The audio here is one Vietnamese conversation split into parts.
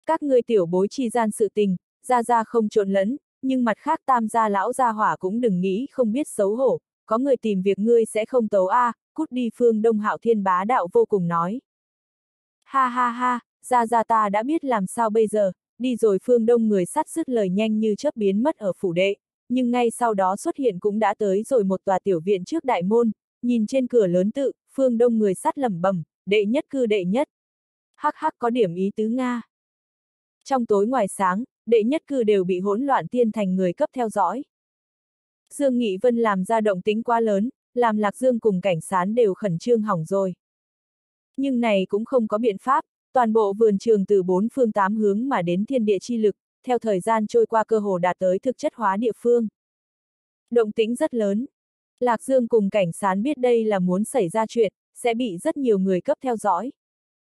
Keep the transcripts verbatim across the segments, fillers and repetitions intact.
Các ngươi tiểu bối chi gian sự tình, gia gia không trộn lẫn, nhưng mặt khác tam gia lão gia hỏa cũng đừng nghĩ không biết xấu hổ, có người tìm việc ngươi sẽ không tấu a, à, cút đi. Phương Đông Hạo Thiên bá đạo vô cùng nói. Ha ha ha, gia gia ta đã biết làm sao bây giờ, đi rồi. Phương Đông người sắt dứt lời nhanh như chớp biến mất ở phủ đệ, nhưng ngay sau đó xuất hiện cũng đã tới rồi một tòa tiểu viện trước đại môn, nhìn trên cửa lớn tự, Phương Đông người sắt lẩm bẩm, đệ nhất cư đệ nhất. Hắc hắc có điểm ý tứ Nga. Trong tối ngoài sáng, đệ nhất cư đều bị hỗn loạn tiên thành người cấp theo dõi. Dương Nghị Vân làm ra động tính quá lớn, làm Lạc Dương cùng cảnh sán đều khẩn trương hỏng rồi. Nhưng này cũng không có biện pháp, toàn bộ vườn trường từ bốn phương tám hướng mà đến thiên địa chi lực, theo thời gian trôi qua cơ hồ đạt tới thực chất hóa địa phương. Động tĩnh rất lớn. Lạc Dương cùng cảnh sán biết đây là muốn xảy ra chuyện, sẽ bị rất nhiều người cấp theo dõi.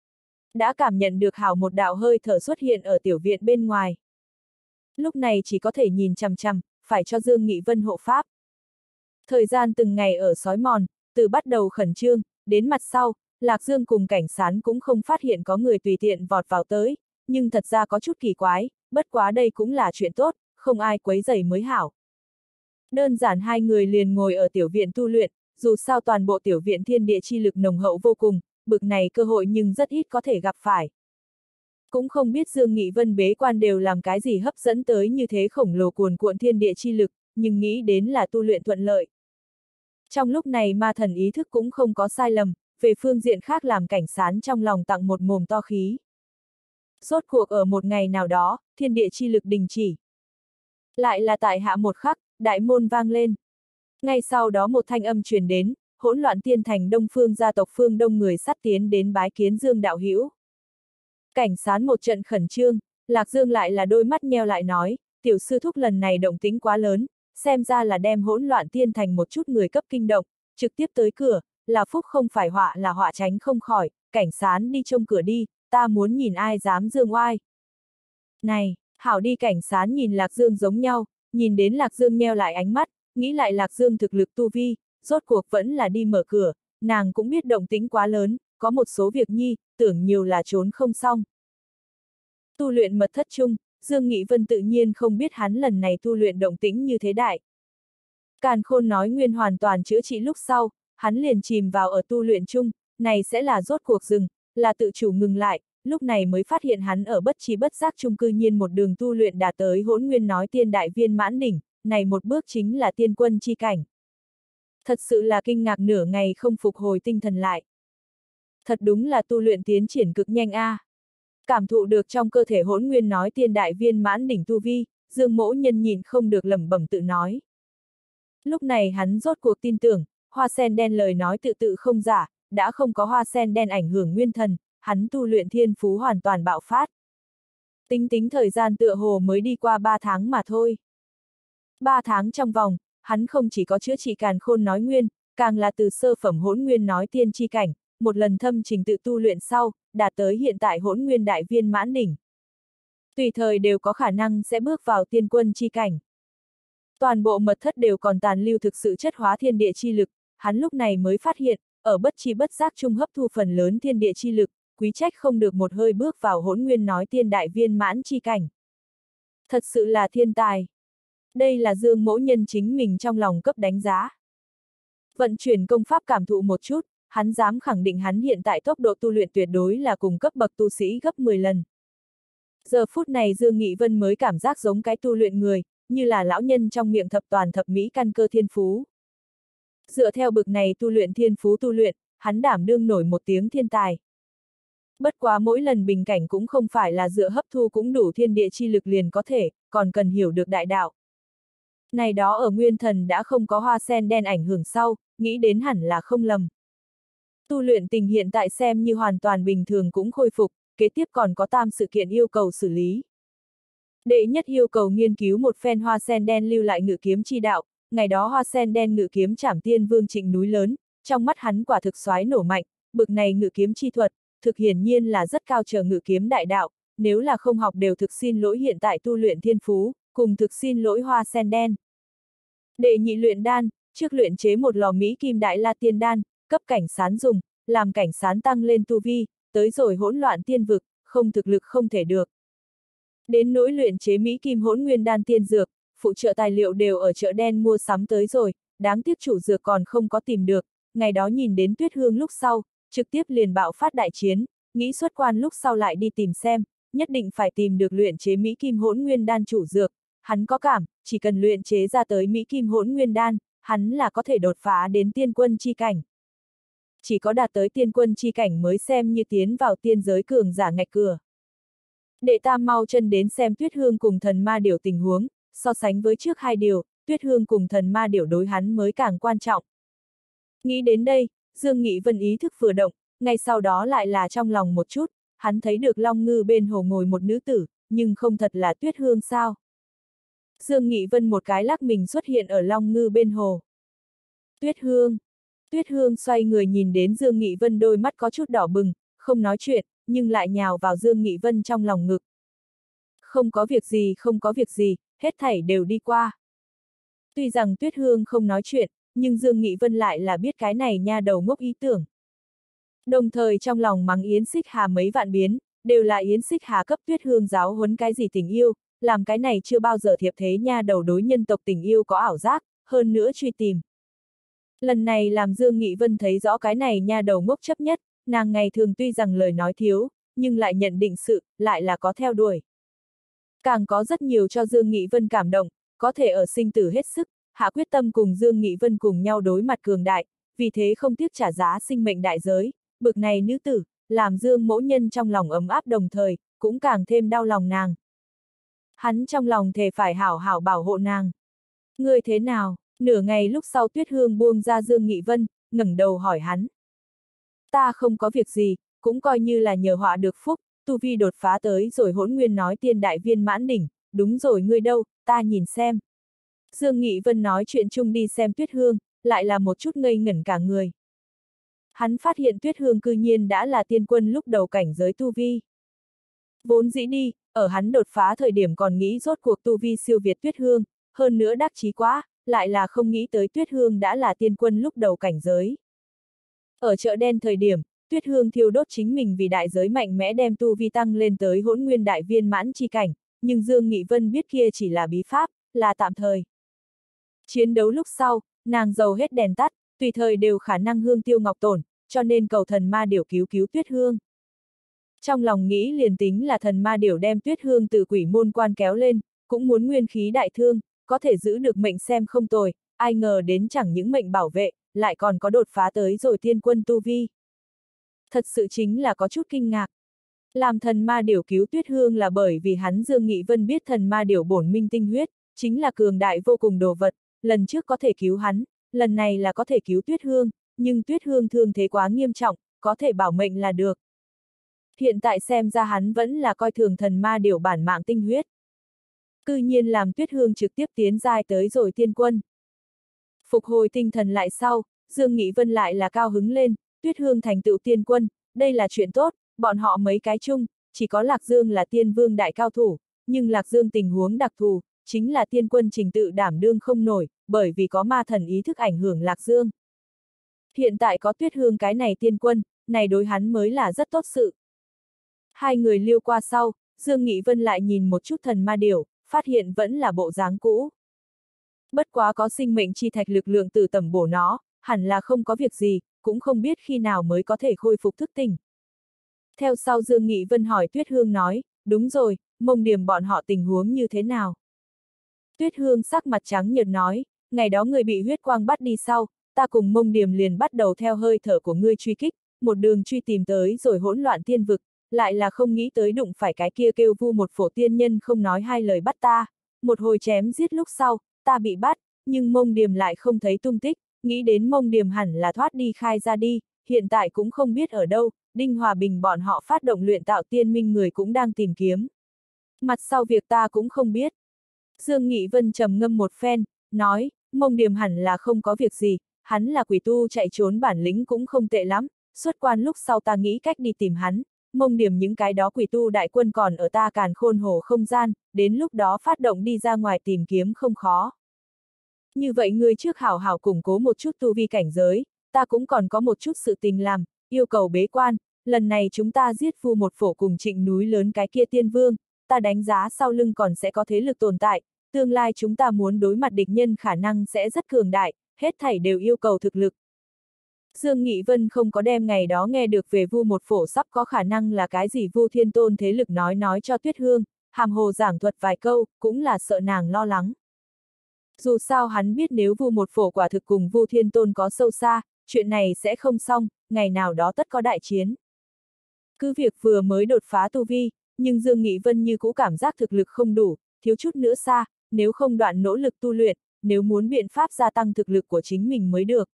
Đã cảm nhận được hào một đạo hơi thở xuất hiện ở tiểu viện bên ngoài. Lúc này chỉ có thể nhìn chằm chằm, phải cho Dương Nghị Vân hộ pháp. Thời gian từng ngày ở sói mòn, từ bắt đầu khẩn trương, đến mặt sau, Lạc Dương cùng cảnh sán cũng không phát hiện có người tùy tiện vọt vào tới, nhưng thật ra có chút kỳ quái, bất quá đây cũng là chuyện tốt, không ai quấy rầy mới hảo. Đơn giản hai người liền ngồi ở tiểu viện tu luyện, dù sao toàn bộ tiểu viện thiên địa chi lực nồng hậu vô cùng, bực này cơ hội nhưng rất ít có thể gặp phải. Cũng không biết Dương Nghị Vân bế quan đều làm cái gì hấp dẫn tới như thế khổng lồ cuồn cuộn thiên địa chi lực, nhưng nghĩ đến là tu luyện thuận lợi. Trong lúc này ma thần ý thức cũng không có sai lầm, về phương diện khác làm cảnh sán trong lòng tặng một mồm to khí. Rốt cuộc ở một ngày nào đó, thiên địa chi lực đình chỉ. Lại là tại hạ một khắc, đại môn vang lên. Ngay sau đó một thanh âm truyền đến, hỗn loạn tiên thành Đông Phương gia tộc Phương Đông người sắt tiến đến bái kiến Dương đạo hữu. Cảnh sán một trận khẩn trương, Lạc Dương lại là đôi mắt nheo lại nói, tiểu sư thúc lần này động tĩnh quá lớn, xem ra là đem hỗn loạn tiên thành một chút người cấp kinh động, trực tiếp tới cửa, là phúc không phải họa là họa tránh không khỏi, cảnh sán đi trông cửa đi, ta muốn nhìn ai dám dương oai. Này, hảo đi. Cảnh sán nhìn Lạc Dương giống nhau, nhìn đến Lạc Dương nheo lại ánh mắt, nghĩ lại Lạc Dương thực lực tu vi, rốt cuộc vẫn là đi mở cửa, nàng cũng biết động tĩnh quá lớn, có một số việc nhi, tưởng nhiều là trốn không xong. Tu luyện mật thất chung, Dương Nghị Vân tự nhiên không biết hắn lần này tu luyện động tĩnh như thế đại. Càn Khôn nói nguyên hoàn toàn chữa trị lúc sau, hắn liền chìm vào ở tu luyện chung, này sẽ là rốt cuộc dừng, là tự chủ ngừng lại, lúc này mới phát hiện hắn ở bất trí bất giác chung cư nhiên một đường tu luyện đã tới hỗn nguyên nói tiên đại viên mãn đỉnh, này một bước chính là tiên quân chi cảnh. Thật sự là kinh ngạc nửa ngày không phục hồi tinh thần lại. Thật đúng là tu luyện tiến triển cực nhanh a. À. Cảm thụ được trong cơ thể hỗn nguyên nói tiên đại viên mãn đỉnh tu vi, Dương Mỗ Nhân nhìn không được lẩm bẩm tự nói. Lúc này hắn rốt cuộc tin tưởng, hoa sen đen lời nói tự tự không giả, đã không có hoa sen đen ảnh hưởng nguyên thần, hắn tu luyện thiên phú hoàn toàn bạo phát. Tính tính thời gian tựa hồ mới đi qua ba tháng mà thôi. Ba tháng trong vòng, hắn không chỉ có chữa trị càn khôn nói nguyên, càng là từ sơ phẩm hỗn nguyên nói tiên chi cảnh, một lần thâm trình tự tu luyện sau, đạt tới hiện tại hỗn nguyên đại viên mãn đỉnh. Tùy thời đều có khả năng sẽ bước vào tiên quân chi cảnh. Toàn bộ mật thất đều còn tàn lưu thực sự chất hóa thiên địa chi lực, hắn lúc này mới phát hiện, ở bất chi bất giác trung hấp thu phần lớn thiên địa chi lực, quý trách không được một hơi bước vào hỗn nguyên nói tiên đại viên mãn chi cảnh. Thật sự là thiên tài. Đây là Dương Mỗ Nhân chính mình trong lòng cấp đánh giá. Vận chuyển công pháp cảm thụ một chút, hắn dám khẳng định hắn hiện tại tốc độ tu luyện tuyệt đối là cùng cấp bậc tu sĩ gấp mười lần. Giờ phút này Dương Nghị Vân mới cảm giác giống cái tu luyện người, như là lão nhân trong miệng thập toàn thập mỹ căn cơ thiên phú. Dựa theo bực này tu luyện thiên phú tu luyện, hắn đảm đương nổi một tiếng thiên tài. Bất quá mỗi lần bình cảnh cũng không phải là dựa hấp thu cũng đủ thiên địa chi lực liền có thể, còn cần hiểu được đại đạo. Này đó ở nguyên thần đã không có hoa sen đen ảnh hưởng sau, nghĩ đến hẳn là không lầm. Tu luyện tình hiện tại xem như hoàn toàn bình thường cũng khôi phục, kế tiếp còn có tam sự kiện yêu cầu xử lý. Đệ nhất yêu cầu nghiên cứu một phen hoa sen đen lưu lại ngự kiếm chi đạo, ngày đó hoa sen đen ngự kiếm trảm tiên vương trịnh núi lớn, trong mắt hắn quả thực xoái nổ mạnh, bực này ngự kiếm chi thuật, thực hiển nhiên là rất cao trở ngự kiếm đại đạo, nếu là không học đều thực xin lỗi hiện tại tu luyện thiên phú, cùng thực xin lỗi hoa sen đen. Đệ nhị luyện đan, trước luyện chế một lò Mỹ kim đại la tiên đan, cấp cảnh sán dùng, làm cảnh sán tăng lên tu vi, tới rồi hỗn loạn tiên vực, không thực lực không thể được. Đến nỗi luyện chế Mỹ Kim Hỗn Nguyên Đan tiên dược, phụ trợ tài liệu đều ở chợ đen mua sắm tới rồi, đáng tiếc chủ dược còn không có tìm được, ngày đó nhìn đến Tuyết Hương lúc sau, trực tiếp liền bạo phát đại chiến, nghĩ xuất quan lúc sau lại đi tìm xem, nhất định phải tìm được luyện chế Mỹ Kim Hỗn Nguyên Đan chủ dược, hắn có cảm, chỉ cần luyện chế ra tới Mỹ Kim Hỗn Nguyên Đan, hắn là có thể đột phá đến tiên quân chi cảnh. Chỉ có đạt tới tiên quân chi cảnh mới xem như tiến vào tiên giới cường giả ngạch cửa. Đệ tam mau chân đến xem Tuyết Hương cùng thần ma điểu tình huống, so sánh với trước hai điều, Tuyết Hương cùng thần ma điểu đối hắn mới càng quan trọng. Nghĩ đến đây, Dương Nghị Vân ý thức vừa động, ngay sau đó lại là trong lòng một chút, hắn thấy được Long Ngư bên hồ ngồi một nữ tử, nhưng không thật là Tuyết Hương sao? Dương Nghị Vân một cái lắc mình xuất hiện ở Long Ngư bên hồ. Tuyết Hương! Tuyết Hương xoay người nhìn đến Dương Nghị Vân, đôi mắt có chút đỏ bừng, không nói chuyện, nhưng lại nhào vào Dương Nghị Vân trong lòng ngực. Không có việc gì, không có việc gì, hết thảy đều đi qua. Tuy rằng Tuyết Hương không nói chuyện, nhưng Dương Nghị Vân lại là biết cái này nha đầu ngốc ý tưởng. Đồng thời trong lòng mắng Yến Xích Hà mấy vạn biến, đều là Yến Xích Hà cấp Tuyết Hương giáo huấn cái gì tình yêu, làm cái này chưa bao giờ thiệp thế nha đầu đối nhân tộc tình yêu có ảo giác, hơn nữa truy tìm. Lần này làm Dương Nghị Vân thấy rõ cái này nha đầu ngốc chấp nhất, nàng ngày thường tuy rằng lời nói thiếu, nhưng lại nhận định sự, lại là có theo đuổi. Càng có rất nhiều cho Dương Nghị Vân cảm động, có thể ở sinh tử hết sức, hạ quyết tâm cùng Dương Nghị Vân cùng nhau đối mặt cường đại, vì thế không tiếc trả giá sinh mệnh đại giới, bực này nữ tử, làm Dương mẫu nhân trong lòng ấm áp đồng thời, cũng càng thêm đau lòng nàng. Hắn trong lòng thề phải hảo hảo bảo hộ nàng. Ngươi thế nào? Nửa ngày lúc sau Tuyết Hương buông ra Dương Nghị Vân, ngẩng đầu hỏi hắn. Ta không có việc gì, cũng coi như là nhờ họa được phúc, tu vi đột phá tới rồi Hỗn Nguyên nói tiên đại viên mãn đỉnh, đúng rồi, ngươi đâu, ta nhìn xem. Dương Nghị Vân nói chuyện chung đi xem Tuyết Hương, lại là một chút ngây ngẩn cả người. Hắn phát hiện Tuyết Hương cư nhiên đã là tiên quân lúc đầu cảnh giới tu vi. Vốn dĩ đi, ở hắn đột phá thời điểm còn nghĩ rốt cuộc tu vi siêu việt Tuyết Hương, hơn nữa đắc chí quá, lại là không nghĩ tới Tuyết Hương đã là tiên quân lúc đầu cảnh giới. Ở chợ đen thời điểm, Tuyết Hương thiêu đốt chính mình vì đại giới mạnh mẽ đem tu vi tăng lên tới Hỗn Nguyên đại viên mãn chi cảnh, nhưng Dương Nghị Vân biết kia chỉ là bí pháp, là tạm thời. Chiến đấu lúc sau, nàng dầu hết đèn tắt, tùy thời đều khả năng hương tiêu ngọc tổn, cho nên cầu thần ma điểu cứu cứu Tuyết Hương. Trong lòng nghĩ liền tính là thần ma điểu đem Tuyết Hương từ quỷ môn quan kéo lên, cũng muốn nguyên khí đại thương, có thể giữ được mệnh xem không tồi, ai ngờ đến chẳng những mệnh bảo vệ, lại còn có đột phá tới rồi tiên quân tu vi. Thật sự chính là có chút kinh ngạc. Làm thần ma điểu cứu Tuyết Hương là bởi vì hắn Dương Nghị Vân biết thần ma điểu bổn minh tinh huyết, chính là cường đại vô cùng đồ vật, lần trước có thể cứu hắn, lần này là có thể cứu Tuyết Hương, nhưng Tuyết Hương thương thế quá nghiêm trọng, có thể bảo mệnh là được. Hiện tại xem ra hắn vẫn là coi thường thần ma điểu bản mạng tinh huyết. Cư nhiên làm Tuyết Hương trực tiếp tiến giai tới rồi tiên quân. Phục hồi tinh thần lại sau, Dương Nghị Vân lại là cao hứng lên, Tuyết Hương thành tựu tiên quân, đây là chuyện tốt, bọn họ mấy cái chung, chỉ có Lạc Dương là tiên vương đại cao thủ, nhưng Lạc Dương tình huống đặc thù, chính là tiên quân trình tự đảm đương không nổi, bởi vì có ma thần ý thức ảnh hưởng Lạc Dương. Hiện tại có Tuyết Hương cái này tiên quân, này đối hắn mới là rất tốt sự. Hai người liêu qua sau, Dương Nghị Vân lại nhìn một chút thần ma điểu, phát hiện vẫn là bộ dáng cũ. Bất quá có sinh mệnh chi thạch lực lượng từ tầm bổ nó, hẳn là không có việc gì, cũng không biết khi nào mới có thể khôi phục thức tỉnh. Theo sau Dương Nghị Vân hỏi Tuyết Hương nói, đúng rồi, Mông Điềm bọn họ tình huống như thế nào? Tuyết Hương sắc mặt trắng nhợt nói, ngày đó người bị huyết quang bắt đi sau, ta cùng Mông Điềm liền bắt đầu theo hơi thở của ngươi truy kích, một đường truy tìm tới rồi hỗn loạn tiên vực, lại là không nghĩ tới đụng phải cái kia kêu vu một phổ tiên nhân không nói hai lời bắt ta, một hồi chém giết lúc sau, ta bị bắt, nhưng Mông Điềm lại không thấy tung tích, nghĩ đến Mông Điềm hẳn là thoát đi khai ra đi, hiện tại cũng không biết ở đâu, Đinh Hòa Bình bọn họ phát động luyện tạo tiên minh người cũng đang tìm kiếm. Mặt sau việc ta cũng không biết. Dương Nghị Vân trầm ngâm một phen, nói, Mông Điềm hẳn là không có việc gì, hắn là quỷ tu chạy trốn bản lĩnh cũng không tệ lắm, xuất quan lúc sau ta nghĩ cách đi tìm hắn, Mông Điềm những cái đó quỷ tu đại quân còn ở ta Càn Khôn Hồ không gian, đến lúc đó phát động đi ra ngoài tìm kiếm không khó. Như vậy ngươi trước hảo hảo củng cố một chút tu vi cảnh giới, ta cũng còn có một chút sự tình làm, yêu cầu bế quan, lần này chúng ta giết Vu một phổ cùng Trịnh núi lớn cái kia tiên vương, ta đánh giá sau lưng còn sẽ có thế lực tồn tại, tương lai chúng ta muốn đối mặt địch nhân khả năng sẽ rất cường đại, hết thảy đều yêu cầu thực lực. Dương Nghị Vân không có đem ngày đó nghe được về Vu Một Phổ sắp có khả năng là cái gì Vu Thiên Tôn thế lực nói nói cho Tuyết Hương, hàm hồ giảng thuật vài câu, cũng là sợ nàng lo lắng. Dù sao hắn biết nếu Vu Một Phổ quả thực cùng Vu Thiên Tôn có sâu xa, chuyện này sẽ không xong, ngày nào đó tất có đại chiến. Cứ việc vừa mới đột phá tu vi, nhưng Dương Nghị Vân như cũ cảm giác thực lực không đủ, thiếu chút nữa xa, nếu không đoạn nỗ lực tu luyện, nếu muốn biện pháp gia tăng thực lực của chính mình mới được.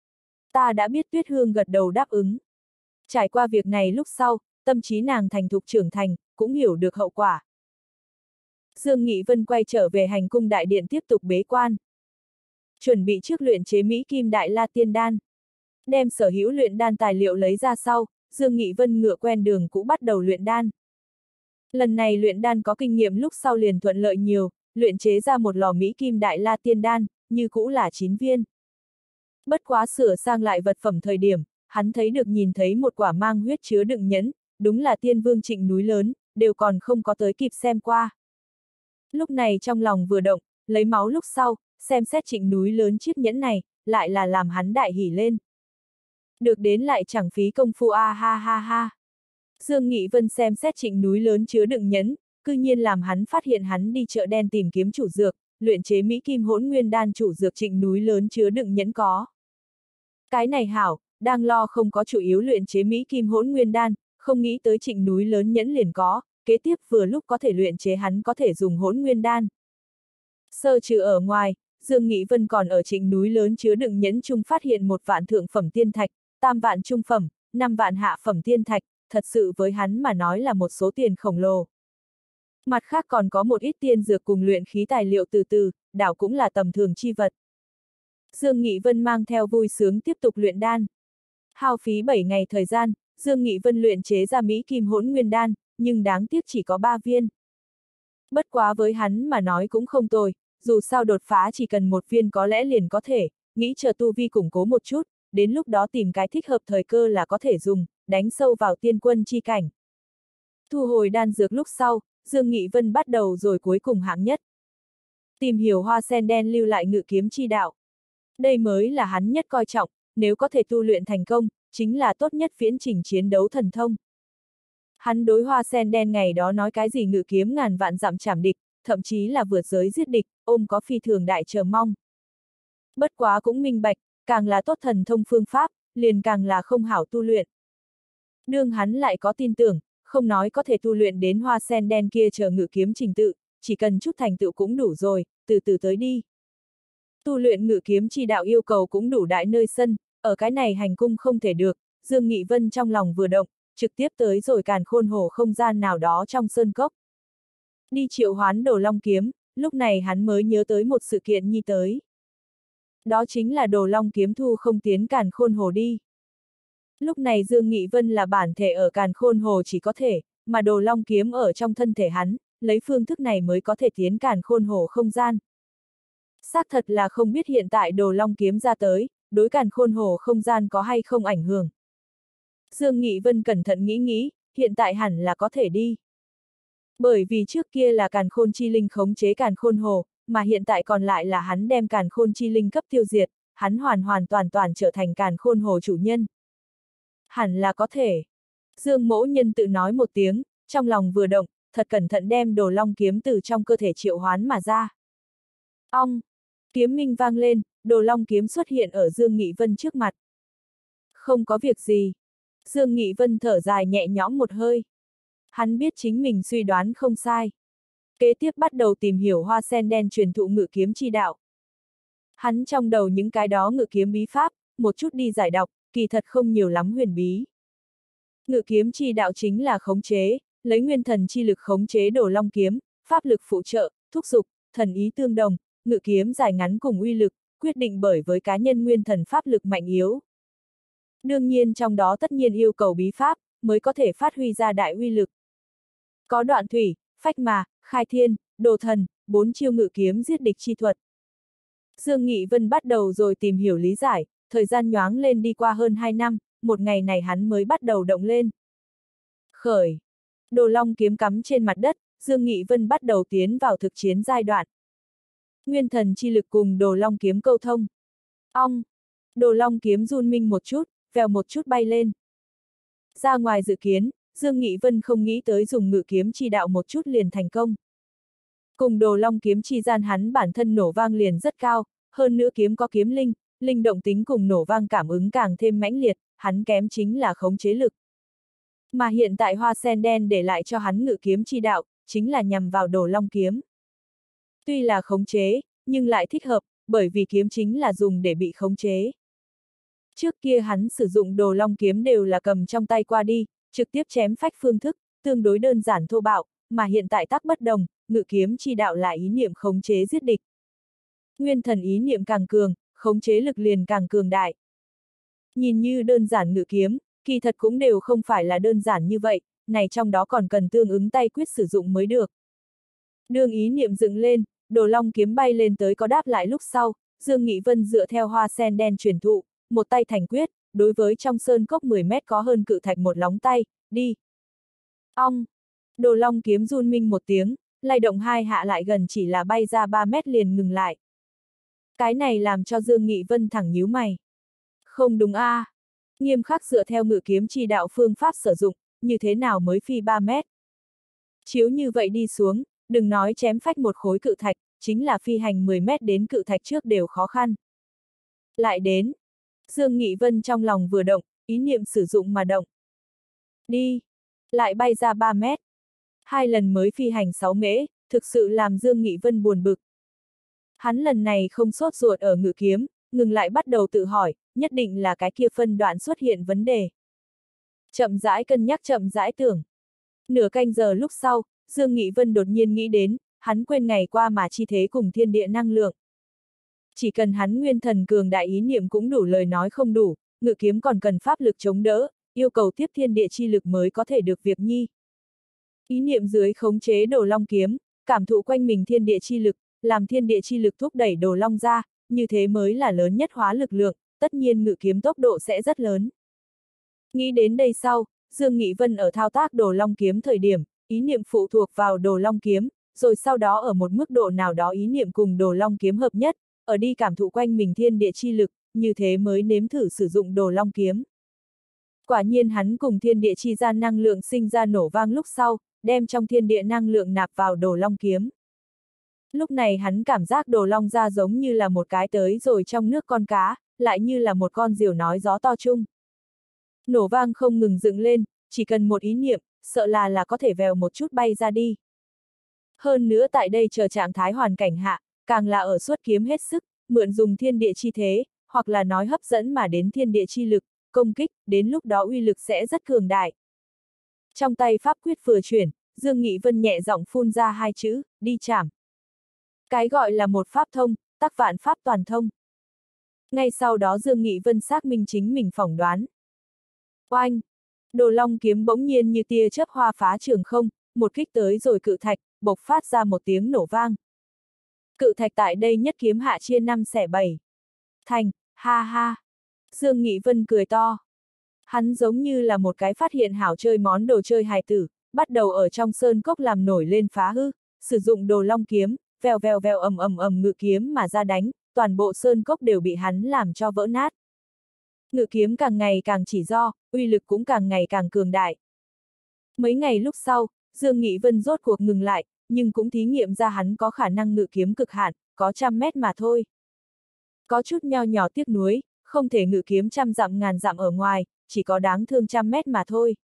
Ta đã biết. Tuyết Hương gật đầu đáp ứng. Trải qua việc này lúc sau, tâm trí nàng thành thục trưởng thành, cũng hiểu được hậu quả. Dương Nghị Vân quay trở về hành cung đại điện tiếp tục bế quan. Chuẩn bị trước luyện chế Mỹ Kim Đại La Tiên Đan. Đem sở hữu luyện đan tài liệu lấy ra sau, Dương Nghị Vân ngựa quen đường cũ bắt đầu luyện đan. Lần này luyện đan có kinh nghiệm lúc sau liền thuận lợi nhiều, luyện chế ra một lò Mỹ Kim Đại La Tiên Đan, như cũ là chín viên. Bất quá sửa sang lại vật phẩm thời điểm, hắn thấy được nhìn thấy một quả mang huyết chứa đựng nhẫn, đúng là Tiên Vương Trịnh núi lớn, đều còn không có tới kịp xem qua. Lúc này trong lòng vừa động, lấy máu lúc sau, xem xét Trịnh núi lớn chiếc nhẫn này, lại là làm hắn đại hỉ lên. Được đến lại chẳng phí công phu a à, ha ha ha. Dương Nghị Vân xem xét Trịnh núi lớn chứa đựng nhẫn, cư nhiên làm hắn phát hiện hắn đi chợ đen tìm kiếm chủ dược, luyện chế Mỹ Kim Hỗn Nguyên Đan chủ dược Trịnh núi lớn chứa đựng nhẫn có. Cái này hảo, đang lo không có chủ yếu luyện chế Mỹ Kim Hỗn Nguyên Đan, không nghĩ tới Trịnh núi lớn nhẫn liền có, kế tiếp vừa lúc có thể luyện chế hắn có thể dùng Hỗn Nguyên Đan. Sơ trừ ở ngoài, Dương Nghị Vân còn ở Trịnh núi lớn chứa đựng nhẫn chung phát hiện một vạn thượng phẩm tiên thạch, tam vạn trung phẩm, năm vạn hạ phẩm tiên thạch, thật sự với hắn mà nói là một số tiền khổng lồ. Mặt khác còn có một ít tiên dược cùng luyện khí tài liệu từ từ, đảo cũng là tầm thường chi vật. Dương Nghị Vân mang theo vui sướng tiếp tục luyện đan. Hao phí bảy ngày thời gian, Dương Nghị Vân luyện chế ra Mỹ Kim Hỗn Nguyên Đan, nhưng đáng tiếc chỉ có ba viên. Bất quá với hắn mà nói cũng không tồi, dù sao đột phá chỉ cần một viên có lẽ liền có thể, nghĩ chờ tu vi củng cố một chút, đến lúc đó tìm cái thích hợp thời cơ là có thể dùng, đánh sâu vào tiên quân chi cảnh. Thu hồi đan dược lúc sau, Dương Nghị Vân bắt đầu rồi cuối cùng hạng nhất. Tìm hiểu hoa sen đen lưu lại ngự kiếm chi đạo. Đây mới là hắn nhất coi trọng, nếu có thể tu luyện thành công, chính là tốt nhất viễn trình chiến đấu thần thông. Hắn đối hoa sen đen ngày đó nói cái gì ngự kiếm ngàn vạn dặm chảm địch, thậm chí là vượt giới giết địch, ôm có phi thường đại chờ mong. Bất quá cũng minh bạch, càng là tốt thần thông phương pháp, liền càng là không hảo tu luyện. Đương hắn lại có tin tưởng, không nói có thể tu luyện đến hoa sen đen kia chờ ngự kiếm trình tự, chỉ cần chút thành tựu cũng đủ rồi, từ từ tới đi. Tu luyện ngự kiếm chi đạo yêu cầu cũng đủ đại nơi sân, ở cái này hành cung không thể được, Dương Nghị Vân trong lòng vừa động, trực tiếp tới rồi Càn Khôn Hồ không gian nào đó trong sơn cốc. Đi triệu hoán Đồ Long kiếm, lúc này hắn mới nhớ tới một sự kiện nhi tới. Đó chính là Đồ Long kiếm thu không tiến Càn Khôn Hồ đi. Lúc này Dương Nghị Vân là bản thể ở Càn Khôn Hồ chỉ có thể, mà Đồ Long kiếm ở trong thân thể hắn, lấy phương thức này mới có thể tiến Càn Khôn Hồ không gian. Xác thật là không biết hiện tại Đồ Long kiếm ra tới, đối Càn Khôn Hồ không gian có hay không ảnh hưởng. Dương Nghị Vân cẩn thận nghĩ nghĩ, hiện tại hẳn là có thể đi. Bởi vì trước kia là Càn Khôn chi linh khống chế Càn Khôn Hồ, mà hiện tại còn lại là hắn đem Càn Khôn chi linh cấp tiêu diệt, hắn hoàn hoàn toàn toàn trở thành Càn Khôn Hồ chủ nhân. Hẳn là có thể. Dương Mỗ Nhân tự nói một tiếng, trong lòng vừa động, thật cẩn thận đem Đồ Long kiếm từ trong cơ thể triệu hoán mà ra. Ong! Kiếm minh vang lên, Đồ Long kiếm xuất hiện ở Dương Nghị Vân trước mặt. Không có việc gì. Dương Nghị Vân thở dài nhẹ nhõm một hơi. Hắn biết chính mình suy đoán không sai. Kế tiếp bắt đầu tìm hiểu hoa sen đen truyền thụ ngự kiếm chi đạo. Hắn trong đầu những cái đó ngự kiếm bí pháp, một chút đi giải đọc, kỳ thật không nhiều lắm huyền bí. Ngự kiếm chi đạo chính là khống chế, lấy nguyên thần chi lực khống chế Đồ Long kiếm, pháp lực phụ trợ, thúc giục, thần ý tương đồng, ngự kiếm dài ngắn cùng uy lực, quyết định bởi với cá nhân nguyên thần pháp lực mạnh yếu. Đương nhiên trong đó tất nhiên yêu cầu bí pháp, mới có thể phát huy ra đại uy lực. Có đoạn thủy, phách mà, khai thiên, đồ thần, bốn chiêu ngự kiếm giết địch chi thuật. Dương Nghị Vân bắt đầu rồi tìm hiểu lý giải, thời gian nhoáng lên đi qua hơn hai năm, một ngày này hắn mới bắt đầu động lên. Khởi! Đồ Long kiếm cắm trên mặt đất, Dương Nghị Vân bắt đầu tiến vào thực chiến giai đoạn. Nguyên thần chi lực cùng Đồ Long kiếm câu thông. Ong! Đồ Long kiếm run minh một chút, vèo một chút bay lên. Ra ngoài dự kiến, Dương Nghị Vân không nghĩ tới dùng ngự kiếm chi đạo một chút liền thành công. Cùng Đồ Long kiếm chi gian hắn bản thân nổ vang liền rất cao, hơn nữa kiếm có kiếm linh, linh động tính cùng nổ vang cảm ứng càng thêm mãnh liệt, hắn kém chính là khống chế lực. Mà hiện tại hoa sen đen để lại cho hắn ngự kiếm chi đạo, chính là nhằm vào Đồ Long kiếm. Tuy là khống chế, nhưng lại thích hợp, bởi vì kiếm chính là dùng để bị khống chế. Trước kia hắn sử dụng Đồ Long kiếm đều là cầm trong tay qua đi, trực tiếp chém phách phương thức, tương đối đơn giản thô bạo, mà hiện tại tắc bất đồng, ngự kiếm chi đạo là ý niệm khống chế giết địch. Nguyên thần ý niệm càng cường, khống chế lực liền càng cường đại. Nhìn như đơn giản ngự kiếm, kỳ thật cũng đều không phải là đơn giản như vậy, này trong đó còn cần tương ứng tay quyết sử dụng mới được. Đương ý niệm dựng lên, Đồ Long kiếm bay lên tới có đáp lại lúc sau, Dương Nghị Vân dựa theo hoa sen đen truyền thụ, một tay thành quyết, đối với trong sơn cốc mười mét có hơn cự thạch một lóng tay, đi. Ong! Đồ Long kiếm run minh một tiếng, lay động hai hạ lại gần chỉ là bay ra ba mét liền ngừng lại. Cái này làm cho Dương Nghị Vân thẳng nhíu mày. Không đúng a, à. Nghiêm khắc dựa theo ngự kiếm chi đạo phương pháp sử dụng, như thế nào mới phi ba mét. Chiếu như vậy đi xuống, đừng nói chém phách một khối cự thạch, chính là phi hành mười mét đến cự thạch trước đều khó khăn. Lại đến. Dương Nghị Vân trong lòng vừa động, ý niệm sử dụng mà động. Đi. Lại bay ra ba mét. Hai lần mới phi hành sáu mễ, thực sự làm Dương Nghị Vân buồn bực. Hắn lần này không sốt ruột ở ngự kiếm, ngừng lại bắt đầu tự hỏi, nhất định là cái kia phân đoạn xuất hiện vấn đề. Chậm rãi cân nhắc chậm rãi tưởng. Nửa canh giờ lúc sau, Dương Nghị Vân đột nhiên nghĩ đến, hắn quên ngày qua mà chi thế cùng thiên địa năng lượng. Chỉ cần hắn nguyên thần cường đại ý niệm cũng đủ lời nói không đủ, ngự kiếm còn cần pháp lực chống đỡ, yêu cầu tiếp thiên địa chi lực mới có thể được việc nhi. Ý niệm dưới khống chế Đồ Long kiếm, cảm thụ quanh mình thiên địa chi lực, làm thiên địa chi lực thúc đẩy Đồ Long ra, như thế mới là lớn nhất hóa lực lượng, tất nhiên ngự kiếm tốc độ sẽ rất lớn. Nghĩ đến đây sau, Dương Nghị Vân ở thao tác Đồ Long kiếm thời điểm, ý niệm phụ thuộc vào Đồ Long kiếm, rồi sau đó ở một mức độ nào đó ý niệm cùng Đồ Long kiếm hợp nhất, ở đi cảm thụ quanh mình thiên địa chi lực, như thế mới nếm thử sử dụng Đồ Long kiếm. Quả nhiên hắn cùng thiên địa chi gian năng lượng sinh ra nổ vang lúc sau, đem trong thiên địa năng lượng nạp vào Đồ Long kiếm. Lúc này hắn cảm giác Đồ Long ra giống như là một cái tới rồi trong nước con cá, lại như là một con diều nói gió to chung. Nổ vang không ngừng dựng lên, chỉ cần một ý niệm, sợ là là có thể vèo một chút bay ra đi. Hơn nữa tại đây chờ trạng thái hoàn cảnh hạ, càng là ở xuất kiếm hết sức, mượn dùng thiên địa chi thế, hoặc là nói hấp dẫn mà đến thiên địa chi lực, công kích, đến lúc đó uy lực sẽ rất cường đại. Trong tay pháp quyết vừa chuyển, Dương Nghị Vân nhẹ giọng phun ra hai chữ, đi chảm. Cái gọi là một pháp thông, tắc vạn pháp toàn thông. Ngay sau đó Dương Nghị Vân xác minh chính mình phỏng đoán. Oanh! Đồ Long kiếm bỗng nhiên như tia chớp hoa phá trường không, một kích tới rồi cự thạch, bộc phát ra một tiếng nổ vang. Cự thạch tại đây nhất kiếm hạ chia năm xẻ bảy. Thành, ha ha! Dương Nghị Vân cười to. Hắn giống như là một cái phát hiện hảo chơi món đồ chơi hài tử, bắt đầu ở trong sơn cốc làm nổi lên phá hư, sử dụng Đồ Long kiếm, vèo vèo vèo ầm ầm ầm ngự kiếm mà ra đánh, toàn bộ sơn cốc đều bị hắn làm cho vỡ nát. Ngự kiếm càng ngày càng chỉ do, uy lực cũng càng ngày càng cường đại. Mấy ngày lúc sau, Dương Nghị Vân rốt cuộc ngừng lại, nhưng cũng thí nghiệm ra hắn có khả năng ngự kiếm cực hạn, có trăm mét mà thôi. Có chút nho nhỏ tiếc nuối, không thể ngự kiếm trăm dặm ngàn dặm ở ngoài, chỉ có đáng thương trăm mét mà thôi.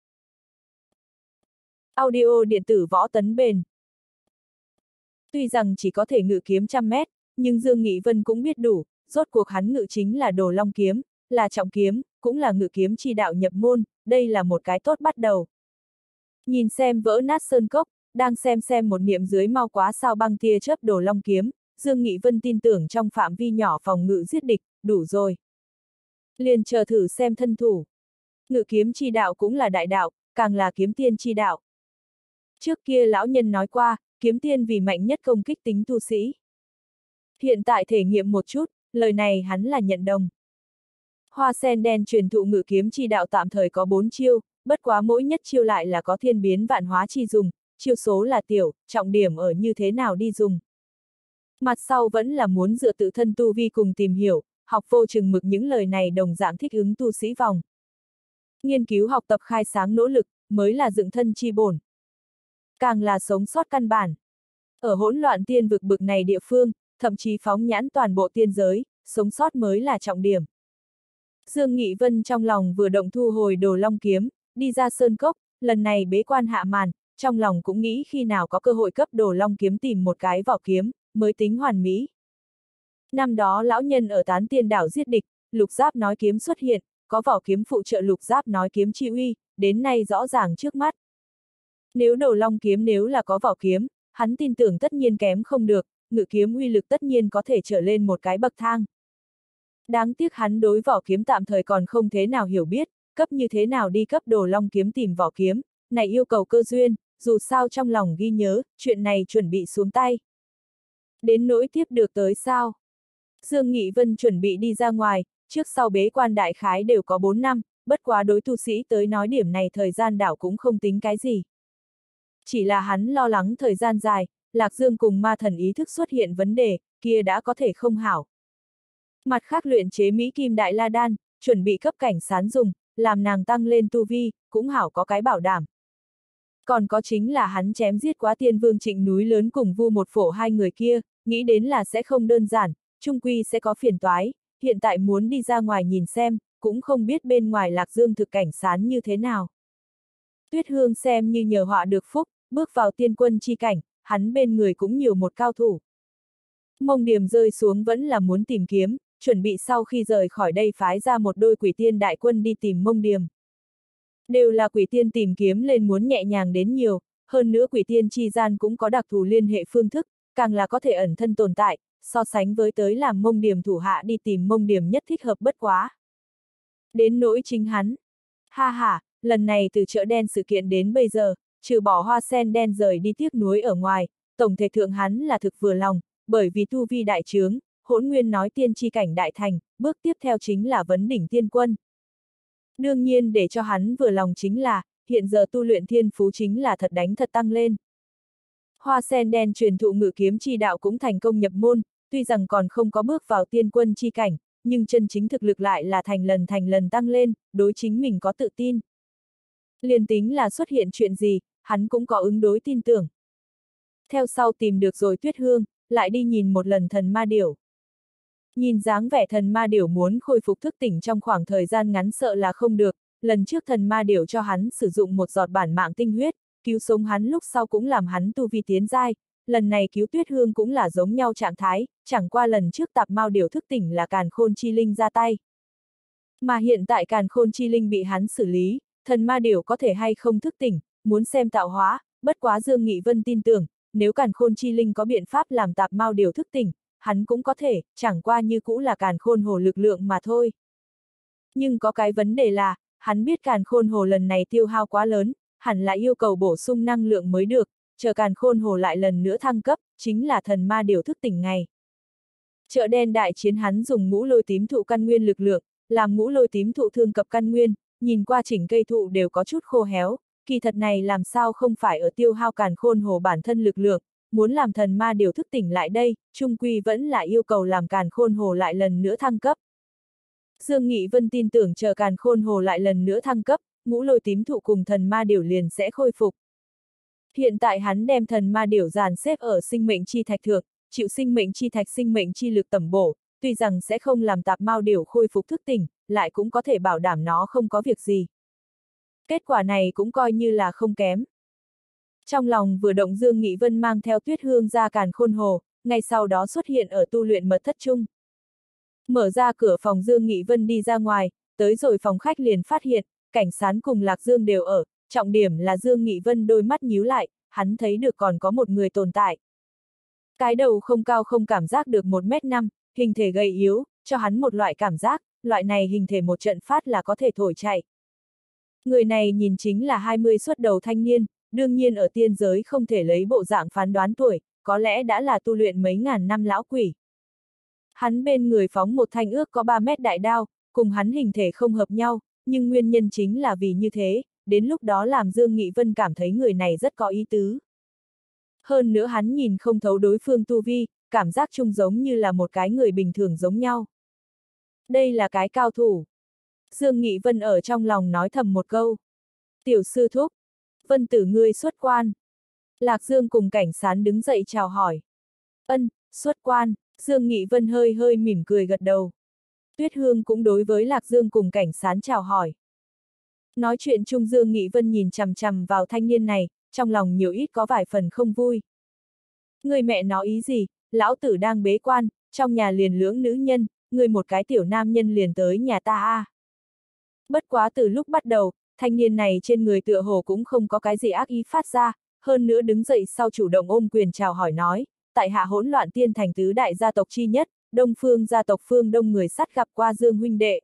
Audio điện tử võ tấn bền. Tuy rằng chỉ có thể ngự kiếm trăm mét, nhưng Dương Nghị Vân cũng biết đủ, rốt cuộc hắn ngự chính là Đồ Long kiếm, là trọng kiếm, cũng là ngự kiếm chi đạo nhập môn, đây là một cái tốt bắt đầu. Nhìn xem vỡ nát sơn cốc, đang xem xem một niệm dưới mau quá sao băng tia chớp Đồ Long kiếm, Dương Nghị Vân tin tưởng trong phạm vi nhỏ phòng ngự giết địch, đủ rồi. Liền chờ thử xem thân thủ. Ngự kiếm chi đạo cũng là đại đạo, càng là kiếm tiên chi đạo. Trước kia lão nhân nói qua, kiếm tiên vì mạnh nhất công kích tính tu sĩ. Hiện tại thể nghiệm một chút, lời này hắn là nhận đồng. Hoa sen đen truyền thụ ngự kiếm chi đạo tạm thời có bốn chiêu, bất quá mỗi nhất chiêu lại là có thiên biến vạn hóa chi dùng, chiêu số là tiểu, trọng điểm ở như thế nào đi dùng. Mặt sau vẫn là muốn dựa tự thân tu vi cùng tìm hiểu, học vô chừng mực những lời này đồng dạng thích ứng tu sĩ vòng. Nghiên cứu học tập khai sáng nỗ lực, mới là dựng thân chi bổn. Càng là sống sót căn bản. Ở hỗn loạn tiên vực bực này địa phương, thậm chí phóng nhãn toàn bộ tiên giới, sống sót mới là trọng điểm. Dương Nghị Vân trong lòng vừa động thu hồi đồ long kiếm, đi ra sơn cốc, lần này bế quan hạ màn, trong lòng cũng nghĩ khi nào có cơ hội cấp đồ long kiếm tìm một cái vỏ kiếm, mới tính hoàn mỹ. Năm đó lão nhân ở Tán Tiên đảo giết địch, lục giáp nói kiếm xuất hiện, có vỏ kiếm phụ trợ lục giáp nói kiếm chi uy, đến nay rõ ràng trước mắt. Nếu đồ long kiếm nếu là có vỏ kiếm, hắn tin tưởng tất nhiên kém không được, ngự kiếm uy lực tất nhiên có thể trở lên một cái bậc thang. Đáng tiếc hắn đối vỏ kiếm tạm thời còn không thế nào hiểu biết, cấp như thế nào đi cấp đồ long kiếm tìm vỏ kiếm, này yêu cầu cơ duyên, dù sao trong lòng ghi nhớ, chuyện này chuẩn bị xuống tay. Đến nỗi tiếp được tới sao? Dương Nghị Vân chuẩn bị đi ra ngoài, trước sau bế quan đại khái đều có bốn năm, bất quá đối tu sĩ tới nói điểm này thời gian đảo cũng không tính cái gì. Chỉ là hắn lo lắng thời gian dài, Lạc Dương cùng ma thần ý thức xuất hiện vấn đề, kia đã có thể không hảo. Mặt khác luyện chế Mỹ Kim Đại La Đan, chuẩn bị cấp cảnh sán dùng, làm nàng tăng lên tu vi, cũng hảo có cái bảo đảm. Còn có chính là hắn chém giết quá Tiên Vương Trịnh núi lớn cùng Vu một phổ hai người kia, nghĩ đến là sẽ không đơn giản, chung quy sẽ có phiền toái, hiện tại muốn đi ra ngoài nhìn xem, cũng không biết bên ngoài Lạc Dương thực cảnh sán như thế nào. Tuyết Hương xem như nhờ họa được phúc, bước vào tiên quân chi cảnh, hắn bên người cũng nhiều một cao thủ. Mông Điểm rơi xuống vẫn là muốn tìm kiếm, chuẩn bị sau khi rời khỏi đây phái ra một đôi quỷ tiên đại quân đi tìm Mông Điểm. Đều là quỷ tiên tìm kiếm lên muốn nhẹ nhàng đến nhiều, hơn nữa quỷ tiên chi gian cũng có đặc thù liên hệ phương thức, càng là có thể ẩn thân tồn tại, so sánh với tới làm Mông Điểm thủ hạ đi tìm Mông Điểm nhất thích hợp bất quá. Đến nỗi chính hắn. Ha ha, lần này từ chợ đen sự kiện đến bây giờ, trừ bỏ Hoa Sen đen rời đi tiếc nuối ở ngoài, tổng thể thượng hắn là thực vừa lòng, bởi vì tu vi đại trướng, Hỗn Nguyên nói tiên chi cảnh đại thành, bước tiếp theo chính là vấn đỉnh tiên quân. Đương nhiên để cho hắn vừa lòng chính là, hiện giờ tu luyện thiên phú chính là thật đánh thật tăng lên. Hoa Sen đen truyền thụ ngự kiếm chi đạo cũng thành công nhập môn, tuy rằng còn không có bước vào tiên quân chi cảnh, nhưng chân chính thực lực lại là thành lần thành lần tăng lên, đối chính mình có tự tin. Liên tính là xuất hiện chuyện gì, hắn cũng có ứng đối tin tưởng. Theo sau tìm được rồi Tuyết Hương, lại đi nhìn một lần thần ma điểu. Nhìn dáng vẻ thần ma điểu muốn khôi phục thức tỉnh trong khoảng thời gian ngắn sợ là không được, lần trước thần ma điểu cho hắn sử dụng một giọt bản mạng tinh huyết, cứu sống hắn lúc sau cũng làm hắn tu vi tiến giai, lần này cứu Tuyết Hương cũng là giống nhau trạng thái, chẳng qua lần trước tạp mao điểu thức tỉnh là càn khôn chi linh ra tay. Mà hiện tại càn khôn chi linh bị hắn xử lý, thần ma điểu có thể hay không thức tỉnh, muốn xem tạo hóa, bất quá Dương Nghị Vân tin tưởng, nếu càn khôn chi linh có biện pháp làm tạp mao điểu thức tỉnh, hắn cũng có thể, chẳng qua như cũ là càn khôn hồ lực lượng mà thôi. Nhưng có cái vấn đề là, hắn biết càn khôn hồ lần này tiêu hao quá lớn, hẳn là yêu cầu bổ sung năng lượng mới được, chờ càn khôn hồ lại lần nữa thăng cấp, chính là thần ma điểu thức tỉnh ngày. Chợ đen đại chiến hắn dùng ngũ lôi tím thụ căn nguyên lực lượng, làm ngũ lôi tím thụ thương cập căn nguyên, nhìn qua chỉnh cây thụ đều có chút khô héo, kỳ thật này làm sao không phải ở tiêu hao càn khôn hồ bản thân lực lượng, muốn làm thần ma điểu thức tỉnh lại đây, chung quy vẫn là yêu cầu làm càn khôn hồ lại lần nữa thăng cấp. Dương Nghị Vân tin tưởng chờ càn khôn hồ lại lần nữa thăng cấp, ngũ lôi tím thụ cùng thần ma điểu liền sẽ khôi phục. Hiện tại hắn đem thần ma điểu dàn xếp ở sinh mệnh chi thạch thượng, chịu sinh mệnh chi thạch sinh mệnh chi lực tẩm bổ, tuy rằng sẽ không làm tạp mao điểu khôi phục thức tỉnh, lại cũng có thể bảo đảm nó không có việc gì. Kết quả này cũng coi như là không kém. Trong lòng vừa động Dương Nghị Vân mang theo Tuyết Hương ra càn khôn hồ, ngay sau đó xuất hiện ở tu luyện mật thất chung. Mở ra cửa phòng Dương Nghị Vân đi ra ngoài, tới rồi phòng khách liền phát hiện, Cảnh Sán cùng Lạc Dương đều ở, trọng điểm là Dương Nghị Vân đôi mắt nhíu lại, hắn thấy được còn có một người tồn tại. Cái đầu không cao không cảm giác được một mét năm, hình thể gầy yếu, cho hắn một loại cảm giác, loại này hình thể một trận phát là có thể thổi chạy. Người này nhìn chính là hai mươi xuất đầu thanh niên, đương nhiên ở tiên giới không thể lấy bộ dạng phán đoán tuổi, có lẽ đã là tu luyện mấy ngàn năm lão quỷ. Hắn bên người phóng một thanh ước có ba mét đại đao, cùng hắn hình thể không hợp nhau, nhưng nguyên nhân chính là vì như thế, đến lúc đó làm Dương Nghị Vân cảm thấy người này rất có ý tứ. Hơn nữa hắn nhìn không thấu đối phương tu vi, cảm giác chung giống như là một cái người bình thường giống nhau. Đây là cái cao thủ. Dương Nghị Vân ở trong lòng nói thầm một câu. Tiểu sư thúc, Vân tử ngươi xuất quan. Lạc Dương cùng Cảnh Sán đứng dậy chào hỏi. Ân, xuất quan, Dương Nghị Vân hơi hơi mỉm cười gật đầu. Tuyết Hương cũng đối với Lạc Dương cùng Cảnh Sán chào hỏi. Nói chuyện chung Dương Nghị Vân nhìn chằm chằm vào thanh niên này, trong lòng nhiều ít có vài phần không vui. Người mẹ nói ý gì, lão tử đang bế quan, trong nhà liền lưỡng nữ nhân, người một cái tiểu nam nhân liền tới nhà ta a. À. Bất quá từ lúc bắt đầu, thanh niên này trên người tựa hồ cũng không có cái gì ác ý phát ra, hơn nữa đứng dậy sau chủ động ôm quyền chào hỏi nói, tại hạ hỗn loạn tiên thành tứ đại gia tộc chi nhất, Đông Phương gia tộc Phương Đông người sắt gặp qua Dương huynh đệ.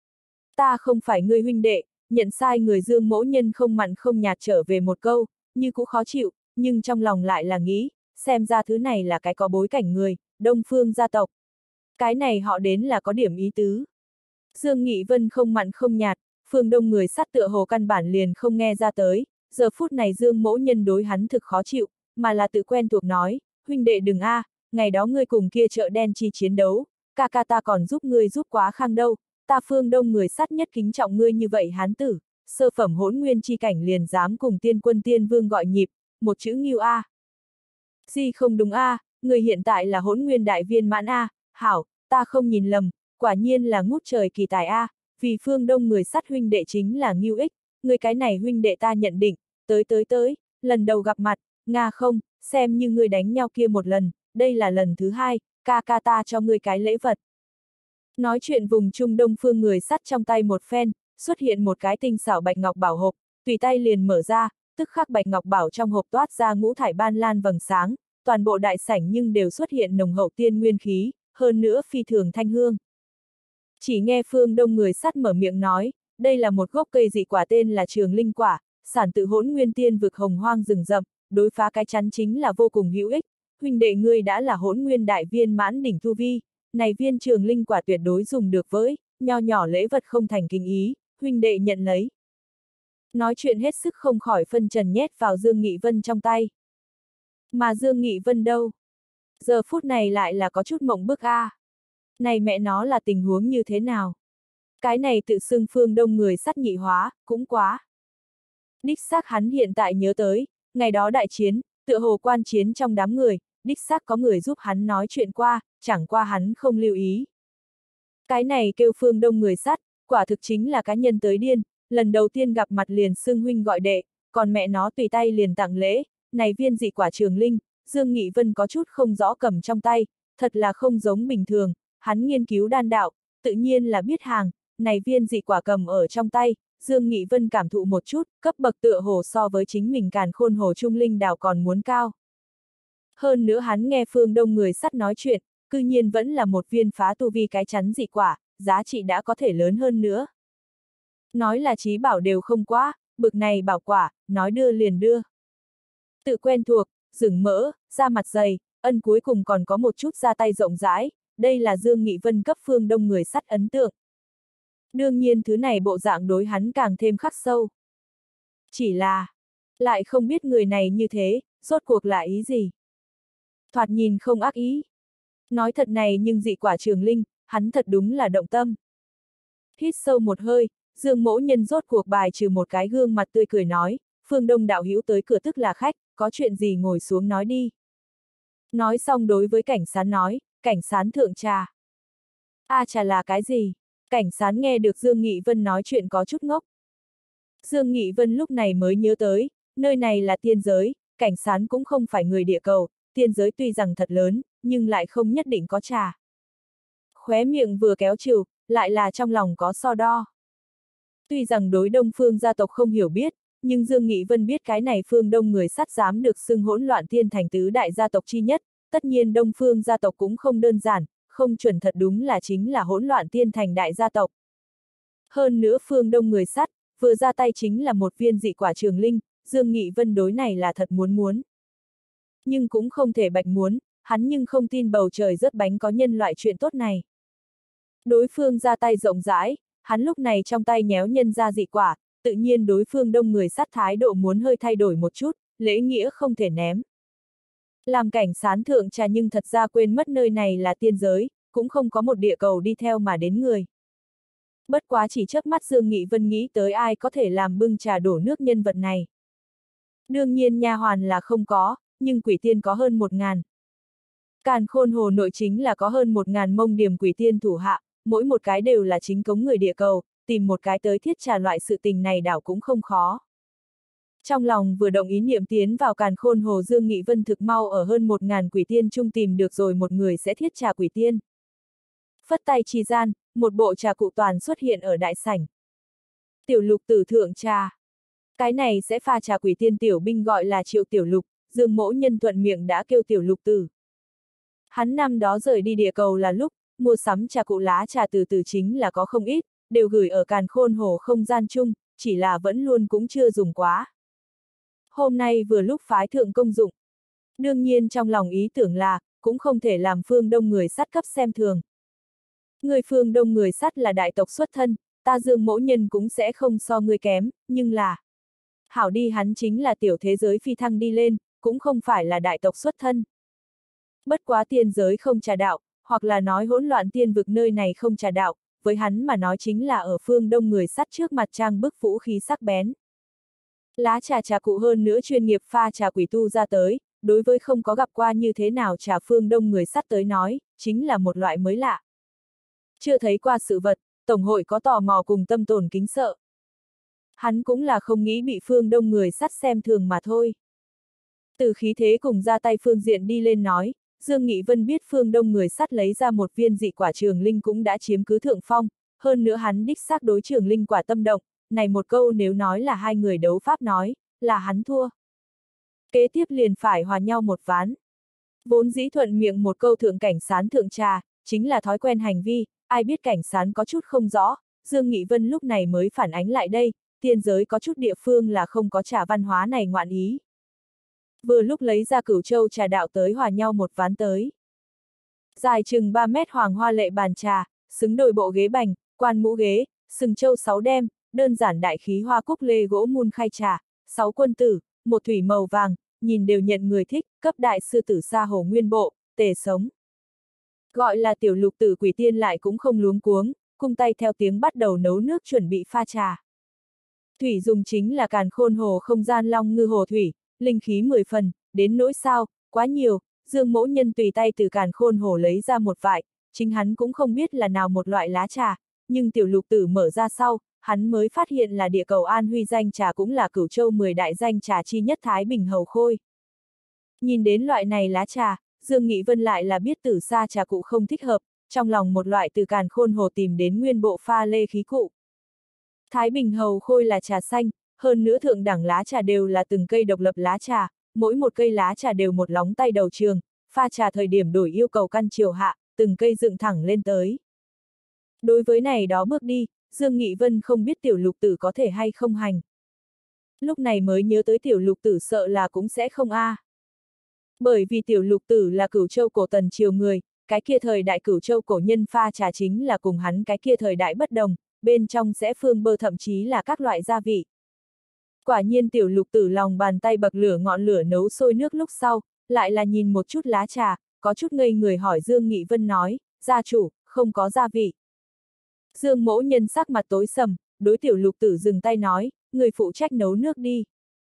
Ta không phải ngươi huynh đệ, nhận sai người Dương mỗ nhân không mặn không nhạt trở về một câu, như cũng khó chịu, nhưng trong lòng lại là nghĩ, xem ra thứ này là cái có bối cảnh người, Đông Phương gia tộc. Cái này họ đến là có điểm ý tứ. Dương Nghị Vân không mặn không nhạt, Phương Đông người sắt tựa hồ căn bản liền không nghe ra tới, giờ phút này Dương mỗ nhân đối hắn thực khó chịu, mà là tự quen thuộc nói, huynh đệ đừng a, à, ngày đó ngươi cùng kia chợ đen chi chiến đấu, ca ca ta còn giúp ngươi giúp quá khang đâu, ta Phương Đông người sắt nhất kính trọng ngươi như vậy hán tử, sơ phẩm hỗn nguyên chi cảnh liền dám cùng tiên quân tiên vương gọi nhịp, một chữ nghiêu a. À. Gì không đúng a, à, người hiện tại là hỗn nguyên đại viên mãn a, à, hảo, ta không nhìn lầm, quả nhiên là ngút trời kỳ tài a, à, vì Phương Đông người sắt huynh đệ chính là nghiêu ích, người cái này huynh đệ ta nhận định, tới tới tới, lần đầu gặp mặt, nga không, xem như người đánh nhau kia một lần, đây là lần thứ hai, ca ca ta cho ngươi cái lễ vật. Nói chuyện vùng Trung Đông phương người sắt trong tay một phen, xuất hiện một cái tinh xảo bạch ngọc bảo hộp, tùy tay liền mở ra, tức khắc bạch ngọc bảo trong hộp toát ra ngũ thải ban lan vầng sáng, toàn bộ đại sảnh nhưng đều xuất hiện nồng hậu tiên nguyên khí, hơn nữa phi thường thanh hương. Chỉ nghe Phương Đông người sắt mở miệng nói, đây là một gốc cây dị quả tên là Trường Linh quả, sản tự hỗn nguyên tiên vực hồng hoang rừng rậm, đối phá cái chắn chính là vô cùng hữu ích. Huynh đệ ngươi đã là hỗn nguyên đại viên mãn đỉnh tu vi, này viên Trường Linh quả tuyệt đối dùng được với, nho nhỏ lễ vật không thành kinh ý, huynh đệ nhận lấy. Nói chuyện hết sức không khỏi phân trần nhét vào Dương Nghị Vân trong tay. Mà Dương Nghị Vân đâu? Giờ phút này lại là có chút mộng bức a. À. Này mẹ nó là tình huống như thế nào? Cái này tự xưng Phương Đông người sắt nhị hóa, cũng quá. Đích xác hắn hiện tại nhớ tới, ngày đó đại chiến, tựa hồ quan chiến trong đám người, đích xác có người giúp hắn nói chuyện qua, chẳng qua hắn không lưu ý. Cái này kêu Phương Đông người sắt, quả thực chính là cá nhân tới điên, lần đầu tiên gặp mặt liền xưng huynh gọi đệ, còn mẹ nó tùy tay liền tặng lễ, này viên dị quả Trường Linh, Dương Nghị Vân có chút không rõ cầm trong tay, thật là không giống bình thường, hắn nghiên cứu đan đạo, tự nhiên là biết hàng, này viên dị quả cầm ở trong tay, Dương Nghị Vân cảm thụ một chút, cấp bậc tựa hồ so với chính mình càn khôn hồ trung linh đảo còn muốn cao. Hơn nữa hắn nghe Phương Đông người sắt nói chuyện, cư nhiên vẫn là một viên phá tu vi cái chắn dị quả, giá trị đã có thể lớn hơn nữa. Nói là trí bảo đều không quá, bực này bảo quả, nói đưa liền đưa. Tự quen thuộc, rừng mỡ, da mặt dày, ân cuối cùng còn có một chút da tay rộng rãi, đây là Dương Nghị Vân cấp Phương Đông người sắt ấn tượng. Đương nhiên thứ này bộ dạng đối hắn càng thêm khắc sâu. Chỉ là, lại không biết người này như thế, rốt cuộc là ý gì. Thoạt nhìn không ác ý. Nói thật này nhưng dị quả Trường Linh, hắn thật đúng là động tâm. Hít sâu một hơi, Dương mỗ nhân rốt cuộc bài trừ một cái gương mặt tươi cười nói, Phương Đông đạo hữu tới cửa tức là khách, có chuyện gì ngồi xuống nói đi. Nói xong đối với Cảnh Sán nói, Cảnh Sán thượng trà. A à, trà là cái gì? Cảnh Sán nghe được Dương Nghị Vân nói chuyện có chút ngốc. Dương Nghị Vân lúc này mới nhớ tới, nơi này là tiên giới, Cảnh Sán cũng không phải người địa cầu, tiên giới tuy rằng thật lớn, nhưng lại không nhất định có trà. Khóe miệng vừa kéo trừ, lại là trong lòng có so đo. Tuy rằng đối Đông Phương gia tộc không hiểu biết, nhưng Dương Nghị Vân biết cái này Phương Đông người sắt dám được xưng hỗn loạn tiên thành tứ đại gia tộc chi nhất, tất nhiên Đông Phương gia tộc cũng không đơn giản, không chuẩn thật đúng là chính là hỗn loạn tiên thành đại gia tộc. Hơn nữa Phương Đông người sắt, vừa ra tay chính là một viên dị quả Trường Linh, Dương Nghị Vân đối này là thật muốn muốn. Nhưng cũng không thể bạch muốn, hắn nhưng không tin bầu trời rớt bánh có nhân loại chuyện tốt này. Đối phương ra tay rộng rãi, hắn lúc này trong tay nhéo nhân ra dị quả, tự nhiên đối phương Đông người sắt thái độ muốn hơi thay đổi một chút, lễ nghĩa không thể ném. Làm cảnh sán thượng trà nhưng thật ra quên mất nơi này là tiên giới, cũng không có một địa cầu đi theo mà đến người. Bất quá chỉ chớp mắt Dương Nghị Vân nghĩ tới ai có thể làm bưng trà đổ nước nhân vật này. Đương nhiên nha hoàn là không có, nhưng quỷ tiên có hơn một ngàn. Càn Khôn Hồ nội chính là có hơn một ngàn mông điểm quỷ tiên thủ hạ, mỗi một cái đều là chính cống người địa cầu, tìm một cái tới thiết trà loại sự tình này đảo cũng không khó. Trong lòng vừa động ý niệm tiến vào Càn Khôn Hồ, Dương Nghị Vân thực mau ở hơn một ngàn quỷ tiên chung tìm được rồi một người sẽ thiết trà quỷ tiên. Phất tay chi gian, một bộ trà cụ toàn xuất hiện ở đại sảnh. Tiểu Lục tử thượng trà. Cái này sẽ pha trà quỷ tiên tiểu binh gọi là Triệu Tiểu Lục, Dương Mỗ Nhân thuận miệng đã kêu Tiểu Lục tử. Hắn năm đó rời đi địa cầu là lúc, mua sắm trà cụ lá trà từ từ chính là có không ít, đều gửi ở Càn Khôn Hồ không gian chung, chỉ là vẫn luôn cũng chưa dùng quá. Hôm nay vừa lúc phái thượng công dụng. Đương nhiên trong lòng ý tưởng là, cũng không thể làm phương đông người sắt cấp xem thường. Người phương đông người sắt là đại tộc xuất thân, ta Dương Mỗ Nhân cũng sẽ không so người kém, nhưng là... Hảo đi, hắn chính là tiểu thế giới phi thăng đi lên, cũng không phải là đại tộc xuất thân. Bất quá tiên giới không trà đạo, hoặc là nói hỗn loạn tiên vực nơi này không trà đạo, với hắn mà nói chính là ở phương đông người sắt trước mặt trang bức vũ khí sắc bén. Lá trà trà cụ hơn nữa chuyên nghiệp pha trà quỷ tu ra tới, đối với không có gặp qua như thế nào trà phương đông người sắt tới nói, chính là một loại mới lạ. Chưa thấy qua sự vật, Tổng hội có tò mò cùng tâm tồn kính sợ. Hắn cũng là không nghĩ bị phương đông người sắt xem thường mà thôi. Từ khí thế cùng ra tay phương diện đi lên nói, Dương Nghị Vân biết phương đông người sắt lấy ra một viên dị quả trường linh cũng đã chiếm cứ thượng phong, hơn nữa hắn đích xác đối trường linh quả tâm động, này một câu nếu nói là hai người đấu pháp nói, là hắn thua. Kế tiếp liền phải hòa nhau một ván. Vốn dĩ thuận miệng một câu thượng cảnh sán thượng trà, chính là thói quen hành vi, ai biết cảnh sán có chút không rõ, Dương Nghị Vân lúc này mới phản ánh lại đây, tiên giới có chút địa phương là không có trà văn hóa này ngoạn ý. Vừa lúc lấy ra Cửu Châu trà đạo tới hòa nhau một ván tới. Dài chừng ba mét hoàng hoa lệ bàn trà, xứng đôi bộ ghế bành, quan mũ ghế, sừng châu sáu đem, đơn giản đại khí hoa cúc lê gỗ mun khay trà, sáu quân tử, một thủy màu vàng, nhìn đều nhận người thích, cấp đại sư tử sa hồ nguyên bộ, tề sống. Gọi là Tiểu Lục tử quỷ tiên lại cũng không luống cuống, cung tay theo tiếng bắt đầu nấu nước chuẩn bị pha trà. Thủy dùng chính là Càn Khôn Hồ không gian long ngư hồ thủy, linh khí mười phần, đến nỗi sao, quá nhiều, Dương Mỗ Nhân tùy tay từ Càn Khôn Hồ lấy ra một vại, chính hắn cũng không biết là nào một loại lá trà, nhưng Tiểu Lục tử mở ra sau, hắn mới phát hiện là địa cầu An Huy danh trà cũng là Cửu Châu mười đại danh trà chi nhất Thái Bình Hầu Khôi. Nhìn đến loại này lá trà, Dương Nghị Vân lại là biết từ xa trà cụ không thích hợp, trong lòng một loại từ Càn Khôn Hồ tìm đến nguyên bộ pha lê khí cụ. Thái Bình Hầu Khôi là trà xanh, hơn nữa thượng đẳng lá trà đều là từng cây độc lập lá trà, mỗi một cây lá trà đều một lóng tay đầu trường, pha trà thời điểm đổi yêu cầu căn chiều hạ, từng cây dựng thẳng lên tới. Đối với này đó bước đi, Dương Nghị Vân không biết Tiểu Lục tử có thể hay không hành. Lúc này mới nhớ tới Tiểu Lục tử sợ là cũng sẽ không a. À. Bởi vì Tiểu Lục tử là Cửu Châu cổ tần triều người, cái kia thời đại Cửu Châu cổ nhân pha trà chính là cùng hắn cái kia thời đại bất đồng, bên trong sẽ phương bơ thậm chí là các loại gia vị. Quả nhiên Tiểu Lục tử lòng bàn tay bậc lửa ngọn lửa nấu sôi nước lúc sau, lại là nhìn một chút lá trà, có chút ngây người hỏi Dương Nghị Vân nói, gia chủ, không có gia vị. Dương Mỗ Nhân sắc mặt tối sầm, đối Tiểu Lục tử dừng tay nói, người phụ trách nấu nước đi.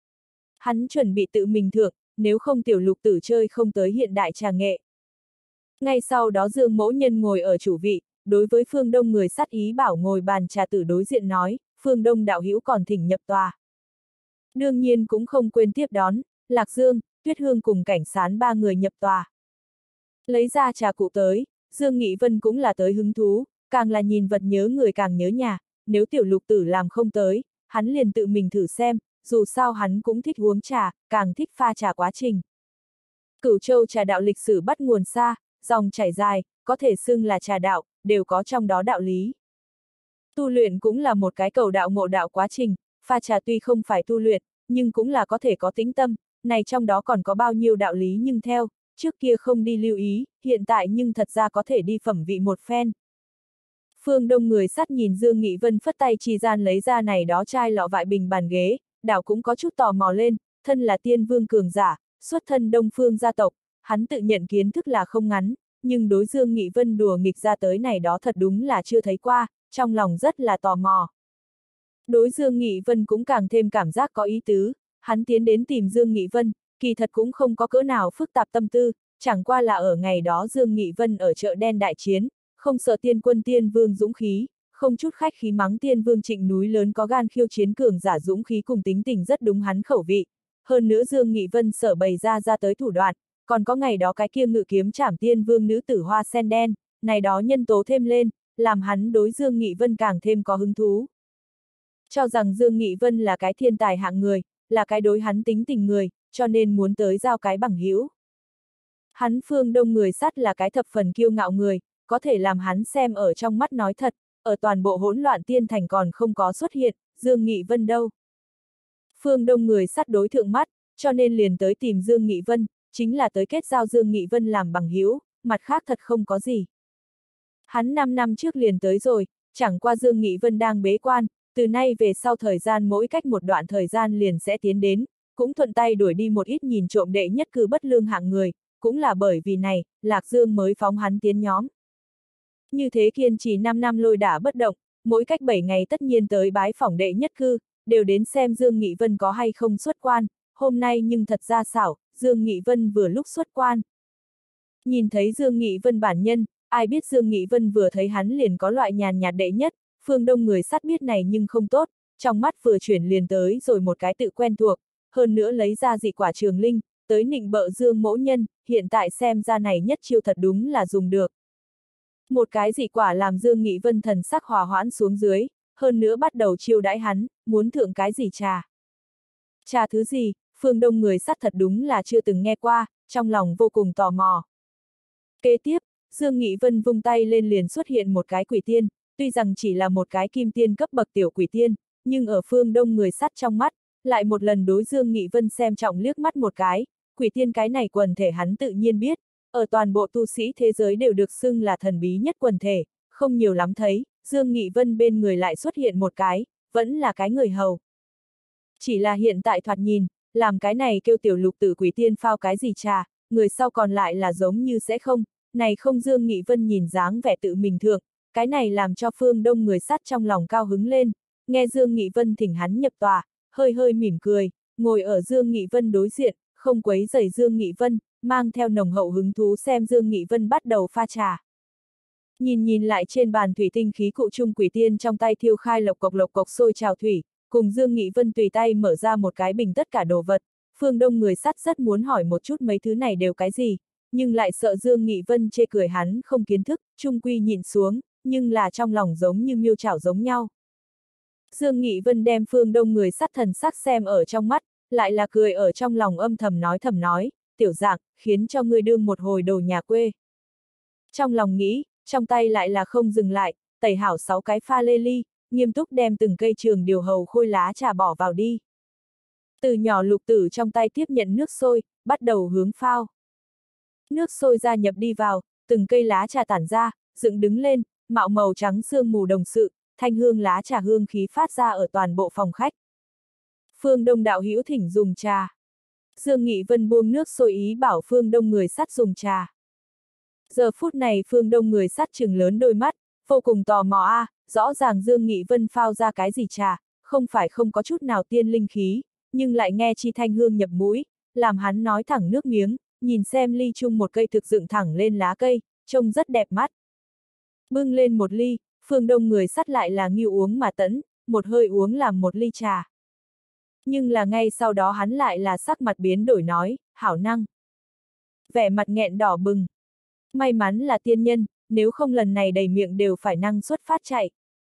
Hắn chuẩn bị tự mình thưởng, nếu không Tiểu Lục tử chơi không tới hiện đại trà nghệ. Ngay sau đó Dương Mỗ Nhân ngồi ở chủ vị, đối với phương đông người sắt ý bảo ngồi bàn trà tử đối diện nói, phương đông đạo hữu còn thỉnh nhập tòa. Đương nhiên cũng không quên tiếp đón, Lạc Dương, Tuyết Hương cùng cảnh sán ba người nhập tòa. Lấy ra trà cụ tới, Dương Nghị Vân cũng là tới hứng thú, càng là nhìn vật nhớ người càng nhớ nhà, nếu Tiểu Lục tử làm không tới, hắn liền tự mình thử xem, dù sao hắn cũng thích uống trà, càng thích pha trà quá trình. Cửu Châu trà đạo lịch sử bắt nguồn xa, dòng chảy dài, có thể xưng là trà đạo, đều có trong đó đạo lý. Tu luyện cũng là một cái cầu đạo ngộ đạo quá trình, pha trà tuy không phải tu luyện, nhưng cũng là có thể có tĩnh tâm, này trong đó còn có bao nhiêu đạo lý nhưng theo, trước kia không đi lưu ý, hiện tại nhưng thật ra có thể đi phẩm vị một phen. Phương đông người sắt nhìn Dương Nghị Vân phất tay chi gian lấy ra này đó chai lọ vại bình bàn ghế, đảo cũng có chút tò mò lên, thân là tiên vương cường giả, xuất thân đông phương gia tộc, hắn tự nhận kiến thức là không ngắn, nhưng đối Dương Nghị Vân đùa nghịch ra tới này đó thật đúng là chưa thấy qua, trong lòng rất là tò mò. Đối Dương Nghị Vân cũng càng thêm cảm giác có ý tứ, hắn tiến đến tìm Dương Nghị Vân, kỳ thật cũng không có cỡ nào phức tạp tâm tư, chẳng qua là ở ngày đó Dương Nghị Vân ở chợ đen đại chiến, không sợ tiên quân tiên vương dũng khí, không chút khách khí mắng tiên vương Trịnh núi lớn có gan khiêu chiến cường giả dũng khí cùng tính tình rất đúng hắn khẩu vị. Hơn nữa Dương Nghị Vân sở bày ra ra tới thủ đoạn, còn có ngày đó cái kia ngự kiếm trảm tiên vương nữ tử hoa sen đen, này đó nhân tố thêm lên, làm hắn đối Dương Nghị Vân càng thêm có hứng thú. Cho rằng Dương Nghị Vân là cái thiên tài hạng người, là cái đối hắn tính tình người, cho nên muốn tới giao cái bằng hữu. Hắn Phương Đông người sắt là cái thập phần kiêu ngạo người, có thể làm hắn xem ở trong mắt nói thật, ở toàn bộ hỗn loạn tiên thành còn không có xuất hiện, Dương Nghị Vân đâu. Phương Đông người sắt đối thượng mắt, cho nên liền tới tìm Dương Nghị Vân, chính là tới kết giao Dương Nghị Vân làm bằng hữu, mặt khác thật không có gì. Hắn năm năm trước liền tới rồi, chẳng qua Dương Nghị Vân đang bế quan, từ nay về sau thời gian mỗi cách một đoạn thời gian liền sẽ tiến đến, cũng thuận tay đuổi đi một ít nhìn trộm đệ nhất cử bất lương hạng người, cũng là bởi vì này, Lạc Dương mới phóng hắn tiến nhóm. Như thế kiên trì năm năm lôi đả bất động, mỗi cách bảy ngày tất nhiên tới bái phỏng đệ nhất cư, đều đến xem Dương Nghị Vân có hay không xuất quan, hôm nay nhưng thật ra xảo, Dương Nghị Vân vừa lúc xuất quan. Nhìn thấy Dương Nghị Vân bản nhân, ai biết Dương Nghị Vân vừa thấy hắn liền có loại nhàn nhạt đệ nhất, Phương Đông người sắt biết này nhưng không tốt, trong mắt vừa chuyển liền tới rồi một cái tự quen thuộc, hơn nữa lấy ra dị quả trường linh, tới nịnh bợ Dương mỗ nhân, hiện tại xem ra này nhất chiêu thật đúng là dùng được. Một cái dị quả làm Dương Nghị Vân thần sắc hòa hoãn xuống dưới, hơn nữa bắt đầu chiêu đãi hắn, muốn thượng cái gì trà. Trà thứ gì, Phương Đông người sắt thật đúng là chưa từng nghe qua, trong lòng vô cùng tò mò. Kế tiếp, Dương Nghị Vân vung tay lên liền xuất hiện một cái quỷ tiên, tuy rằng chỉ là một cái kim tiên cấp bậc tiểu quỷ tiên, nhưng ở Phương Đông người sắt trong mắt, lại một lần đối Dương Nghị Vân xem trọng liếc mắt một cái, quỷ tiên cái này quần thể hắn tự nhiên biết, ở toàn bộ tu sĩ thế giới đều được xưng là thần bí nhất quần thể, không nhiều lắm thấy, Dương Nghị Vân bên người lại xuất hiện một cái, vẫn là cái người hầu. Chỉ là hiện tại thoạt nhìn, làm cái này kêu tiểu lục tử quỷ tiên phao cái gì trà, người sau còn lại là giống như sẽ không, này không Dương Nghị Vân nhìn dáng vẻ tự mình thượng, cái này làm cho Phương Đông người sắt trong lòng cao hứng lên, nghe Dương Nghị Vân thỉnh hắn nhập tòa, hơi hơi mỉm cười, ngồi ở Dương Nghị Vân đối diện, không quấy rầy Dương Nghị Vân, mang theo nồng hậu hứng thú xem Dương Nghị Vân bắt đầu pha trà. Nhìn nhìn lại trên bàn thủy tinh khí cụ trung quỷ tiên trong tay thiêu khai lộc cộc lộc cộc sôi trào thủy, cùng Dương Nghị Vân tùy tay mở ra một cái bình tất cả đồ vật, Phương Đông người sắt rất muốn hỏi một chút mấy thứ này đều cái gì, nhưng lại sợ Dương Nghị Vân chê cười hắn không kiến thức, trung quy nhìn xuống, nhưng là trong lòng giống như miêu chảo giống nhau. Dương Nghị Vân đem Phương Đông người sắt thần sắc xem ở trong mắt, lại là cười ở trong lòng âm thầm nói thầm nói, tiểu dạng, khiến cho ngươi đương một hồi đồ nhà quê. Trong lòng nghĩ, trong tay lại là không dừng lại, tẩy hảo sáu cái pha lê ly, nghiêm túc đem từng cây trường điều hầu khôi lá trà bỏ vào đi. Từ nhỏ lục tử trong tay tiếp nhận nước sôi, bắt đầu hướng phao. Nước sôi gia nhập đi vào, từng cây lá trà tản ra, dựng đứng lên, mạo màu trắng sương mù đồng sự, thanh hương lá trà hương khí phát ra ở toàn bộ phòng khách. Phương Đông đạo hữu thỉnh dùng trà. Dương Nghị Vân buông nước sôi ý bảo Phương Đông người sắt dùng trà. Giờ phút này Phương Đông người sắt trừng lớn đôi mắt, vô cùng tò mò a, à, rõ ràng Dương Nghị Vân phao ra cái gì trà, không phải không có chút nào tiên linh khí, nhưng lại nghe chi thanh hương nhập mũi, làm hắn nói thẳng nước miếng, nhìn xem ly chung một cây thực dựng thẳng lên lá cây, trông rất đẹp mắt. Bưng lên một ly, Phương Đông người sắt lại là nghiêu uống mà tẫn, một hơi uống làm một ly trà. Nhưng là ngay sau đó hắn lại là sắc mặt biến đổi nói, hảo năng. Vẻ mặt nghẹn đỏ bừng. May mắn là tiên nhân, nếu không lần này đầy miệng đều phải năng xuất phát chạy.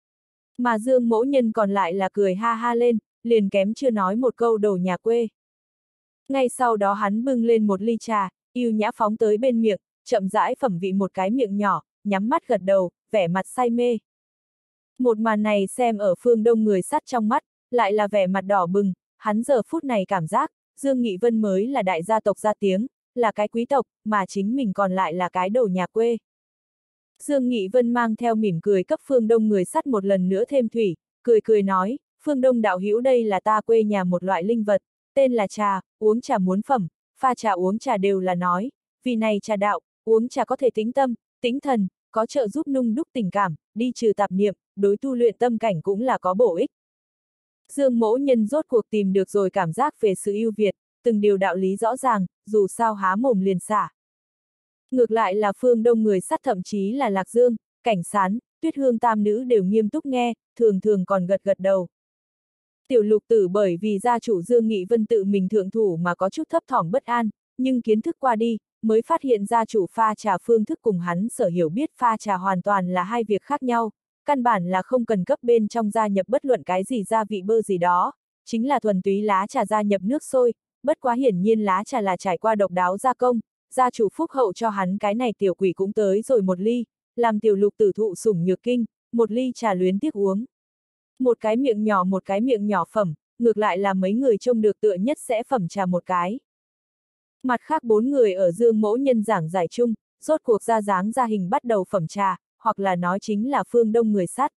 Mà Dương mỗ nhân còn lại là cười ha ha lên, liền kém chưa nói một câu đồ nhà quê. Ngay sau đó hắn bưng lên một ly trà, yêu nhã phóng tới bên miệng, chậm rãi phẩm vị một cái miệng nhỏ, nhắm mắt gật đầu, vẻ mặt say mê. Một màn này xem ở Phương Đông người sắt trong mắt, lại là vẻ mặt đỏ bừng, hắn giờ phút này cảm giác, Dương Nghị Vân mới là đại gia tộc gia tiếng, là cái quý tộc, mà chính mình còn lại là cái đồ nhà quê. Dương Nghị Vân mang theo mỉm cười cấp Phương Đông người sắt một lần nữa thêm thủy, cười cười nói, Phương Đông đạo hữu đây là ta quê nhà một loại linh vật, tên là trà, uống trà muốn phẩm, pha trà uống trà đều là nói, vì này trà đạo, uống trà có thể tĩnh tâm, tĩnh thần, có trợ giúp nung đúc tình cảm, đi trừ tạp niệm, đối tu luyện tâm cảnh cũng là có bổ ích. Dương Mỗ Nhân rốt cuộc tìm được rồi cảm giác về sự ưu việt, từng điều đạo lý rõ ràng, dù sao há mồm liền xả. Ngược lại là phương Đông người sắt thậm chí là Lạc Dương, Cảnh Sán, Tuyết Hương tam nữ đều nghiêm túc nghe, thường thường còn gật gật đầu. Tiểu Lục Tử bởi vì gia chủ Dương Nghị Vân tự mình thượng thủ mà có chút thấp thỏm bất an, nhưng kiến thức qua đi, mới phát hiện gia chủ pha trà phương thức cùng hắn sở hiểu biết pha trà hoàn toàn là hai việc khác nhau, căn bản là không cần cấp bên trong gia nhập bất luận cái gì gia vị bơ gì đó, chính là thuần túy lá trà gia nhập nước sôi, bất quá hiển nhiên lá trà là trải qua độc đáo gia công, gia chủ phúc hậu cho hắn cái này tiểu quỷ cũng tới rồi một ly, làm Tiểu Lục Tử thụ sủng nhược kinh, một ly trà luyến tiếc uống. Một cái miệng nhỏ một cái miệng nhỏ phẩm, ngược lại là mấy người trông được tựa nhất sẽ phẩm trà một cái. Mặt khác bốn người ở Dương Mỗ Nhân giảng giải chung, rốt cuộc ra dáng ra hình bắt đầu phẩm trà, hoặc là nói chính là phương Đông người sắt.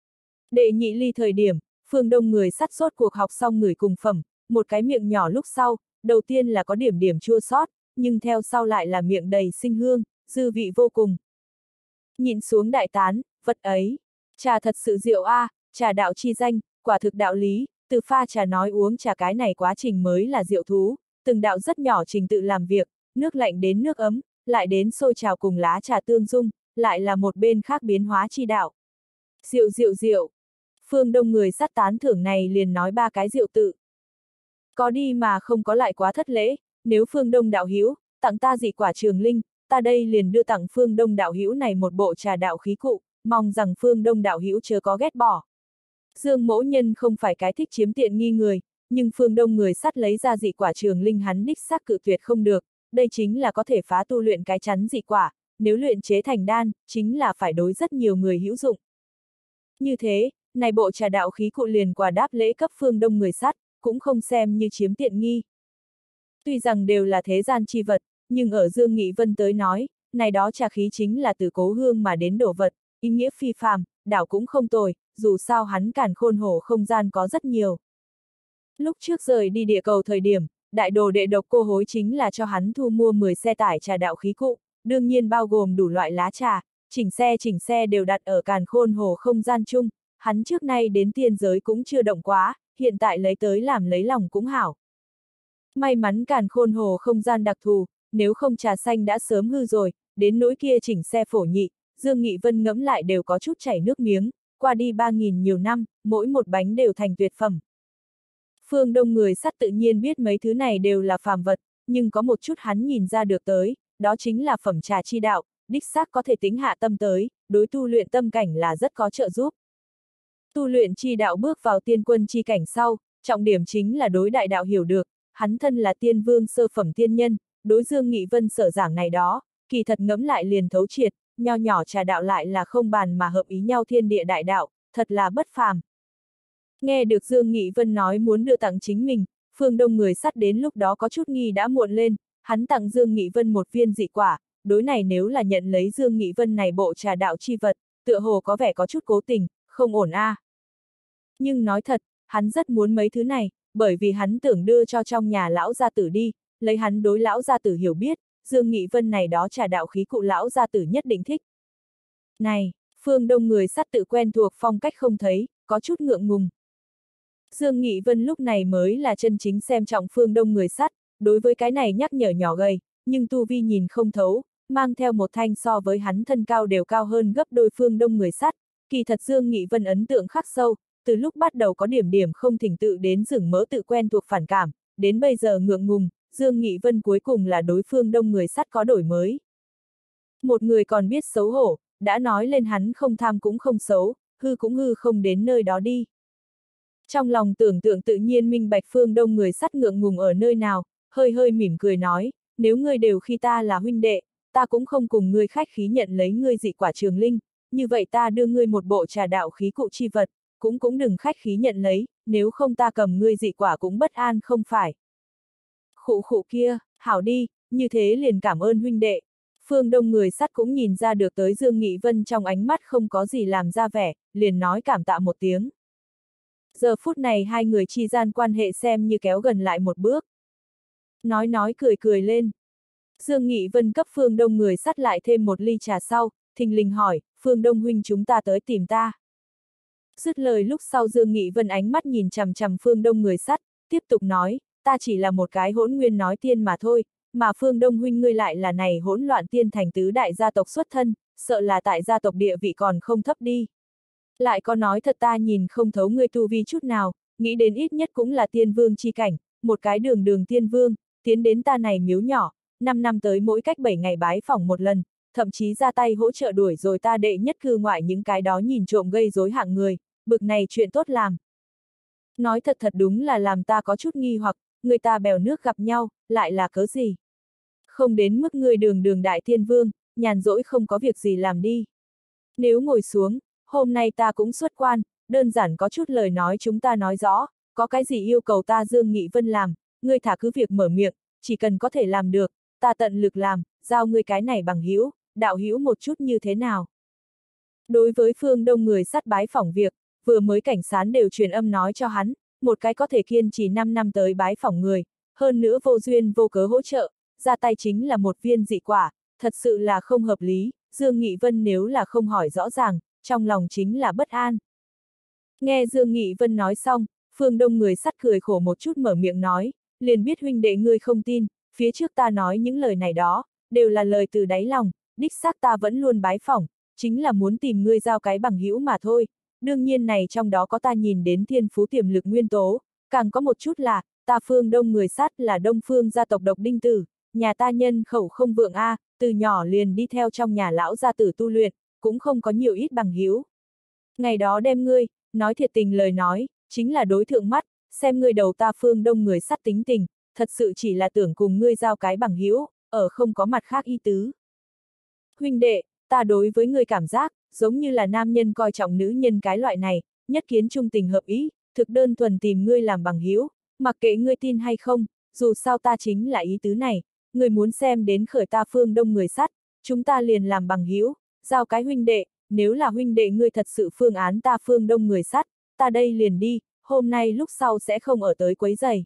Đệ nhị ly thời điểm, phương Đông người sắt rốt cuộc học xong người cùng phẩm, một cái miệng nhỏ lúc sau, đầu tiên là có điểm điểm chua xót, nhưng theo sau lại là miệng đầy sinh hương, dư vị vô cùng. Nhìn xuống đại tán, vật ấy, trà thật sự rượu a, à, trà đạo chi danh, quả thực đạo lý, từ pha trà nói uống trà cái này quá trình mới là rượu thú, từng đạo rất nhỏ trình tự làm việc, nước lạnh đến nước ấm, lại đến sôi trào cùng lá trà tương dung, lại là một bên khác biến hóa chi đạo. Rượu rượu rượu. Phương Đông người sắt tán thưởng này liền nói ba cái rượu tự. Có đi mà không có lại quá thất lễ, nếu Phương Đông đạo hữu tặng ta dị quả trường linh, ta đây liền đưa tặng Phương Đông đạo hữu này một bộ trà đạo khí cụ, mong rằng Phương Đông đạo hữu chớ có ghét bỏ. Dương Mỗ Nhân không phải cái thích chiếm tiện nghi người, nhưng Phương Đông người sắt lấy ra dị quả trường linh hắn đích xác cự tuyệt không được, đây chính là có thể phá tu luyện cái chắn dị quả, nếu luyện chế thành đan, chính là phải đối rất nhiều người hữu dụng. Như thế, này bộ trà đạo khí cụ liền quả đáp lễ cấp Phương Đông người sắt, cũng không xem như chiếm tiện nghi. Tuy rằng đều là thế gian chi vật, nhưng ở Dương Nghị Vân tới nói, này đó trà khí chính là từ cố hương mà đến đổ vật, ý nghĩa phi phàm, đảo cũng không tồi, dù sao hắn Càn Khôn Hổ không gian có rất nhiều. Lúc trước rời đi địa cầu thời điểm, đại đồ đệ độc cô hối chính là cho hắn thu mua mười xe tải trà đạo khí cụ, đương nhiên bao gồm đủ loại lá trà, chỉnh xe chỉnh xe đều đặt ở Càn Khôn Hổ không gian chung, hắn trước nay đến tiên giới cũng chưa động quá, hiện tại lấy tới làm lấy lòng cũng hảo. May mắn Càn Khôn Hồ không gian đặc thù, nếu không trà xanh đã sớm hư rồi, đến nỗi kia chỉnh xe phổ nhị, Dương Nghị Vân ngẫm lại đều có chút chảy nước miếng, qua đi ba nghìn nhiều năm, mỗi một bánh đều thành tuyệt phẩm. Phương Đông người sắt tự nhiên biết mấy thứ này đều là phàm vật, nhưng có một chút hắn nhìn ra được tới, đó chính là phẩm trà chi đạo, đích xác có thể tính hạ tâm tới, đối tu luyện tâm cảnh là rất có trợ giúp. Tu luyện chi đạo bước vào tiên quân chi cảnh sau, trọng điểm chính là đối đại đạo hiểu được, hắn thân là tiên vương sơ phẩm tiên nhân, đối Dương Nghị Vân sở giảng này đó, kỳ thật ngẫm lại liền thấu triệt, nho nhỏ trà đạo lại là không bàn mà hợp ý nhau thiên địa đại đạo, thật là bất phàm. Nghe được Dương Nghị Vân nói muốn đưa tặng chính mình, Phương Đông người sắt đến lúc đó có chút nghi đã muộn lên, hắn tặng Dương Nghị Vân một viên dị quả, đối này nếu là nhận lấy Dương Nghị Vân này bộ trà đạo chi vật, tựa hồ có vẻ có chút cố tình, không ổn a. À. Nhưng nói thật, hắn rất muốn mấy thứ này, bởi vì hắn tưởng đưa cho trong nhà lão gia tử đi, lấy hắn đối lão gia tử hiểu biết, Dương Nghị Vân này đó trà đạo khí cụ lão gia tử nhất định thích. Này, Phương Đông người sắt tự quen thuộc phong cách không thấy, có chút ngượng ngùng. Dương Nghị Vân lúc này mới là chân chính xem trọng Phương Đông người sắt, đối với cái này nhắc nhở nhỏ gầy, nhưng tu vi nhìn không thấu, mang theo một thanh so với hắn thân cao đều cao hơn gấp đôi Phương Đông người sắt, kỳ thật Dương Nghị Vân ấn tượng khắc sâu, từ lúc bắt đầu có điểm điểm không thỉnh tự đến rừng mỡ tự quen thuộc phản cảm, đến bây giờ ngượng ngùng, Dương Nghị Vân cuối cùng là đối Phương Đông người sắt có đổi mới. Một người còn biết xấu hổ, đã nói lên hắn không tham cũng không xấu, hư cũng hư không đến nơi đó đi. Trong lòng tưởng tượng tự nhiên minh bạch Phương Đông người sắt ngượng ngùng ở nơi nào, hơi hơi mỉm cười nói, nếu ngươi đều khi ta là huynh đệ, ta cũng không cùng ngươi khách khí nhận lấy ngươi dị quả trường linh, như vậy ta đưa ngươi một bộ trà đạo khí cụ chi vật, cũng cũng đừng khách khí nhận lấy, nếu không ta cầm ngươi dị quả cũng bất an không phải. Khụ khụ kia, hảo đi, như thế liền cảm ơn huynh đệ. Phương Đông người sắt cũng nhìn ra được tới Dương Nghị Vân trong ánh mắt không có gì làm ra vẻ, liền nói cảm tạ một tiếng. Giờ phút này hai người chi gian quan hệ xem như kéo gần lại một bước. Nói nói cười cười lên. Dương Nghị Vân cấp Phương Đông người sắt lại thêm một ly trà sau, thình lình hỏi, Phương Đông huynh chúng ta tới tìm ta. Dứt lời lúc sau Dương Nghị Vân ánh mắt nhìn chằm chằm Phương Đông người sắt, tiếp tục nói, ta chỉ là một cái hỗn nguyên nói tiên mà thôi, mà Phương Đông huynh ngươi lại là này hỗn loạn tiên thành tứ đại gia tộc xuất thân, sợ là tại gia tộc địa vị còn không thấp đi. Lại có nói thật ta nhìn không thấu ngươi tu vi chút nào, nghĩ đến ít nhất cũng là tiên vương chi cảnh, một cái đường đường tiên vương, tiến đến ta này miếu nhỏ, năm năm tới mỗi cách bảy ngày bái phỏng một lần, thậm chí ra tay hỗ trợ đuổi rồi ta đệ nhất cư ngoại những cái đó nhìn trộm gây rối hạng người, bực này chuyện tốt làm. Nói thật thật đúng là làm ta có chút nghi hoặc, người ta bèo nước gặp nhau, lại là cớ gì? Không đến mức người đường đường đại tiên vương, nhàn rỗi không có việc gì làm đi. Nếu ngồi xuống, hôm nay ta cũng xuất quan, đơn giản có chút lời nói chúng ta nói rõ, có cái gì yêu cầu ta Dương Nghị Vân làm, ngươi thả cứ việc mở miệng, chỉ cần có thể làm được, ta tận lực làm, giao ngươi cái này bằng hữu, đạo hữu một chút như thế nào. Đối với Phương Đông người sắt bái phỏng việc, vừa mới cảnh sán đều truyền âm nói cho hắn, một cái có thể kiên trì năm năm tới bái phỏng người, hơn nữa vô duyên vô cớ hỗ trợ, ra tay chính là một viên dị quả, thật sự là không hợp lý, Dương Nghị Vân nếu là không hỏi rõ ràng, trong lòng chính là bất an. Nghe Dương Nghị Vân nói xong, Phương Đông người sắt cười khổ một chút mở miệng nói, liền biết huynh đệ ngươi không tin, phía trước ta nói những lời này đó, đều là lời từ đáy lòng, đích xác ta vẫn luôn bái phỏng, chính là muốn tìm ngươi giao cái bằng hữu mà thôi, đương nhiên này trong đó có ta nhìn đến thiên phú tiềm lực nguyên tố, càng có một chút là, ta Phương Đông người sắt là Đông Phương gia tộc độc đinh tử, nhà ta nhân khẩu không vượng a, từ nhỏ liền đi theo trong nhà lão gia tử tu luyện, cũng không có nhiều ít bằng hữu. Ngày đó đem ngươi, nói thiệt tình lời nói, chính là đối thượng mắt, xem ngươi đầu ta Phương Đông người sắt tính tình, thật sự chỉ là tưởng cùng ngươi giao cái bằng hữu, ở không có mặt khác ý tứ. Huynh đệ, ta đối với ngươi cảm giác, giống như là nam nhân coi trọng nữ nhân cái loại này, nhất kiến trung tình hợp ý, thực đơn thuần tìm ngươi làm bằng hữu, mặc kệ ngươi tin hay không, dù sao ta chính là ý tứ này, ngươi muốn xem đến khởi ta Phương Đông người sắt, chúng ta liền làm bằng hữu, giao cái huynh đệ, nếu là huynh đệ ngươi thật sự phương án ta Phương Đông người sắt, ta đây liền đi, hôm nay lúc sau sẽ không ở tới quấy giày.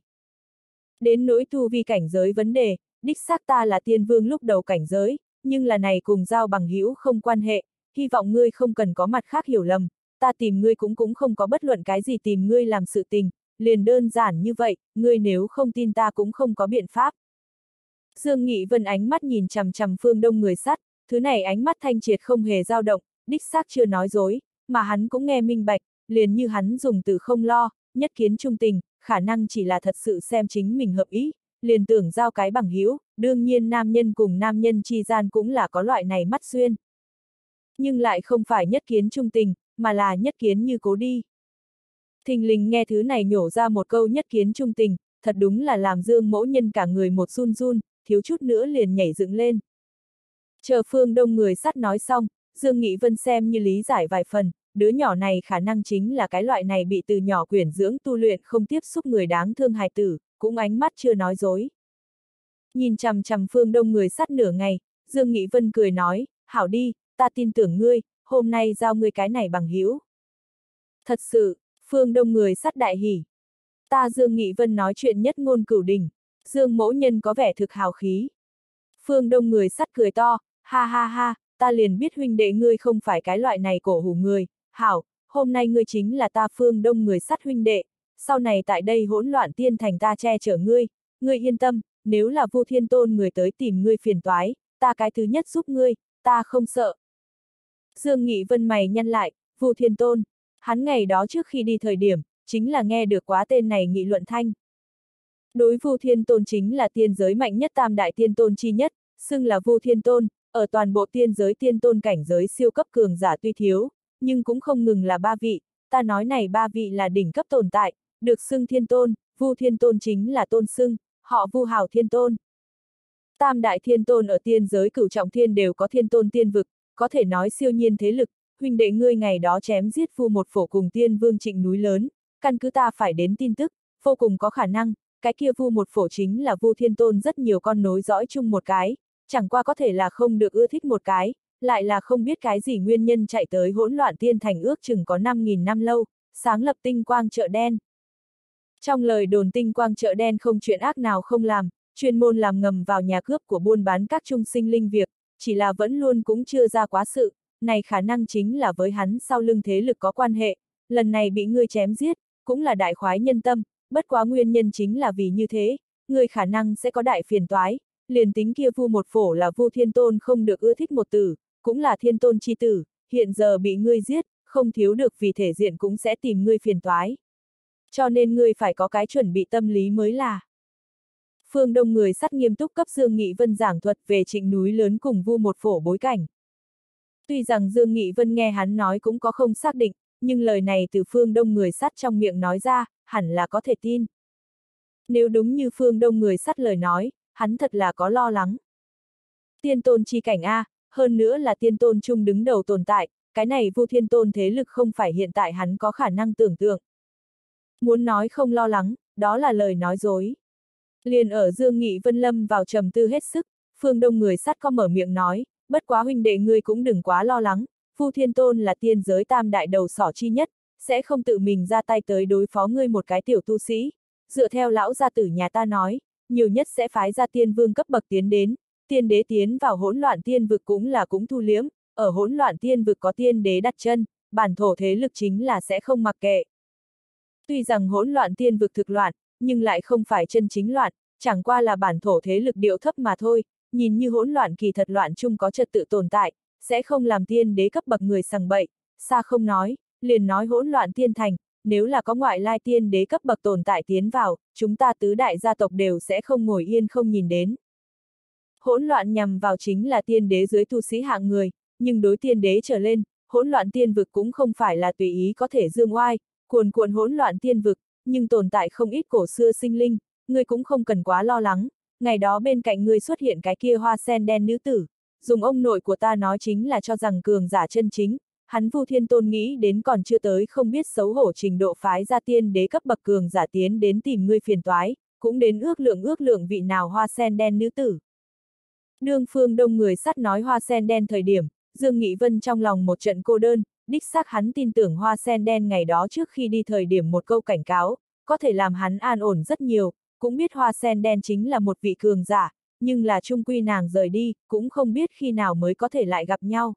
Đến nỗi tu vi cảnh giới vấn đề, đích xác ta là tiên vương lúc đầu cảnh giới, nhưng là này cùng giao bằng hữu không quan hệ, hy vọng ngươi không cần có mặt khác hiểu lầm, ta tìm ngươi cũng cũng không có bất luận cái gì tìm ngươi làm sự tình, liền đơn giản như vậy, ngươi nếu không tin ta cũng không có biện pháp. Dương Nghị Vân ánh mắt nhìn chằm chằm Phương Đông người sắt, thứ này ánh mắt thanh triệt không hề dao động, đích xác chưa nói dối, mà hắn cũng nghe minh bạch, liền như hắn dùng từ không lo, nhất kiến trung tình, khả năng chỉ là thật sự xem chính mình hợp ý, liền tưởng giao cái bằng hữu, đương nhiên nam nhân cùng nam nhân chi gian cũng là có loại này mắt xuyên. Nhưng lại không phải nhất kiến trung tình, mà là nhất kiến như cố đi. Thình lình nghe thứ này nhổ ra một câu nhất kiến trung tình, thật đúng là làm Dương mẫu nhân cả người một run run, thiếu chút nữa liền nhảy dựng lên. Chờ Phương Đông người sắt nói xong, Dương Nghị Vân xem như lý giải vài phần, đứa nhỏ này khả năng chính là cái loại này bị từ nhỏ quyển dưỡng tu luyện không tiếp xúc người đáng thương hài tử, cũng ánh mắt chưa nói dối. Nhìn chằm chằm Phương Đông người sắt nửa ngày, Dương Nghị Vân cười nói, hảo đi, ta tin tưởng ngươi, hôm nay giao ngươi cái này bằng hữu. Thật sự, Phương Đông người sắt đại hỉ. Ta Dương Nghị Vân nói chuyện nhất ngôn cửu đình, Dương mẫu nhân có vẻ thực hào khí. Phương Đông người sắt cười to, ha ha ha, ta liền biết huynh đệ ngươi không phải cái loại này cổ hủ người, hảo, hôm nay ngươi chính là ta Phương Đông người sắt huynh đệ, sau này tại đây hỗn loạn tiên thành ta che chở ngươi, ngươi yên tâm, nếu là Vu Thiên Tôn người tới tìm ngươi phiền toái, ta cái thứ nhất giúp ngươi, ta không sợ. Dương Nghị Vân mày nhăn lại, Vu Thiên Tôn, hắn ngày đó trước khi đi thời điểm, chính là nghe được quá tên này nghị luận thanh. Đối Vu Thiên Tôn chính là tiên giới mạnh nhất tam đại tiên tôn chi nhất, xưng là Vu Thiên Tôn, ở toàn bộ tiên giới tiên tôn cảnh giới siêu cấp cường giả tuy thiếu, nhưng cũng không ngừng là ba vị, ta nói này ba vị là đỉnh cấp tồn tại, được xưng Thiên Tôn, Vu Thiên Tôn chính là tôn xưng, họ Vu hào Thiên Tôn. Tam đại Thiên Tôn ở tiên giới cửu trọng thiên đều có Thiên Tôn tiên vực, có thể nói siêu nhiên thế lực, huynh đệ ngươi ngày đó chém giết Vu một phổ cùng tiên vương Trịnh núi lớn, căn cứ ta phải đến tin tức, vô cùng có khả năng, cái kia Vu một phổ chính là Vu Thiên Tôn rất nhiều con nối dõi chung một cái, chẳng qua có thể là không được ưa thích một cái, lại là không biết cái gì nguyên nhân chạy tới hỗn loạn tiên thành ước chừng có năm nghìn năm lâu, sáng lập tinh quang chợ đen. Trong lời đồn tinh quang chợ đen không chuyện ác nào không làm, chuyên môn làm ngầm vào nhà cướp của buôn bán các trung sinh linh việc, chỉ là vẫn luôn cũng chưa ra quá sự, này khả năng chính là với hắn sau lưng thế lực có quan hệ, lần này bị ngươi chém giết, cũng là đại khoái nhân tâm, bất quá nguyên nhân chính là vì như thế, ngươi khả năng sẽ có đại phiền toái, liền tính kia Vu một phổ là Vu Thiên Tôn không được ưa thích một tử, cũng là Thiên Tôn chi tử, hiện giờ bị ngươi giết, không thiếu được vì thể diện cũng sẽ tìm ngươi phiền toái. Cho nên ngươi phải có cái chuẩn bị tâm lý mới là. Phương Đông người sắt nghiêm túc cấp Dương Nghị Vân giảng thuật về Trịnh núi lớn cùng Vu một phổ bối cảnh. Tuy rằng Dương Nghị Vân nghe hắn nói cũng có không xác định, nhưng lời này từ Phương Đông người sắt trong miệng nói ra, hẳn là có thể tin. Nếu đúng như Phương Đông người sắt lời nói, hắn thật là có lo lắng. Tiên tôn chi cảnh A, hơn nữa là tiên tôn chung đứng đầu tồn tại, cái này Vu Thiên Tôn thế lực không phải hiện tại hắn có khả năng tưởng tượng. Muốn nói không lo lắng, đó là lời nói dối. Liền ở Dương Nghị Vân lâm vào trầm tư hết sức, Phương Đông người sắt có mở miệng nói, bất quá huynh đệ ngươi cũng đừng quá lo lắng, Vu Thiên Tôn là tiên giới tam đại đầu sỏ chi nhất, sẽ không tự mình ra tay tới đối phó ngươi một cái tiểu tu sĩ. Dựa theo lão gia tử nhà ta nói, nhiều nhất sẽ phái ra tiên vương cấp bậc tiến đến, tiên đế tiến vào hỗn loạn tiên vực cũng là cũng thu liếm, ở hỗn loạn tiên vực có tiên đế đặt chân, bản thổ thế lực chính là sẽ không mặc kệ. Tuy rằng hỗn loạn tiên vực thực loạn, nhưng lại không phải chân chính loạn, chẳng qua là bản thổ thế lực điệu thấp mà thôi, nhìn như hỗn loạn kỳ thật loạn chung có trật tự tồn tại, sẽ không làm tiên đế cấp bậc người sằng bậy, xa không nói, liền nói hỗn loạn tiên thành, nếu là có ngoại lai tiên đế cấp bậc tồn tại tiến vào, chúng ta tứ đại gia tộc đều sẽ không ngồi yên không nhìn đến. Hỗn loạn nhằm vào chính là tiên đế dưới tu sĩ hạng người, nhưng đối tiên đế trở lên, hỗn loạn tiên vực cũng không phải là tùy ý có thể dương oai, cuồn cuộn hỗn loạn tiên vực, nhưng tồn tại không ít cổ xưa sinh linh, ngươi cũng không cần quá lo lắng, ngày đó bên cạnh ngươi xuất hiện cái kia hoa sen đen nữ tử, dùng ông nội của ta nói chính là cho rằng cường giả chân chính, hắn Vu Thiên Tôn nghĩ đến còn chưa tới không biết xấu hổ trình độ phái ra tiên đế cấp bậc cường giả tiến đến tìm ngươi phiền toái, cũng đến ước lượng ước lượng vị nào hoa sen đen nữ tử. Đương Phương Đông người sắt nói hoa sen đen thời điểm, Dương Nghị Vân trong lòng một trận cô đơn, đích xác hắn tin tưởng hoa sen đen ngày đó trước khi đi thời điểm một câu cảnh cáo, có thể làm hắn an ổn rất nhiều, cũng biết hoa sen đen chính là một vị cường giả, nhưng là chung quy nàng rời đi, cũng không biết khi nào mới có thể lại gặp nhau.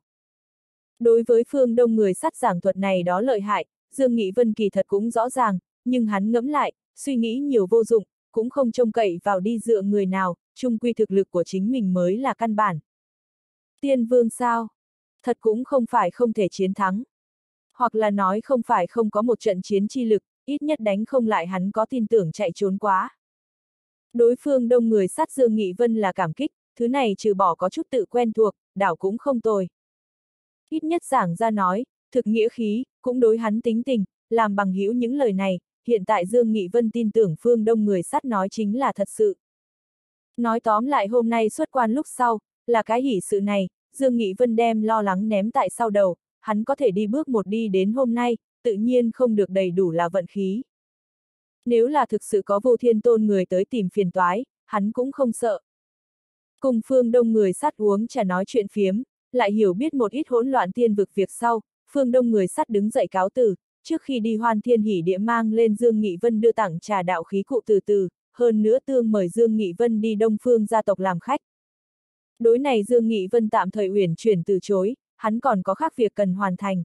Đối với Phương Đông người sắt giảng thuật này đó lợi hại, Dương Nghị Vân kỳ thật cũng rõ ràng, nhưng hắn ngẫm lại, suy nghĩ nhiều vô dụng, cũng không trông cậy vào đi dựa người nào, chung quy thực lực của chính mình mới là căn bản. Tiên vương sao? Thật cũng không phải không thể chiến thắng. Hoặc là nói không phải không có một trận chiến chi lực, ít nhất đánh không lại hắn có tin tưởng chạy trốn quá. Đối phương Đông người sát Dương Nghị Vân là cảm kích, thứ này trừ bỏ có chút tự quen thuộc, đảo cũng không tồi. Ít nhất giảng ra nói, thực nghĩa khí, cũng đối hắn tính tình, làm bằng hữu những lời này, hiện tại Dương Nghị Vân tin tưởng phương Đông người sắt nói chính là thật sự. Nói tóm lại hôm nay xuất quan lúc sau, là cái hỷ sự này, Dương Nghị Vân đem lo lắng ném tại sau đầu, hắn có thể đi bước một đi đến hôm nay, tự nhiên không được đầy đủ là vận khí. Nếu là thực sự có Vô Thiên Tôn người tới tìm phiền toái, hắn cũng không sợ. Cùng phương Đông người sắt uống trà nói chuyện phiếm, lại hiểu biết một ít hỗn loạn tiên vực việc sau, phương Đông người sắt đứng dậy cáo từ, trước khi đi Hoan Thiên Hỷ Địa mang lên Dương Nghị Vân đưa tặng trà đạo khí cụ từ từ, hơn nữa tương mời Dương Nghị Vân đi Đông Phương gia tộc làm khách. Đối này Dương Nghị Vân tạm thời uyển chuyển từ chối, hắn còn có khác việc cần hoàn thành.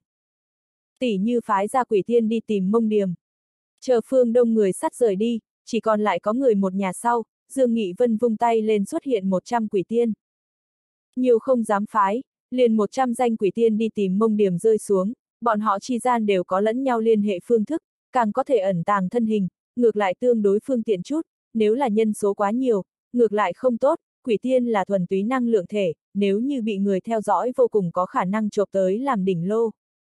Tỷ như phái ra quỷ tiên đi tìm Mông Điềm. Chờ phương Đông người sắt rời đi, chỉ còn lại có người một nhà sau, Dương Nghị Vân vung tay lên xuất hiện một trăm quỷ tiên. Nhiều không dám phái, liền một trăm danh quỷ tiên đi tìm Mông Điềm rơi xuống, bọn họ chi gian đều có lẫn nhau liên hệ phương thức, càng có thể ẩn tàng thân hình, ngược lại tương đối phương tiện chút, nếu là nhân số quá nhiều, ngược lại không tốt, quỷ tiên là thuần túy năng lượng thể, nếu như bị người theo dõi vô cùng có khả năng chộp tới làm đỉnh lô.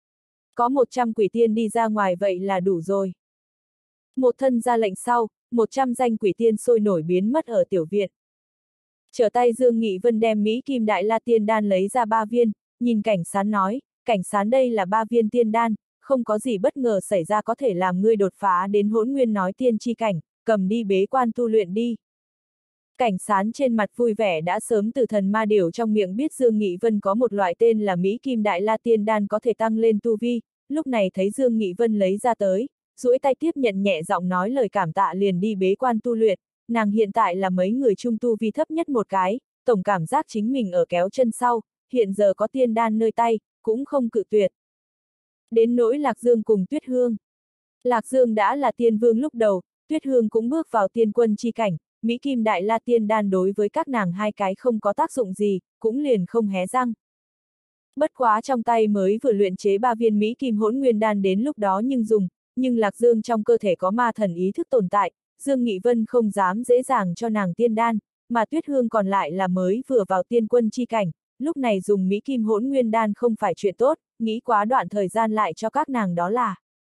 Có một trăm quỷ tiên đi ra ngoài vậy là đủ rồi. Một thân ra lệnh sau, một trăm danh quỷ tiên sôi nổi biến mất ở tiểu viện. Trở tay Dương Nghị Vân đem Mỹ Kim Đại La Tiên Đan lấy ra ba viên, nhìn cảnh sán nói, cảnh sán đây là ba viên tiên đan, không có gì bất ngờ xảy ra có thể làm ngươi đột phá đến hỗn nguyên nói tiên chi cảnh, cầm đi bế quan tu luyện đi. Cảnh sán trên mặt vui vẻ đã sớm từ thần ma điểu trong miệng biết Dương Nghị Vân có một loại tên là Mỹ Kim Đại La Tiên Đan có thể tăng lên tu vi, lúc này thấy Dương Nghị Vân lấy ra tới, duỗi tay tiếp nhận nhẹ giọng nói lời cảm tạ liền đi bế quan tu luyện, nàng hiện tại là mấy người trung tu vi thấp nhất một cái, tổng cảm giác chính mình ở kéo chân sau, hiện giờ có tiên đan nơi tay, cũng không cự tuyệt. Đến nỗi Lạc Dương cùng Tuyết Hương. Lạc Dương đã là tiên vương lúc đầu, Tuyết Hương cũng bước vào tiên quân chi cảnh, Mỹ Kim Đại La tiên đan đối với các nàng hai cái không có tác dụng gì, cũng liền không hé răng. Bất quá trong tay mới vừa luyện chế ba viên Mỹ Kim Hỗn Nguyên đan đến lúc đó nhưng dùng, nhưng Lạc Dương trong cơ thể có ma thần ý thức tồn tại, Dương Nghị Vân không dám dễ dàng cho nàng tiên đan, mà Tuyết Hương còn lại là mới vừa vào tiên quân chi cảnh, lúc này dùng Mỹ Kim Hỗn Nguyên đan không phải chuyện tốt, nghĩ quá đoạn thời gian lại cho các nàng đó là.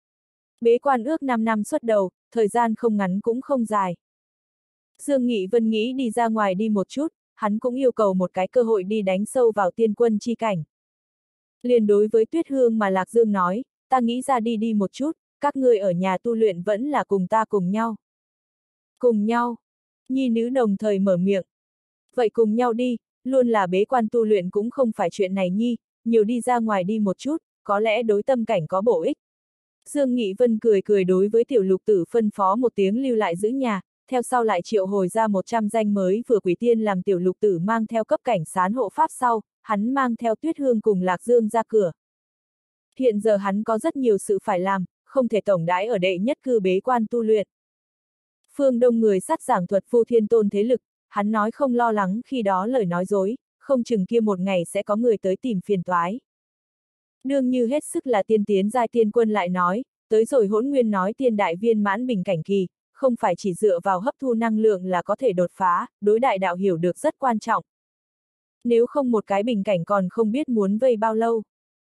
Bế quan ước năm năm xuất đầu, thời gian không ngắn cũng không dài. Dương Nghị Vân nghĩ đi ra ngoài đi một chút, hắn cũng yêu cầu một cái cơ hội đi đánh sâu vào tiên quân chi cảnh. Liền đối với Tuyết Hương mà Lạc Dương nói, ta nghĩ ra đi đi một chút, các ngươi ở nhà tu luyện vẫn là cùng ta cùng nhau. Cùng nhau. Nhi nữ đồng thời mở miệng. Vậy cùng nhau đi, luôn là bế quan tu luyện cũng không phải chuyện này nhi, nhiều đi ra ngoài đi một chút, có lẽ đối tâm cảnh có bổ ích. Dương Nghị Vân cười cười đối với tiểu lục tử phân phó một tiếng lưu lại giữ nhà, theo sau lại triệu hồi ra một trăm danh mới vừa quỷ tiên làm tiểu lục tử mang theo cấp cảnh sán hộ pháp sau, hắn mang theo Tuyết Hương cùng Lạc Dương ra cửa. Hiện giờ hắn có rất nhiều sự phải làm, không thể tổng đãi ở đệ nhất cư bế quan tu luyện. Phương Đông người sát giảng thuật Vu Thiên Tôn thế lực, hắn nói không lo lắng khi đó lời nói dối, không chừng kia một ngày sẽ có người tới tìm phiền toái. Đương như hết sức là tiên tiến giai tiên quân lại nói, tới rồi Hỗn Nguyên nói tiên đại viên mãn bình cảnh kỳ, không phải chỉ dựa vào hấp thu năng lượng là có thể đột phá, đối đại đạo hiểu được rất quan trọng. Nếu không một cái bình cảnh còn không biết muốn vây bao lâu.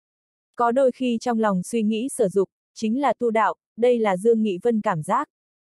Có đôi khi trong lòng suy nghĩ sở dục, chính là tu đạo, đây là Dương Nghị Vân cảm giác.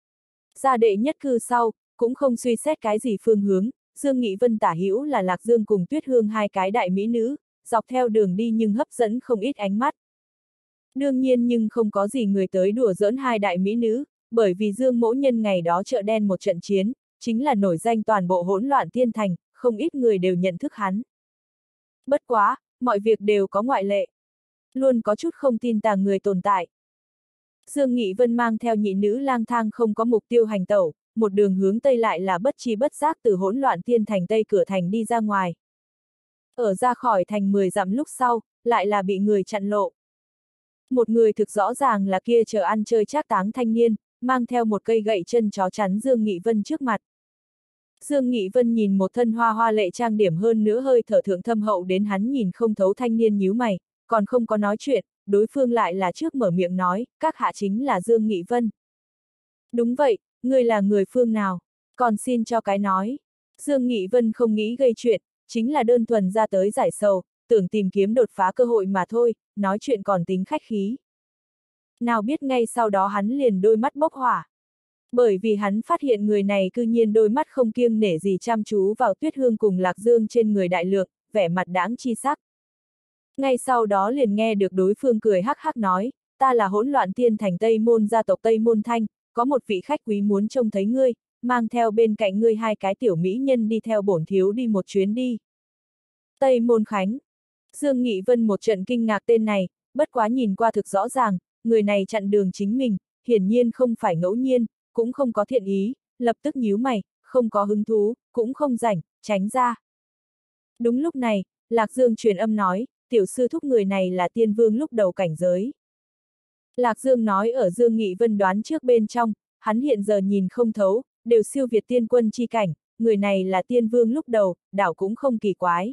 Ra đệ nhất cư sau, cũng không suy xét cái gì phương hướng, Dương Nghị Vân tả hữu là Lạc Dương cùng Tuyết Hương hai cái đại mỹ nữ, dọc theo đường đi nhưng hấp dẫn không ít ánh mắt. Đương nhiên nhưng không có gì người tới đùa giỡn hai đại mỹ nữ, bởi vì Dương Mỗ Nhân ngày đó chợ đen một trận chiến, chính là nổi danh toàn bộ hỗn loạn thiên thành, không ít người đều nhận thức hắn. Bất quá, mọi việc đều có ngoại lệ. Luôn có chút không tin tà người tồn tại. Dương Nghị Vân mang theo nhị nữ lang thang không có mục tiêu hành tẩu, một đường hướng tây lại là bất chi bất giác từ hỗn loạn thiên thành tây cửa thành đi ra ngoài. Ở ra khỏi thành mười dặm lúc sau, lại là bị người chặn lộ. Một người thực rõ ràng là kia chờ ăn chơi trác táng thanh niên, mang theo một cây gậy chân chó chắn Dương Nghị Vân trước mặt. Dương Nghị Vân nhìn một thân hoa hoa lệ trang điểm hơn nữa hơi thở thượng thâm hậu đến hắn nhìn không thấu thanh niên nhíu mày, còn không có nói chuyện, đối phương lại là trước mở miệng nói, các hạ chính là Dương Nghị Vân. Đúng vậy, ngươi là người phương nào, còn xin cho cái nói. Dương Nghị Vân không nghĩ gây chuyện, chính là đơn thuần ra tới giải sầu, tưởng tìm kiếm đột phá cơ hội mà thôi, nói chuyện còn tính khách khí. Nào biết ngay sau đó hắn liền đôi mắt bốc hỏa. Bởi vì hắn phát hiện người này cư nhiên đôi mắt không kiêng nể gì chăm chú vào Tuyết Hương cùng Lạc Dương trên người đại lượng, vẻ mặt đáng chi sắc. Ngay sau đó liền nghe được đối phương cười hắc hắc nói, ta là hỗn loạn tiên thành Tây Môn gia tộc Tây Môn Thanh, có một vị khách quý muốn trông thấy ngươi, mang theo bên cạnh ngươi hai cái tiểu mỹ nhân đi theo bổn thiếu đi một chuyến đi. Tây Môn Khánh. Dương Nghị Vân một trận kinh ngạc tên này, bất quá nhìn qua thực rõ ràng, người này chặn đường chính mình, hiển nhiên không phải ngẫu nhiên, cũng không có thiện ý, lập tức nhíu mày, không có hứng thú, cũng không rảnh, tránh ra. Đúng lúc này, Lạc Dương truyền âm nói, tiểu sư thúc người này là tiên vương lúc đầu cảnh giới. Lạc Dương nói ở Dương Nghị Vân đoán trước bên trong, hắn hiện giờ nhìn không thấu, đều siêu việt tiên quân chi cảnh, người này là tiên vương lúc đầu, đảo cũng không kỳ quái.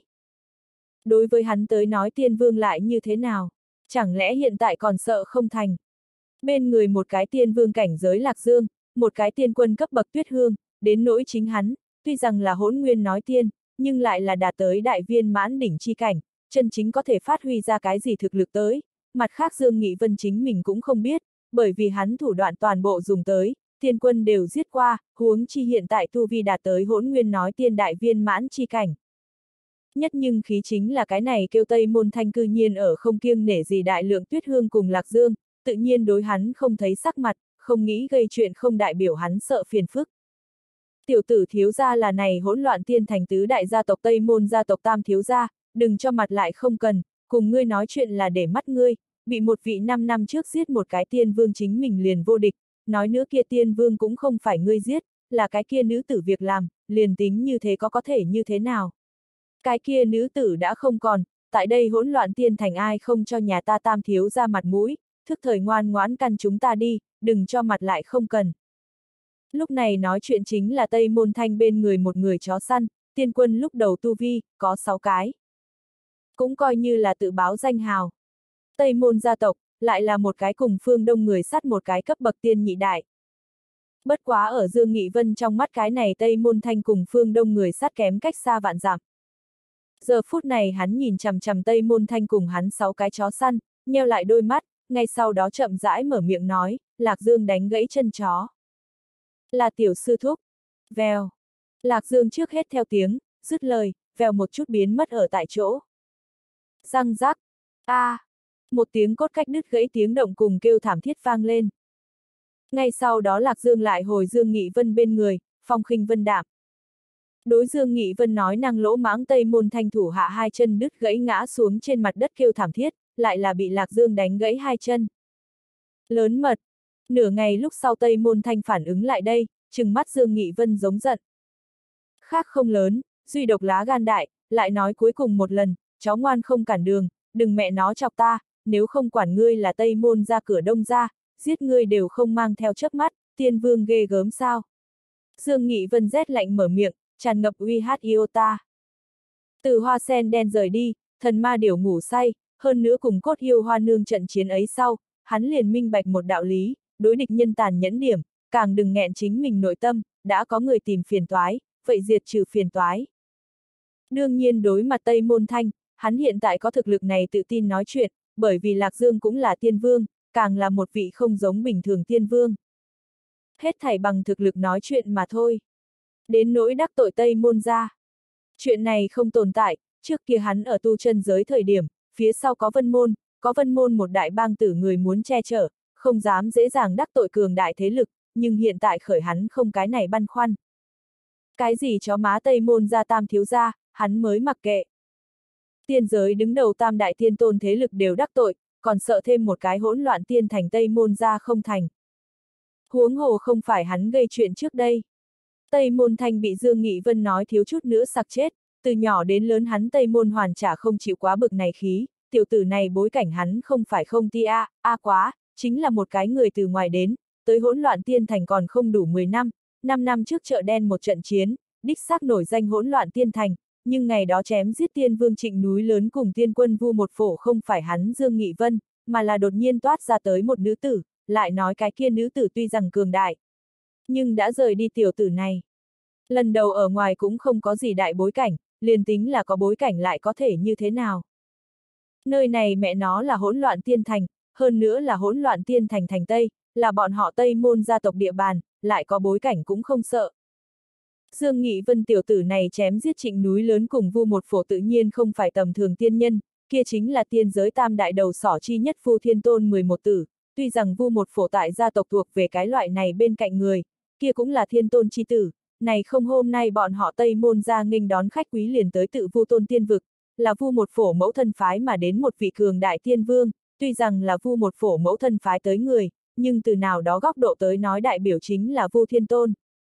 Đối với hắn tới nói tiên vương lại như thế nào? Chẳng lẽ hiện tại còn sợ không thành? Bên người một cái tiên vương cảnh giới Lạc Dương, một cái tiên quân cấp bậc Tuyết Hương, đến nỗi chính hắn, tuy rằng là hỗn nguyên nói tiên, nhưng lại là đạt tới đại viên mãn đỉnh chi cảnh, chân chính có thể phát huy ra cái gì thực lực tới. Mặt khác Dương Nghị Vân chính mình cũng không biết, bởi vì hắn thủ đoạn toàn bộ dùng tới, tiên quân đều giết qua, huống chi hiện tại tu vi đạt tới hỗn nguyên nói tiên đại viên mãn chi cảnh. Nhất nhưng khí chính là cái này kêu Tây Môn Thanh cư nhiên ở không kiêng nể gì đại lượng Tuyết Hương cùng Lạc Dương, tự nhiên đối hắn không thấy sắc mặt, không nghĩ gây chuyện không đại biểu hắn sợ phiền phức. Tiểu tử thiếu gia là này hỗn loạn tiên thành tứ đại gia tộc Tây Môn gia tộc tam thiếu gia, đừng cho mặt lại không cần, cùng ngươi nói chuyện là để mắt ngươi, bị một vị năm năm trước giết một cái tiên vương chính mình liền vô địch, nói nữa kia tiên vương cũng không phải ngươi giết, là cái kia nữ tử việc làm, liền tính như thế có có thể như thế nào. Cái kia nữ tử đã không còn, tại đây hỗn loạn tiên thành ai không cho nhà ta Tam thiếu ra mặt mũi, thức thời ngoan ngoãn căn chúng ta đi, đừng cho mặt lại không cần. Lúc này nói chuyện chính là Tây Môn Thanh bên người một người chó săn, tiên quân lúc đầu tu vi, có sáu cái. Cũng coi như là tự báo danh hào. Tây Môn gia tộc, lại là một cái cùng phương đông người sắt một cái cấp bậc tiên nhị đại. Bất quá ở Dương Nghị Vân trong mắt cái này Tây Môn Thanh cùng phương đông người sắt kém cách xa vạn dặm. Giờ phút này hắn nhìn chằm chằm Tây Môn Thanh cùng hắn sáu cái chó săn, nheo lại đôi mắt, ngay sau đó chậm rãi mở miệng nói, Lạc Dương đánh gãy chân chó. Là tiểu sư thúc. Vèo. Lạc Dương trước hết theo tiếng, dứt lời, vèo một chút biến mất ở tại chỗ. Răng rắc. A. À. Một tiếng cốt cách đứt gãy tiếng động cùng kêu thảm thiết vang lên. Ngay sau đó Lạc Dương lại hồi Dương Nghị Vân bên người, phong khinh vân đạm. Đối Dương Nghị Vân nói năng lỗ mãng Tây Môn Thanh thủ hạ hai chân đứt gãy ngã xuống trên mặt đất kêu thảm thiết, lại là bị Lạc Dương đánh gãy hai chân. Lớn mật. Nửa ngày lúc sau Tây Môn Thanh phản ứng lại đây, trừng mắt Dương Nghị Vân giống giận. Khác không lớn, duy độc lá gan đại, lại nói cuối cùng một lần, cháu ngoan không cản đường, đừng mẹ nó chọc ta, nếu không quản ngươi là Tây Môn ra cửa đông ra, giết ngươi đều không mang theo chớp mắt, tiên vương ghê gớm sao. Dương Nghị Vân rét lạnh mở miệng, tràn ngập uy hát iota. Từ hoa sen đen rời đi, thần ma điểu ngủ say, hơn nữa cùng cốt yêu hoa nương trận chiến ấy sau, hắn liền minh bạch một đạo lý, đối địch nhân tàn nhẫn điểm, càng đừng nghẹn chính mình nội tâm, đã có người tìm phiền toái, vậy diệt trừ phiền toái. Đương nhiên đối mặt Tây Môn Thanh, hắn hiện tại có thực lực này tự tin nói chuyện, bởi vì Lạc Dương cũng là tiên vương, càng là một vị không giống bình thường tiên vương. Hết thảy bằng thực lực nói chuyện mà thôi. Đến nỗi đắc tội Tây Môn ra. Chuyện này không tồn tại, trước kia hắn ở tu chân giới thời điểm, phía sau có Vân Môn, có Vân Môn một đại bang tử người muốn che chở, không dám dễ dàng đắc tội cường đại thế lực, nhưng hiện tại khởi hắn không cái này băn khoăn. Cái gì chó má Tây Môn ra tam thiếu gia, hắn mới mặc kệ. Tiên giới đứng đầu tam đại tiên tôn thế lực đều đắc tội, còn sợ thêm một cái hỗn loạn tiên thành Tây Môn ra không thành. Huống hồ không phải hắn gây chuyện trước đây. Tây Môn Thanh bị Dương Nghị Vân nói thiếu chút nữa sặc chết, từ nhỏ đến lớn hắn Tây Môn hoàn trả không chịu quá bực này khí, tiểu tử này bối cảnh hắn không phải không ti a, a quá, chính là một cái người từ ngoài đến, tới hỗn loạn tiên thành còn không đủ mười năm, năm năm trước chợ đen một trận chiến, đích xác nổi danh hỗn loạn tiên thành, nhưng ngày đó chém giết tiên vương Trịnh núi lớn cùng tiên quân Vu một phổ không phải hắn Dương Nghị Vân, mà là đột nhiên toát ra tới một nữ tử, lại nói cái kia nữ tử tuy rằng cường đại, nhưng đã rời đi tiểu tử này. Lần đầu ở ngoài cũng không có gì đại bối cảnh, liền tính là có bối cảnh lại có thể như thế nào. Nơi này mẹ nó là hỗn loạn tiên thành, hơn nữa là hỗn loạn tiên thành thành Tây, là bọn họ Tây Môn gia tộc địa bàn, lại có bối cảnh cũng không sợ. Dương Nghị Vân tiểu tử này chém giết Trịnh núi lớn cùng Vu một phổ tự nhiên không phải tầm thường tiên nhân, kia chính là tiên giới tam đại đầu sỏ chi nhất Vu Thiên Tôn mười một tử, tuy rằng Vu một phổ tại gia tộc thuộc về cái loại này bên cạnh người, kia cũng là thiên tôn chi tử, này không hôm nay bọn họ Tây Môn ra nghênh đón khách quý liền tới tự Vu Tôn tiên vực, là Vu một phổ mẫu thân phái mà đến một vị cường đại tiên vương, tuy rằng là Vu một phổ mẫu thân phái tới người, nhưng từ nào đó góc độ tới nói đại biểu chính là Vu Thiên Tôn.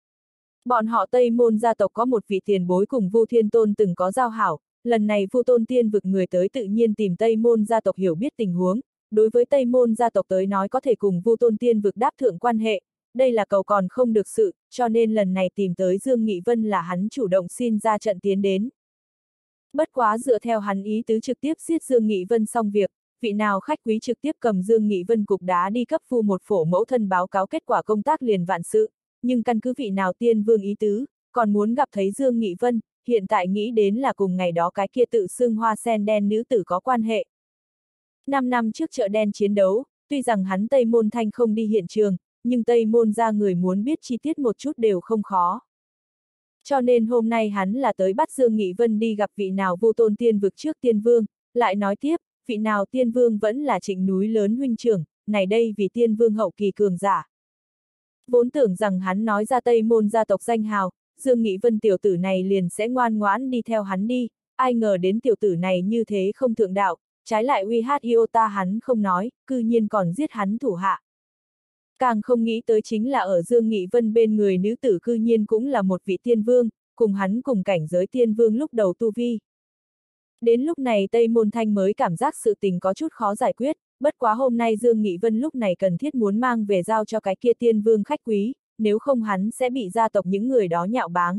Bọn họ Tây Môn gia tộc có một vị tiền bối cùng Vu Thiên Tôn từng có giao hảo, lần này Vu Tôn tiên vực người tới tự nhiên tìm Tây Môn gia tộc hiểu biết tình huống, đối với Tây Môn gia tộc tới nói có thể cùng Vu Tôn tiên vực đáp thượng quan hệ, đây là cầu còn không được sự, cho nên lần này tìm tới Dương Nghị Vân là hắn chủ động xin ra trận tiến đến. Bất quá dựa theo hắn ý tứ trực tiếp giết Dương Nghị Vân xong việc, vị nào khách quý trực tiếp cầm Dương Nghị Vân cục đá đi cấp Vu một phổ mẫu thân báo cáo kết quả công tác liền vạn sự, nhưng căn cứ vị nào tiên vương ý tứ, còn muốn gặp thấy Dương Nghị Vân, hiện tại nghĩ đến là cùng ngày đó cái kia tự xưng hoa sen đen nữ tử có quan hệ. Năm năm trước chợ đen chiến đấu, tuy rằng hắn Tây Môn Thanh không đi hiện trường, nhưng Tây Môn ra người muốn biết chi tiết một chút đều không khó. Cho nên hôm nay hắn là tới bắt Dương Nghị Vân đi gặp vị nào Vu Tôn tiên vực trước tiên vương, lại nói tiếp, vị nào tiên vương vẫn là Trịnh núi lớn huynh trưởng, này đây vì tiên vương hậu kỳ cường giả. Vốn tưởng rằng hắn nói ra Tây Môn gia tộc danh hào, Dương Nghị Vân tiểu tử này liền sẽ ngoan ngoãn đi theo hắn đi, ai ngờ đến tiểu tử này như thế không thượng đạo, trái lại uy hát iota hắn không nói, cư nhiên còn giết hắn thủ hạ. Càng không nghĩ tới chính là ở Dương Nghị Vân bên người nữ tử cư nhiên cũng là một vị tiên vương, cùng hắn cùng cảnh giới tiên vương lúc đầu tu vi. Đến lúc này Tây Môn Thanh mới cảm giác sự tình có chút khó giải quyết, bất quá hôm nay Dương Nghị Vân lúc này cần thiết muốn mang về giao cho cái kia tiên vương khách quý, nếu không hắn sẽ bị gia tộc những người đó nhạo báng.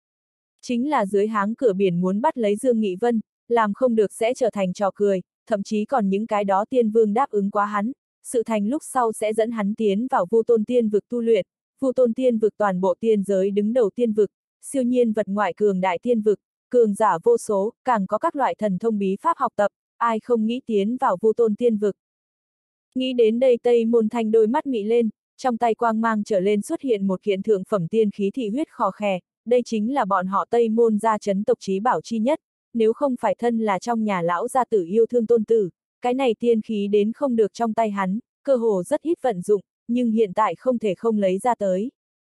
Chính là dưới háng cửa biển muốn bắt lấy Dương Nghị Vân, làm không được sẽ trở thành trò cười, thậm chí còn những cái đó tiên vương đáp ứng quá hắn, sự thành lúc sau sẽ dẫn hắn tiến vào Vu Tôn Tiên vực tu luyện, Vu Tôn Tiên vực toàn bộ tiên giới đứng đầu tiên vực, siêu nhiên vật ngoại cường đại tiên vực, cường giả vô số, càng có các loại thần thông bí pháp học tập, ai không nghĩ tiến vào Vu Tôn Tiên vực. Nghĩ đến đây Tây Môn Thanh đôi mắt mị lên, trong tay quang mang trở lên xuất hiện một kiện thượng phẩm tiên khí thị huyết khò khè, đây chính là bọn họ Tây Môn gia chấn tộc chí bảo chi nhất, nếu không phải thân là trong nhà lão gia tử yêu thương tôn tử, cái này tiên khí đến không được trong tay hắn, cơ hồ rất ít vận dụng, nhưng hiện tại không thể không lấy ra tới.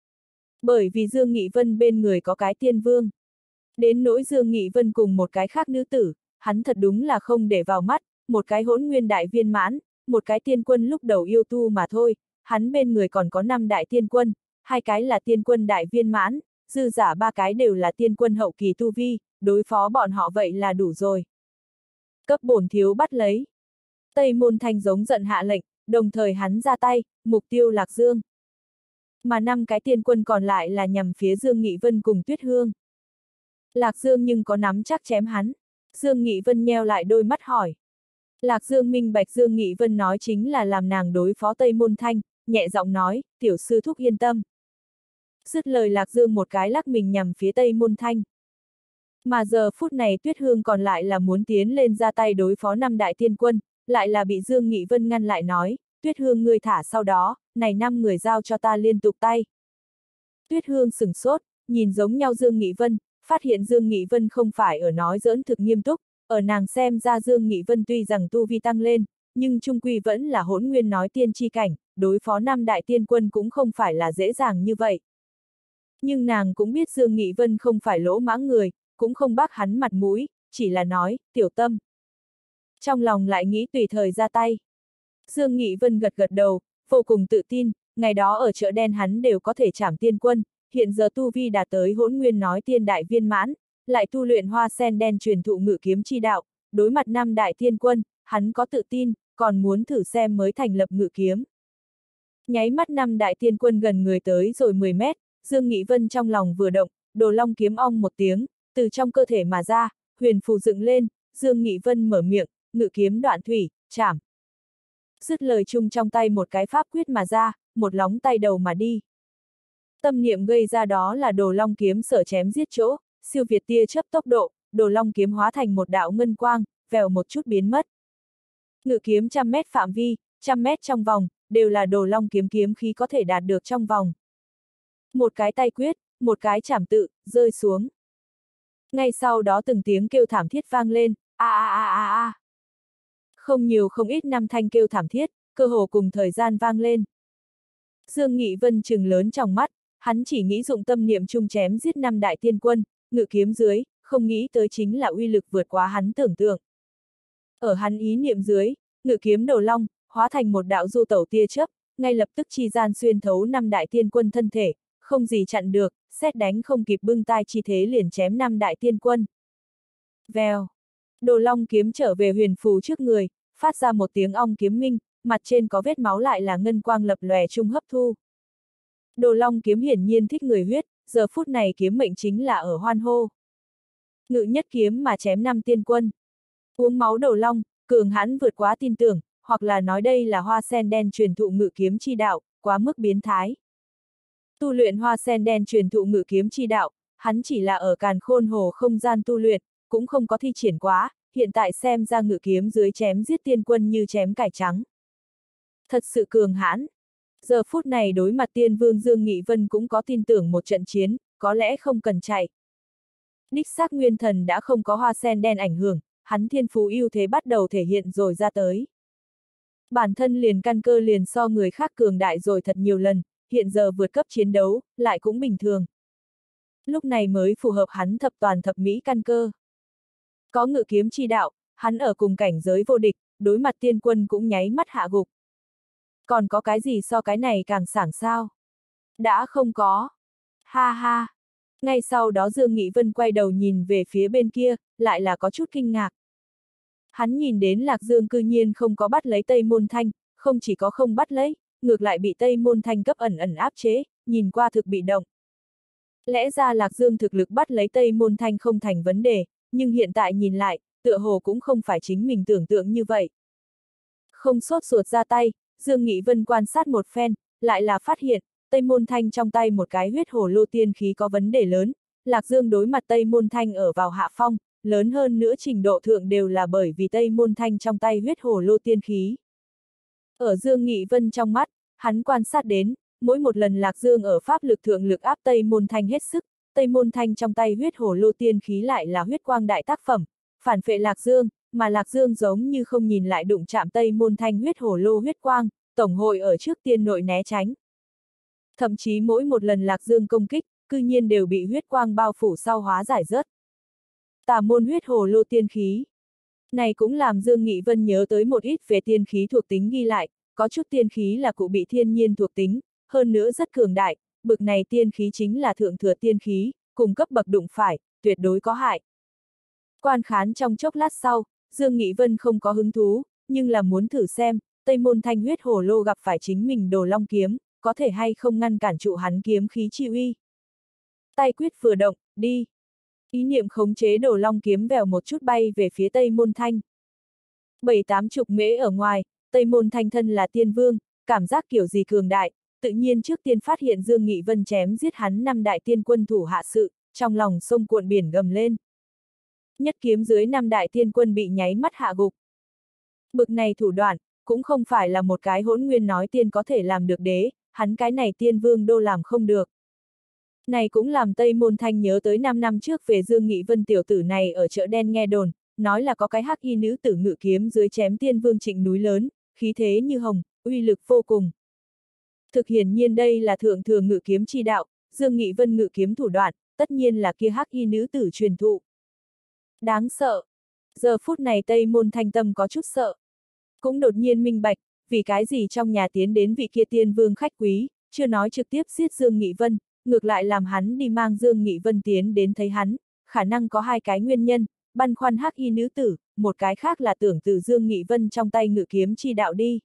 Bởi vì Dương Nghị Vân bên người có cái tiên vương. Đến nỗi Dương Nghị Vân cùng một cái khác nữ tử, hắn thật đúng là không để vào mắt, một cái hỗn nguyên đại viên mãn, một cái tiên quân lúc đầu yêu tu mà thôi, hắn bên người còn có năm đại tiên quân, hai cái là tiên quân đại viên mãn, dư giả ba cái đều là tiên quân hậu kỳ tu vi, đối phó bọn họ vậy là đủ rồi. Cấp bổn thiếu bắt lấy. Tây Môn Thanh giống giận hạ lệnh, đồng thời hắn ra tay, mục tiêu Lạc Dương. Mà năm cái tiên quân còn lại là nhằm phía Dương Nghị Vân cùng Tuyết Hương. Lạc Dương nhưng có nắm chắc chém hắn. Dương Nghị Vân nheo lại đôi mắt hỏi. Lạc Dương minh bạch Dương Nghị Vân nói chính là làm nàng đối phó Tây Môn Thanh, nhẹ giọng nói, tiểu sư thúc yên tâm. Dứt lời Lạc Dương một cái lắc mình nhằm phía Tây Môn Thanh. Mà giờ phút này Tuyết Hương còn lại là muốn tiến lên ra tay đối phó năm đại tiên quân, lại là bị Dương Nghị Vân ngăn lại nói, Tuyết Hương ngươi thả sau đó, này năm người giao cho ta liên tục tay. Tuyết Hương sửng sốt, nhìn giống nhau Dương Nghị Vân, phát hiện Dương Nghị Vân không phải ở nói giỡn thực nghiêm túc, ở nàng xem ra Dương Nghị Vân tuy rằng tu vi tăng lên, nhưng trung quy vẫn là hỗn nguyên nói tiên chi cảnh, đối phó năm đại tiên quân cũng không phải là dễ dàng như vậy. Nhưng nàng cũng biết Dương Nghị Vân không phải lỗ mãng người, cũng không bác hắn mặt mũi, chỉ là nói, tiểu tâm. Trong lòng lại nghĩ tùy thời ra tay. Dương Nghị Vân gật gật đầu, vô cùng tự tin, ngày đó ở chợ đen hắn đều có thể trảm tiên quân, hiện giờ tu vi đạt tới hỗn nguyên nói tiên đại viên mãn, lại tu luyện hoa sen đen truyền thụ ngự kiếm chi đạo, đối mặt năm đại tiên quân, hắn có tự tin, còn muốn thử xem mới thành lập ngự kiếm. Nháy mắt năm đại tiên quân gần người tới rồi mười mét, Dương Nghị Vân trong lòng vừa động, đồ long kiếm ong một tiếng, từ trong cơ thể mà ra, huyền phù dựng lên, Dương Nghị Vân mở miệng, ngự kiếm đoạn thủy, chảm. Dứt lời chung trong tay một cái pháp quyết mà ra, một lóng tay đầu mà đi. Tâm niệm gây ra đó là đồ long kiếm sở chém giết chỗ, siêu việt tia chớp tốc độ, đồ long kiếm hóa thành một đạo ngân quang, vèo một chút biến mất. Ngự kiếm trăm mét phạm vi, trăm mét trong vòng, đều là đồ long kiếm kiếm khí có thể đạt được trong vòng. Một cái tay quyết, một cái chảm tự, rơi xuống. Ngay sau đó từng tiếng kêu thảm thiết vang lên, a a a a a. Không nhiều không ít năm thanh kêu thảm thiết, cơ hồ cùng thời gian vang lên. Dương Nghị Vân trừng lớn trong mắt, hắn chỉ nghĩ dụng tâm niệm chung chém giết năm đại tiên quân, ngự kiếm dưới, không nghĩ tới chính là uy lực vượt quá hắn tưởng tượng. Ở hắn ý niệm dưới, ngự kiếm đồ long, hóa thành một đạo du tẩu tia chớp, ngay lập tức chi gian xuyên thấu năm đại tiên quân thân thể, không gì chặn được, xét đánh không kịp bưng tai chi thế liền chém năm đại tiên quân. Vèo. Đồ long kiếm trở về huyền phù trước người, phát ra một tiếng ong kiếm minh, mặt trên có vết máu lại là ngân quang lập lòe chung hấp thu. Đồ long kiếm hiển nhiên thích người huyết, giờ phút này kiếm mệnh chính là ở hoan hô. Ngự nhất kiếm mà chém năm tiên quân. Uống máu đồ long, cường hãn vượt quá tin tưởng, hoặc là nói đây là hoa sen đen truyền thụ ngự kiếm chi đạo, quá mức biến thái. Tu luyện hoa sen đen truyền thụ ngự kiếm chi đạo, hắn chỉ là ở càn khôn hồ không gian tu luyện, cũng không có thi triển quá, hiện tại xem ra ngự kiếm dưới chém giết tiên quân như chém cải trắng. Thật sự cường hãn. Giờ phút này đối mặt tiên vương Dương Nghị Vân cũng có tin tưởng một trận chiến, có lẽ không cần chạy. Đích xác nguyên thần đã không có hoa sen đen ảnh hưởng, hắn thiên phú ưu thế bắt đầu thể hiện rồi ra tới. Bản thân liền căn cơ liền so người khác cường đại rồi thật nhiều lần, hiện giờ vượt cấp chiến đấu, lại cũng bình thường. Lúc này mới phù hợp hắn thập toàn thập mỹ căn cơ. Có ngự kiếm chi đạo, hắn ở cùng cảnh giới vô địch, đối mặt tiên quân cũng nháy mắt hạ gục. Còn có cái gì so cái này càng sảng sao? Đã không có. Ha ha. Ngay sau đó Dương Nghị Vân quay đầu nhìn về phía bên kia, lại là có chút kinh ngạc. Hắn nhìn đến Lạc Dương cư nhiên không có bắt lấy Tây Môn Thanh, không chỉ có không bắt lấy, ngược lại bị Tây Môn Thanh cấp ẩn ẩn áp chế, nhìn qua thực bị động. Lẽ ra Lạc Dương thực lực bắt lấy Tây Môn Thanh không thành vấn đề, nhưng hiện tại nhìn lại, tựa hồ cũng không phải chính mình tưởng tượng như vậy. Không sốt ruột ra tay, Dương Nghị Vân quan sát một phen, lại là phát hiện, Tây Môn Thanh trong tay một cái huyết hồ lô tiên khí có vấn đề lớn, Lạc Dương đối mặt Tây Môn Thanh ở vào hạ phong, lớn hơn nữa trình độ thượng đều là bởi vì Tây Môn Thanh trong tay huyết hồ lô tiên khí. Ở Dương Nghị Vân trong mắt, hắn quan sát đến, mỗi một lần Lạc Dương ở pháp lực thượng lực áp Tây Môn Thanh hết sức, Tây Môn Thanh trong tay huyết hồ lô tiên khí lại là huyết quang đại tác phẩm, phản phệ Lạc Dương, mà Lạc Dương giống như không nhìn lại đụng chạm Tây Môn Thanh huyết hồ lô huyết quang, tổng hội ở trước tiên nội né tránh. Thậm chí mỗi một lần Lạc Dương công kích, cư nhiên đều bị huyết quang bao phủ sau hóa giải rớt. Tà môn huyết hồ lô tiên khí. Này cũng làm Dương Nghị Vân nhớ tới một ít về tiên khí thuộc tính ghi lại, có chút tiên khí là cụ bị thiên nhiên thuộc tính, hơn nữa rất cường đại, bực này tiên khí chính là thượng thừa tiên khí, cùng cấp bậc đụng phải, tuyệt đối có hại. Quan khán trong chốc lát sau, Dương Nghị Vân không có hứng thú, nhưng là muốn thử xem, Tây Môn Thanh huyết hồ lô gặp phải chính mình Đồ Long kiếm, có thể hay không ngăn cản trụ hắn kiếm khí chi uy. Tay quyết vừa động, đi. Ý niệm khống chế Đồ Long kiếm vèo một chút bay về phía Tây Môn Thanh. Bảy tám chục mễ ở ngoài, Tây Môn Thanh thân là tiên vương, cảm giác kiểu gì cường đại, tự nhiên trước tiên phát hiện Dương Nghị Vân chém giết hắn năm đại tiên quân thủ hạ sự, trong lòng sông cuộn biển gầm lên. Nhất kiếm dưới năm đại tiên quân bị nháy mắt hạ gục. Bực này thủ đoạn, cũng không phải là một cái hỗn nguyên nói tiên có thể làm được đế, hắn cái này tiên vương đô làm không được. Này cũng làm Tây Môn Thanh nhớ tới năm năm trước về Dương Nghị Vân tiểu tử này ở chợ đen nghe đồn, nói là có cái hắc y nữ tử ngự kiếm dưới chém tiên vương Trịnh núi lớn, khí thế như hồng, uy lực vô cùng. Thực hiển nhiên đây là thượng thừa ngự kiếm chi đạo, Dương Nghị Vân ngự kiếm thủ đoạn, tất nhiên là kia hắc y nữ tử truyền thụ. Đáng sợ. Giờ phút này Tây Môn Thanh tâm có chút sợ. Cũng đột nhiên minh bạch, vì cái gì trong nhà tiến đến vị kia tiên vương khách quý, chưa nói trực tiếp giết Dương Nghị Vân, ngược lại làm hắn đi mang Dương Nghị Vân tiến đến thấy hắn, khả năng có hai cái nguyên nhân, băn khoăn hắc y nữ tử, một cái khác là tưởng từ Dương Nghị Vân trong tay ngự kiếm chi đạo đi.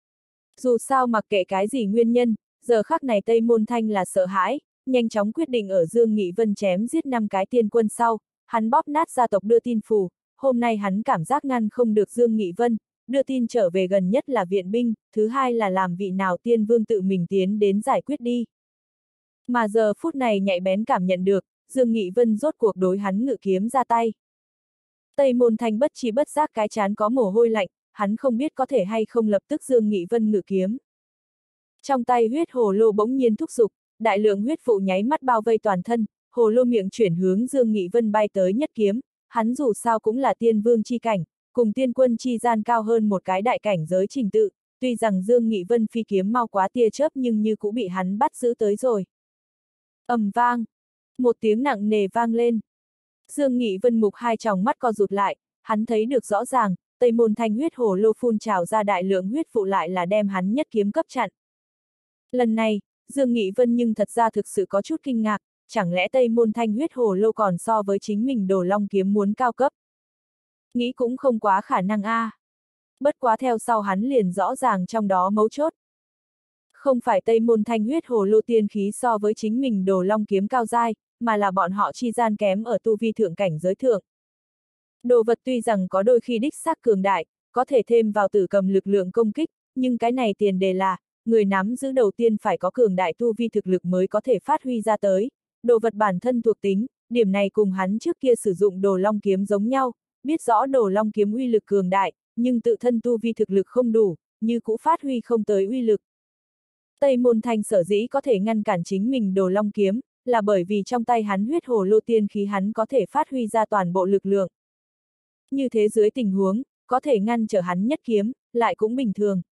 Dù sao mặc kệ cái gì nguyên nhân, giờ khắc này Tây Môn Thanh là sợ hãi, nhanh chóng quyết định ở Dương Nghị Vân chém giết năm cái tiên quân sau, hắn bóp nát gia tộc đưa tin phù, hôm nay hắn cảm giác ngăn không được Dương Nghị Vân, đưa tin trở về gần nhất là viện binh, thứ hai là làm vị nào tiên vương tự mình tiến đến giải quyết đi. Mà giờ phút này nhạy bén cảm nhận được, Dương Nghị Vân rốt cuộc đối hắn ngự kiếm ra tay. Tây Môn Thanh bất chi bất giác cái chán có mồ hôi lạnh, hắn không biết có thể hay không lập tức Dương Nghị Vân ngự kiếm. Trong tay huyết hồ lô bỗng nhiên thúc giục, đại lượng huyết vụ nháy mắt bao vây toàn thân, hồ lô miệng chuyển hướng Dương Nghị Vân bay tới nhất kiếm, hắn dù sao cũng là tiên vương chi cảnh, cùng tiên quân chi gian cao hơn một cái đại cảnh giới trình tự, tuy rằng Dương Nghị Vân phi kiếm mau quá tia chớp nhưng như cũng bị hắn bắt giữ tới rồi. Ầm vang, một tiếng nặng nề vang lên. Dương Nghị Vân mục hai tròng mắt co rụt lại, hắn thấy được rõ ràng, Tây Môn Thanh huyết hồ lô phun trào ra đại lượng huyết vụ lại là đem hắn nhất kiếm cấp chặn. Lần này, Dương Nghị Vân nhưng thật ra thực sự có chút kinh ngạc, chẳng lẽ Tây Môn Thanh huyết hồ lô còn so với chính mình Đồ Long kiếm muốn cao cấp? Nghĩ cũng không quá khả năng a. À. Bất quá theo sau hắn liền rõ ràng trong đó mấu chốt. Không phải Tây Môn Thanh huyết hồ lô tiên khí so với chính mình Đồ Long kiếm cao giai, mà là bọn họ chi gian kém ở tu vi thượng cảnh giới thượng. Đồ vật tuy rằng có đôi khi đích xác cường đại, có thể thêm vào tử cầm lực lượng công kích, nhưng cái này tiền đề là, người nắm giữ đầu tiên phải có cường đại tu vi thực lực mới có thể phát huy ra tới. Đồ vật bản thân thuộc tính, điểm này cùng hắn trước kia sử dụng Đồ Long kiếm giống nhau, biết rõ Đồ Long kiếm uy lực cường đại, nhưng tự thân tu vi thực lực không đủ, như cũ phát huy không tới uy lực. Tây Môn Thanh sở dĩ có thể ngăn cản chính mình Đồ Long kiếm, là bởi vì trong tay hắn huyết hồ lô tiên khí hắn có thể phát huy ra toàn bộ lực lượng. Như thế dưới tình huống, có thể ngăn trở hắn nhất kiếm, lại cũng bình thường.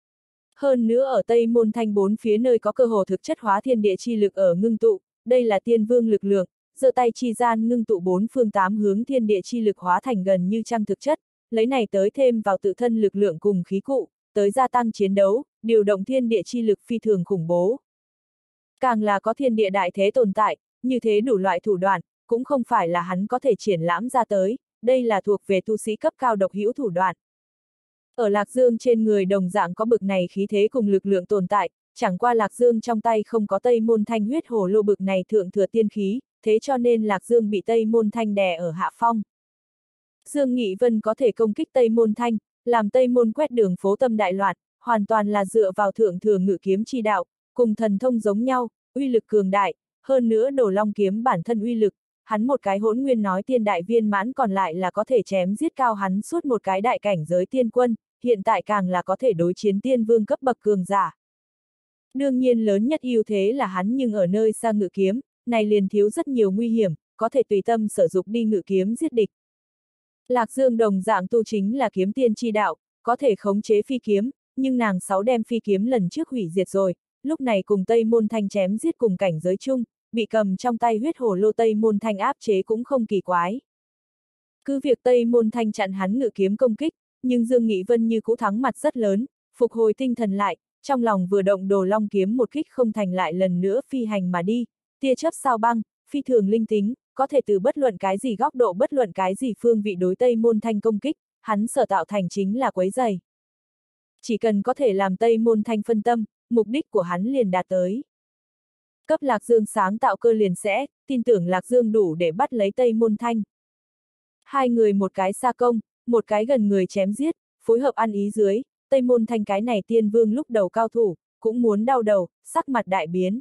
Hơn nữa ở Tây Môn Thanh bốn phía nơi có cơ hồ thực chất hóa thiên địa chi lực ở ngưng tụ, đây là tiên vương lực lượng, giơ tay chi gian ngưng tụ bốn phương tám hướng thiên địa chi lực hóa thành gần như trăng thực chất, lấy này tới thêm vào tự thân lực lượng cùng khí cụ, tới gia tăng chiến đấu, điều động thiên địa chi lực phi thường khủng bố. Càng là có thiên địa đại thế tồn tại, như thế đủ loại thủ đoạn, cũng không phải là hắn có thể triển lãm ra tới, đây là thuộc về tu sĩ cấp cao độc hữu thủ đoạn. Ở Lạc Dương trên người đồng dạng có bực này khí thế cùng lực lượng tồn tại, chẳng qua Lạc Dương trong tay không có Tây Môn Thanh huyết hồ lô bực này thượng thừa tiên khí, thế cho nên Lạc Dương bị Tây Môn Thanh đè ở hạ phong. Dương Nghị Vân có thể công kích Tây Môn Thanh, làm Tây Môn quét đường phố tâm đại loạn, hoàn toàn là dựa vào thượng thừa ngự kiếm chi đạo, cùng thần thông giống nhau, uy lực cường đại, hơn nữa Đồ Long kiếm bản thân uy lực, hắn một cái hỗn nguyên nói tiên đại viên mãn còn lại là có thể chém giết cao hắn suốt một cái đại cảnh giới tiên quân, hiện tại càng là có thể đối chiến tiên vương cấp bậc cường giả. Đương nhiên lớn nhất ưu thế là hắn nhưng ở nơi xa ngự kiếm, này liền thiếu rất nhiều nguy hiểm, có thể tùy tâm sử dụng đi ngự kiếm giết địch. Lạc Dương đồng dạng tu chính là kiếm tiên chi đạo, có thể khống chế phi kiếm, nhưng nàng sáu đem phi kiếm lần trước hủy diệt rồi, lúc này cùng Tây Môn Thanh chém giết cùng cảnh giới chung, bị cầm trong tay huyết hồ lô Tây Môn Thanh áp chế cũng không kỳ quái. Cứ việc Tây Môn Thanh chặn hắn ngự kiếm công kích, nhưng Dương Nghị Vân như cũ thắng mặt rất lớn, phục hồi tinh thần lại, trong lòng vừa động Đồ Long kiếm một kích không thành lại lần nữa phi hành mà đi, tia chớp sao băng, phi thường linh tính, có thể từ bất luận cái gì góc độ bất luận cái gì phương vị đối Tây Môn Thanh công kích, hắn sở tạo thành chính là quấy rầy. Chỉ cần có thể làm Tây Môn Thanh phân tâm, mục đích của hắn liền đạt tới. Cấp Lạc Dương sáng tạo cơ liền sẽ, tin tưởng Lạc Dương đủ để bắt lấy Tây Môn Thanh. Hai người một cái xa công, một cái gần người chém giết, phối hợp ăn ý dưới, Tây Môn Thanh cái này tiên vương lúc đầu cao thủ, cũng muốn đau đầu, sắc mặt đại biến.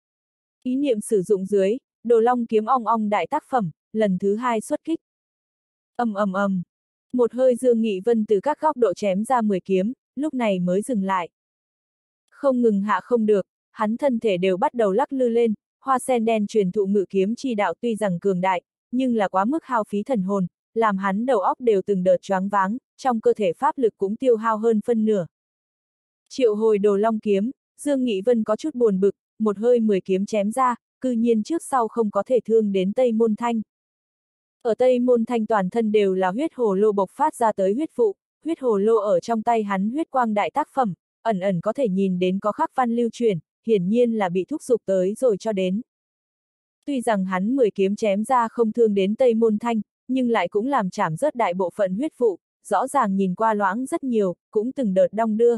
Ý niệm sử dụng dưới, Đồ Long kiếm ong ong đại tác phẩm, lần thứ hai xuất kích. Ầm ầm ầm, một hơi Dương Nghị Vân từ các góc độ chém ra mười kiếm, lúc này mới dừng lại. Không ngừng hạ không được, hắn thân thể đều bắt đầu lắc lư lên, hoa sen đen truyền thụ ngự kiếm chi đạo tuy rằng cường đại, nhưng là quá mức hao phí thần hồn, làm hắn đầu óc đều từng đợt choáng váng, trong cơ thể pháp lực cũng tiêu hao hơn phân nửa. Triệu hồi Đồ Long kiếm, Dương Nghị Vân có chút buồn bực, một hơi mười kiếm chém ra, cư nhiên trước sau không có thể thương đến Tây Môn Thanh. Ở Tây Môn Thanh toàn thân đều là huyết hồ lô bộc phát ra tới huyết vụ, huyết hồ lô ở trong tay hắn huyết quang đại tác phẩm, ẩn ẩn có thể nhìn đến có khắc văn lưu truyền, hiển nhiên là bị thúc giục tới rồi cho đến. Tuy rằng hắn mười kiếm chém ra không thương đến Tây Môn Thanh, nhưng lại cũng làm chảm rớt đại bộ phận huyết vụ, rõ ràng nhìn qua loãng rất nhiều, cũng từng đợt đong đưa.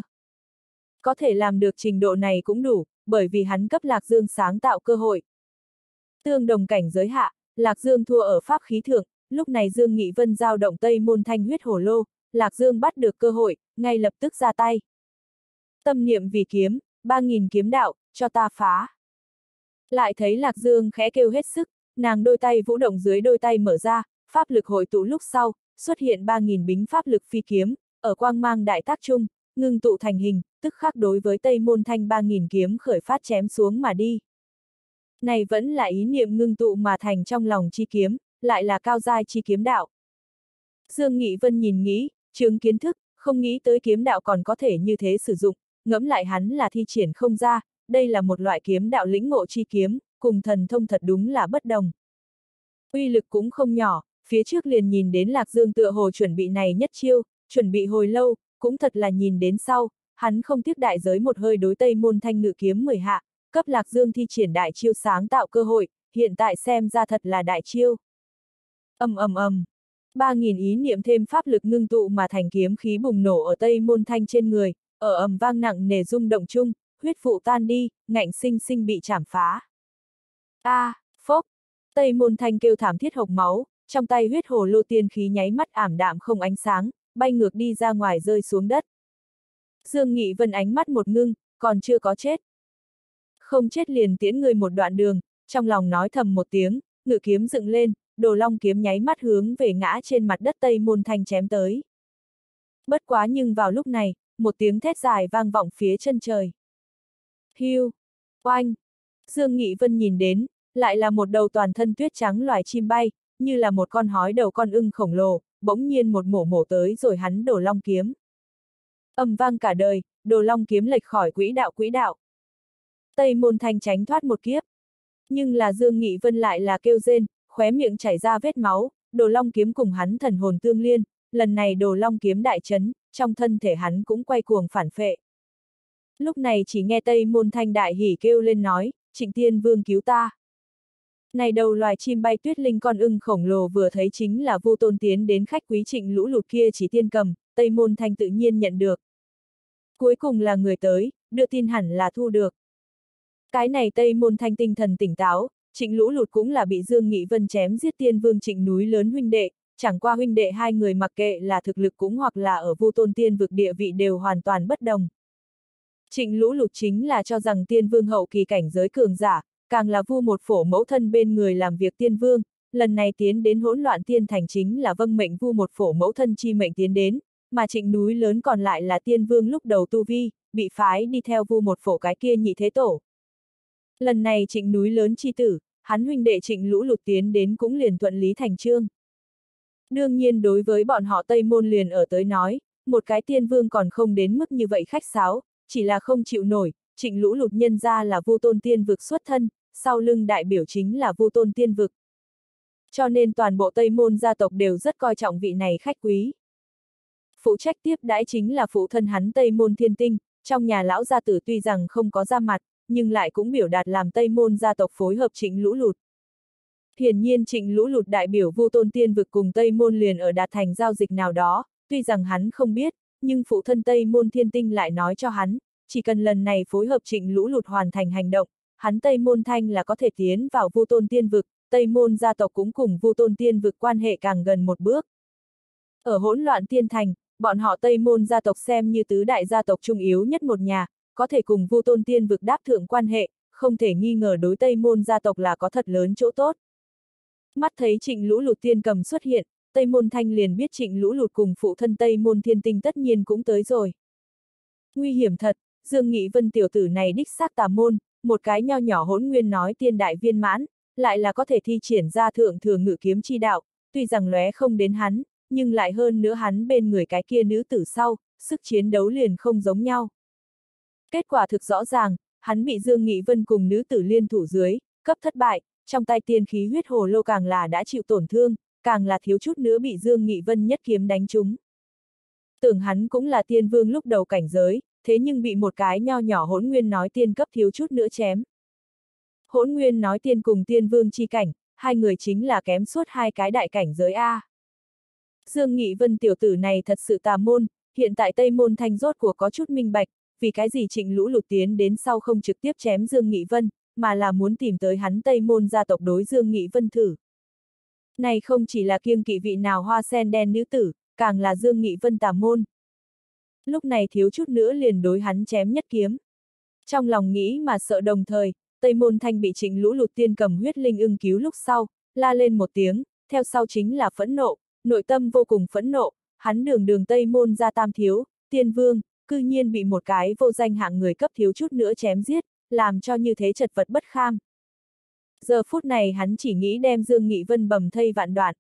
Có thể làm được trình độ này cũng đủ, bởi vì hắn cấp Lạc Dương sáng tạo cơ hội. Tương đồng cảnh giới hạ, Lạc Dương thua ở pháp khí thượng, lúc này Dương Nghị Vân giao động Tây Môn Thanh huyết hồ lô, Lạc Dương bắt được cơ hội, ngay lập tức ra tay. Tâm niệm vì kiếm, ba nghìn kiếm đạo, cho ta phá. Lại thấy Lạc Dương khẽ kêu hết sức, nàng đôi tay vũ động dưới đôi tay mở ra, pháp lực hội tụ lúc sau, xuất hiện ba nghìn bính pháp lực phi kiếm, ở quang mang đại tác trung, ngưng tụ thành hình, tức khắc đối với Tây Môn Thanh ba nghìn kiếm khởi phát chém xuống mà đi. Này vẫn là ý niệm ngưng tụ mà thành trong lòng chi kiếm, lại là cao giai chi kiếm đạo. Dương Nghị Vân nhìn nghĩ, chứng kiến thức, không nghĩ tới kiếm đạo còn có thể như thế sử dụng, ngẫm lại hắn là thi triển không ra, đây là một loại kiếm đạo lĩnh ngộ chi kiếm, cùng thần thông thật đúng là bất đồng. Uy lực cũng không nhỏ, phía trước liền nhìn đến Lạc Dương tựa hồ chuẩn bị này nhất chiêu, chuẩn bị hồi lâu, cũng thật là nhìn đến sau, hắn không tiếc đại giới một hơi đối Tây Môn Thanh ngự kiếm mười hạ, cấp Lạc Dương thi triển đại chiêu sáng tạo cơ hội, hiện tại xem ra thật là đại chiêu. Ầm ầm ầm, ba nghìn ý niệm thêm pháp lực ngưng tụ mà thành kiếm khí bùng nổ ở Tây Môn Thanh trên người, ở ầm vang nặng nề rung động chung, huyết vụ tan đi, ngạnh sinh sinh bị chảm phá. A, à, phốc, Tây Môn Thanh kêu thảm thiết hộc máu, trong tay huyết hồ lô tiên khí nháy mắt ảm đạm không ánh sáng, bay ngược đi ra ngoài rơi xuống đất. Dương Nghị Vân ánh mắt một ngưng, còn chưa có chết. Không chết liền tiễn người một đoạn đường, trong lòng nói thầm một tiếng, ngự kiếm dựng lên, Đồ Long kiếm nháy mắt hướng về ngã trên mặt đất Tây Môn Thanh chém tới. Bất quá nhưng vào lúc này, một tiếng thét dài vang vọng phía chân trời. Hiu, oanh, Dương Nghị Vân nhìn đến, lại là một đầu toàn thân tuyết trắng loài chim bay, như là một con hói đầu con ưng khổng lồ, bỗng nhiên một mổ mổ tới rồi hắn Đồ Long kiếm. Ầm vang cả đời, Đồ Long kiếm lệch khỏi quỹ đạo quỹ đạo. Tây Môn Thanh tránh thoát một kiếp. Nhưng là Dương Nghị Vân lại là kêu rên, khóe miệng chảy ra vết máu, Đồ Long kiếm cùng hắn thần hồn tương liên, lần này Đồ Long kiếm đại chấn, trong thân thể hắn cũng quay cuồng phản phệ. Lúc này chỉ nghe Tây Môn Thanh đại hỉ kêu lên nói, Trịnh Tiên Vương cứu ta. Này đầu loài chim bay tuyết linh con ưng khổng lồ vừa thấy chính là Vu Tôn tiến đến khách quý Trịnh Lũ Lụt kia chỉ tiên cầm, Tây Môn Thanh tự nhiên nhận được. Cuối cùng là người tới, đưa tin hẳn là thu được. Cái này Tây Môn Thanh tinh thần tỉnh táo, Trịnh Lũ Lụt cũng là bị Dương Nghị Vân chém giết Tiên Vương Trịnh núi lớn huynh đệ, chẳng qua huynh đệ hai người mặc kệ là thực lực cũng hoặc là ở Vu Tôn tiên vực địa vị đều hoàn toàn bất đồng. Trịnh Lũ Lụt chính là cho rằng Tiên Vương hậu kỳ cảnh giới cường giả, càng là Vu một phổ mẫu thân bên người làm việc Tiên Vương, lần này tiến đến hỗn loạn tiên thành chính là vâng mệnh Vu một phổ mẫu thân chi mệnh tiến đến, mà Trịnh núi lớn còn lại là Tiên Vương lúc đầu tu vi, bị phái đi theo Vu một phổ cái kia nhị thế tổ. Lần này Trịnh núi lớn chi tử, hắn huynh đệ Trịnh Lũ Lụt tiến đến cũng liền thuận lý thành chương. Đương nhiên đối với bọn họ Tây Môn liền ở tới nói, một cái Tiên Vương còn không đến mức như vậy khách sáo, chỉ là không chịu nổi, Trịnh Lũ Lụt nhân ra là Vu Tôn tiên vực xuất thân, sau lưng đại biểu chính là Vu Tôn tiên vực. Cho nên toàn bộ Tây Môn gia tộc đều rất coi trọng vị này khách quý. Phụ trách tiếp đãi chính là phụ thân hắn Tây Môn Thiên Tinh, trong nhà lão gia tử tuy rằng không có ra mặt, nhưng lại cũng biểu đạt làm Tây Môn gia tộc phối hợp Trịnh Lũ Lụt. Hiển nhiên Trịnh Lũ Lụt đại biểu Vu Tôn tiên vực cùng Tây Môn liền ở đạt thành giao dịch nào đó, tuy rằng hắn không biết, nhưng phụ thân Tây Môn Thiên Tinh lại nói cho hắn, chỉ cần lần này phối hợp Trịnh Lũ Lụt hoàn thành hành động, hắn Tây Môn Thanh là có thể tiến vào Vu Tôn tiên vực, Tây Môn gia tộc cũng cùng Vu Tôn tiên vực quan hệ càng gần một bước. Ở hỗn loạn tiên thành, bọn họ Tây Môn gia tộc xem như tứ đại gia tộc trung yếu nhất một nhà, có thể cùng Vu Tôn tiên vực đáp thượng quan hệ, không thể nghi ngờ đối Tây Môn gia tộc là có thật lớn chỗ tốt. Mắt thấy Trịnh Lũ Lụt tiên cầm xuất hiện, Tây Môn Thanh liền biết Trịnh Lũ Lụt cùng phụ thân Tây Môn Thiên Tinh tất nhiên cũng tới rồi. Nguy hiểm thật, Dương Nghị Vân tiểu tử này đích xác tà môn, một cái nho nhỏ hỗn nguyên nói tiên đại viên mãn, lại là có thể thi triển ra thượng thừa ngự kiếm chi đạo, tuy rằng lóe không đến hắn, nhưng lại hơn nữa hắn bên người cái kia nữ tử sau, sức chiến đấu liền không giống nhau. Kết quả thực rõ ràng, hắn bị Dương Nghị Vân cùng nữ tử liên thủ dưới, cấp thất bại, trong tay tiên khí huyết hồ lô càng là đã chịu tổn thương, càng là thiếu chút nữa bị Dương Nghị Vân nhất kiếm đánh trúng. Tưởng hắn cũng là tiên vương lúc đầu cảnh giới, thế nhưng bị một cái nho nhỏ hỗn nguyên nói tiên cấp thiếu chút nữa chém. Hỗn nguyên nói tiên cùng tiên vương chi cảnh, hai người chính là kém suốt hai cái đại cảnh giới A. Dương Nghị Vân tiểu tử này thật sự tà môn, hiện tại Tây Môn Thanh rốt của có chút minh bạch, vì cái gì Trịnh Lũ Lụt tiến đến sau không trực tiếp chém Dương Nghị Vân, mà là muốn tìm tới hắn Tây Môn gia tộc đối Dương Nghị Vân thử. Này không chỉ là kiêng kỵ vị nào hoa sen đen nữ tử, càng là Dương Nghị Vân tà môn. Lúc này thiếu chút nữa liền đối hắn chém nhất kiếm. Trong lòng nghĩ mà sợ đồng thời, Tây Môn Thanh bị Trịnh Lũ Lụt tiên cầm huyết linh ưng cứu lúc sau, la lên một tiếng, theo sau chính là phẫn nộ, nội tâm vô cùng phẫn nộ, hắn đường đường Tây Môn gia tam thiếu, tiên vương, cư nhiên bị một cái vô danh hạng người cấp thiếu chút nữa chém giết, làm cho như thế chật vật bất kham. Giờ phút này hắn chỉ nghĩ đem Dương Nghị Vân bầm thây vạn đoạn.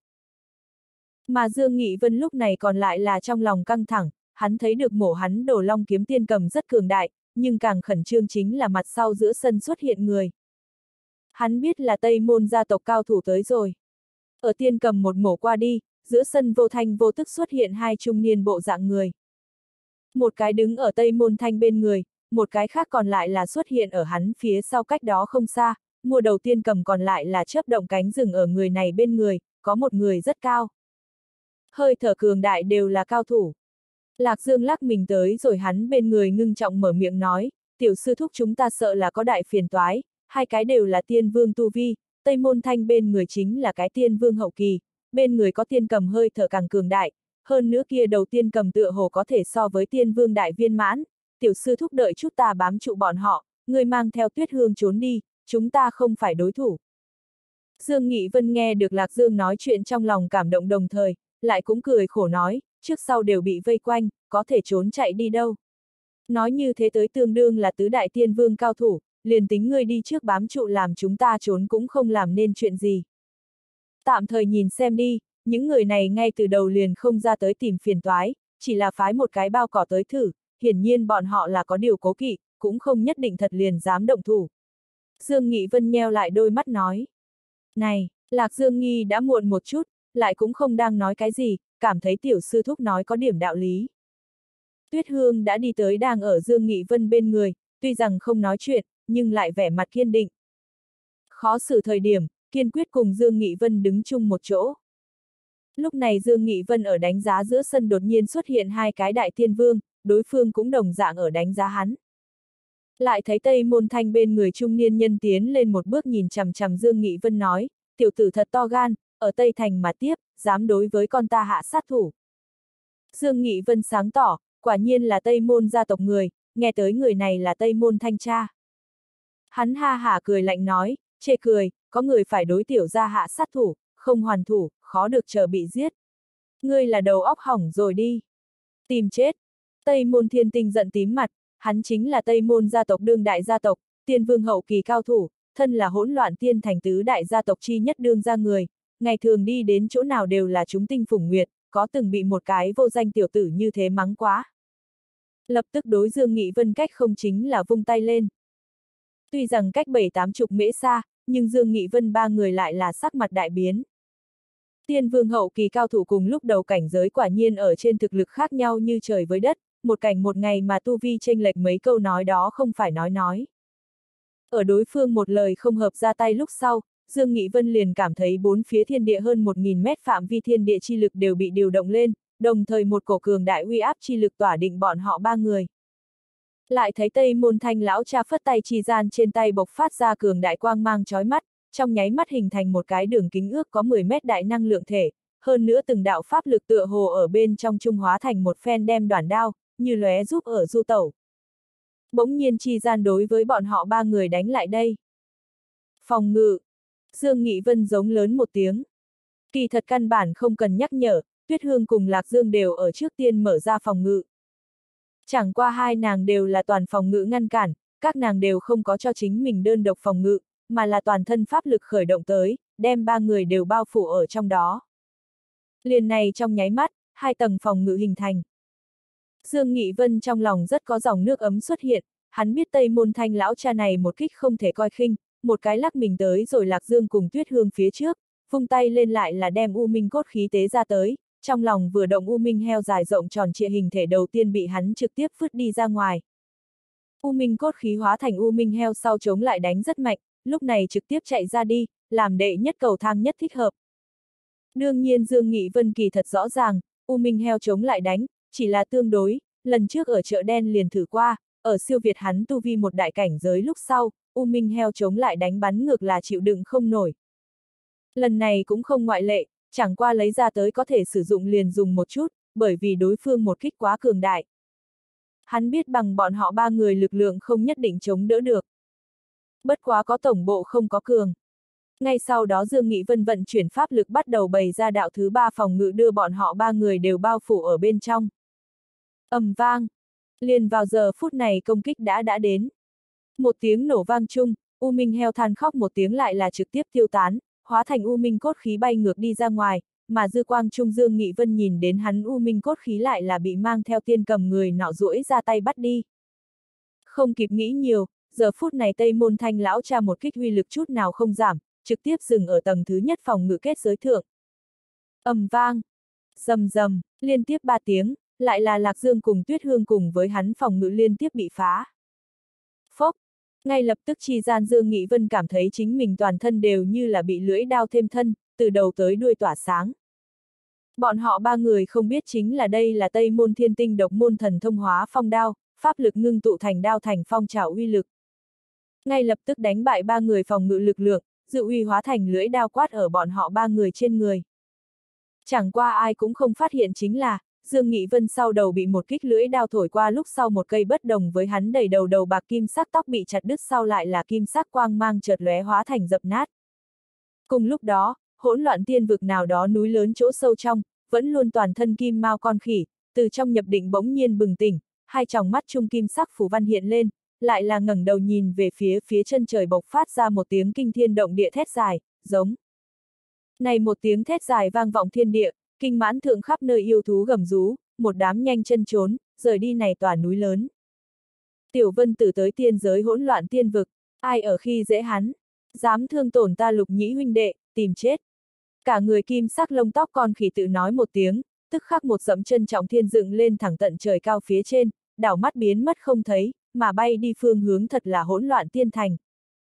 Mà Dương Nghị Vân lúc này còn lại là trong lòng căng thẳng, hắn thấy được mổ hắn đổ long kiếm tiên cầm rất cường đại, nhưng càng khẩn trương chính là mặt sau giữa sân xuất hiện người. Hắn biết là Tây Môn gia tộc cao thủ tới rồi. Ở tiên cầm một mổ qua đi, giữa sân vô thanh vô tức xuất hiện hai trung niên bộ dạng người. Một cái đứng ở Tây Môn Thanh bên người, một cái khác còn lại là xuất hiện ở hắn phía sau cách đó không xa, mùa đầu tiên cầm còn lại là chớp động cánh rừng ở người này bên người, có một người rất cao. Hơi thở cường đại đều là cao thủ. Lạc Dương lắc mình tới rồi hắn bên người ngưng trọng mở miệng nói, tiểu sư thúc chúng ta sợ là có đại phiền toái, hai cái đều là tiên vương tu vi, Tây Môn Thanh bên người chính là cái tiên vương hậu kỳ, bên người có tiên cầm hơi thở càng cường đại, hơn nữa kia đầu tiên cầm tựa hồ có thể so với tiên vương đại viên mãn, tiểu sư thúc đợi chút ta bám trụ bọn họ, người mang theo Tuyết Hương trốn đi, chúng ta không phải đối thủ. Dương Nghị Vân nghe được Lạc Dương nói chuyện trong lòng cảm động đồng thời, lại cũng cười khổ nói, trước sau đều bị vây quanh, có thể trốn chạy đi đâu. Nói như thế tới tương đương là tứ đại tiên vương cao thủ, liền tính ngươi đi trước bám trụ làm chúng ta trốn cũng không làm nên chuyện gì. Tạm thời nhìn xem đi, những người này ngay từ đầu liền không ra tới tìm phiền toái, chỉ là phái một cái bao cỏ tới thử, hiển nhiên bọn họ là có điều cố kỵ, cũng không nhất định thật liền dám động thủ. Dương Nghị Vân nheo lại đôi mắt nói. Này, Lạc Dương Nghi đã muộn một chút, lại cũng không đang nói cái gì, cảm thấy tiểu sư thúc nói có điểm đạo lý. Tuyết Hương đã đi tới đang ở Dương Nghị Vân bên người, tuy rằng không nói chuyện, nhưng lại vẻ mặt kiên định. Khó xử thời điểm, kiên quyết cùng Dương Nghị Vân đứng chung một chỗ. Lúc này Dương Nghị Vân ở đánh giá giữa sân đột nhiên xuất hiện hai cái đại tiên vương, đối phương cũng đồng dạng ở đánh giá hắn. Lại thấy Tây Môn Thanh bên người trung niên nhân tiến lên một bước nhìn chằm chằm Dương Nghị Vân nói, tiểu tử thật to gan, ở Tây Thành mà tiếp, dám đối với con ta hạ sát thủ. Dương Nghị Vân sáng tỏ, quả nhiên là Tây Môn gia tộc người, nghe tới người này là Tây Môn Thanh cha. Hắn ha hả cười lạnh nói, chê cười, có người phải đối tiểu gia hạ sát thủ, không hoàn thủ, khó được chờ bị giết. Ngươi là đầu óc hỏng rồi đi. Tìm chết. Tây Môn Thiên Tinh giận tím mặt, hắn chính là Tây Môn gia tộc đương đại gia tộc, tiên vương hậu kỳ cao thủ, thân là hỗn loạn tiên thành tứ đại gia tộc chi nhất đương gia người, ngày thường đi đến chỗ nào đều là chúng tinh phủng nguyệt, có từng bị một cái vô danh tiểu tử như thế mắng quá. Lập tức đối Dương Nghị Vân cách không chính là vung tay lên. Tuy rằng cách bảy tám chục mễ xa, nhưng Dương Nghị Vân ba người lại là sắc mặt đại biến. Tiên vương hậu kỳ cao thủ cùng lúc đầu cảnh giới quả nhiên ở trên thực lực khác nhau như trời với đất, một cảnh một ngày mà tu vi chênh lệch mấy câu nói đó không phải nói nói. Ở đối phương một lời không hợp ra tay lúc sau, Dương Nghị Vân liền cảm thấy bốn phía thiên địa hơn một nghìn mét phạm vi thiên địa chi lực đều bị điều động lên, đồng thời một cổ cường đại uy áp chi lực tỏa định bọn họ ba người. Lại thấy Tây Môn Thanh lão cha phất tay chi gian trên tay bộc phát ra cường đại quang mang chói mắt, trong nháy mắt hình thành một cái đường kính ước có mười mét đại năng lượng thể, hơn nữa từng đạo pháp lực tựa hồ ở bên trong trung hóa thành một phen đem đoản đao, như lóe giúp ở du tẩu. Bỗng nhiên chi gian đối với bọn họ ba người đánh lại đây. Phòng ngự. Dương Nghị Vân giống lớn một tiếng. Kỳ thật căn bản không cần nhắc nhở, Tuyết Hương cùng Lạc Dương đều ở trước tiên mở ra phòng ngự. Chẳng qua hai nàng đều là toàn phòng ngự ngăn cản, các nàng đều không có cho chính mình đơn độc phòng ngự, mà là toàn thân pháp lực khởi động tới, đem ba người đều bao phủ ở trong đó. Liền này trong nháy mắt, hai tầng phòng ngự hình thành. Dương Nghị Vân trong lòng rất có dòng nước ấm xuất hiện, hắn biết Tây Môn Thanh lão cha này một kích không thể coi khinh, một cái lắc mình tới rồi Lạc Dương cùng Tuyết Hương phía trước, vung tay lên lại là đem U Minh cốt khí tế ra tới, trong lòng vừa động U Minh heo dài rộng tròn trịa hình thể đầu tiên bị hắn trực tiếp vứt đi ra ngoài. U Minh cốt khí hóa thành U Minh heo sau chống lại đánh rất mạnh, lúc này trực tiếp chạy ra đi, làm đệ nhất cầu thang nhất thích hợp. Đương nhiên Dương Nghị Vân kỳ thật rõ ràng, U Minh heo chống lại đánh, chỉ là tương đối, lần trước ở chợ đen liền thử qua, ở siêu việt hắn tu vi một đại cảnh giới lúc sau, U Minh heo chống lại đánh bắn ngược là chịu đựng không nổi. Lần này cũng không ngoại lệ, chẳng qua lấy ra tới có thể sử dụng liền dùng một chút, bởi vì đối phương một kích quá cường đại. Hắn biết bằng bọn họ ba người lực lượng không nhất định chống đỡ được. Bất quá có tổng bộ không có cường. Ngay sau đó Dương Nghị Vân vận chuyển pháp lực bắt đầu bày ra đạo thứ ba phòng ngự đưa bọn họ ba người đều bao phủ ở bên trong. Ầm vang. Liền vào giờ phút này công kích đã đã đến. Một tiếng nổ vang chung, U Minh heo than khóc một tiếng lại là trực tiếp tiêu tán, hóa thành U Minh cốt khí bay ngược đi ra ngoài, mà dư quang trung Dương Nghị Vân nhìn đến hắn U Minh cốt khí lại là bị mang theo tiên cầm người nọ duỗi ra tay bắt đi. Không kịp nghĩ nhiều, giờ phút này Tây Môn Thanh lão cha một kích uy lực chút nào không giảm, trực tiếp dừng ở tầng thứ nhất phòng ngự kết giới thượng. Ầm vang, rầm rầm, liên tiếp ba tiếng, lại là Lạc Dương cùng Tuyết Hương cùng với hắn phòng ngự liên tiếp bị phá. Phốc, ngay lập tức chi gian Dương Nghị Vân cảm thấy chính mình toàn thân đều như là bị lưỡi đao thêm thân, từ đầu tới đuôi tỏa sáng. Bọn họ ba người không biết chính là đây là Tây Môn Thiên Tinh độc môn thần thông hóa phong đao, pháp lực ngưng tụ thành đao thành phong trào uy lực. Ngay lập tức đánh bại ba người phòng ngự lực lượng, dự uy hóa thành lưỡi đao quát ở bọn họ ba người trên người. Chẳng qua ai cũng không phát hiện chính là, Dương Nghị Vân sau đầu bị một kích lưỡi đao thổi qua lúc sau một cây bất đồng với hắn đầy đầu đầu bạc kim sắc tóc bị chặt đứt sau lại là kim sắc quang mang chợt lóe hóa thành dập nát. Cùng lúc đó, hỗn loạn tiên vực nào đó núi lớn chỗ sâu trong, vẫn luôn toàn thân kim mao con khỉ, từ trong nhập định bỗng nhiên bừng tỉnh, hai tròng mắt trung kim sắc phù văn hiện lên, lại là ngẩng đầu nhìn về phía phía chân trời bộc phát ra một tiếng kinh thiên động địa thét dài, giống. Này một tiếng thét dài vang vọng thiên địa, kinh mãn thượng khắp nơi yêu thú gầm rú, một đám nhanh chân trốn, rời đi này tòa núi lớn. Tiểu Vân Tử tới tiên giới hỗn loạn tiên vực, ai ở khi dễ hắn, dám thương tổn ta Lục Nhĩ huynh đệ, tìm chết. Cả người kim sắc lông tóc con khỉ tự nói một tiếng, tức khắc một dẫm chân trọng thiên dựng lên thẳng tận trời cao phía trên, đảo mắt biến mất không thấy, mà bay đi phương hướng thật là hỗn loạn tiên thành.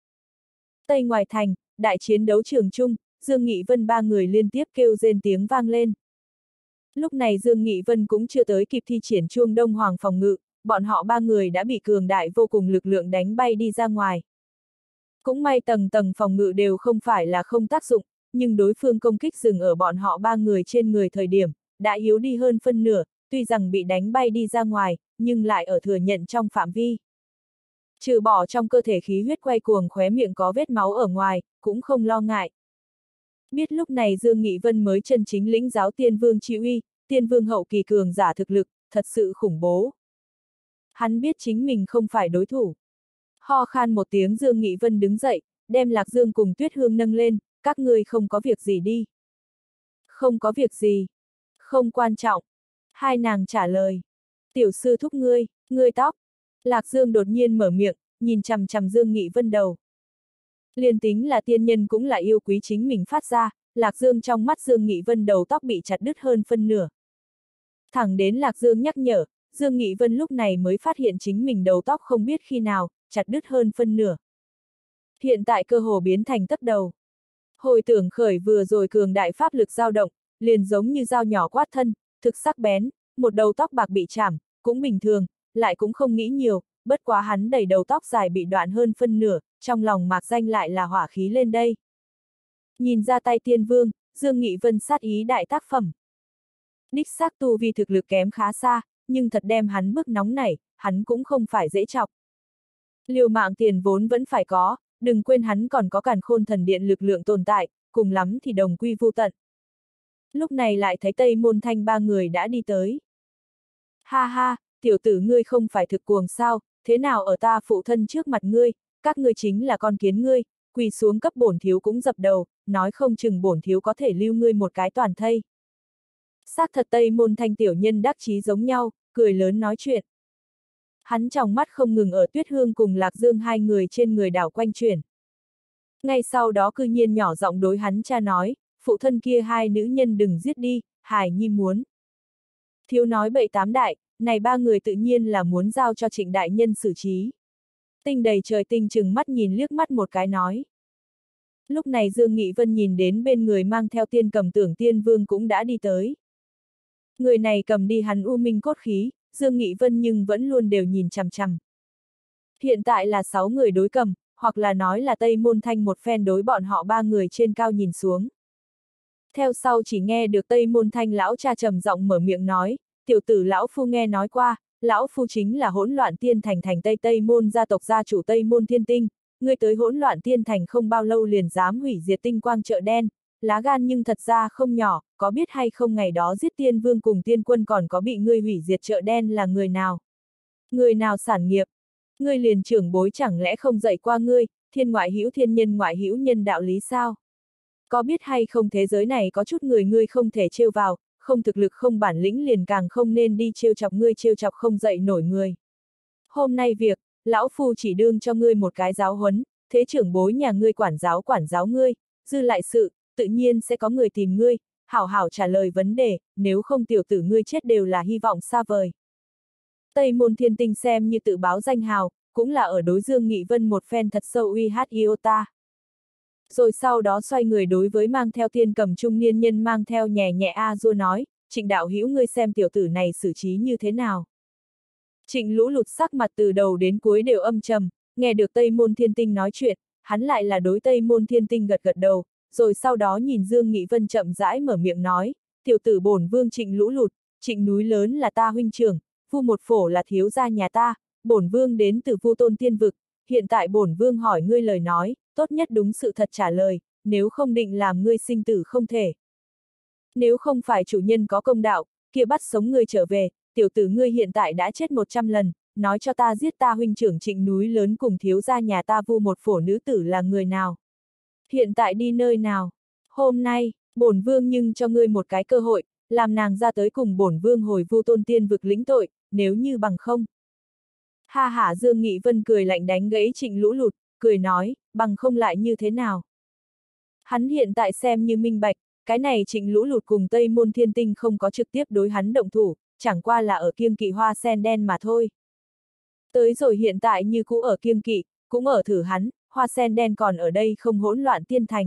Tây ngoài thành, đại chiến đấu trường trung, Dương Nghị Vân ba người liên tiếp kêu rên tiếng vang lên. Lúc này Dương Nghị Vân cũng chưa tới kịp thi triển chuông đông hoàng phòng ngự, bọn họ ba người đã bị cường đại vô cùng lực lượng đánh bay đi ra ngoài. Cũng may tầng tầng phòng ngự đều không phải là không tác dụng, nhưng đối phương công kích dừng ở bọn họ ba người trên người thời điểm, đã yếu đi hơn phân nửa, tuy rằng bị đánh bay đi ra ngoài, nhưng lại ở thừa nhận trong phạm vi. Trừ bỏ trong cơ thể khí huyết quay cuồng khóe miệng có vết máu ở ngoài, cũng không lo ngại. Biết lúc này Dương Nghị Vân mới chân chính lĩnh giáo tiên vương chi uy, tiên vương hậu kỳ cường giả thực lực, thật sự khủng bố. Hắn biết chính mình không phải đối thủ. Ho khan một tiếng Dương Nghị Vân đứng dậy, đem Lạc Dương cùng Tuyết Hương nâng lên, các ngươi không có việc gì đi. Không có việc gì. Không quan trọng. Hai nàng trả lời. Tiểu sư thúc ngươi, ngươi tóc. Lạc Dương đột nhiên mở miệng, nhìn chằm chằm Dương Nghị Vân đầu. Liên tính là tiên nhân cũng là yêu quý chính mình phát ra, Lạc Dương trong mắt Dương Nghị Vân đầu tóc bị chặt đứt hơn phân nửa. Thẳng đến Lạc Dương nhắc nhở, Dương Nghị Vân lúc này mới phát hiện chính mình đầu tóc không biết khi nào, chặt đứt hơn phân nửa. Hiện tại cơ hồ biến thành tấc đầu. Hồi tưởng khởi vừa rồi cường đại pháp lực dao động, liền giống như dao nhỏ quát thân, thực sắc bén, một đầu tóc bạc bị chảm, cũng bình thường, lại cũng không nghĩ nhiều, bất quá hắn đẩy đầu tóc dài bị đoạn hơn phân nửa, trong lòng mạc danh lại là hỏa khí lên đây. Nhìn ra tay tiên vương, Dương Nghị Vân sát ý đại tác phẩm. Đích xác tu vi thực lực kém khá xa, nhưng thật đem hắn bức nóng nảy, hắn cũng không phải dễ chọc. Liều mạng tiền vốn vẫn phải có, đừng quên hắn còn có càn khôn thần điện lực lượng tồn tại, cùng lắm thì đồng quy vu tận. Lúc này lại thấy Tây Môn Thanh ba người đã đi tới. Ha ha, tiểu tử ngươi không phải thực cuồng sao, thế nào ở ta phụ thân trước mặt ngươi, các ngươi chính là con kiến ngươi, quỳ xuống cấp bổn thiếu cũng dập đầu, nói không chừng bổn thiếu có thể lưu ngươi một cái toàn thây. Xác thật Tây Môn Thanh tiểu nhân đắc chí giống nhau, cười lớn nói chuyện. Hắn trong mắt không ngừng ở Tuyết Hương cùng Lạc Dương hai người trên người đảo quanh chuyển. Ngay sau đó cư nhiên nhỏ giọng đối hắn cha nói, phụ thân kia hai nữ nhân đừng giết đi, Hải Nhi muốn. Thiếu nói bậy tám đại, này ba người tự nhiên là muốn giao cho Trịnh đại nhân xử trí. Tinh đầy trời tinh chừng mắt nhìn liếc mắt một cái nói. Lúc này Dương Nghị Vân nhìn đến bên người mang theo tiên cầm Tưởng Tiên Vương cũng đã đi tới. Người này cầm đi hắn u minh cốt khí, Dương Nghị Vân nhưng vẫn luôn đều nhìn chằm chằm. Hiện tại là sáu người đối cầm, hoặc là nói là Tây Môn Thanh một phen đối bọn họ ba người trên cao nhìn xuống. Theo sau chỉ nghe được Tây Môn Thanh lão cha trầm giọng mở miệng nói, tiểu tử lão phu nghe nói qua, lão phu chính là hỗn loạn tiên thành thành Tây Tây Môn gia tộc gia chủ Tây Môn Thiên Tinh, ngươi tới hỗn loạn tiên thành không bao lâu liền dám hủy diệt tinh quang chợ đen, lá gan nhưng thật ra không nhỏ, có biết hay không ngày đó giết tiên vương cùng tiên quân còn có bị ngươi hủy diệt chợ đen là người nào? Người nào sản nghiệp? Ngươi liền trưởng bối chẳng lẽ không dạy qua ngươi, thiên ngoại hữu thiên nhân ngoại hữu nhân đạo lý sao? Có biết hay không thế giới này có chút người ngươi không thể trêu vào, không thực lực không bản lĩnh liền càng không nên đi trêu chọc ngươi trêu chọc không dậy nổi người. Hôm nay việc, lão phu chỉ đương cho ngươi một cái giáo huấn, thế trưởng bối nhà ngươi quản giáo quản giáo ngươi, dư lại sự, tự nhiên sẽ có người tìm ngươi, hảo hảo trả lời vấn đề, nếu không tiểu tử ngươi chết đều là hy vọng xa vời. Tây Môn Thiên Tinh xem như tự báo danh hào, cũng là ở đối Dương Nghị Vân một phen thật sâu uy hát iota. Rồi sau đó xoay người đối với mang theo tiên cầm trung niên nhân mang theo nhẹ nhẹ a dua nói, Trịnh đạo hữu ngươi xem tiểu tử này xử trí như thế nào. Trịnh Lũ Lụt sắc mặt từ đầu đến cuối đều âm trầm, nghe được Tây Môn Thiên Tinh nói chuyện, hắn lại là đối Tây Môn Thiên Tinh gật gật đầu, rồi sau đó nhìn Dương Nghị Vân chậm rãi mở miệng nói, tiểu tử bổn vương Trịnh Lũ Lụt, Trịnh núi lớn là ta huynh trưởng, Vu một phổ là thiếu gia nhà ta, bổn vương đến từ Vu Tôn Tiên vực, hiện tại bổn vương hỏi ngươi lời nói, tốt nhất đúng sự thật trả lời, nếu không định làm ngươi sinh tử không thể. Nếu không phải chủ nhân có công đạo, kia bắt sống ngươi trở về, tiểu tử ngươi hiện tại đã chết một trăm lần, nói cho ta giết ta huynh trưởng Trịnh núi lớn cùng thiếu gia nhà ta Vu một phổ nữ tử là người nào? Hiện tại đi nơi nào? Hôm nay, bổn vương nhưng cho ngươi một cái cơ hội, làm nàng ra tới cùng bổn vương hồi Vu Tôn Tiên vực lĩnh tội, nếu như bằng không. Ha hả Dương Nghị Vân cười lạnh đánh gãy Trịnh Lũ Lụt, cười nói, bằng không lại như thế nào? Hắn hiện tại xem như minh bạch, cái này Trịnh Lũ Lụt cùng Tây Môn Thiên Tinh không có trực tiếp đối hắn động thủ, chẳng qua là ở kiêng kỵ hoa sen đen mà thôi. Tới rồi hiện tại như cũ ở kiêng kỵ, cũng ở thử hắn, hoa sen đen còn ở đây không hỗn loạn tiên thành.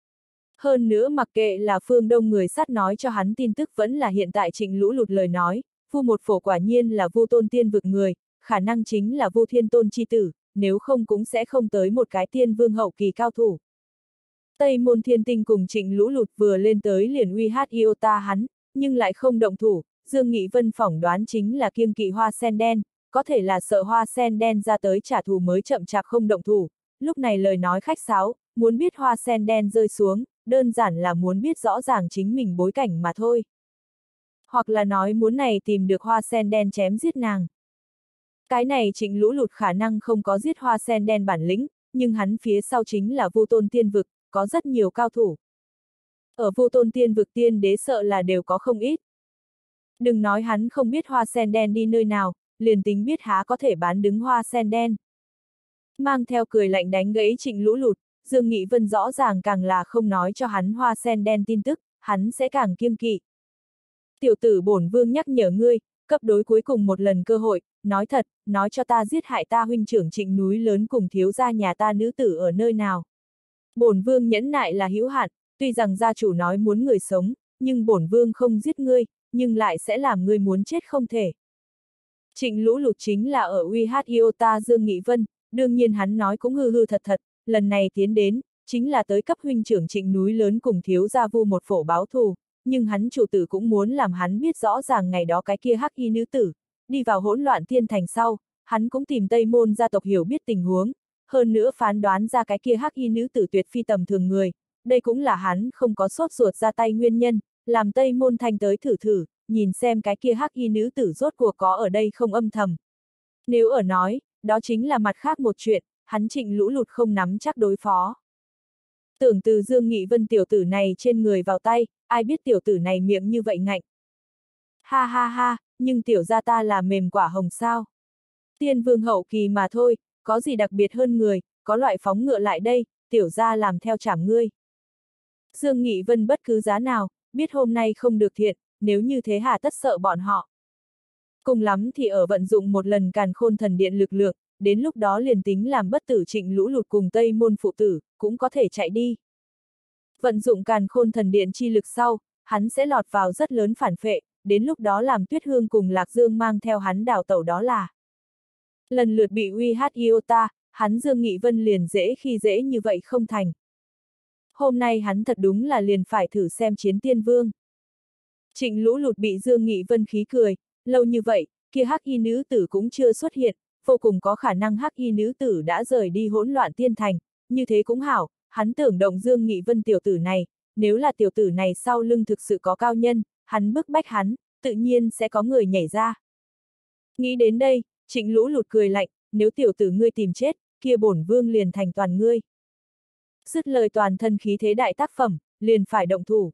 Hơn nữa mặc kệ là phương Đông người sát nói cho hắn tin tức vẫn là hiện tại Trịnh Lũ Lụt lời nói, Vu một phổ quả nhiên là Vu Tôn tiên vực người, khả năng chính là Vu Thiên Tôn chi tử, nếu không cũng sẽ không tới một cái tiên vương hậu kỳ cao thủ. Tây Môn Thiên Tinh cùng Trịnh Lũ Lụt vừa lên tới liền uy hát iota hắn, nhưng lại không động thủ, Dương Nghị Vân phỏng đoán chính là kiêng kỵ hoa sen đen, có thể là sợ hoa sen đen ra tới trả thù mới chậm chạp không động thủ, lúc này lời nói khách sáo, muốn biết hoa sen đen rơi xuống, đơn giản là muốn biết rõ ràng chính mình bối cảnh mà thôi. Hoặc là nói muốn này tìm được hoa sen đen chém giết nàng. Cái này Trịnh Lũ Lụt khả năng không có giết hoa sen đen bản lĩnh, nhưng hắn phía sau chính là Vu Tôn tiên vực, có rất nhiều cao thủ. Ở Vu Tôn tiên vực tiên đế sợ là đều có không ít. Đừng nói hắn không biết hoa sen đen đi nơi nào, liền tính biết há có thể bán đứng hoa sen đen. Mang theo cười lạnh đánh gãy Trịnh Lũ Lụt, Dương Nghị Vân rõ ràng càng là không nói cho hắn hoa sen đen tin tức, hắn sẽ càng kiêng kỵ. Tiểu tử bổn vương nhắc nhở ngươi, cấp đối cuối cùng một lần cơ hội, nói thật, nói cho ta giết hại ta huynh trưởng Trịnh núi lớn cùng thiếu gia nhà ta nữ tử ở nơi nào. Bổn vương nhẫn nại là hữu hạn, tuy rằng gia chủ nói muốn người sống, nhưng bổn vương không giết ngươi, nhưng lại sẽ làm ngươi muốn chết không thể. Trịnh Lũ Lụt chính là ở uy hát iota Dương Nghị Vân, đương nhiên hắn nói cũng hư hư thật thật, lần này tiến đến, chính là tới cấp huynh trưởng Trịnh núi lớn cùng thiếu gia Vu một phổ báo thù, nhưng hắn chủ tử cũng muốn làm hắn biết rõ ràng ngày đó cái kia hắc y nữ tử, đi vào hỗn loạn thiên thành sau, hắn cũng tìm Tây Môn gia tộc hiểu biết tình huống, hơn nữa phán đoán ra cái kia hắc y nữ tử tuyệt phi tầm thường người, đây cũng là hắn không có sốt ruột ra tay nguyên nhân, làm Tây Môn Thanh tới thử thử, nhìn xem cái kia hắc y nữ tử rốt cuộc có ở đây không âm thầm. Nếu ở nói, đó chính là mặt khác một chuyện, hắn Trịnh Lũ Lụt không nắm chắc đối phó. Tưởng từ Dương Nghị Vân tiểu tử này trên người vào tay, ai biết tiểu tử này miệng như vậy ngạnh. Ha ha ha, nhưng tiểu gia ta là mềm quả hồng sao. Tiên vương hậu kỳ mà thôi, có gì đặc biệt hơn người, có loại phóng ngựa lại đây, tiểu gia làm theo trảm ngươi. Dương Nghị Vân bất cứ giá nào, biết hôm nay không được thiện, nếu như thế hà tất sợ bọn họ. Cùng lắm thì ở vận dụng một lần càn khôn thần điện lực lượng, đến lúc đó liền tính làm bất tử Trịnh Lũ Lụt cùng Tây Môn phụ tử, cũng có thể chạy đi. Vận dụng càn khôn thần điện chi lực sau, hắn sẽ lọt vào rất lớn phản phệ, đến lúc đó làm Tuyết Hương cùng Lạc Dương mang theo hắn đào tẩu đó là. Lần lượt bị uy hát iota, hắn Dương Nghị Vân liền dễ khi dễ như vậy không thành. Hôm nay hắn thật đúng là liền phải thử xem chiến tiên vương. Trịnh Lũ Lụt bị Dương Nghị Vân khí cười, lâu như vậy, kia hắc y nữ tử cũng chưa xuất hiện, vô cùng có khả năng hắc y nữ tử đã rời đi hỗn loạn tiên thành, như thế cũng hảo, hắn tưởng động Dương Nghị Vân tiểu tử này, nếu là tiểu tử này sau lưng thực sự có cao nhân, hắn bức bách hắn, tự nhiên sẽ có người nhảy ra. Nghĩ đến đây, Trịnh Lũ Lụt cười lạnh, nếu tiểu tử ngươi tìm chết, kia bổn vương liền thành toàn ngươi. Dứt lời toàn thân khí thế đại tác phẩm, liền phải động thủ.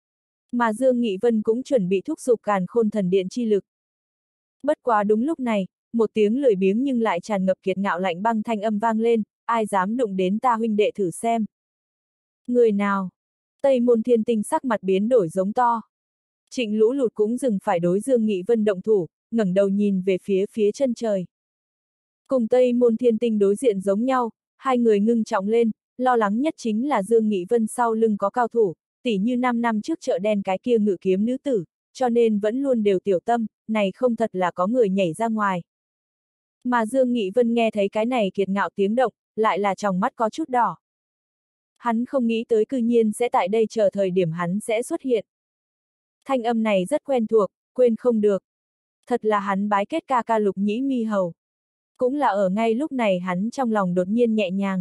Mà Dương Nghị Vân cũng chuẩn bị thúc giục càn khôn thần điện chi lực. Bất quá đúng lúc này, một tiếng lười biếng nhưng lại tràn ngập kiệt ngạo lạnh băng thanh âm vang lên, ai dám đụng đến ta huynh đệ thử xem. Người nào? Tây Môn Thiên Tinh sắc mặt biến đổi giống to. Trịnh Lũ Lụt cũng dừng phải đối Dương Nghị Vân động thủ, ngẩng đầu nhìn về phía phía chân trời. Cùng Tây Môn Thiên Tinh đối diện giống nhau, hai người ngưng trọng lên, lo lắng nhất chính là Dương Nghị Vân sau lưng có cao thủ, tỉ như năm năm trước chợ đen cái kia ngự kiếm nữ tử, cho nên vẫn luôn đều tiểu tâm, này không thật là có người nhảy ra ngoài. Mà Dương Nghị Vân nghe thấy cái này kiệt ngạo tiếng động, lại là tròng mắt có chút đỏ. Hắn không nghĩ tới cư nhiên sẽ tại đây chờ thời điểm hắn sẽ xuất hiện. Thanh âm này rất quen thuộc, quên không được. Thật là hắn bái kết ca ca Lục Nhĩ Mi Hầu. Cũng là ở ngay lúc này hắn trong lòng đột nhiên nhẹ nhàng.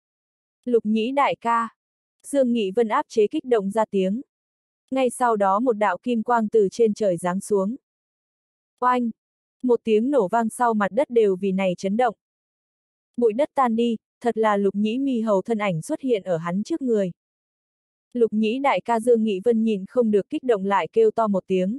Lục Nhĩ đại ca. Dương Nghị Vân áp chế kích động ra tiếng. Ngay sau đó một đạo kim quang từ trên trời giáng xuống. Oanh! Một tiếng nổ vang sau mặt đất đều vì này chấn động. Bụi đất tan đi, thật là Lục Nhĩ Mi Hầu thân ảnh xuất hiện ở hắn trước người. Lục Nhĩ đại ca Dương Nghị Vân nhìn không được kích động lại kêu to một tiếng.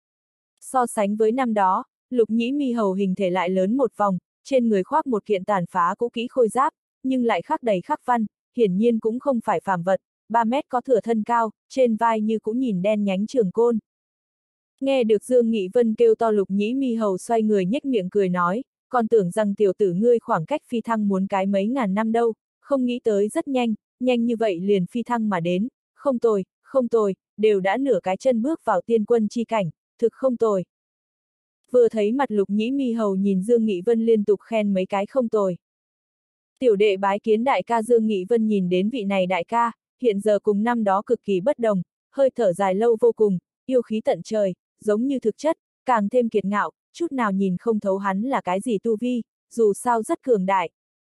So sánh với năm đó, Lục Nhĩ Mi Hầu hình thể lại lớn một vòng, trên người khoác một kiện tàn phá cũ kỹ khôi giáp, nhưng lại khắc đầy khắc văn, hiển nhiên cũng không phải phàm vật, ba mét có thừa thân cao, trên vai như cũng nhìn đen nhánh trường côn. Nghe được Dương Nghị Vân kêu to, Lục Nhĩ Mi Hầu xoay người nhếch miệng cười nói, còn tưởng rằng tiểu tử ngươi khoảng cách phi thăng muốn cái mấy ngàn năm đâu, không nghĩ tới rất nhanh, nhanh như vậy liền phi thăng mà đến, không tồi, không tồi, đều đã nửa cái chân bước vào tiên quân chi cảnh, thực không tồi. Vừa thấy mặt Lục Nhĩ Mi Hầu nhìn Dương Nghị Vân liên tục khen mấy cái không tồi. Tiểu đệ bái kiến đại ca. Dương Nghị Vân nhìn đến vị này đại ca, hiện giờ cùng năm đó cực kỳ bất đồng, hơi thở dài lâu vô cùng, yêu khí tận trời, giống như thực chất, càng thêm kiệt ngạo, chút nào nhìn không thấu hắn là cái gì tu vi, dù sao rất cường đại.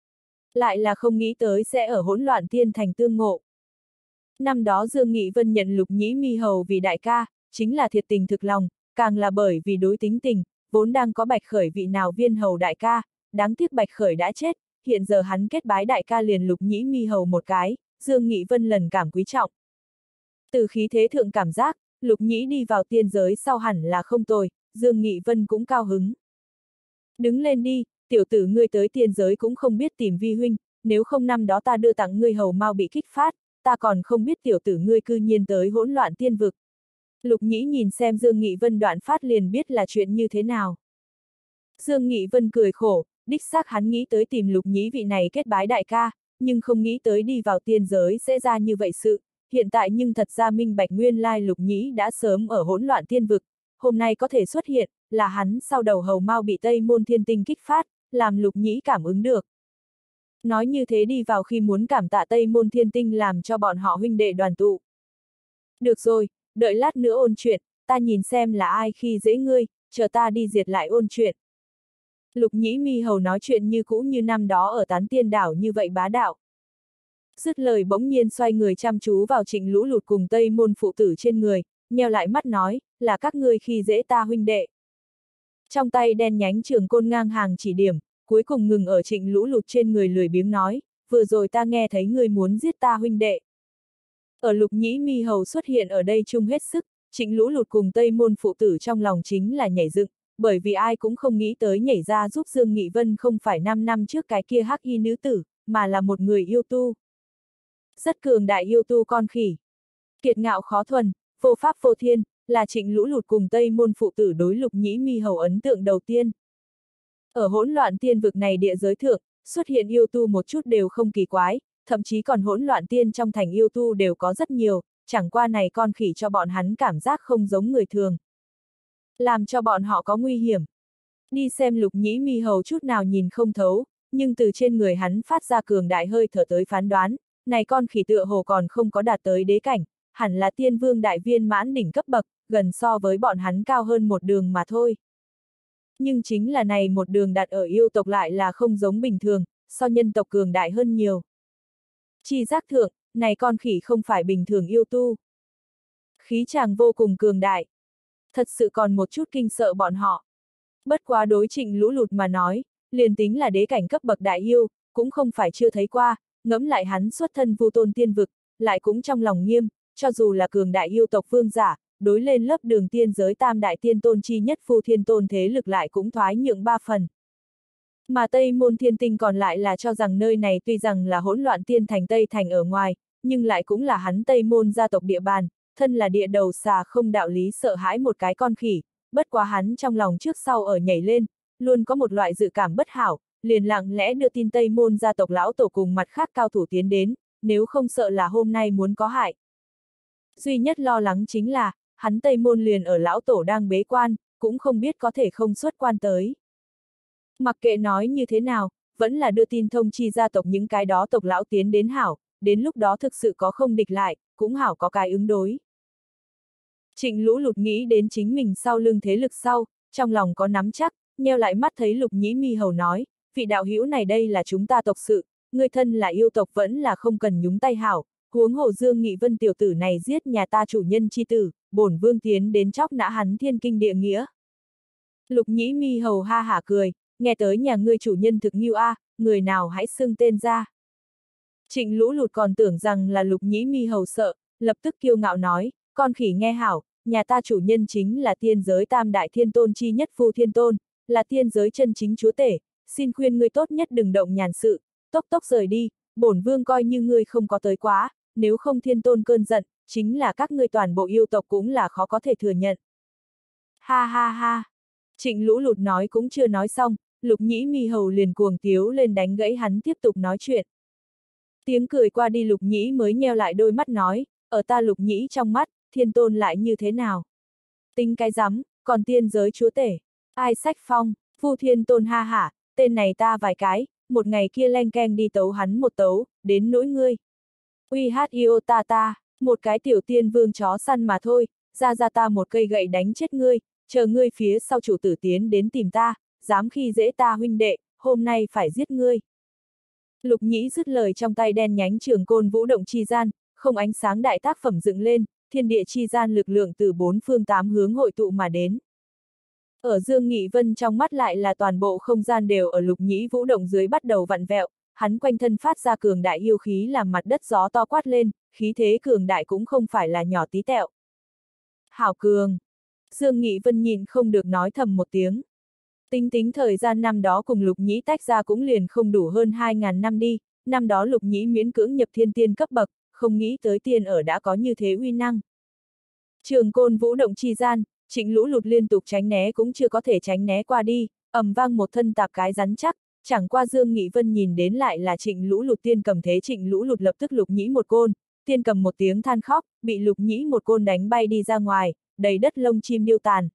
Lại là không nghĩ tới sẽ ở hỗn loạn tiên thành tương ngộ. Năm đó Dương Nghị Vân nhận Lục Nhĩ Mi Hầu vì đại ca, chính là thiệt tình thực lòng, càng là bởi vì đối tính tình, vốn đang có Bạch Khởi vị nào viên hầu đại ca, đáng tiếc Bạch Khởi đã chết, hiện giờ hắn kết bái đại ca liền Lục Nhĩ Mi Hầu một cái, Dương Nghị Vân lần cảm quý trọng. Từ khí thế thượng cảm giác, Lục Nhĩ đi vào tiên giới sau hẳn là không tồi, Dương Nghị Vân cũng cao hứng. Đứng lên đi, tiểu tử ngươi tới tiên giới cũng không biết tìm vi huynh, nếu không năm đó ta đưa tặng ngươi hầu mau bị kích phát, ta còn không biết tiểu tử ngươi cư nhiên tới hỗn loạn tiên vực. Lục Nhĩ nhìn xem Dương Nghị Vân đoạn phát liền biết là chuyện như thế nào. Dương Nghị Vân cười khổ, đích xác hắn nghĩ tới tìm Lục Nhĩ vị này kết bái đại ca, nhưng không nghĩ tới đi vào tiên giới sẽ ra như vậy sự, hiện tại nhưng thật ra minh bạch nguyên lai Lục Nhĩ đã sớm ở hỗn loạn tiên vực, hôm nay có thể xuất hiện, là hắn sau đầu hầu mau bị Tây Môn Thiên Tinh kích phát, làm Lục Nhĩ cảm ứng được. Nói như thế đi vào khi muốn cảm tạ Tây Môn Thiên Tinh làm cho bọn họ huynh đệ đoàn tụ. Được rồi, đợi lát nữa ôn chuyện, ta nhìn xem là ai khi dễ ngươi, chờ ta đi diệt lại ôn chuyện. Lục Nhĩ Mi Hầu nói chuyện như cũ như năm đó ở Tán Tiên Đảo như vậy bá đạo. Dứt lời bỗng nhiên xoay người chăm chú vào Trịnh Lũ Lụt cùng Tây Môn phụ tử trên người, nheo lại mắt nói, là các ngươi khi dễ ta huynh đệ. Trong tay đen nhánh trường côn ngang hàng chỉ điểm, cuối cùng ngừng ở Trịnh Lũ Lụt trên người, lười biếng nói, vừa rồi ta nghe thấy ngươi muốn giết ta huynh đệ. Ở Lục Nhĩ Mi Hầu xuất hiện ở đây chung hết sức, Trịnh Lũ Lụt cùng Tây Môn phụ tử trong lòng chính là nhảy dựng, bởi vì ai cũng không nghĩ tới nhảy ra giúp Dương Nghị Vân không phải năm năm trước cái kia hắc y nữ tử, mà là một người yêu tu. Rất cường đại yêu tu con khỉ. Kiệt ngạo khó thuần, vô pháp vô thiên, là Trịnh Lũ Lụt cùng Tây Môn phụ tử đối Lục Nhĩ Mi Hầu ấn tượng đầu tiên. Ở hỗn loạn tiên vực này địa giới thượng, xuất hiện yêu tu một chút đều không kỳ quái, thậm chí còn hỗn loạn tiên trong thành yêu tu đều có rất nhiều, chẳng qua này con khỉ cho bọn hắn cảm giác không giống người thường. Làm cho bọn họ có nguy hiểm. Đi xem Lục Nhĩ Mi Hầu chút nào nhìn không thấu, nhưng từ trên người hắn phát ra cường đại hơi thở tới phán đoán, này con khỉ tựa hồ còn không có đạt tới đế cảnh, hẳn là tiên vương đại viên mãn đỉnh cấp bậc, gần so với bọn hắn cao hơn một đường mà thôi. Nhưng chính là này một đường đặt ở yêu tộc lại là không giống bình thường, so nhân tộc cường đại hơn nhiều. Chi giác thượng, này con khỉ không phải bình thường yêu tu. Khí chàng vô cùng cường đại. Thật sự còn một chút kinh sợ bọn họ. Bất quá đối Trịnh Lũ Lụt mà nói, liền tính là đế cảnh cấp bậc đại yêu, cũng không phải chưa thấy qua, ngẫm lại hắn xuất thân Vu Tôn tiên vực, lại cũng trong lòng nghiêm, cho dù là cường đại yêu tộc vương giả, đối lên lớp đường tiên giới tam đại tiên tôn chi nhất Phu Thiên Tôn thế lực lại cũng thoái nhượng ba phần. Mà Tây Môn Thiên Tinh còn lại là cho rằng nơi này tuy rằng là hỗn loạn tiên thành Tây thành ở ngoài, nhưng lại cũng là hắn Tây Môn gia tộc địa bàn, thân là địa đầu xà không đạo lý sợ hãi một cái con khỉ, bất quá hắn trong lòng trước sau ở nhảy lên, luôn có một loại dự cảm bất hảo, liền lặng lẽ đưa tin Tây Môn gia tộc lão tổ cùng mặt khác cao thủ tiến đến, nếu không sợ là hôm nay muốn có hại. Duy nhất lo lắng chính là, hắn Tây Môn liền ở lão tổ đang bế quan, cũng không biết có thể không xuất quan tới. Mặc kệ nói như thế nào, vẫn là đưa tin thông chi gia tộc những cái đó tộc lão tiến đến hảo, đến lúc đó thực sự có không địch lại, cũng hảo có cái ứng đối. Trịnh Lũ Lụt nghĩ đến chính mình sau lưng thế lực sau, trong lòng có nắm chắc, nheo lại mắt thấy Lục Nhĩ Mi Hầu nói, vị đạo hữu này đây là chúng ta tộc sự, người thân là yêu tộc vẫn là không cần nhúng tay hảo, huống hồ Dương Nghị Vân tiểu tử này giết nhà ta chủ nhân chi tử, bổn vương tiến đến chóc nã hắn thiên kinh địa nghĩa. Lục Nhĩ Mi Hầu ha hả cười, nghe tới nhà ngươi chủ nhân thực nghiêu a, người nào hãy xưng tên ra. Trịnh Lũ Lụt còn tưởng rằng là Lục Nhĩ Mi Hầu sợ, lập tức kiêu ngạo nói, con khỉ nghe hảo, nhà ta chủ nhân chính là tiên giới tam đại thiên tôn chi nhất Phu Thiên Tôn, là tiên giới chân chính chúa tể, xin khuyên ngươi tốt nhất đừng động nhàn sự, tốc tốc rời đi, bổn vương coi như ngươi không có tới quá, nếu không thiên tôn cơn giận, chính là các ngươi toàn bộ yêu tộc cũng là khó có thể thừa nhận. Ha ha ha! Trịnh Lũ Lụt nói cũng chưa nói xong, Lục Nhĩ Mi hầu liền cuồng tiếu lên đánh gãy hắn tiếp tục nói chuyện. Tiếng cười qua đi Lục Nhĩ mới nheo lại đôi mắt nói, ở ta Lục Nhĩ trong mắt, thiên tôn lại như thế nào? Tính cái rắm, còn tiên giới chúa tể. Ai sách phong, Vu Thiên Tôn ha hả, tên này ta vài cái, một ngày kia leng keng đi tấu hắn một tấu, đến nỗi ngươi. Uy hát yêu ta ta, một cái tiểu tiên vương chó săn mà thôi, ra ra ta một cây gậy đánh chết ngươi, chờ ngươi phía sau chủ tử tiến đến tìm ta, dám khi dễ ta huynh đệ, hôm nay phải giết ngươi. Lục Nhĩ dứt lời trong tay đen nhánh trường côn vũ động chi gian, không ánh sáng đại tác phẩm dựng lên, thiên địa chi gian lực lượng từ bốn phương tám hướng hội tụ mà đến. Ở Dương Nghị Vân trong mắt lại là toàn bộ không gian đều ở Lục Nhĩ vũ động dưới bắt đầu vặn vẹo, hắn quanh thân phát ra cường đại yêu khí làm mặt đất gió to quát lên, khí thế cường đại cũng không phải là nhỏ tí tẹo. Hảo cường! Dương Nghị Vân nhìn không được nói thầm một tiếng. Tính tính thời gian năm đó cùng Lục Nhĩ tách ra cũng liền không đủ hơn hai ngàn năm đi, năm đó Lục Nhĩ miễn cưỡng nhập thiên tiên cấp bậc, không nghĩ tới tiên ở đã có như thế uy năng. Trường côn vũ động chi gian, Trịnh Lũ Lụt liên tục tránh né cũng chưa có thể tránh né qua đi, ầm vang một thân tạp cái rắn chắc, chẳng qua Dương Nghị Vân nhìn đến lại là Trịnh Lũ Lụt tiên cầm thế Trịnh Lũ Lụt lập tức Lục Nhĩ một côn, tiên cầm một tiếng than khóc, bị Lục Nhĩ một côn đánh bay đi ra ngoài, đầy đất lông chim điêu tàn.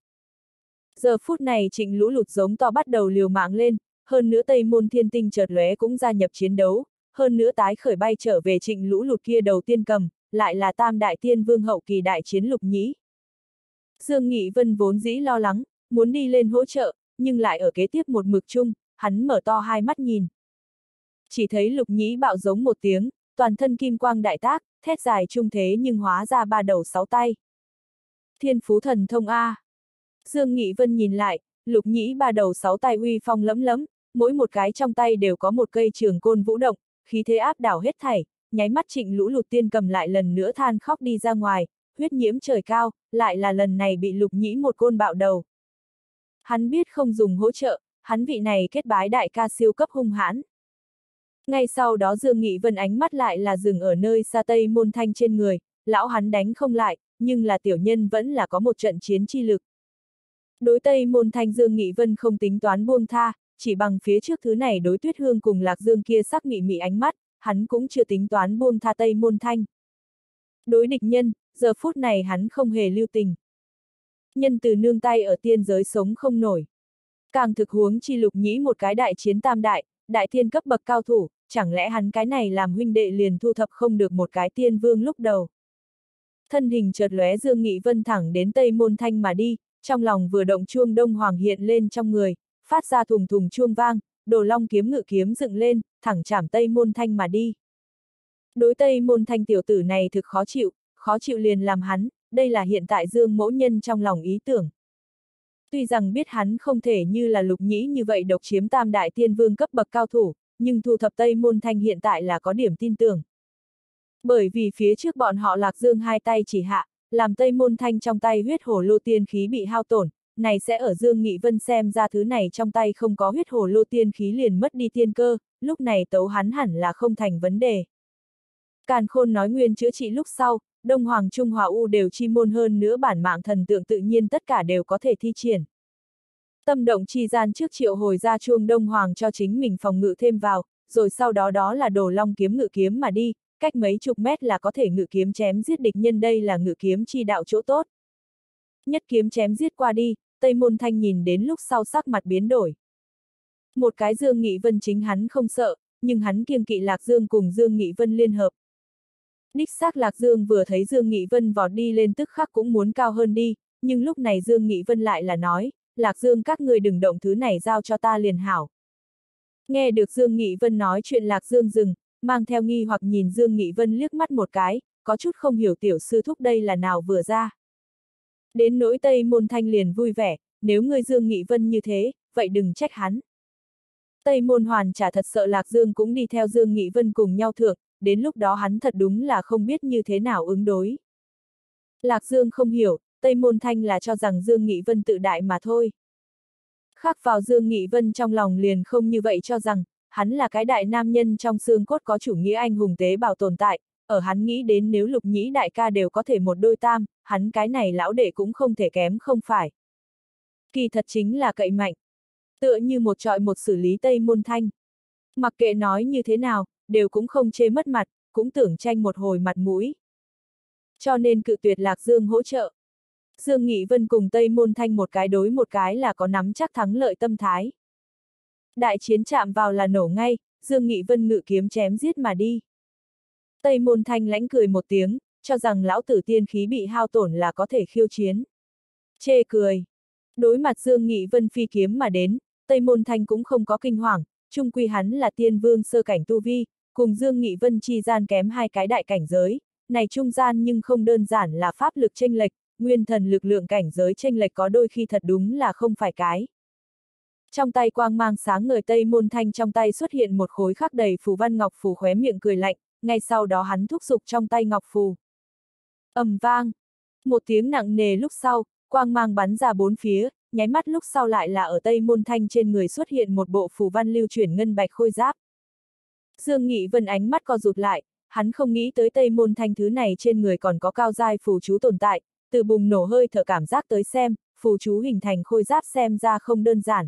Giờ phút này Trịnh Lũ Lụt giống to bắt đầu liều mạng lên, hơn nữa Tây Môn Thiên Tinh chợt lóe cũng gia nhập chiến đấu, hơn nữa tái khởi bay trở về Trịnh Lũ Lụt kia đầu tiên cầm, lại là tam đại tiên vương hậu kỳ đại chiến Lục Nhĩ. Dương Nghị Vân vốn dĩ lo lắng, muốn đi lên hỗ trợ, nhưng lại ở kế tiếp một mực chung, hắn mở to hai mắt nhìn. Chỉ thấy Lục Nhĩ bạo giống một tiếng, toàn thân kim quang đại tác, thét dài trung thế nhưng hóa ra ba đầu sáu tay. Thiên phú thần thông A. Dương Nghị Vân nhìn lại, Lục Nhĩ ba đầu sáu tay uy phong lẫm lẫm, mỗi một cái trong tay đều có một cây trường côn vũ động, khí thế áp đảo hết thảy, nháy mắt Trịnh Lũ Lụt tiên cầm lại lần nữa than khóc đi ra ngoài, huyết nhiễm trời cao, lại là lần này bị Lục Nhĩ một côn bạo đầu. Hắn biết không dùng hỗ trợ, hắn vị này kết bái đại ca siêu cấp hung hãn. Ngay sau đó Dương Nghị Vân ánh mắt lại là dừng ở nơi xa Tây Môn Thanh trên người, lão hắn đánh không lại, nhưng là tiểu nhân vẫn là có một trận chiến chi lực. Đối Tây Môn Thanh Dương Nghị Vân không tính toán buông tha, chỉ bằng phía trước thứ này đối Tuyết Hương cùng Lạc Dương kia sắc mị mị ánh mắt, hắn cũng chưa tính toán buông tha Tây Môn Thanh. Đối địch nhân, giờ phút này hắn không hề lưu tình. Nhân từ nương tay ở tiên giới sống không nổi. Càng thực huống chi Lục Nhĩ một cái đại chiến tam đại, đại thiên cấp bậc cao thủ, chẳng lẽ hắn cái này làm huynh đệ liền thu thập không được một cái tiên vương lúc đầu. Thân hình chợt lóe Dương Nghị Vân thẳng đến Tây Môn Thanh mà đi, trong lòng vừa động chuông Đông Hoàng hiện lên trong người, phát ra thùng thùng chuông vang, Đồ Long kiếm ngự kiếm dựng lên, thẳng chảm Tây Môn Thanh mà đi. Đối Tây Môn Thanh tiểu tử này thực khó chịu, khó chịu liền làm hắn, đây là hiện tại Dương mỗ nhân trong lòng ý tưởng. Tuy rằng biết hắn không thể như là Lục Nhĩ như vậy độc chiếm tam đại tiên vương cấp bậc cao thủ, nhưng thu thập Tây Môn Thanh hiện tại là có điểm tin tưởng. Bởi vì phía trước bọn họ Lạc Dương hai tay chỉ hạ, làm Tây Môn Thanh trong tay huyết hổ lô tiên khí bị hao tổn, này sẽ ở Dương Nghị Vân xem ra thứ này trong tay không có huyết hổ lô tiên khí liền mất đi tiên cơ, lúc này tấu hắn hẳn là không thành vấn đề. Càn Khôn nói nguyên chữa trị lúc sau, Đông Hoàng Trung Hòa U đều chi môn hơn nữa bản mạng thần tượng tự nhiên tất cả đều có thể thi triển. Tâm động chi gian trước triệu hồi ra chuông Đông Hoàng cho chính mình phòng ngự thêm vào, rồi sau đó đó là Đồ Long kiếm ngự kiếm mà đi, cách mấy chục mét là có thể ngự kiếm chém giết địch nhân, đây là ngự kiếm chi đạo chỗ tốt. Nhất kiếm chém giết qua đi, Tây Môn Thanh nhìn đến lúc sau sắc mặt biến đổi. Một cái Dương Nghị Vân chính hắn không sợ, nhưng hắn kiêng kỵ Lạc Dương cùng Dương Nghị Vân liên hợp. Đích xác Lạc Dương vừa thấy Dương Nghị Vân vọt đi lên tức khắc cũng muốn cao hơn đi, nhưng lúc này Dương Nghị Vân lại là nói, Lạc Dương các người đừng động thứ này giao cho ta liền hảo. Nghe được Dương Nghị Vân nói chuyện Lạc Dương dừng, mang theo nghi hoặc nhìn Dương Nghị Vân liếc mắt một cái, có chút không hiểu tiểu sư thúc đây là nào vừa ra. Đến nỗi Tây Môn Thanh liền vui vẻ, nếu ngươi Dương Nghị Vân như thế, vậy đừng trách hắn. Tây Môn Hoàn chả thật sợ Lạc Dương cũng đi theo Dương Nghị Vân cùng nhau thượng, đến lúc đó hắn thật đúng là không biết như thế nào ứng đối. Lạc Dương không hiểu, Tây Môn Thanh là cho rằng Dương Nghị Vân tự đại mà thôi. Khác vào Dương Nghị Vân trong lòng liền không như vậy cho rằng, hắn là cái đại nam nhân trong xương cốt có chủ nghĩa anh hùng tế bào tồn tại, ở hắn nghĩ đến nếu Lục Nhĩ đại ca đều có thể một đôi tam, hắn cái này lão đệ cũng không thể kém không phải. Kỳ thật chính là cậy mạnh. Tựa như một trọi một xử lý Tây Môn Thanh. Mặc kệ nói như thế nào, đều cũng không chê mất mặt, cũng tưởng tranh một hồi mặt mũi. Cho nên cự tuyệt Lạc Dương hỗ trợ. Dương Nghị Vân cùng Tây Môn Thanh một cái đối một cái là có nắm chắc thắng lợi tâm thái. Đại chiến chạm vào là nổ ngay, Dương Nghị Vân ngự kiếm chém giết mà đi. Tây Môn Thanh lãnh cười một tiếng, cho rằng lão tử tiên khí bị hao tổn là có thể khiêu chiến. Chê cười. Đối mặt Dương Nghị Vân phi kiếm mà đến, Tây Môn Thanh cũng không có kinh hoàng, chung quy hắn là tiên vương sơ cảnh tu vi, cùng Dương Nghị Vân chi gian kém hai cái đại cảnh giới, này trung gian nhưng không đơn giản là pháp lực chênh lệch, nguyên thần lực lượng cảnh giới chênh lệch có đôi khi thật đúng là không phải cái. Trong tay quang mang sáng ngời Tây Môn Thanh trong tay xuất hiện một khối khắc đầy phù văn ngọc phù, khóe miệng cười lạnh, ngay sau đó hắn thúc giục trong tay ngọc phù. Ầm vang, một tiếng nặng nề lúc sau, quang mang bắn ra bốn phía, nháy mắt lúc sau lại là ở Tây Môn Thanh trên người xuất hiện một bộ phù văn lưu chuyển ngân bạch khôi giáp. Dương Nghị Vân ánh mắt co rụt lại, hắn không nghĩ tới Tây Môn Thanh thứ này trên người còn có cao giai phù chú tồn tại, từ bùng nổ hơi thở cảm giác tới xem, phù chú hình thành khôi giáp xem ra không đơn giản.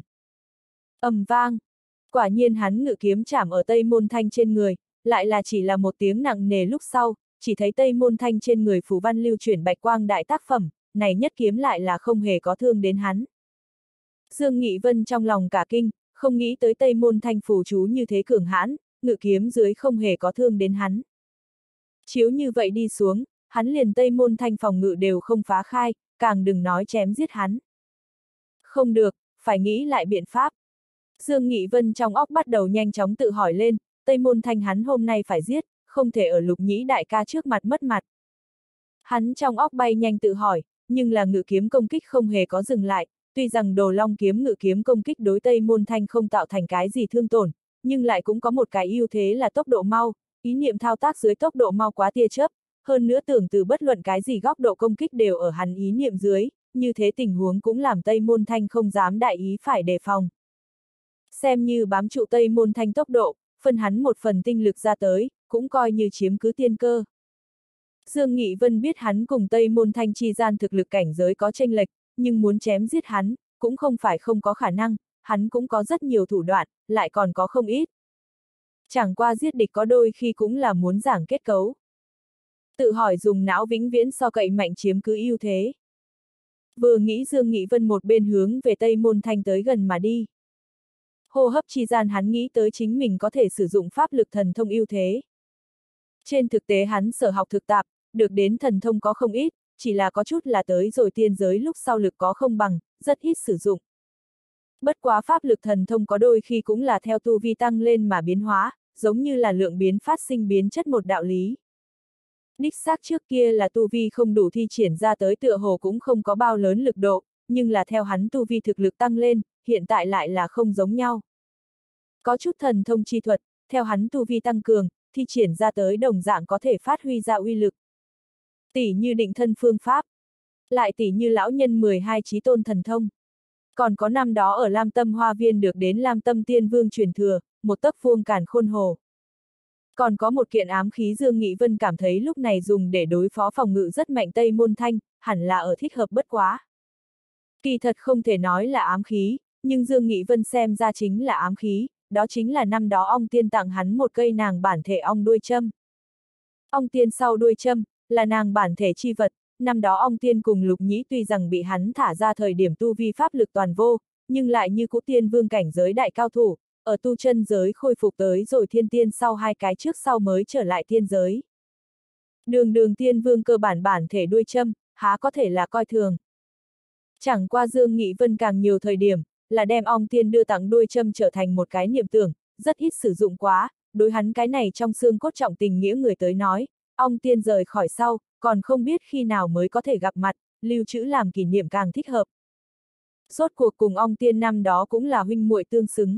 Ầm vang, quả nhiên hắn ngự kiếm chạm ở Tây Môn Thanh trên người, lại là chỉ là một tiếng nặng nề lúc sau, chỉ thấy Tây Môn Thanh trên người phù văn lưu chuyển bạch quang đại tác phẩm, này nhất kiếm lại là không hề có thương đến hắn. Dương Nghị Vân trong lòng cả kinh, không nghĩ tới Tây Môn Thanh phù chú như thế cường hãn, ngự kiếm dưới không hề có thương đến hắn. Chiếu như vậy đi xuống, hắn liền Tây Môn Thanh phòng ngự đều không phá khai, càng đừng nói chém giết hắn. Không được, phải nghĩ lại biện pháp. Dương Nghị Vân trong óc bắt đầu nhanh chóng tự hỏi lên, Tây Môn Thanh hắn hôm nay phải giết, không thể ở Lục Nhĩ đại ca trước mặt mất mặt. Hắn trong óc bay nhanh tự hỏi, nhưng là ngự kiếm công kích không hề có dừng lại, tuy rằng Đồ Long kiếm ngự kiếm công kích đối Tây Môn Thanh không tạo thành cái gì thương tổn, nhưng lại cũng có một cái ưu thế là tốc độ mau, ý niệm thao tác dưới tốc độ mau quá tia chớp, hơn nữa tưởng từ bất luận cái gì góc độ công kích đều ở hắn ý niệm dưới, như thế tình huống cũng làm Tây Môn Thanh không dám đại ý phải đề phòng. Xem như bám trụ Tây Môn Thanh tốc độ, phân hắn một phần tinh lực ra tới, cũng coi như chiếm cứ tiên cơ. Dương Nghị Vân biết hắn cùng Tây Môn Thanh chi gian thực lực cảnh giới có chênh lệch, nhưng muốn chém giết hắn, cũng không phải không có khả năng, hắn cũng có rất nhiều thủ đoạn, lại còn có không ít. Chẳng qua giết địch có đôi khi cũng là muốn giảng kết cấu. Tự hỏi dùng não vĩnh viễn so cậy mạnh chiếm cứ ưu thế. Vừa nghĩ Dương Nghị Vân một bên hướng về Tây Môn Thanh tới gần mà đi. Hô hấp chi gian hắn nghĩ tới chính mình có thể sử dụng pháp lực thần thông ưu thế. Trên thực tế hắn sở học thực tạp, được đến thần thông có không ít, chỉ là có chút là tới rồi tiên giới lúc sau lực có không bằng, rất ít sử dụng. Bất quá pháp lực thần thông có đôi khi cũng là theo tu vi tăng lên mà biến hóa, giống như là lượng biến phát sinh biến chất một đạo lý. Đích xác trước kia là tu vi không đủ thi triển ra tới tựa hồ cũng không có bao lớn lực độ, nhưng là theo hắn tu vi thực lực tăng lên, hiện tại lại là không giống nhau. Có chút thần thông chi thuật, theo hắn tu vi tăng cường, thi triển ra tới đồng dạng có thể phát huy ra uy lực. Tỷ như định thân phương pháp, lại tỷ như lão nhân mười hai chí tôn thần thông. Còn có năm đó ở Lam Tâm Hoa Viên được đến Lam Tâm Tiên Vương truyền thừa, một tấc vuông càn khôn hồ. Còn có một kiện ám khí Dương Nghị Vân cảm thấy lúc này dùng để đối phó phòng ngự rất mạnh Tây Môn Thanh, hẳn là ở thích hợp bất quá. Kỳ thật không thể nói là ám khí, nhưng Dương Nghị Vân xem ra chính là ám khí, đó chính là năm đó ong tiên tặng hắn một cây nàng bản thể ong đuôi châm. Ong tiên sau đuôi châm, là nàng bản thể chi vật, năm đó ong tiên cùng Lục Nhĩ tuy rằng bị hắn thả ra thời điểm tu vi pháp lực toàn vô, nhưng lại như cũ tiên vương cảnh giới đại cao thủ, ở tu chân giới khôi phục tới rồi thiên tiên sau hai cái trước sau mới trở lại thiên giới. Đường đường tiên vương cơ bản bản thể đuôi châm, há có thể là coi thường. Chẳng qua Dương Nghị Vân càng nhiều thời điểm, là đem ong tiên đưa tặng đuôi châm trở thành một cái niệm tưởng, rất ít sử dụng quá, đối hắn cái này trong xương cốt trọng tình nghĩa người tới nói, ong tiên rời khỏi sau, còn không biết khi nào mới có thể gặp mặt, lưu trữ làm kỷ niệm càng thích hợp. Rốt cuộc cùng ong tiên năm đó cũng là huynh muội tương xứng.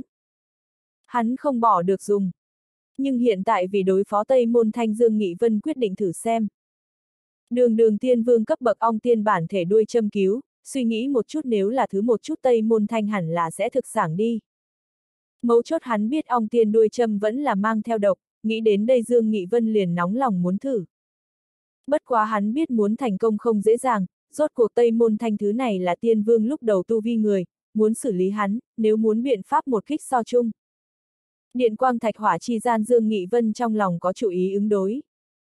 Hắn không bỏ được dùng. Nhưng hiện tại vì đối phó Tây Môn Thanh Dương Nghị Vân quyết định thử xem. Đường đường tiên vương cấp bậc ong tiên bản thể đuôi châm cứu, suy nghĩ một chút nếu là thứ một chút Tây Môn Thanh hẳn là sẽ thực sản đi. Mấu chốt hắn biết ong tiên đuôi châm vẫn là mang theo độc, nghĩ đến đây Dương Nghị Vân liền nóng lòng muốn thử. Bất quá hắn biết muốn thành công không dễ dàng, rốt cuộc Tây Môn Thanh thứ này là tiên vương lúc đầu tu vi người, muốn xử lý hắn, nếu muốn biện pháp một kích so chung. Điện quang thạch hỏa chi gian Dương Nghị Vân trong lòng có chủ ý ứng đối.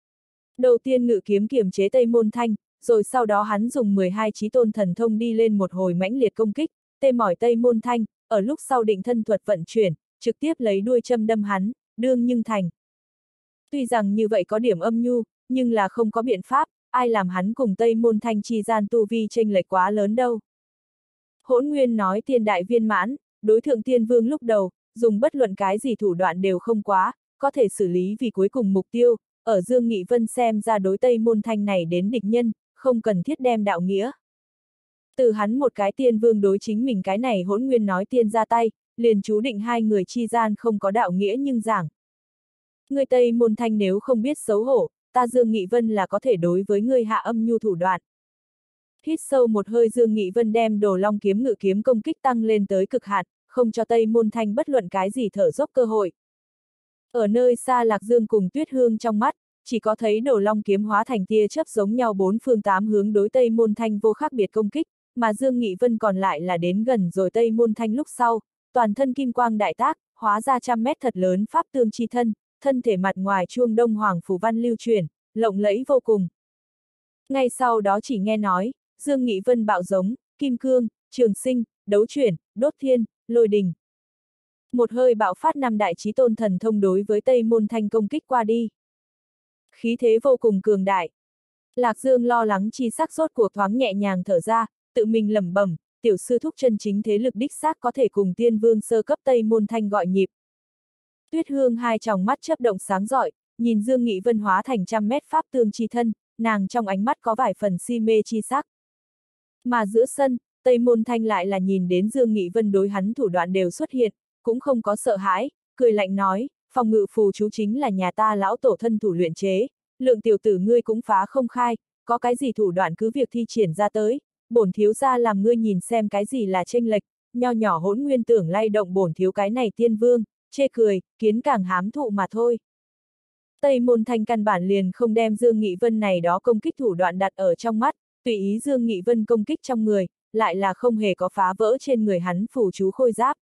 Đầu tiên ngự kiếm kiềm chế Tây Môn Thanh, rồi sau đó hắn dùng mười hai chí tôn thần thông đi lên một hồi mãnh liệt công kích, tê mỏi Tây Môn Thanh, ở lúc sau định thân thuật vận chuyển, trực tiếp lấy đuôi châm đâm hắn, đương nhưng thành. Tuy rằng như vậy có điểm âm nhu, nhưng là không có biện pháp, ai làm hắn cùng Tây Môn Thanh chi gian tu vi chênh lệch quá lớn đâu. Hỗn Nguyên nói tiên đại viên mãn, đối thượng tiên vương lúc đầu, dùng bất luận cái gì thủ đoạn đều không quá, có thể xử lý vì cuối cùng mục tiêu, ở Dương Nghị Vân xem ra đối Tây Môn Thanh này đến địch nhân, không cần thiết đem đạo nghĩa. Từ hắn một cái tiên vương đối chính mình cái này Hỗn Nguyên nói tiên ra tay, liền chú định hai người chi gian không có đạo nghĩa nhưng giảng. Người Tây Môn Thanh nếu không biết xấu hổ, ta Dương Nghị Vân là có thể đối với người hạ âm nhu thủ đoạn. Hít sâu một hơi Dương Nghị Vân đem Đồ Long kiếm ngự kiếm công kích tăng lên tới cực hạn, không cho Tây Môn Thanh bất luận cái gì thở dốc cơ hội. Ở nơi xa Lạc Dương cùng Tuyết Hương trong mắt, chỉ có thấy Đồ Long kiếm hóa thành tia chớp giống nhau bốn phương tám hướng đối Tây Môn Thanh vô khác biệt công kích, mà Dương Nghị Vân còn lại là đến gần rồi Tây Môn Thanh lúc sau, toàn thân kim quang đại tác, hóa ra trăm mét thật lớn pháp tương chi thân, thân thể mặt ngoài chuông đông hoàng phù văn lưu truyền, lộng lẫy vô cùng. Ngay sau đó chỉ nghe nói, Dương Nghị Vân bạo giống, kim cương, trường sinh, đấu chuyển, đốt thiên, lôi đình. Một hơi bạo phát năm đại chí tôn thần thông đối với Tây Môn Thanh công kích qua đi. Khí thế vô cùng cường đại. Lạc Dương lo lắng chi sắc rốt cuộc thoáng nhẹ nhàng thở ra, tự mình lẩm bẩm, tiểu sư thúc chân chính thế lực đích xác có thể cùng tiên vương sơ cấp Tây Môn Thanh gọi nhịp. Tuyết Hương hai tròng mắt chớp động sáng rọi, nhìn Dương Nghị Vân hóa thành trăm mét pháp tương chi thân, nàng trong ánh mắt có vài phần si mê chi sắc. Mà giữa sân, Tây Môn Thanh lại là nhìn đến Dương Nghị Vân đối hắn thủ đoạn đều xuất hiện, cũng không có sợ hãi, cười lạnh nói, phòng ngự phù chú chính là nhà ta lão tổ thân thủ luyện chế, lượng tiểu tử ngươi cũng phá không khai, có cái gì thủ đoạn cứ việc thi triển ra tới, bổn thiếu gia làm ngươi nhìn xem cái gì là chênh lệch, nho nhỏ Hỗn Nguyên tưởng lay động bổn thiếu cái này tiên vương, chê cười, kiến càng hám thụ mà thôi. Tây Môn Thanh căn bản liền không đem Dương Nghị Vân này đó công kích thủ đoạn đặt ở trong mắt, tùy ý Dương Nghị Vân công kích trong người, lại là không hề có phá vỡ trên người hắn phù chú khôi giáp.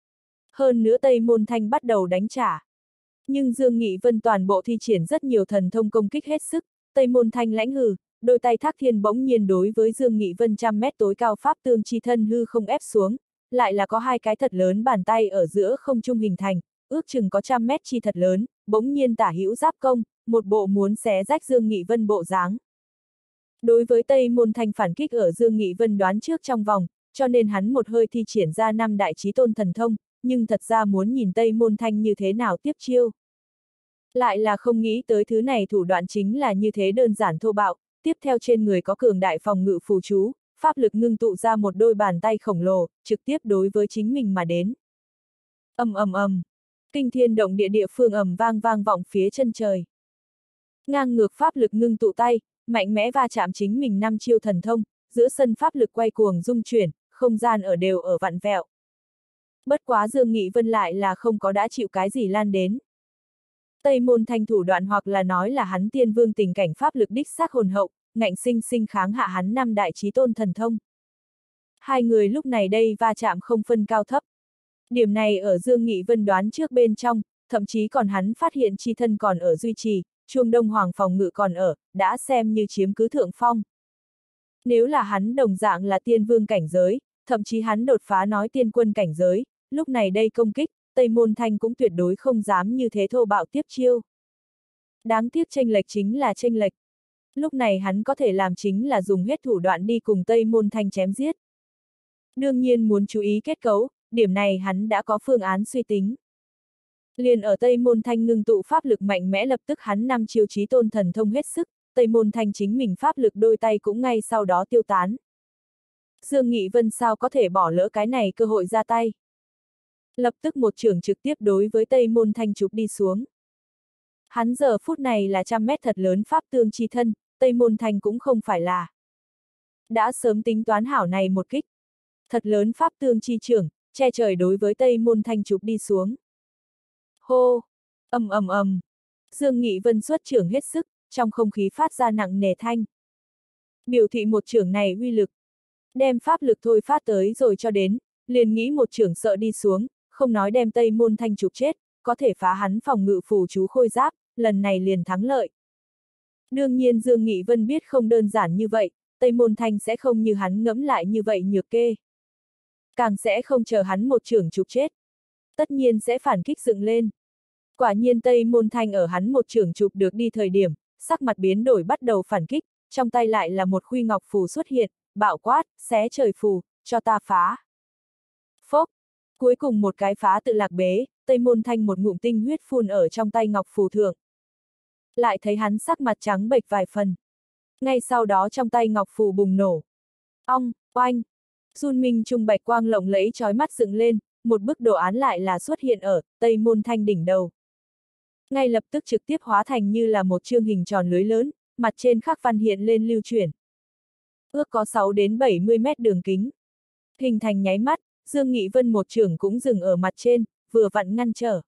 Hơn nữa Tây Môn Thanh bắt đầu đánh trả. Nhưng Dương Nghị Vân toàn bộ thi triển rất nhiều thần thông công kích hết sức, Tây Môn Thanh lãnh hừ, đôi tay thác thiên bỗng nhiên đối với Dương Nghị Vân trăm mét tối cao pháp tương chi thân hư không ép xuống, lại là có hai cái thật lớn bàn tay ở giữa không trung hình thành, ước chừng có trăm mét chi thật lớn, bỗng nhiên tả hữu giáp công, một bộ muốn xé rách Dương Nghị Vân bộ dáng. Đối với Tây Môn Thanh phản kích ở Dương Nghị Vân đoán trước trong vòng, cho nên hắn một hơi thi triển ra năm đại chí tôn thần thông, nhưng thật ra muốn nhìn Tây Môn Thanh như thế nào tiếp chiêu. Lại là không nghĩ tới thứ này thủ đoạn chính là như thế đơn giản thô bạo, tiếp theo trên người có cường đại phòng ngự phù chú, pháp lực ngưng tụ ra một đôi bàn tay khổng lồ, trực tiếp đối với chính mình mà đến. Ầm ầm ầm, kinh thiên động địa địa phương ầm vang vang vọng phía chân trời. Ngang ngược pháp lực ngưng tụ tay, mạnh mẽ va chạm chính mình năm chiêu thần thông, giữa sân pháp lực quay cuồng rung chuyển, không gian ở đều ở vặn vẹo. Bất quá Dương Nghị Vân lại là không có đã chịu cái gì lan đến. Tây Môn Thanh thủ đoạn hoặc là nói là hắn tiên vương tình cảnh pháp lực đích xác hồn hậu, ngạnh sinh sinh kháng hạ hắn năm đại chí tôn thần thông. Hai người lúc này đây va chạm không phân cao thấp. Điểm này ở Dương Nghị Vân đoán trước bên trong, thậm chí còn hắn phát hiện chi thân còn ở duy trì, chuông đông hoàng phòng ngự còn ở, đã xem như chiếm cứ thượng phong. Nếu là hắn đồng dạng là tiên vương cảnh giới, thậm chí hắn đột phá nói tiên quân cảnh giới, lúc này đây công kích, Tây Môn Thanh cũng tuyệt đối không dám như thế thô bạo tiếp chiêu. Đáng tiếc chênh lệch chính là chênh lệch. Lúc này hắn có thể làm chính là dùng hết thủ đoạn đi cùng Tây Môn Thanh chém giết. Đương nhiên muốn chú ý kết cấu, điểm này hắn đã có phương án suy tính. Liền ở Tây Môn Thanh ngưng tụ pháp lực mạnh mẽ lập tức hắn năm chiêu chí tôn thần thông hết sức, Tây Môn Thanh chính mình pháp lực đôi tay cũng ngay sau đó tiêu tán. Dương Nghị Vân sao có thể bỏ lỡ cái này cơ hội ra tay. Lập tức một chưởng trực tiếp đối với Tây Môn Thanh chụp đi xuống. Hắn giờ phút này là trăm mét thật lớn pháp tương chi thân, Tây Môn Thanh cũng không phải là. Đã sớm tính toán hảo này một kích. Thật lớn pháp tương chi trưởng, che trời đối với Tây Môn Thanh chụp đi xuống. Hô! Ầm ầm ầm! Dương Nghị Vân xuất trưởng hết sức, trong không khí phát ra nặng nề thanh. Biểu thị một trưởng này uy lực. Đem pháp lực thôi phát tới rồi cho đến, liền nghĩ một trưởng sợ đi xuống, không nói đem Tây Môn Thanh chụp chết, có thể phá hắn phòng ngự phù chú khôi giáp, lần này liền thắng lợi. Đương nhiên Dương Nghị Vân biết không đơn giản như vậy, Tây Môn Thanh sẽ không như hắn ngẫm lại như vậy nhược kê. Càng sẽ không chờ hắn một trưởng chụp chết. Tất nhiên sẽ phản kích dựng lên. Quả nhiên Tây Môn Thanh ở hắn một trưởng chụp được đi thời điểm, sắc mặt biến đổi bắt đầu phản kích, trong tay lại là một khuy ngọc phù xuất hiện, bạo quát, xé trời phù, cho ta phá. Phốc, cuối cùng một cái phá tự lạc bế, Tây Môn Thanh một ngụm tinh huyết phun ở trong tay ngọc phù thượng. Lại thấy hắn sắc mặt trắng bệch vài phần. Ngay sau đó trong tay ngọc phù bùng nổ. Ong, oanh, Jun Minh trung bạch quang lộng lẫy chói mắt dựng lên, một bức đồ án lại là xuất hiện ở Tây Môn Thanh đỉnh đầu. Ngay lập tức trực tiếp hóa thành như là một chương hình tròn lưới lớn, mặt trên khắc văn hiện lên lưu chuyển. Ước có sáu đến bảy mươi mét đường kính. Hình thành nháy mắt, Dương Nghị Vân một trưởng cũng dừng ở mặt trên, vừa vặn ngăn trở.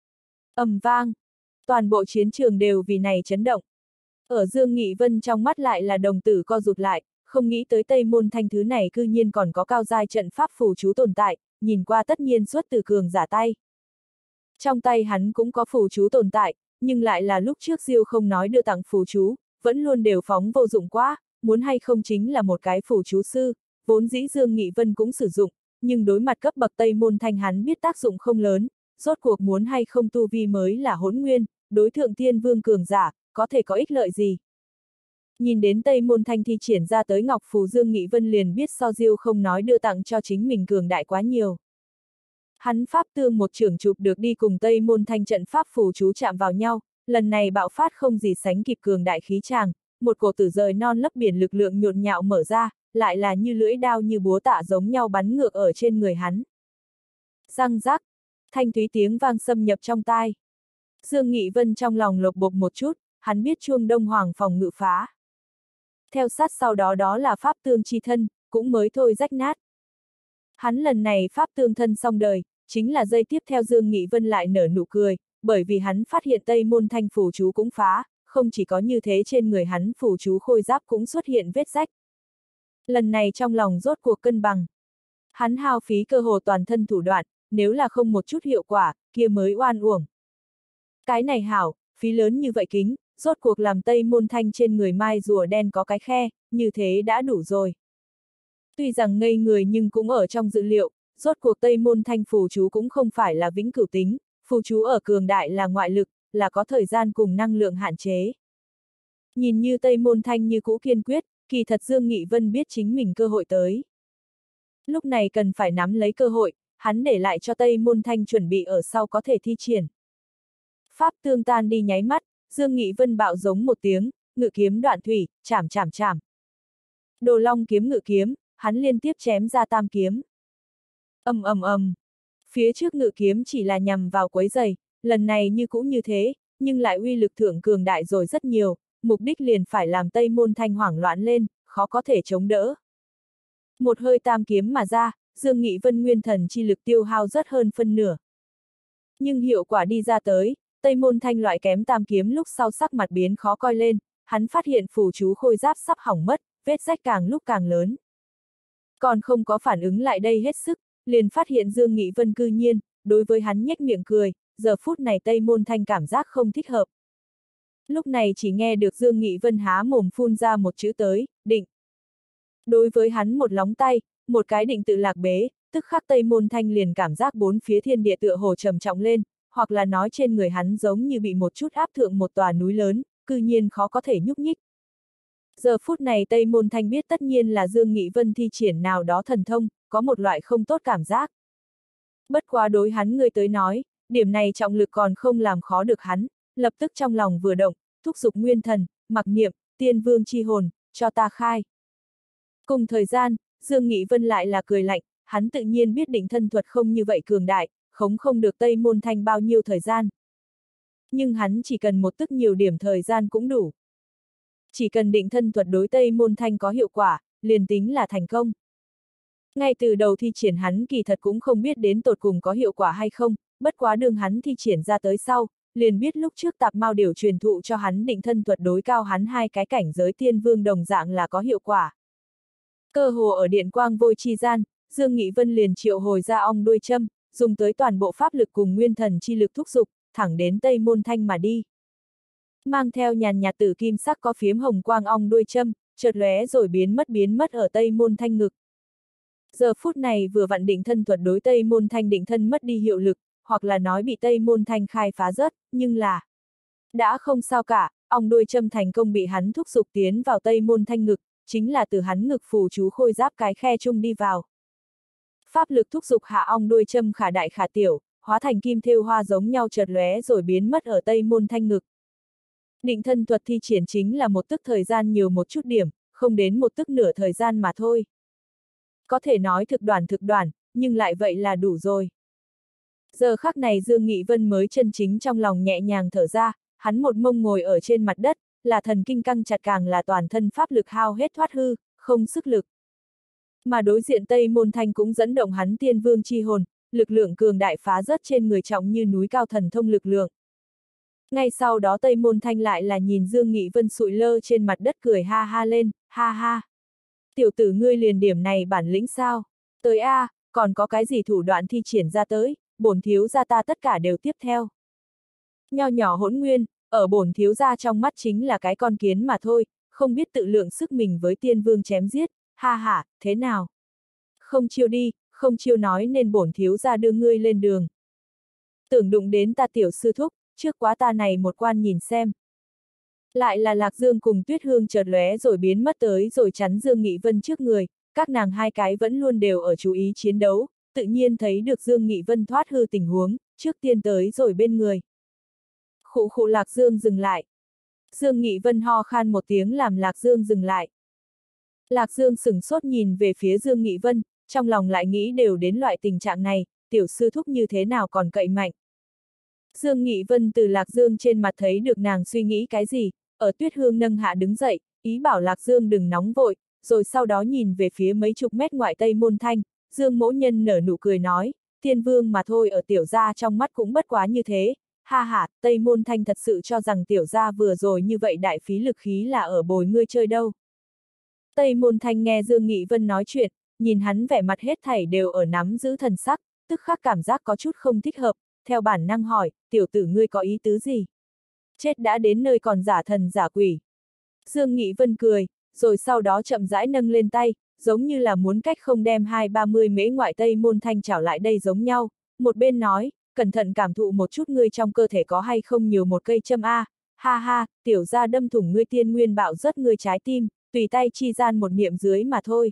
Ầm vang, toàn bộ chiến trường đều vì này chấn động. Ở Dương Nghị Vân trong mắt lại là đồng tử co rụt lại, không nghĩ tới Tây Môn Thanh thứ này cư nhiên còn có cao giai trận pháp phù chú tồn tại, nhìn qua tất nhiên xuất từ cường giả tay. Trong tay hắn cũng có phù chú tồn tại, nhưng lại là lúc trước Diêu không nói đưa tặng phù chú, vẫn luôn đều phóng vô dụng quá, muốn hay không chính là một cái phù chú sư, vốn dĩ Dương Nghị Vân cũng sử dụng, nhưng đối mặt cấp bậc Tây Môn Thanh hắn biết tác dụng không lớn, rốt cuộc muốn hay không tu vi mới là hỗn nguyên, đối thượng thiên vương cường giả, có thể có ích lợi gì. Nhìn đến Tây Môn Thanh thi triển ra tới ngọc phù Dương Nghị Vân liền biết so Diêu không nói đưa tặng cho chính mình cường đại quá nhiều. Hắn pháp tương một trưởng chụp được đi cùng Tây Môn Thanh trận pháp phù chú chạm vào nhau, lần này bạo phát không gì sánh kịp cường đại khí tràng, một cổ tử rời non lấp biển lực lượng nhộn nhạo mở ra, lại là như lưỡi đao như búa tạ giống nhau bắn ngược ở trên người hắn. Răng rắc, thanh thúy tiếng vang xâm nhập trong tai. Dương Nghị Vân trong lòng lột bột một chút, hắn biết chuông Đông Hoàng phòng ngự phá. Theo sát sau đó đó là pháp tương chi thân, cũng mới thôi rách nát. Hắn lần này pháp tương thân xong đời, chính là giây tiếp theo Dương Nghị Vân lại nở nụ cười, bởi vì hắn phát hiện Tây Môn Thanh phù chú cũng phá, không chỉ có như thế trên người hắn phù chú khôi giáp cũng xuất hiện vết rách. Lần này trong lòng rốt cuộc cân bằng. Hắn hao phí cơ hồ toàn thân thủ đoạn, nếu là không một chút hiệu quả, kia mới oan uổng. Cái này hảo, phí lớn như vậy kính, rốt cuộc làm Tây Môn Thanh trên người mai rùa đen có cái khe, như thế đã đủ rồi. Tuy rằng ngây người nhưng cũng ở trong dự liệu, rốt cuộc Tây Môn Thanh phù chú cũng không phải là vĩnh cửu tính, phù chú ở cường đại là ngoại lực, là có thời gian cùng năng lượng hạn chế. Nhìn như Tây Môn Thanh như cũ kiên quyết, kỳ thật Dương Nghị Vân biết chính mình cơ hội tới. Lúc này cần phải nắm lấy cơ hội, hắn để lại cho Tây Môn Thanh chuẩn bị ở sau có thể thi triển. Pháp tương tan đi nháy mắt, Dương Nghị Vân bạo giống một tiếng, ngự kiếm đoạn thủy, chảm chảm chảm. Đồ Long kiếm ngự kiếm, hắn liên tiếp chém ra tam kiếm. Ầm ầm ầm. Phía trước ngự kiếm chỉ là nhằm vào quấy giày, lần này như cũ như thế, nhưng lại uy lực thượng cường đại rồi rất nhiều, mục đích liền phải làm Tây Môn Thanh hoảng loạn lên, khó có thể chống đỡ. Một hơi tam kiếm mà ra, Dương Nghị Vân nguyên thần chi lực tiêu hao rất hơn phân nửa. Nhưng hiệu quả đi ra tới, Tây Môn Thanh loại kém tam kiếm lúc sau sắc mặt biến khó coi lên, hắn phát hiện phù chú khôi giáp sắp hỏng mất, vết rách càng lúc càng lớn. Còn không có phản ứng lại đây hết sức, liền phát hiện Dương Nghị Vân cư nhiên, đối với hắn nhếch miệng cười, giờ phút này Tây Môn Thanh cảm giác không thích hợp. Lúc này chỉ nghe được Dương Nghị Vân há mồm phun ra một chữ tới, định. Đối với hắn một lóng tay, một cái định tự lạc bế, tức khắc Tây Môn Thanh liền cảm giác bốn phía thiên địa tựa hồ trầm trọng lên, hoặc là nói trên người hắn giống như bị một chút áp thượng một tòa núi lớn, cư nhiên khó có thể nhúc nhích. Giờ phút này Tây Môn Thanh biết tất nhiên là Dương Nghị Vân thi triển nào đó thần thông, có một loại không tốt cảm giác. Bất quá đối hắn người tới nói, điểm này trọng lực còn không làm khó được hắn, lập tức trong lòng vừa động, thúc giục nguyên thần, mặc niệm, tiên vương chi hồn, cho ta khai. Cùng thời gian, Dương Nghị Vân lại là cười lạnh, hắn tự nhiên biết định thân thuật không như vậy cường đại, khống không được Tây Môn Thanh bao nhiêu thời gian. Nhưng hắn chỉ cần một tức nhiều điểm thời gian cũng đủ. Chỉ cần định thân thuật đối Tây Môn Thanh có hiệu quả, liền tính là thành công. Ngay từ đầu thi triển hắn kỳ thật cũng không biết đến tột cùng có hiệu quả hay không, bất quá đường hắn thi triển ra tới sau, liền biết lúc trước Tạp Mao Điểu truyền thụ cho hắn định thân thuật đối cao hắn hai cái cảnh giới tiên vương đồng dạng là có hiệu quả. Cơ hồ ở điện quang vôi chi gian, Dương Nghị Vân liền triệu hồi ra ong đuôi châm, dùng tới toàn bộ pháp lực cùng nguyên thần chi lực thúc giục, thẳng đến Tây Môn Thanh mà đi. Mang theo nhàn nhạt tử kim sắc có phiếm hồng quang ong đuôi châm, chợt lóe rồi biến mất biến mất ở Tây Môn Thanh ngực. Giờ phút này vừa vặn định thân thuật đối Tây Môn Thanh định thân mất đi hiệu lực, hoặc là nói bị Tây Môn Thanh khai phá rớt, nhưng là đã không sao cả, ong đuôi châm thành công bị hắn thúc giục tiến vào Tây Môn Thanh ngực, chính là từ hắn ngực phù chú khôi giáp cái khe chung đi vào. Pháp lực thúc giục hạ ong đuôi châm khả đại khả tiểu, hóa thành kim thêu hoa giống nhau chợt lóe rồi biến mất ở Tây Môn Thanh ngực. Định thân thuật thi triển chính là một tức thời gian nhiều một chút điểm, không đến một tức nửa thời gian mà thôi. Có thể nói thực đoản thực đoản, nhưng lại vậy là đủ rồi. Giờ khắc này Dương Nghị Vân mới chân chính trong lòng nhẹ nhàng thở ra, hắn một mông ngồi ở trên mặt đất, là thần kinh căng chặt càng là toàn thân pháp lực hao hết thoát hư, không sức lực. Mà đối diện Tây Môn Thanh cũng dẫn động hắn tiên vương chi hồn, lực lượng cường đại phá rớt trên người trọng như núi cao thần thông lực lượng. Ngay sau đó Tây Môn Thanh lại là nhìn Dương Nghị Vân sụi lơ trên mặt đất cười ha ha lên, ha ha. Tiểu tử ngươi liền điểm này bản lĩnh sao? Tới a, à, còn có cái gì thủ đoạn thi triển ra tới, bổn thiếu gia ta tất cả đều tiếp theo. Nho nhỏ Hỗn Nguyên, ở bổn thiếu gia trong mắt chính là cái con kiến mà thôi, không biết tự lượng sức mình với tiên vương chém giết, ha ha, thế nào? Không chiêu đi, không chiêu nói nên bổn thiếu gia đưa ngươi lên đường. Tưởng đụng đến ta tiểu sư thúc, trước quá ta này một quan nhìn xem. Lại là Lạc Dương cùng Tuyết Hương chợt lóe rồi biến mất tới rồi chắn Dương Nghị Vân trước người, các nàng hai cái vẫn luôn đều ở chú ý chiến đấu, tự nhiên thấy được Dương Nghị Vân thoát hư tình huống, trước tiên tới rồi bên người. Khụ khụ Lạc Dương dừng lại. Dương Nghị Vân ho khan một tiếng làm Lạc Dương dừng lại. Lạc Dương sửng sốt nhìn về phía Dương Nghị Vân, trong lòng lại nghĩ đều đến loại tình trạng này, tiểu sư thúc như thế nào còn cậy mạnh. Dương Nghị Vân từ Lạc Dương trên mặt thấy được nàng suy nghĩ cái gì, ở Tuyết Hương nâng hạ đứng dậy, ý bảo Lạc Dương đừng nóng vội, rồi sau đó nhìn về phía mấy chục mét ngoại Tây Môn Thanh, Dương mỗ nhân nở nụ cười nói, tiên vương mà thôi ở tiểu gia trong mắt cũng bất quá như thế, ha ha, Tây Môn Thanh thật sự cho rằng tiểu gia vừa rồi như vậy đại phí lực khí là ở bồi ngươi chơi đâu. Tây Môn Thanh nghe Dương Nghị Vân nói chuyện, nhìn hắn vẻ mặt hết thảy đều ở nắm giữ thần sắc, tức khắc cảm giác có chút không thích hợp, theo bản năng hỏi, tiểu tử ngươi có ý tứ gì? Chết đã đến nơi còn giả thần giả quỷ. Dương Nghị Vân cười, rồi sau đó chậm rãi nâng lên tay, giống như là muốn cách không đem hai ba mươi mễ ngoại Tây Môn Thanh trảo lại đây giống nhau, một bên nói, cẩn thận cảm thụ một chút ngươi trong cơ thể có hay không nhiều một cây châm a, ha ha, tiểu gia đâm thủng ngươi tiên nguyên bạo rất ngươi trái tim, tùy tay chi gian một niệm dưới mà thôi.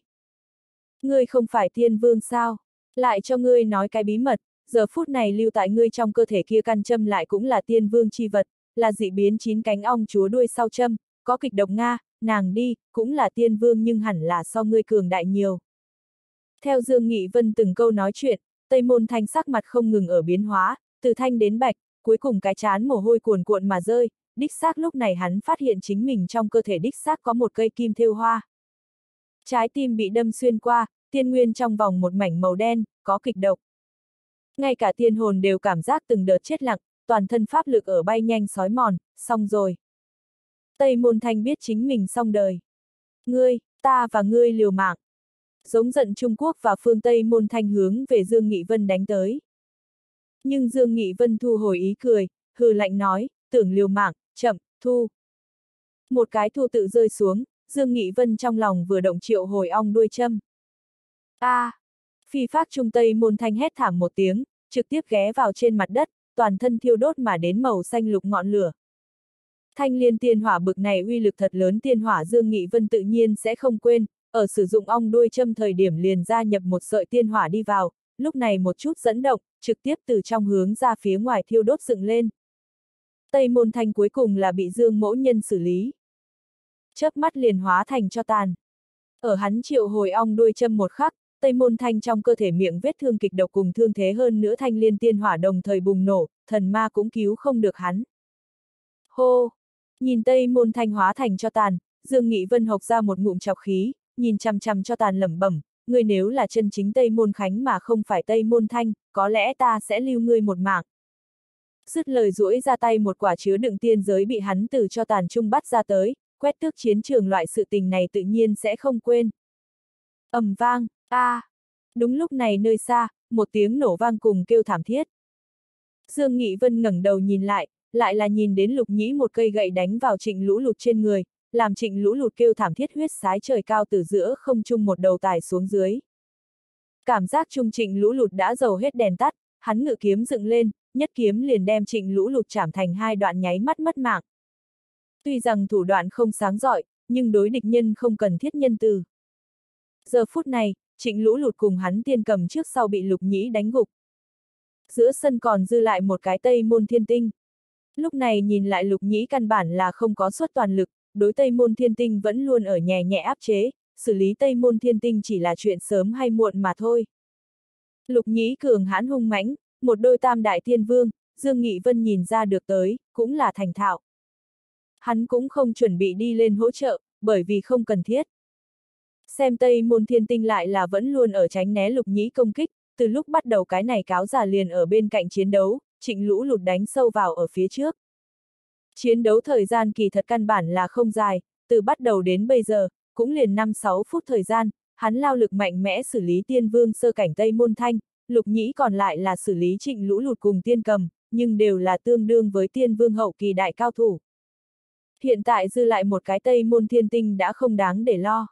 Ngươi không phải tiên vương sao? Lại cho ngươi nói cái bí mật, giờ phút này lưu tại ngươi trong cơ thể kia căn châm lại cũng là tiên vương chi vật, là dị biến chín cánh ong chúa đuôi sau châm, có kịch độc Nga, nàng đi, cũng là tiên vương nhưng hẳn là so ngươi cường đại nhiều. Theo Dương Nghị Vân từng câu nói chuyện, Tây Môn Thanh sắc mặt không ngừng ở biến hóa, từ thanh đến bạch, cuối cùng cái chán mồ hôi cuồn cuộn mà rơi, đích xác lúc này hắn phát hiện chính mình trong cơ thể đích xác có một cây kim thêu hoa. Trái tim bị đâm xuyên qua, tiên nguyên trong vòng một mảnh màu đen, có kịch độc. Ngay cả tiên hồn đều cảm giác từng đợt chết lặng, toàn thân pháp lực ở bay nhanh sói mòn, xong rồi. Tây Môn Thanh biết chính mình xong đời. Ngươi, ta và ngươi liều mạng. Giống giận Trung Quốc và phương Tây Môn Thanh hướng về Dương Nghị Vân đánh tới. Nhưng Dương Nghị Vân thu hồi ý cười, hừ lạnh nói, tưởng liều mạng, chậm, thu. Một cái thu tự rơi xuống, Dương Nghị Vân trong lòng vừa động triệu hồi ong đuôi châm. A! À, phi phác Trung Tây Môn Thanh hét thảm một tiếng, trực tiếp ghé vào trên mặt đất, toàn thân thiêu đốt mà đến màu xanh lục ngọn lửa. Thanh liên tiên hỏa bực này uy lực thật lớn tiên hỏa Dương Nghị Vân tự nhiên sẽ không quên, ở sử dụng ong đuôi châm thời điểm liền gia nhập một sợi tiên hỏa đi vào, lúc này một chút dẫn động, trực tiếp từ trong hướng ra phía ngoài thiêu đốt dựng lên. Tây Môn Thanh cuối cùng là bị Dương mỗ nhân xử lý. Chớp mắt liền hóa thành cho tàn. Ở hắn triệu hồi ong đuôi châm một khắc, Tây Môn Thanh trong cơ thể miệng vết thương kịch độc cùng thương thế hơn nữa thanh liên tiên hỏa đồng thời bùng nổ, thần ma cũng cứu không được hắn. Hô! Nhìn Tây Môn Thanh hóa thành cho tàn, Dương Nghị Vân hộc ra một ngụm chọc khí, nhìn chằm chằm cho tàn lẩm bẩm, ngươi nếu là chân chính Tây Môn Khánh mà không phải Tây Môn Thanh, có lẽ ta sẽ lưu ngươi một mạng. Dứt lời duỗi ra tay, một quả chứa đựng tiên giới bị hắn từ cho tàn trung bắt ra tới, quét tước chiến trường, loại sự tình này tự nhiên sẽ không quên. Ầm vang, a! À. Đúng lúc này nơi xa, một tiếng nổ vang cùng kêu thảm thiết. Dương Nghị Vân ngẩng đầu nhìn lại, lại là nhìn đến Lục Nhĩ một cây gậy đánh vào Trịnh Lũ Lụt trên người, làm Trịnh Lũ Lụt kêu thảm thiết, huyết sái trời cao từ giữa không trung một đầu tải xuống dưới. Cảm giác trung Trịnh Lũ Lụt đã dầu hết đèn tắt, hắn ngự kiếm dựng lên, nhất kiếm liền đem Trịnh Lũ Lụt chảm thành hai đoạn, nháy mắt mất mạng. Tuy rằng thủ đoạn không sáng rọi, nhưng đối địch nhân không cần thiết nhân từ. Giờ phút này, Trịnh Lũ Lụt cùng hắn tiên cầm trước sau bị Lục Nhĩ đánh gục. Giữa sân còn dư lại một cái Tây Môn Thiên Tinh. Lúc này nhìn lại Lục Nhĩ căn bản là không có suất toàn lực, đối Tây Môn Thiên Tinh vẫn luôn ở nhẹ nhẹ áp chế, xử lý Tây Môn Thiên Tinh chỉ là chuyện sớm hay muộn mà thôi. Lục Nhĩ cường hãn hung mãnh, một đôi tam đại thiên vương, Dương Nghị Vân nhìn ra được tới, cũng là thành thạo. Hắn cũng không chuẩn bị đi lên hỗ trợ, bởi vì không cần thiết. Xem Tây Môn Thiên Tinh lại là vẫn luôn ở tránh né Lục Nhĩ công kích, từ lúc bắt đầu cái này cáo già liền ở bên cạnh chiến đấu, Trịnh Lũ Lụt đánh sâu vào ở phía trước. Chiến đấu thời gian kỳ thật căn bản là không dài, từ bắt đầu đến bây giờ, cũng liền năm sáu phút thời gian, hắn lao lực mạnh mẽ xử lý tiên vương sơ cảnh Tây Môn Thanh, Lục Nhĩ còn lại là xử lý Trịnh Lũ Lụt cùng tiên cầm, nhưng đều là tương đương với tiên vương hậu kỳ đại cao thủ. Hiện tại dư lại một cái Tây Môn Thiên Tinh đã không đáng để lo.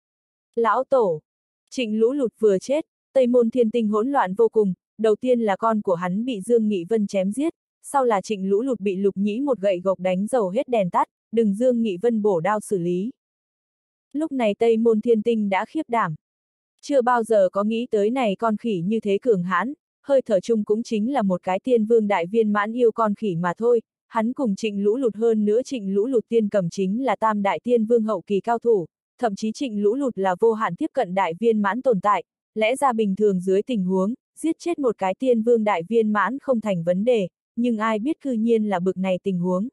Lão Tổ! Trịnh Lũ Lụt vừa chết, Tây Môn Thiên Tinh hỗn loạn vô cùng, đầu tiên là con của hắn bị Dương Nghị Vân chém giết, sau là Trịnh Lũ Lụt bị Lục Nhĩ một gậy gộc đánh dầu hết đèn tắt, đừng Dương Nghị Vân bổ đao xử lý. Lúc này Tây Môn Thiên Tinh đã khiếp đảm. Chưa bao giờ có nghĩ tới này con khỉ như thế cường hãn, hơi thở chung cũng chính là một cái tiên vương đại viên mãn yêu con khỉ mà thôi, hắn cùng Trịnh Lũ Lụt, hơn nữa Trịnh Lũ Lụt tiên cầm chính là tam đại tiên vương hậu kỳ cao thủ, thậm chí Trịnh Lũ Lụt là vô hạn tiếp cận đại viên mãn tồn tại, lẽ ra bình thường dưới tình huống, giết chết một cái tiên vương đại viên mãn không thành vấn đề, nhưng ai biết cư nhiên là bực này tình huống.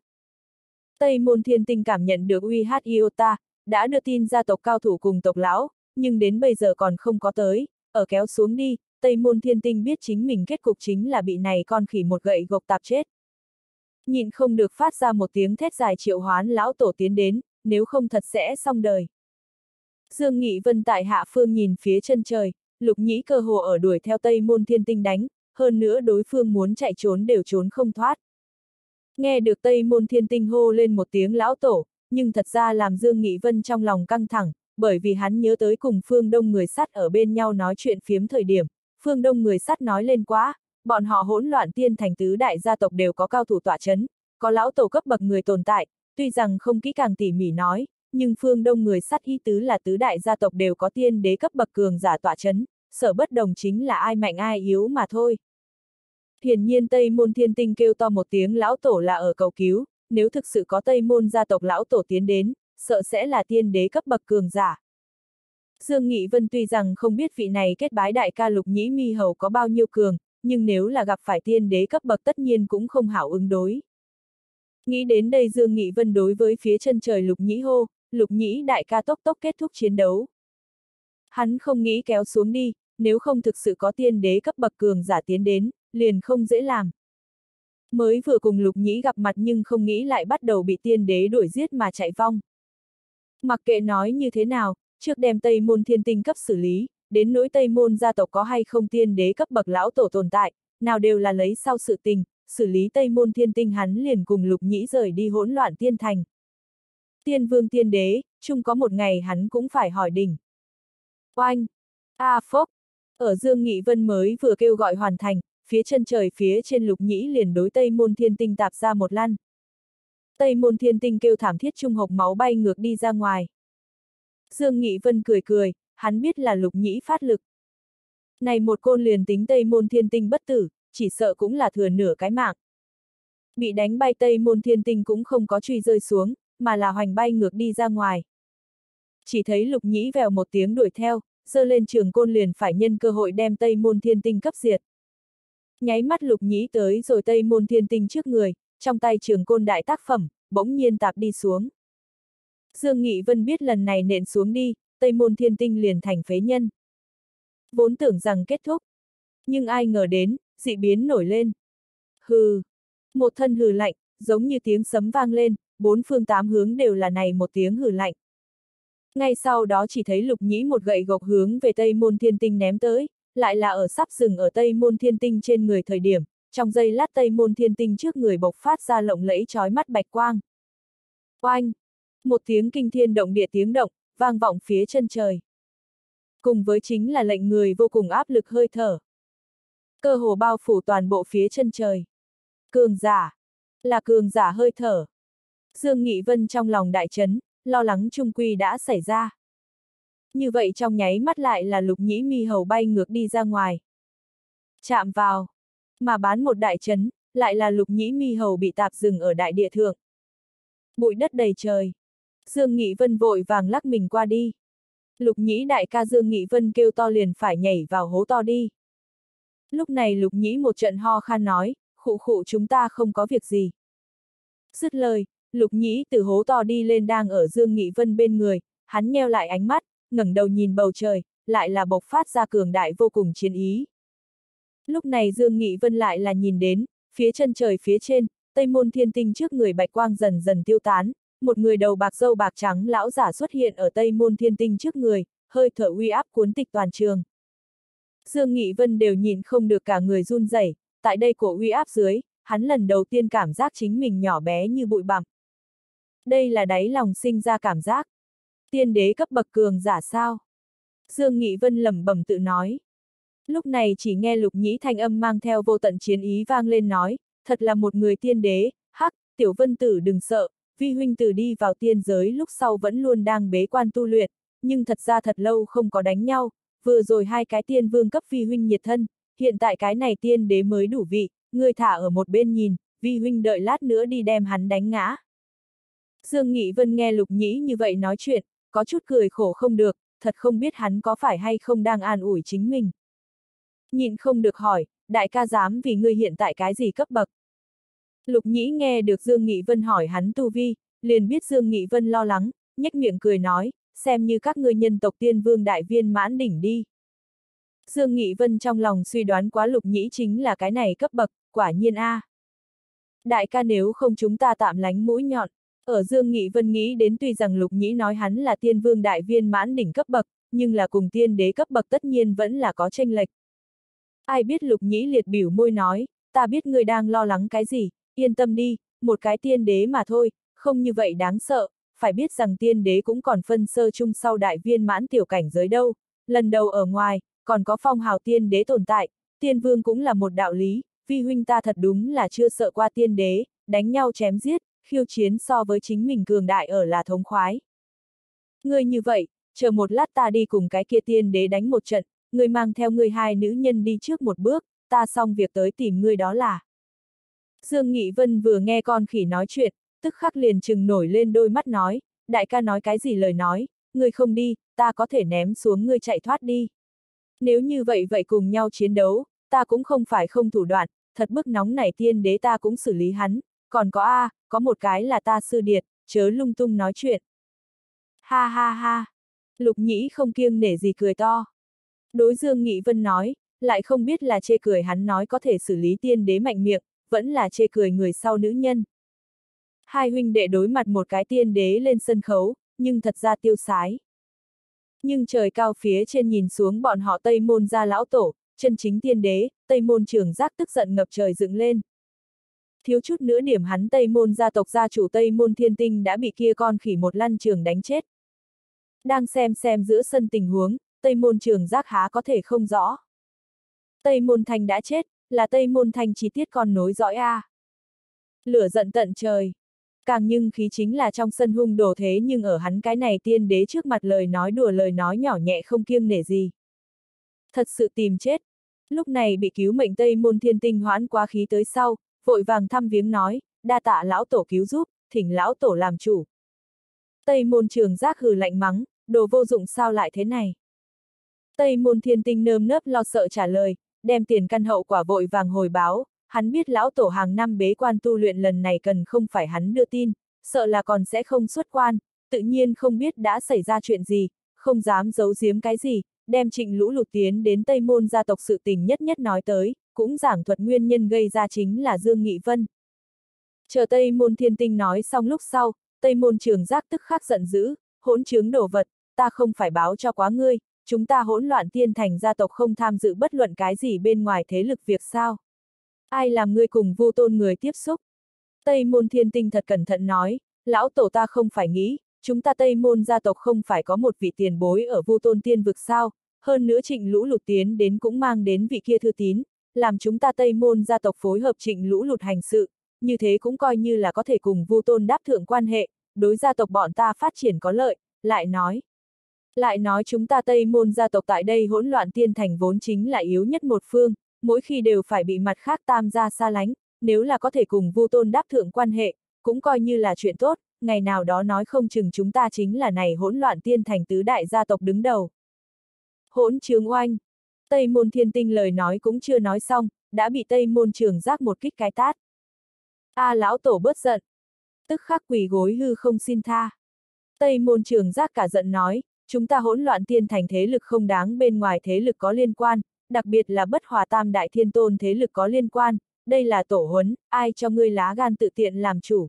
Tây Môn Thiên Tinh cảm nhận được uy hát iota, đã đưa tin gia tộc cao thủ cùng tộc lão, nhưng đến bây giờ còn không có tới, ở kéo xuống đi, Tây Môn Thiên Tinh biết chính mình kết cục chính là bị này con khỉ một gậy gộc tạp chết. Nhịn không được phát ra một tiếng thét dài triệu hoán lão tổ tiến đến, nếu không thật sẽ xong đời. Dương Nghị Vân tại hạ phương nhìn phía chân trời, Lục Nhĩ cơ hồ ở đuổi theo Tây Môn Thiên Tinh đánh, hơn nữa đối phương muốn chạy trốn đều trốn không thoát. Nghe được Tây Môn Thiên Tinh hô lên một tiếng lão tổ, nhưng thật ra làm Dương Nghị Vân trong lòng căng thẳng, bởi vì hắn nhớ tới cùng Phương Đông người sắt ở bên nhau nói chuyện phiếm thời điểm, Phương Đông người sắt nói lên quá, bọn họ hỗn loạn tiên thành tứ đại gia tộc đều có cao thủ tọa chấn, có lão tổ cấp bậc người tồn tại, tuy rằng không kỹ càng tỉ mỉ nói, nhưng Phương Đông người sắt ý tứ là tứ đại gia tộc đều có tiên đế cấp bậc cường giả tọa chấn, sở bất đồng chính là ai mạnh ai yếu mà thôi. Hiển nhiên Tây Môn Thiên Tinh kêu to một tiếng lão tổ là ở cầu cứu, nếu thực sự có Tây Môn gia tộc lão tổ tiến đến, sợ sẽ là tiên đế cấp bậc cường giả. Dương Nghị Vân tuy rằng không biết vị này kết bái đại ca Lục Nhĩ Mi Hầu có bao nhiêu cường, nhưng nếu là gặp phải tiên đế cấp bậc tất nhiên cũng không hảo ứng đối. Nghĩ đến đây Dương Nghị Vân đối với phía chân trời Lục Nhĩ hô, Lục Nhĩ đại ca tốc tốc kết thúc chiến đấu. Hắn không nghĩ kéo xuống đi, nếu không thực sự có tiên đế cấp bậc cường giả tiến đến, liền không dễ làm. Mới vừa cùng Lục Nhĩ gặp mặt nhưng không nghĩ lại bắt đầu bị tiên đế đuổi giết mà chạy vong. Mặc kệ nói như thế nào, trước đem Tây Môn Thiên Tinh cấp xử lý, đến nỗi Tây Môn gia tộc có hay không tiên đế cấp bậc lão tổ tồn tại, nào đều là lấy sau sự tình, xử lý Tây Môn Thiên Tinh hắn liền cùng Lục Nhĩ rời đi hỗn loạn tiên thành. Tiên vương tiên đế, chung có một ngày hắn cũng phải hỏi đỉnh. Oanh! A à, phốc! Ở Dương Nghị Vân mới vừa kêu gọi hoàn thành, phía chân trời phía trên Lục Nhĩ liền đối Tây Môn Thiên Tinh tạp ra một lăn. Tây Môn Thiên Tinh kêu thảm thiết trung hộc máu bay ngược đi ra ngoài. Dương Nghị Vân cười cười, hắn biết là Lục Nhĩ phát lực. Này một côn liền tính Tây Môn Thiên Tinh bất tử, chỉ sợ cũng là thừa nửa cái mạng. Bị đánh bay Tây Môn Thiên Tinh cũng không có truy rơi xuống, mà là hoành bay ngược đi ra ngoài. Chỉ thấy Lục Nhĩ vèo một tiếng đuổi theo, giơ lên trường côn liền phải nhân cơ hội đem Tây Môn Thiên Tinh cấp diệt. Nháy mắt Lục Nhĩ tới rồi Tây Môn Thiên Tinh trước người, trong tay trường côn đại tác phẩm, bỗng nhiên tạp đi xuống. Dương Nghị Vân biết lần này nện xuống đi, Tây Môn Thiên Tinh liền thành phế nhân. Vốn tưởng rằng kết thúc, nhưng ai ngờ đến, dị biến nổi lên. Hừ, Một thân hừ lạnh, giống như tiếng sấm vang lên, bốn phương tám hướng đều là này một tiếng hừ lạnh. Ngay sau đó chỉ thấy Lục Nhĩ một gậy gộc hướng về Tây Môn Thiên Tinh ném tới, lại là ở sắp dừng ở Tây Môn Thiên Tinh trên người thời điểm, trong giây lát Tây Môn Thiên Tinh trước người bộc phát ra lộng lẫy chói mắt bạch quang. Oanh! Một tiếng kinh thiên động địa tiếng động, vang vọng phía chân trời. Cùng với chính là lệnh người vô cùng áp lực hơi thở. Cơ hồ bao phủ toàn bộ phía chân trời. Cường giả! Là cường giả hơi thở. Dương Nghị Vân trong lòng đại chấn, lo lắng trung quy đã xảy ra. Như vậy trong nháy mắt lại là Lục Nhĩ mi hầu bay ngược đi ra ngoài. Chạm vào. Mà bán một đại chấn, lại là Lục Nhĩ mi hầu bị tạp dừng ở đại địa thượng. Bụi đất đầy trời. Dương Nghị Vân vội vàng lắc mình qua đi. Lục Nhĩ đại ca Dương Nghị Vân kêu to liền phải nhảy vào hố to đi. Lúc này Lục Nhĩ một trận ho khan nói, khụ khụ chúng ta không có việc gì. Dứt lời, Lục Nhĩ từ hố to đi lên đang ở Dương Nghị Vân bên người, hắn nheo lại ánh mắt, ngẩng đầu nhìn bầu trời, lại là bộc phát ra cường đại vô cùng chiến ý. Lúc này Dương Nghị Vân lại là nhìn đến, phía chân trời phía trên, Tây Môn Thiên Tinh trước người bạch quang dần dần tiêu tán, một người đầu bạc râu bạc trắng lão giả xuất hiện ở Tây Môn Thiên Tinh trước người, hơi thở uy áp cuốn tịch toàn trường. Dương Nghị Vân đều nhìn không được cả người run rẩy, tại đây cổ uy áp dưới, hắn lần đầu tiên cảm giác chính mình nhỏ bé như bụi bặm. Đây là đáy lòng sinh ra cảm giác. Tiên đế cấp bậc cường giả sao? Dương Nghị Vân lẩm bẩm tự nói. Lúc này chỉ nghe Lục Nhĩ thanh âm mang theo vô tận chiến ý vang lên nói, thật là một người tiên đế, hắc, Tiểu Vân tử đừng sợ, vi huynh tử đi vào tiên giới lúc sau vẫn luôn đang bế quan tu luyện, nhưng thật ra thật lâu không có đánh nhau, vừa rồi hai cái tiên vương cấp vi huynh nhiệt thân, hiện tại cái này tiên đế mới đủ vị, ngươi thả ở một bên nhìn, vi huynh đợi lát nữa đi đem hắn đánh ngã. Dương Nghị Vân nghe Lục Nhĩ như vậy nói chuyện, có chút cười khổ không được, thật không biết hắn có phải hay không đang an ủi chính mình. Nhịn không được hỏi, đại ca dám vì ngươi hiện tại cái gì cấp bậc? Lục Nhĩ nghe được Dương Nghị Vân hỏi hắn tu vi, liền biết Dương Nghị Vân lo lắng, nhếch miệng cười nói, xem như các ngươi nhân tộc tiên vương đại viên mãn đỉnh đi. Dương Nghị Vân trong lòng suy đoán quá Lục Nhĩ chính là cái này cấp bậc, quả nhiên a. À. Đại ca nếu không chúng ta tạm lánh mũi nhọn. Ở Dương Nghị Vân nghĩ đến tuy rằng Lục Nhĩ nói hắn là tiên vương đại viên mãn đỉnh cấp bậc, nhưng là cùng tiên đế cấp bậc tất nhiên vẫn là có chênh lệch. Ai biết Lục Nhĩ liệt biểu môi nói, ta biết ngươi đang lo lắng cái gì, yên tâm đi, một cái tiên đế mà thôi, không như vậy đáng sợ, phải biết rằng tiên đế cũng còn phân sơ chung sau đại viên mãn tiểu cảnh giới đâu, lần đầu ở ngoài, còn có phong hào tiên đế tồn tại, tiên vương cũng là một đạo lý, vi huynh ta thật đúng là chưa sợ qua tiên đế, đánh nhau chém giết, khiêu chiến so với chính mình cường đại ở là thống khoái. Ngươi như vậy, chờ một lát ta đi cùng cái kia tiên đế đánh một trận, ngươi mang theo ngươi hai nữ nhân đi trước một bước, ta xong việc tới tìm ngươi đó là. Dương Nghị Vân vừa nghe con khỉ nói chuyện, tức khắc liền trừng nổi lên đôi mắt nói, đại ca nói cái gì lời nói, ngươi không đi, ta có thể ném xuống ngươi chạy thoát đi. Nếu như vậy vậy cùng nhau chiến đấu, ta cũng không phải không thủ đoạn, thật bức nóng này tiên đế ta cũng xử lý hắn, còn có a, à, có một cái là ta sư điệt, chớ lung tung nói chuyện. Ha ha ha, Lục Nhĩ không kiêng nể gì cười to. Đối Dương Nghị Vân nói, lại không biết là chê cười hắn nói có thể xử lý tiên đế mạnh miệng, vẫn là chê cười người sau nữ nhân. Hai huynh đệ đối mặt một cái tiên đế lên sân khấu, nhưng thật ra tiêu sái. Nhưng trời cao phía trên nhìn xuống bọn họ Tây Môn gia lão tổ, chân chính tiên đế, Tây Môn Trường Giác tức giận ngập trời dựng lên. Thiếu chút nữa điểm hắn Tây Môn gia tộc gia chủ Tây Môn Thiên Tinh đã bị kia con khỉ một lăn trường đánh chết. Đang xem xem giữa sân tình huống, Tây Môn Trường Giác há có thể không rõ. Tây Môn Thanh đã chết, là Tây Môn Thanh chi tiết con nối dõi a. Lửa giận tận trời. Càng nhưng khí chính là trong sân hung đổ thế nhưng ở hắn cái này tiên đế trước mặt lời nói đùa lời nói nhỏ nhẹ không kiêng nể gì. Thật sự tìm chết. Lúc này bị cứu mệnh Tây Môn Thiên Tinh hoãn quá khí tới sau, vội vàng thăm viếng nói, đa tạ lão tổ cứu giúp, thỉnh lão tổ làm chủ. Tây Môn Trường Giác hừ lạnh mắng, đồ vô dụng sao lại thế này. Tây Môn Thiên Tinh nơm nớp lo sợ trả lời, đem tiền căn hậu quả vội vàng hồi báo, hắn biết lão tổ hàng năm bế quan tu luyện lần này cần không phải hắn đưa tin, sợ là còn sẽ không xuất quan, tự nhiên không biết đã xảy ra chuyện gì, không dám giấu giếm cái gì, đem Trịnh Lũ Lụt tiến đến Tây Môn gia tộc sự tình nhất nhất nói tới, cũng giảng thuật nguyên nhân gây ra chính là Dương Nghị Vân. Chờ Tây Môn Thiên Tinh nói xong lúc sau, Tây Môn Trường Giác tức khắc giận dữ, hỗn trướng đồ vật, ta không phải báo cho quá ngươi, chúng ta hỗn loạn tiên thành gia tộc không tham dự bất luận cái gì bên ngoài thế lực việc sao. Ai làm ngươi cùng Vu Tôn người tiếp xúc? Tây Môn Thiên Tinh thật cẩn thận nói, lão tổ ta không phải nghĩ, chúng ta Tây Môn gia tộc không phải có một vị tiền bối ở Vu Tôn tiên vực sao, hơn nữa Trịnh Lũ Lụt tiến đến cũng mang đến vị kia thư tín, làm chúng ta Tây Môn gia tộc phối hợp Trịnh Lũ Lụt hành sự, như thế cũng coi như là có thể cùng Vu Tôn đáp thượng quan hệ, đối gia tộc bọn ta phát triển có lợi, lại nói. Lại nói chúng ta Tây Môn gia tộc tại đây hỗn loạn tiên thành vốn chính là yếu nhất một phương, mỗi khi đều phải bị mặt khác tam gia xa lánh, nếu là có thể cùng Vu Tôn đáp thượng quan hệ, cũng coi như là chuyện tốt, ngày nào đó nói không chừng chúng ta chính là này hỗn loạn tiên thành tứ đại gia tộc đứng đầu. Hỗn trướng oanh! Tây Môn Thiên Tinh lời nói cũng chưa nói xong, đã bị Tây Môn Trường Giác một kích cái tát. A à, lão tổ bớt giận! Tức khắc quỳ gối hư không xin tha. Tây Môn Trường Giác cả giận nói, chúng ta hỗn loạn tiên thành thế lực không đáng bên ngoài thế lực có liên quan, đặc biệt là bất hòa tam đại thiên tôn thế lực có liên quan, đây là tổ huấn, ai cho ngươi lá gan tự tiện làm chủ.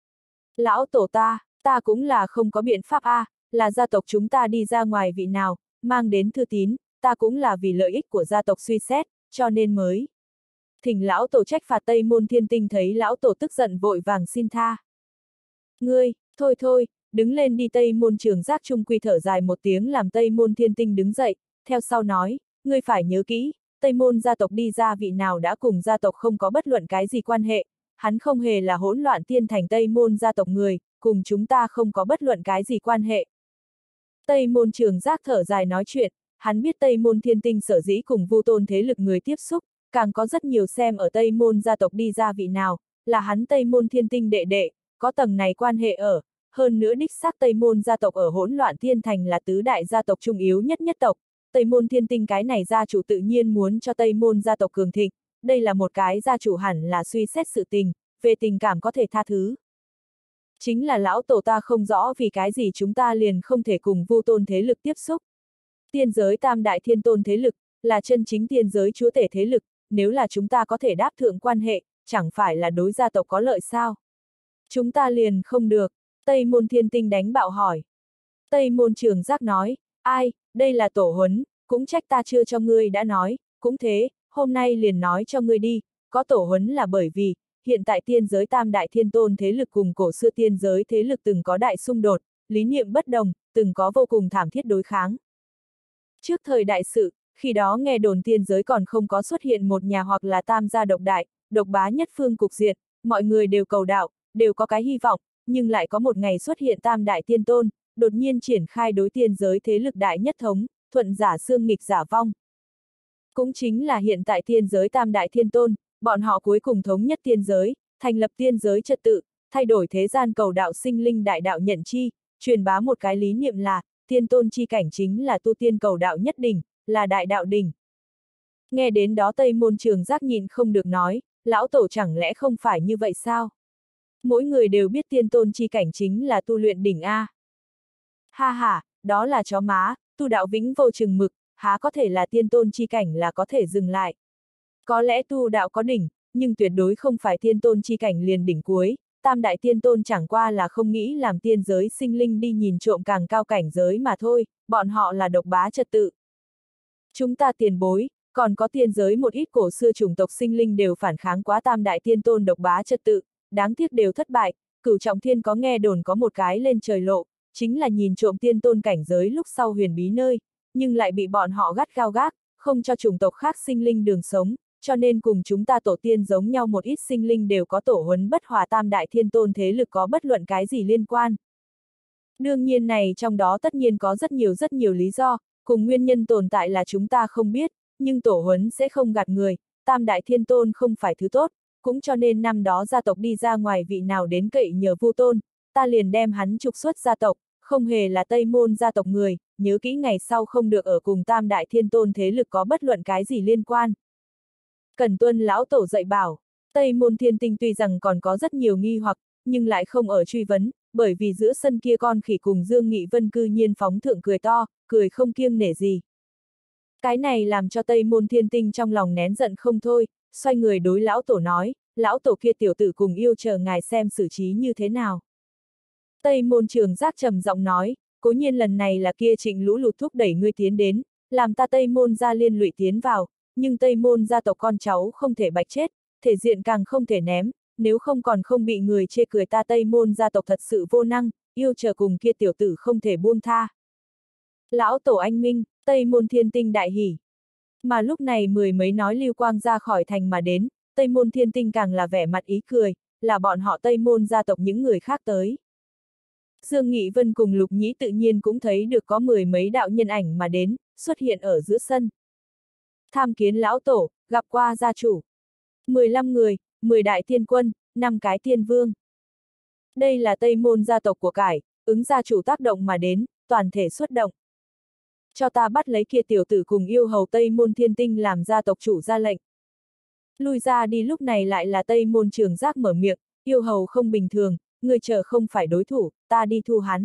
Lão tổ ta, ta cũng là không có biện pháp a, à, là gia tộc chúng ta đi ra ngoài vị nào, mang đến thư tín, ta cũng là vì lợi ích của gia tộc suy xét, cho nên mới. Thỉnh lão tổ trách phạt Tây Môn Thiên Tinh thấy lão tổ tức giận vội vàng xin tha. Ngươi, thôi thôi, đứng lên đi. Tây Môn Trường Giác trung quy thở dài một tiếng làm Tây Môn Thiên Tinh đứng dậy, theo sau nói, ngươi phải nhớ kỹ, Tây Môn gia tộc đi ra vị nào đã cùng gia tộc không có bất luận cái gì quan hệ, hắn không hề là hỗn loạn tiên thành Tây Môn gia tộc người, cùng chúng ta không có bất luận cái gì quan hệ. Tây Môn Trường Giác thở dài nói chuyện, hắn biết Tây Môn Thiên Tinh sở dĩ cùng Vu Tôn thế lực người tiếp xúc, càng có rất nhiều xem ở Tây Môn gia tộc đi ra vị nào, là hắn Tây Môn Thiên Tinh đệ đệ, có tầng này quan hệ ở, hơn nữa đích xác Tây Môn gia tộc ở hỗn loạn tiên thành là tứ đại gia tộc trung yếu nhất nhất tộc, Tây Môn Thiên Tinh cái này gia chủ tự nhiên muốn cho Tây Môn gia tộc cường thịnh, đây là một cái gia chủ hẳn là suy xét sự tình, về tình cảm có thể tha thứ. Chính là lão tổ ta không rõ vì cái gì chúng ta liền không thể cùng Vu Tôn thế lực tiếp xúc. Tiên giới tam đại thiên tôn thế lực, là chân chính tiên giới chúa tể thế lực, nếu là chúng ta có thể đáp thượng quan hệ, chẳng phải là đối gia tộc có lợi sao? Chúng ta liền không được, Tây Môn Thiên Tinh đánh bạo hỏi. Tây Môn Trường Giác nói, ai, đây là tổ huấn, cũng trách ta chưa cho ngươi đã nói, cũng thế, hôm nay liền nói cho ngươi đi, có tổ huấn là bởi vì, hiện tại tiên giới tam đại thiên tôn thế lực cùng cổ xưa tiên giới thế lực từng có đại xung đột, lý niệm bất đồng, từng có vô cùng thảm thiết đối kháng. Trước thời đại sự, khi đó nghe đồn tiên giới còn không có xuất hiện một nhà hoặc là tam gia độc đại, độc bá nhất phương cục diện, mọi người đều cầu đạo, đều có cái hy vọng, nhưng lại có một ngày xuất hiện tam đại tiên tôn, đột nhiên triển khai đối tiên giới thế lực đại nhất thống, thuận giả xương nghịch giả vong. Cũng chính là hiện tại tiên giới tam đại thiên tôn, bọn họ cuối cùng thống nhất tiên giới, thành lập tiên giới trật tự, thay đổi thế gian cầu đạo sinh linh đại đạo nhận chi, truyền bá một cái lý niệm là, tiên tôn chi cảnh chính là tu tiên cầu đạo nhất đỉnh, là đại đạo đỉnh. Nghe đến đó Tây Môn Trường Giác nhịn không được nói, lão tổ chẳng lẽ không phải như vậy sao? Mỗi người đều biết tiên tôn chi cảnh chính là tu luyện đỉnh A. Ha ha, đó là chó má, tu đạo vĩnh vô chừng mực, há có thể là tiên tôn chi cảnh là có thể dừng lại. Có lẽ tu đạo có đỉnh, nhưng tuyệt đối không phải tiên tôn chi cảnh liền đỉnh cuối, tam đại tiên tôn chẳng qua là không nghĩ làm tiên giới sinh linh đi nhìn trộm càng cao cảnh giới mà thôi, bọn họ là độc bá trật tự. Chúng ta tiền bối, còn có tiên giới một ít cổ xưa chủng tộc sinh linh đều phản kháng quá tam đại tiên tôn độc bá trật tự, đáng tiếc đều thất bại, Cửu Trọng Thiên có nghe đồn có một cái lên trời lộ, chính là nhìn trộm tiên tôn cảnh giới lúc sau huyền bí nơi, nhưng lại bị bọn họ gắt gao gác, không cho chủng tộc khác sinh linh đường sống, cho nên cùng chúng ta tổ tiên giống nhau một ít sinh linh đều có tổ huấn bất hòa tam đại thiên tôn thế lực có bất luận cái gì liên quan. Đương nhiên này trong đó tất nhiên có rất nhiều rất nhiều lý do, cùng nguyên nhân tồn tại là chúng ta không biết, nhưng tổ huấn sẽ không gạt người, tam đại thiên tôn không phải thứ tốt, cũng cho nên năm đó gia tộc đi ra ngoài vị nào đến cậy nhờ Vu Tôn, ta liền đem hắn trục xuất gia tộc, không hề là Tây Môn gia tộc người, nhớ kỹ ngày sau không được ở cùng tam đại thiên tôn thế lực có bất luận cái gì liên quan. Cần tuân lão tổ dạy bảo, Tây Môn Thiên Tinh tuy rằng còn có rất nhiều nghi hoặc, nhưng lại không ở truy vấn, bởi vì giữa sân kia con khỉ cùng Dương Nghị Vân cư nhiên phóng thượng cười to, cười không kiêng nể gì. Cái này làm cho Tây Môn Thiên Tinh trong lòng nén giận không thôi, xoay người đối lão tổ nói, lão tổ kia tiểu tử cùng yêu chờ ngài xem xử trí như thế nào. Tây Môn Trường Giác trầm giọng nói, cố nhiên lần này là kia Trịnh Lũ Lụt thúc đẩy ngươi tiến đến, làm ta Tây Môn gia liên lụy tiến vào, nhưng Tây Môn gia tộc con cháu không thể bạch chết, thể diện càng không thể ném, nếu không còn không bị người chê cười ta Tây Môn gia tộc thật sự vô năng, yêu chờ cùng kia tiểu tử không thể buông tha. Lão tổ anh minh, Tây Môn Thiên Tinh đại hỉ. Mà lúc này mười mấy nói lưu quang ra khỏi thành mà đến, Tây Môn Thiên Tinh càng là vẻ mặt ý cười, là bọn họ Tây Môn gia tộc những người khác tới. Dương Nghị Vân cùng Lục Nhĩ tự nhiên cũng thấy được có mười mấy đạo nhân ảnh mà đến, xuất hiện ở giữa sân. Tham kiến lão tổ, gặp qua gia chủ. mười lăm người, mười đại thiên quân, năm cái thiên vương. Đây là Tây Môn gia tộc của cải, ứng gia chủ tác động mà đến, toàn thể xuất động. Cho ta bắt lấy kia tiểu tử cùng yêu hầu Tây Môn Thiên Tinh làm gia tộc chủ ra lệnh. Lui ra đi, lúc này lại là Tây Môn Trường Giác mở miệng, yêu hầu không bình thường, người chờ không phải đối thủ, ta đi thu hắn.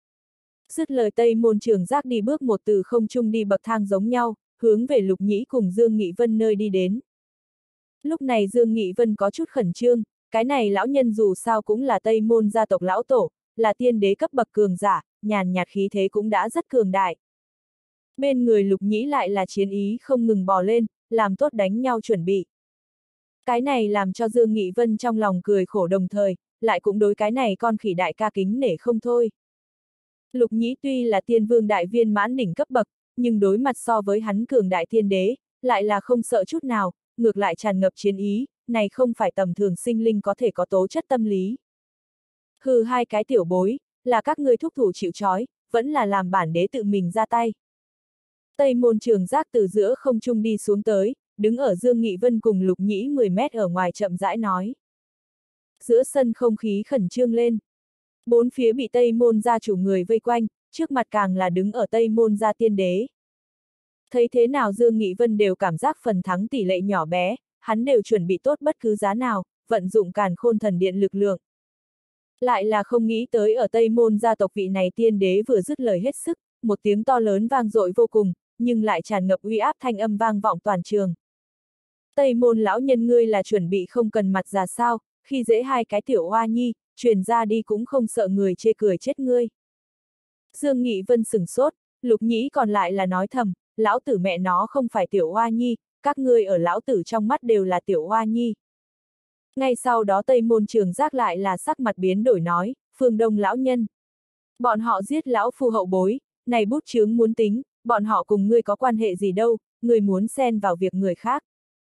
Dứt lời Tây Môn Trường Giác đi bước một từ không trung đi bậc thang giống nhau, hướng về Lục Nhĩ cùng Dương Nghị Vân nơi đi đến. Lúc này Dương Nghị Vân có chút khẩn trương, cái này lão nhân dù sao cũng là Tây Môn gia tộc lão tổ, là tiên đế cấp bậc cường giả, nhàn nhạt khí thế cũng đã rất cường đại. Bên người Lục Nhĩ lại là chiến ý không ngừng bò lên, làm tốt đánh nhau chuẩn bị. Cái này làm cho Dương Nghị Vân trong lòng cười khổ đồng thời, lại cũng đối cái này con khỉ đại ca kính nể không thôi. Lục Nhĩ tuy là tiên vương đại viên mãn đỉnh cấp bậc, nhưng đối mặt so với hắn cường đại tiên đế, lại là không sợ chút nào, ngược lại tràn ngập chiến ý, này không phải tầm thường sinh linh có thể có tố chất tâm lý. Hừ, hai cái tiểu bối, là các ngươi thúc thủ chịu trói, vẫn là làm bản đế tự mình ra tay. Tây Môn Trường Giác từ giữa không trung đi xuống tới, đứng ở Dương Nghị Vân cùng Lục Nhĩ mười mét ở ngoài chậm rãi nói. Giữa sân không khí khẩn trương lên. Bốn phía bị Tây Môn gia chủ người vây quanh, trước mặt càng là đứng ở Tây Môn gia tiên đế. Thấy thế nào Dương Nghị Vân đều cảm giác phần thắng tỷ lệ nhỏ bé, hắn đều chuẩn bị tốt bất cứ giá nào, vận dụng càn khôn thần điện lực lượng. Lại là không nghĩ tới ở Tây Môn gia tộc vị này tiên đế vừa dứt lời hết sức, một tiếng to lớn vang dội vô cùng, nhưng lại tràn ngập uy áp thanh âm vang vọng toàn trường. Tây Môn lão nhân, ngươi là chuẩn bị không cần mặt ra sao, khi dễ hai cái tiểu oa nhi, truyền ra đi cũng không sợ người chê cười chết ngươi. Dương Nghị Vân sửng sốt, Lục Nhĩ còn lại là nói thầm, lão tử mẹ nó không phải tiểu oa nhi, các ngươi ở lão tử trong mắt đều là tiểu oa nhi. Ngay sau đó Tây Môn Trường Giác lại là sắc mặt biến đổi nói, Phương Đông lão nhân. Bọn họ giết lão phu hậu bối, này bút chướng muốn tính, bọn họ cùng ngươi có quan hệ gì đâu, ngươi muốn xen vào việc người khác.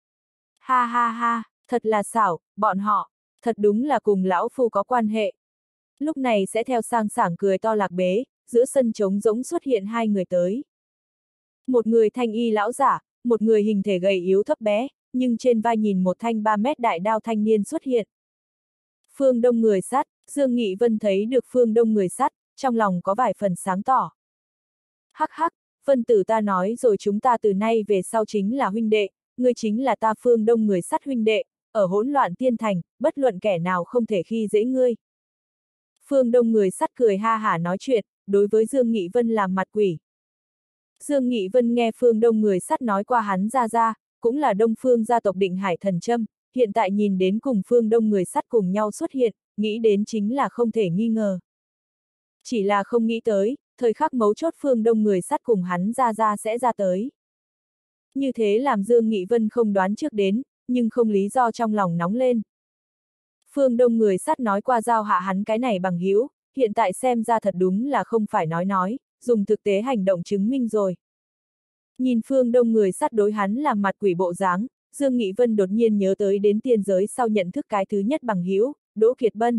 Ha ha ha, thật là xảo, bọn họ, thật đúng là cùng lão phu có quan hệ. Lúc này sẽ theo sang sảng cười to lạc bế, giữa sân trống rỗng xuất hiện hai người tới. Một người thanh y lão giả, một người hình thể gầy yếu thấp bé, nhưng trên vai nhìn một thanh ba mét đại đao thanh niên xuất hiện. Phương Đông người sắt, Dương Nghị Vân thấy được Phương Đông người sắt, trong lòng có vài phần sáng tỏ. Hắc hắc, Vân tử ta nói rồi, chúng ta từ nay về sau chính là huynh đệ, ngươi chính là ta Phương Đông người sắt huynh đệ, ở hỗn loạn tiên thành, bất luận kẻ nào không thể khi dễ ngươi. Phương Đông người sắt cười ha hả nói chuyện, đối với Dương Nghị Vân làm mặt quỷ. Dương Nghị Vân nghe Phương Đông người sắt nói qua hắn ra ra, cũng là Đông Phương gia tộc Định Hải Thần Châm, hiện tại nhìn đến cùng Phương Đông người sắt cùng nhau xuất hiện, nghĩ đến chính là không thể nghi ngờ. Chỉ là không nghĩ tới, thời khắc mấu chốt Phương Đông người sắt cùng hắn ra ra sẽ ra tới. Như thế làm Dương Nghị Vân không đoán trước đến, nhưng không lý do trong lòng nóng lên. Phương Đông người sắt nói qua giao hạ hắn cái này bằng hữu, hiện tại xem ra thật đúng là không phải nói nói, dùng thực tế hành động chứng minh rồi. Nhìn Phương Đông người sắt đối hắn làm mặt quỷ bộ dáng, Dương Nghị Vân đột nhiên nhớ tới đến tiên giới sau nhận thức cái thứ nhất bằng hữu, Đỗ Kiệt Bân.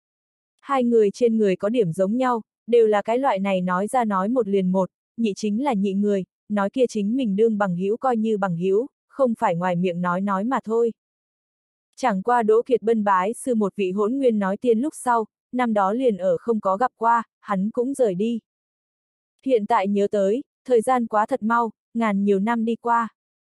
Hai người trên người có điểm giống nhau, đều là cái loại này nói ra nói một liền một, nhị chính là nhị người, nói kia chính mình đương bằng hữu coi như bằng hữu, không phải ngoài miệng nói nói mà thôi. Chẳng qua Đỗ Kiệt Bân bái sư một vị hỗn nguyên nói tiên lúc sau, năm đó liền ở không có gặp qua, hắn cũng rời đi. Hiện tại nhớ tới, thời gian quá thật mau, ngàn nhiều năm đi qua.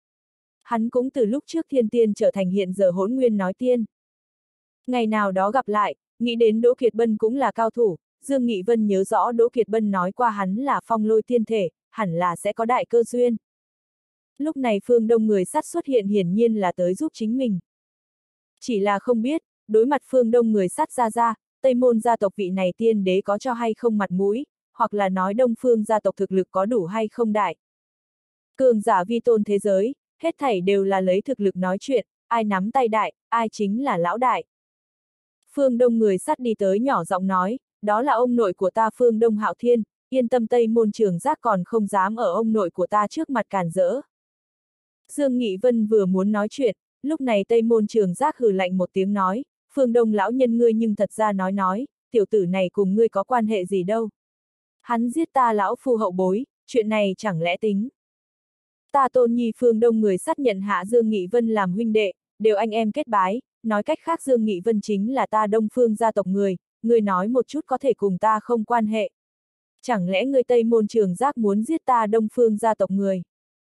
Hắn cũng từ lúc trước thiên tiên trở thành hiện giờ hỗn nguyên nói tiên. Ngày nào đó gặp lại, nghĩ đến Đỗ Kiệt Bân cũng là cao thủ, Dương Nghị Vân nhớ rõ Đỗ Kiệt Bân nói qua hắn là phong lôi tiên thể, hẳn là sẽ có đại cơ duyên. Lúc này Phương Đông người sắt xuất hiện hiển nhiên là tới giúp chính mình. Chỉ là không biết, đối mặt phương đông người sắt Gia Gia, Tây Môn gia tộc vị này tiên đế có cho hay không mặt mũi, hoặc là nói đông phương gia tộc thực lực có đủ hay không đại. Cường giả vi tôn thế giới, hết thảy đều là lấy thực lực nói chuyện, ai nắm tay đại, ai chính là lão đại. Phương Đông người sắt đi tới nhỏ giọng nói, đó là ông nội của ta Phương Đông Hạo Thiên, yên tâm Tây Môn Trường Giác còn không dám ở ông nội của ta trước mặt cản rỡ. Dương Nghị Vân vừa muốn nói chuyện, lúc này Tây Môn Trường Giác hừ lạnh một tiếng nói, Phương Đông lão nhân ngươi nhưng thật ra nói nói, tiểu tử này cùng ngươi có quan hệ gì đâu. Hắn giết ta lão phu hậu bối, chuyện này chẳng lẽ tính. Ta Tôn Nhi Phương Đông người sắt nhận hạ Dương Nghị Vân làm huynh đệ, đều anh em kết bái, nói cách khác Dương Nghị Vân chính là ta Đông Phương gia tộc người, ngươi nói một chút có thể cùng ta không quan hệ. Chẳng lẽ ngươi Tây Môn Trường Giác muốn giết ta Đông Phương gia tộc người?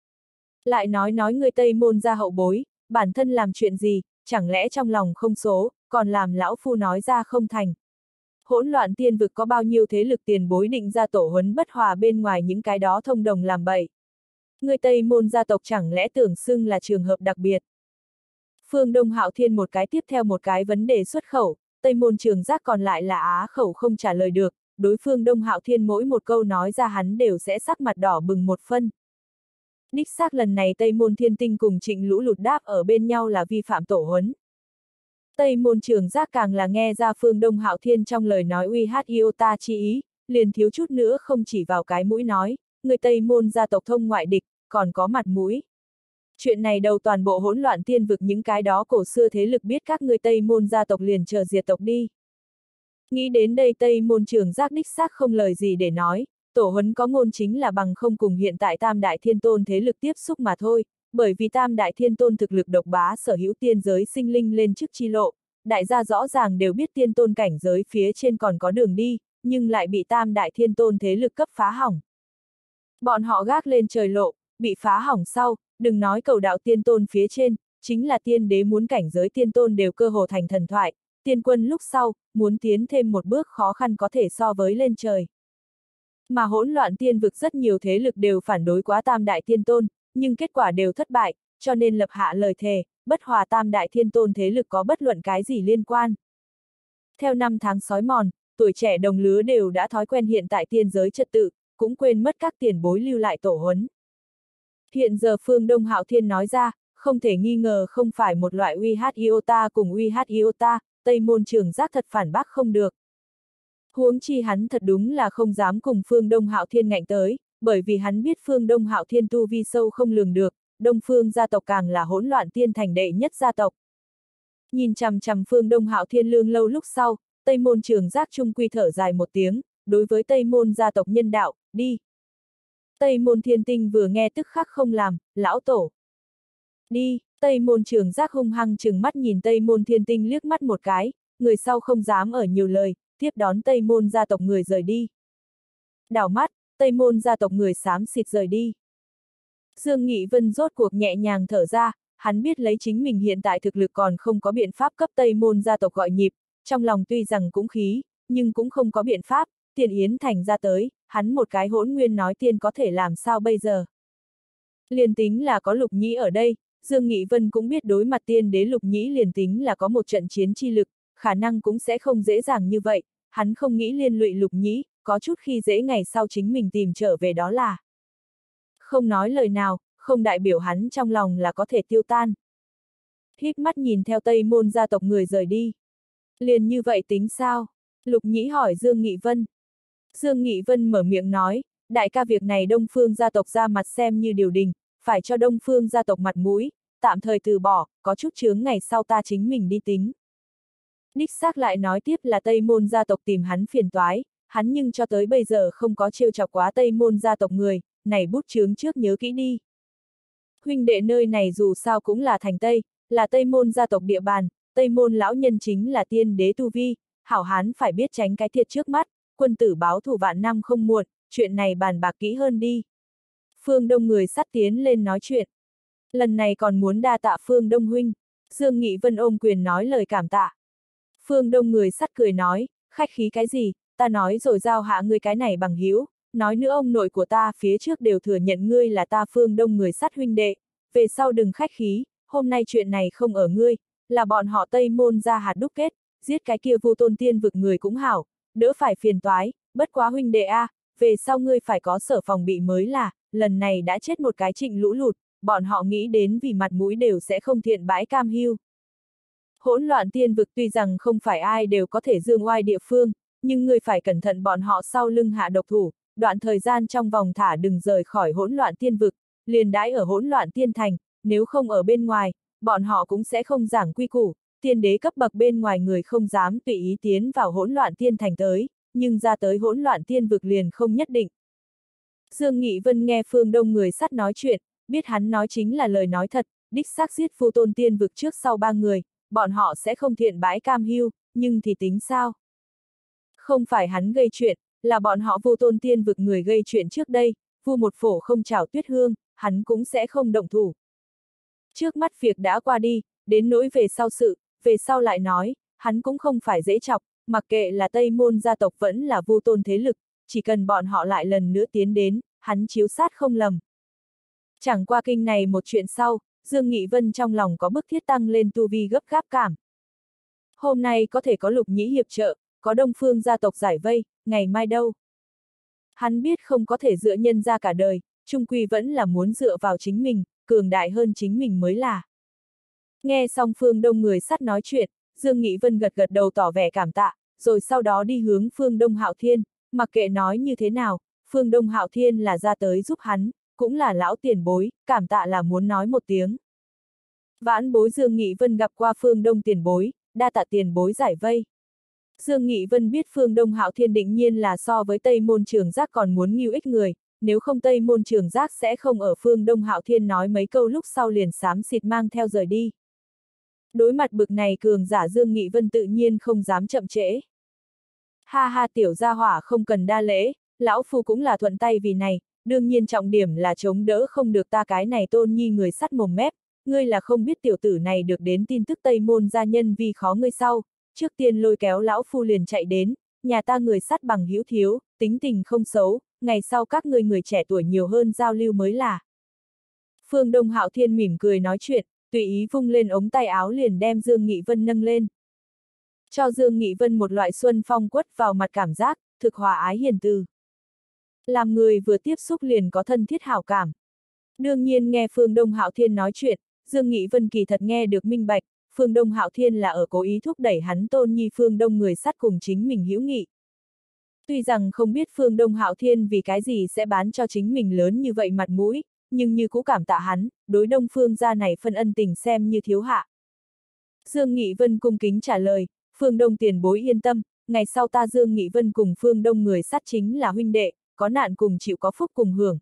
Lại nói nói ngươi Tây Môn gia hậu bối, bản thân làm chuyện gì, chẳng lẽ trong lòng không số, còn làm lão phu nói ra không thành. Hỗn loạn tiên vực có bao nhiêu thế lực tiền bối định ra tổ huấn bất hòa bên ngoài những cái đó thông đồng làm bậy. Người Tây Môn gia tộc chẳng lẽ tưởng xưng là trường hợp đặc biệt. Phương Đông Hạo Thiên một cái tiếp theo một cái vấn đề xuất khẩu, Tây Môn Trường Giác còn lại là á khẩu không trả lời được, đối phương Đông Hạo Thiên mỗi một câu nói ra hắn đều sẽ sắc mặt đỏ bừng một phân. Đích xác lần này Tây Môn Thiên Tinh cùng Trịnh Lũ Lụt đáp ở bên nhau là vi phạm tổ huấn. Tây Môn Trường Giác càng là nghe ra phương Đông Hạo Thiên trong lời nói uy hát yêu ta chi ý, liền thiếu chút nữa không chỉ vào cái mũi nói, người Tây Môn gia tộc thông ngoại địch, còn có mặt mũi. Chuyện này đầu toàn bộ hỗn loạn tiên vực những cái đó cổ xưa thế lực biết các người Tây Môn gia tộc liền chờ diệt tộc đi. Nghĩ đến đây Tây Môn Trường Giác đích xác không lời gì để nói, tổ huấn có ngôn chính là bằng không cùng hiện tại Tam Đại Thiên Tôn thế lực tiếp xúc mà thôi, bởi vì Tam Đại Thiên Tôn thực lực độc bá sở hữu tiên giới sinh linh lên trước chi lộ, đại gia rõ ràng đều biết tiên tôn cảnh giới phía trên còn có đường đi, nhưng lại bị Tam Đại Thiên Tôn thế lực cấp phá hỏng. Bọn họ gác lên trời lộ, bị phá hỏng sau, đừng nói cầu đạo tiên tôn phía trên, chính là tiên đế muốn cảnh giới tiên tôn đều cơ hồ thành thần thoại, tiên quân lúc sau, muốn tiến thêm một bước khó khăn có thể so với lên trời. Mà hỗn loạn tiên vực rất nhiều thế lực đều phản đối quá Tam Đại Thiên Tôn, nhưng kết quả đều thất bại, cho nên lập hạ lời thề, bất hòa Tam Đại Thiên Tôn thế lực có bất luận cái gì liên quan. Theo năm tháng sói mòn, tuổi trẻ đồng lứa đều đã thói quen hiện tại tiên giới trật tự, cũng quên mất các tiền bối lưu lại tổ huấn. Hiện giờ phương Đông Hạo Thiên nói ra, không thể nghi ngờ không phải một loại uy hát iota cùng uy hát iota, Tây Môn Trường Giác thật phản bác không được. Huống chi hắn thật đúng là không dám cùng phương Đông Hạo Thiên ngạnh tới, bởi vì hắn biết phương Đông Hạo Thiên tu vi sâu không lường được, Đông Phương gia tộc càng là hỗn loạn tiên thành đệ nhất gia tộc. Nhìn chằm chằm phương Đông Hạo Thiên lương lâu lúc sau, Tây Môn Trường Giác trung quy thở dài một tiếng, đối với Tây Môn gia tộc nhân đạo, đi. Tây Môn Thiên Tinh vừa nghe tức khắc không làm, lão tổ. Đi, Tây Môn Trường Giác hung hăng trừng mắt nhìn Tây Môn Thiên Tinh liếc mắt một cái, người sau không dám ở nhiều lời, tiếp đón Tây Môn gia tộc người rời đi. Đảo mắt, Tây Môn gia tộc người xám xịt rời đi. Dương Nghị Vân rốt cuộc nhẹ nhàng thở ra, hắn biết lấy chính mình hiện tại thực lực còn không có biện pháp cấp Tây Môn gia tộc gọi nhịp, trong lòng tuy rằng cũng khí, nhưng cũng không có biện pháp, Tiền Yến Thành ra tới, hắn một cái hỗn nguyên nói tiên có thể làm sao bây giờ. Liền tính là có Lục Nhĩ ở đây, Dương Nghị Vân cũng biết đối mặt tiên đế Lục Nhĩ liền tính là có một trận chiến chi lực, khả năng cũng sẽ không dễ dàng như vậy, hắn không nghĩ liên lụy Lục Nhĩ, có chút khi dễ ngày sau chính mình tìm trở về đó là. Không nói lời nào, không đại biểu hắn trong lòng là có thể tiêu tan. Híp mắt nhìn theo Tây Môn gia tộc người rời đi. Liền như vậy tính sao? Lục Nhĩ hỏi Dương Nghị Vân. Dương Nghị Vân mở miệng nói, đại ca việc này Đông Phương gia tộc ra mặt xem như điều đình, phải cho Đông Phương gia tộc mặt mũi, tạm thời từ bỏ, có chút chướng ngày sau ta chính mình đi tính. Đích xác lại nói tiếp là Tây Môn gia tộc tìm hắn phiền toái, hắn nhưng cho tới bây giờ không có trêu chọc quá Tây Môn gia tộc người, này bút chướng trước nhớ kỹ đi. Huynh đệ nơi này dù sao cũng là thành Tây, là Tây Môn gia tộc địa bàn, Tây Môn lão nhân chính là tiên đế tu vi, hảo hán phải biết tránh cái thiệt trước mắt, quân tử báo thù vạn năm không muộn, chuyện này bàn bạc kỹ hơn đi. Phương Đông người sắt tiến lên nói chuyện. Lần này còn muốn đa tạ Phương Đông huynh, Dương Nghị Vân ôm quyền nói lời cảm tạ. Phương Đông người sắt cười nói, khách khí cái gì, ta nói rồi giao hạ ngươi cái này bằng hữu, nói nữa ông nội của ta phía trước đều thừa nhận ngươi là ta Phương Đông người sắt huynh đệ, về sau đừng khách khí, hôm nay chuyện này không ở ngươi, là bọn họ Tây Môn ra hạt đúc kết, giết cái kia Vu Tôn Tiên vực người cũng hảo, đỡ phải phiền toái, bất quá huynh đệ a, về sau ngươi phải có sở phòng bị mới là, lần này đã chết một cái Trịnh Lũ Lụt, bọn họ nghĩ đến vì mặt mũi đều sẽ không thiện bãi cam hưu. Hỗn loạn tiên vực tuy rằng không phải ai đều có thể dương oai địa phương, nhưng ngươi phải cẩn thận bọn họ sau lưng hạ độc thủ, đoạn thời gian trong vòng thả đừng rời khỏi hỗn loạn tiên vực, liền đãi ở hỗn loạn tiên thành, nếu không ở bên ngoài, bọn họ cũng sẽ không giảng quy củ, tiên đế cấp bậc bên ngoài người không dám tùy ý tiến vào hỗn loạn tiên thành tới, nhưng ra tới hỗn loạn tiên vực liền không nhất định. Dương Nghị Vân nghe Phương Đông người sắt nói chuyện, biết hắn nói chính là lời nói thật, đích xác giết Vu Tôn Tiên vực trước sau ba người, bọn họ sẽ không thiện bãi cam hưu, nhưng thì tính sao? Không phải hắn gây chuyện, là bọn họ Vu Tôn Tiên vực người gây chuyện trước đây, Vu một phổ không trảo tuyết hương, hắn cũng sẽ không động thủ. Trước mắt việc đã qua đi, đến nỗi về sau sự, về sau lại nói, hắn cũng không phải dễ chọc, mặc kệ là Tây Môn gia tộc vẫn là Vu Tôn thế lực, chỉ cần bọn họ lại lần nữa tiến đến, hắn chiếu sát không lầm. Chẳng qua kinh này một chuyện sau, Dương Nghị Vân trong lòng có bức thiết tăng lên tu vi gấp gáp cảm. Hôm nay có thể có Lục Nhĩ hiệp trợ, có Đông Phương gia tộc giải vây, ngày mai đâu? Hắn biết không có thể dựa nhân ra cả đời, chung quy vẫn là muốn dựa vào chính mình, cường đại hơn chính mình mới là. Nghe xong Phương Đông người sắt nói chuyện, Dương Nghị Vân gật gật đầu tỏ vẻ cảm tạ, rồi sau đó đi hướng Phương Đông Hạo Thiên, mặc kệ nói như thế nào, Phương Đông Hạo Thiên là ra tới giúp hắn, cũng là lão tiền bối, cảm tạ là muốn nói một tiếng. Vãn bối Dương Nghị Vân gặp qua Phương Đông tiền bối, đa tạ tiền bối giải vây. Dương Nghị Vân biết Phương Đông Hạo Thiên định nhiên là so với Tây Môn Trường Giác còn muốn nghiêu ích người, nếu không Tây Môn Trường Giác sẽ không ở Phương Đông Hạo Thiên nói mấy câu lúc sau liền xám xịt mang theo rời đi. Đối mặt bực này cường giả Dương Nghị Vân tự nhiên không dám chậm trễ. Ha ha tiểu gia hỏa không cần đa lễ, lão phu cũng là thuận tay vì này, đương nhiên trọng điểm là chống đỡ không được ta cái này Tôn Nhi người sắt mồm mép, ngươi là không biết tiểu tử này được đến tin tức Tây Môn gia nhân vì khó ngươi sau, trước tiên lôi kéo lão phu liền chạy đến, nhà ta người sắt bằng hữu thiếu, tính tình không xấu, ngày sau các ngươi người trẻ tuổi nhiều hơn giao lưu mới là. Phương Đông Hạo Thiên mỉm cười nói chuyện, tùy ý vung lên ống tay áo liền đem Dương Nghị Vân nâng lên. Cho Dương Nghị Vân một loại xuân phong quất vào mặt cảm giác, thực hòa ái hiền từ. Làm người vừa tiếp xúc liền có thân thiết hảo cảm. Đương nhiên nghe Phương Đông Hạo Thiên nói chuyện, Dương Nghị Vân kỳ thật nghe được minh bạch, Phương Đông Hạo Thiên là ở cố ý thúc đẩy hắn Tôn Nhi Phương Đông người sắt cùng chính mình hữu nghị. Tuy rằng không biết Phương Đông Hạo Thiên vì cái gì sẽ bán cho chính mình lớn như vậy mặt mũi, nhưng như cũ cảm tạ hắn, đối Đông Phương gia này phân ân tình xem như thiếu hạ. Dương Nghị Vân cung kính trả lời, Phương Đông tiền bối yên tâm, ngày sau ta Dương Nghị Vân cùng Phương Đông người sắt chính là huynh đệ, có nạn cùng chịu có phúc cùng hưởng.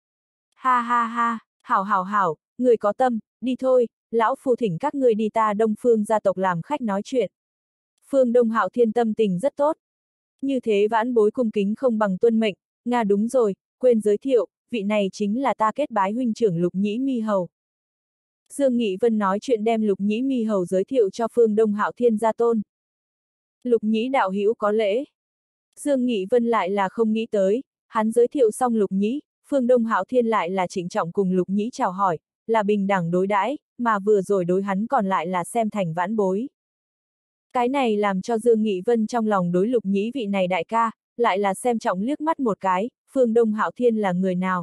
Ha ha ha, hảo hảo hảo, người có tâm, đi thôi, lão phu thỉnh các ngươi đi ta Đông Phương gia tộc làm khách nói chuyện. Phương Đông Hạo Thiên tâm tình rất tốt. Như thế vãn bối cung kính không bằng tuân mệnh, Nga đúng rồi, quên giới thiệu, vị này chính là ta kết bái huynh trưởng Lục Nhĩ Mi Hầu. Dương Nghị Vân nói chuyện đem Lục Nhĩ Mi Hầu giới thiệu cho Phương Đông Hạo Thiên gia tôn. Lục Nhĩ đạo hữu có lễ. Dương Nghị Vân lại là không nghĩ tới, hắn giới thiệu xong Lục Nhĩ, Phương Đông Hạo Thiên lại là trịnh trọng cùng Lục Nhĩ chào hỏi, là bình đẳng đối đãi, mà vừa rồi đối hắn còn lại là xem thành vãn bối. Cái này làm cho Dương Nghị Vân trong lòng đối Lục Nhĩ vị này đại ca, lại là xem trọng liếc mắt một cái, Phương Đông Hạo Thiên là người nào?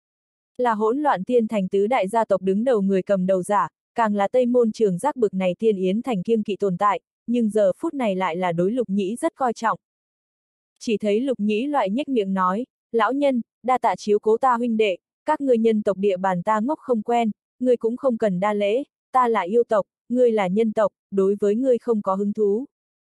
Là hỗn loạn tiên thành tứ đại gia tộc đứng đầu người cầm đầu giả, càng là Tây Môn Trường Giác bực này tiên yến thành kiêng kỵ tồn tại, nhưng giờ phút này lại là đối Lục Nhĩ rất coi trọng. Chỉ thấy Lục Nhĩ loại nhếch miệng nói, lão nhân, đa tạ chiếu cố ta huynh đệ, các ngươi nhân tộc địa bàn ta ngốc không quen, ngươi cũng không cần đa lễ, ta là yêu tộc, ngươi là nhân tộc, đối với ngươi không có hứng thú.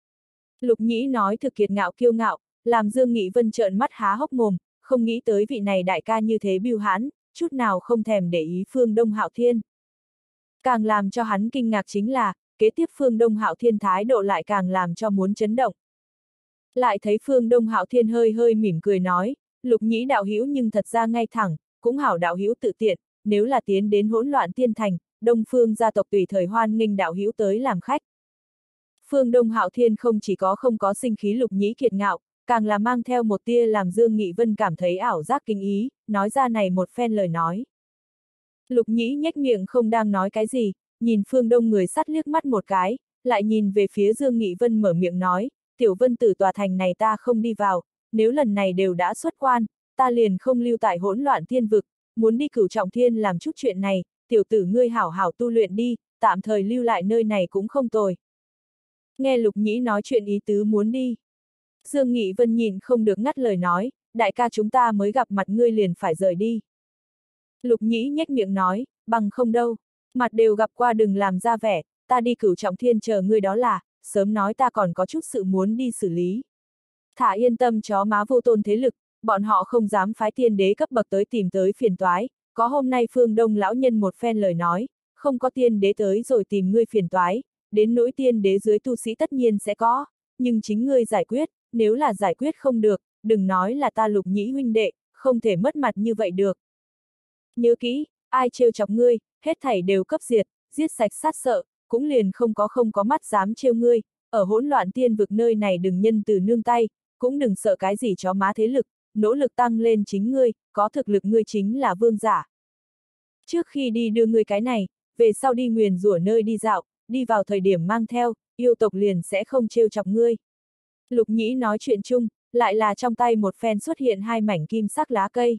Lục Nhĩ nói thực kiệt ngạo kiêu ngạo, làm Dương Nghị Vân trợn mắt há hốc mồm, không nghĩ tới vị này đại ca như thế bưu hãn, chút nào không thèm để ý Phương Đông Hạo Thiên. Càng làm cho hắn kinh ngạc chính là, kế tiếp Phương Đông Hạo Thiên thái độ lại càng làm cho muốn chấn động. Lại thấy Phương Đông Hạo Thiên hơi hơi mỉm cười nói, Lục Nhĩ đạo hữu nhưng thật ra ngay thẳng, cũng hảo đạo hữu tự tiện, nếu là tiến đến hỗn loạn tiên thành, Đông Phương gia tộc tùy thời hoan nghênh đạo hữu tới làm khách. Phương Đông Hạo Thiên không chỉ có không có sinh khí Lục Nhĩ kiệt ngạo, càng là mang theo một tia làm Dương Nghị Vân cảm thấy ảo giác kinh ý, nói ra này một phen lời nói. Lục Nhĩ nhếch miệng không đang nói cái gì, nhìn Phương Đông người sắt liếc mắt một cái, lại nhìn về phía Dương Nghị Vân mở miệng nói, Tiểu Vân Tử tòa thành này ta không đi vào, nếu lần này đều đã xuất quan, ta liền không lưu tại hỗn loạn thiên vực, muốn đi Cửu Trọng Thiên làm chút chuyện này, tiểu tử ngươi hảo hảo tu luyện đi, tạm thời lưu lại nơi này cũng không tồi. Nghe Lục Nhĩ nói chuyện ý tứ muốn đi. Dương Nghị Vân nhìn không được ngắt lời nói, đại ca chúng ta mới gặp mặt ngươi liền phải rời đi. Lục Nhĩ nhếch miệng nói, bằng không đâu, mặt đều gặp qua đừng làm ra vẻ, ta đi Cửu Trọng Thiên chờ ngươi đó là, sớm nói ta còn có chút sự muốn đi xử lý. Thả yên tâm chó má vô tôn thế lực, bọn họ không dám phái tiên đế cấp bậc tới tìm tới phiền toái, có hôm nay Phương Đông lão nhân một phen lời nói, không có tiên đế tới rồi tìm ngươi phiền toái, đến nỗi tiên đế dưới tu sĩ tất nhiên sẽ có, nhưng chính ngươi giải quyết, nếu là giải quyết không được, đừng nói là ta Lục Nhĩ huynh đệ, không thể mất mặt như vậy được. Nhớ kỹ, ai trêu chọc ngươi, hết thảy đều cấp diệt, giết sạch sát sợ, cũng liền không có không có mắt dám trêu ngươi, ở hỗn loạn tiên vực nơi này đừng nhân từ nương tay, cũng đừng sợ cái gì chó má thế lực, nỗ lực tăng lên chính ngươi, có thực lực ngươi chính là vương giả. Trước khi đi đưa ngươi cái này, về sau đi nguyền rủa nơi đi dạo, đi vào thời điểm mang theo, yêu tộc liền sẽ không trêu chọc ngươi. Lục Nhĩ nói chuyện chung, lại là trong tay một phen xuất hiện hai mảnh kim sắc lá cây.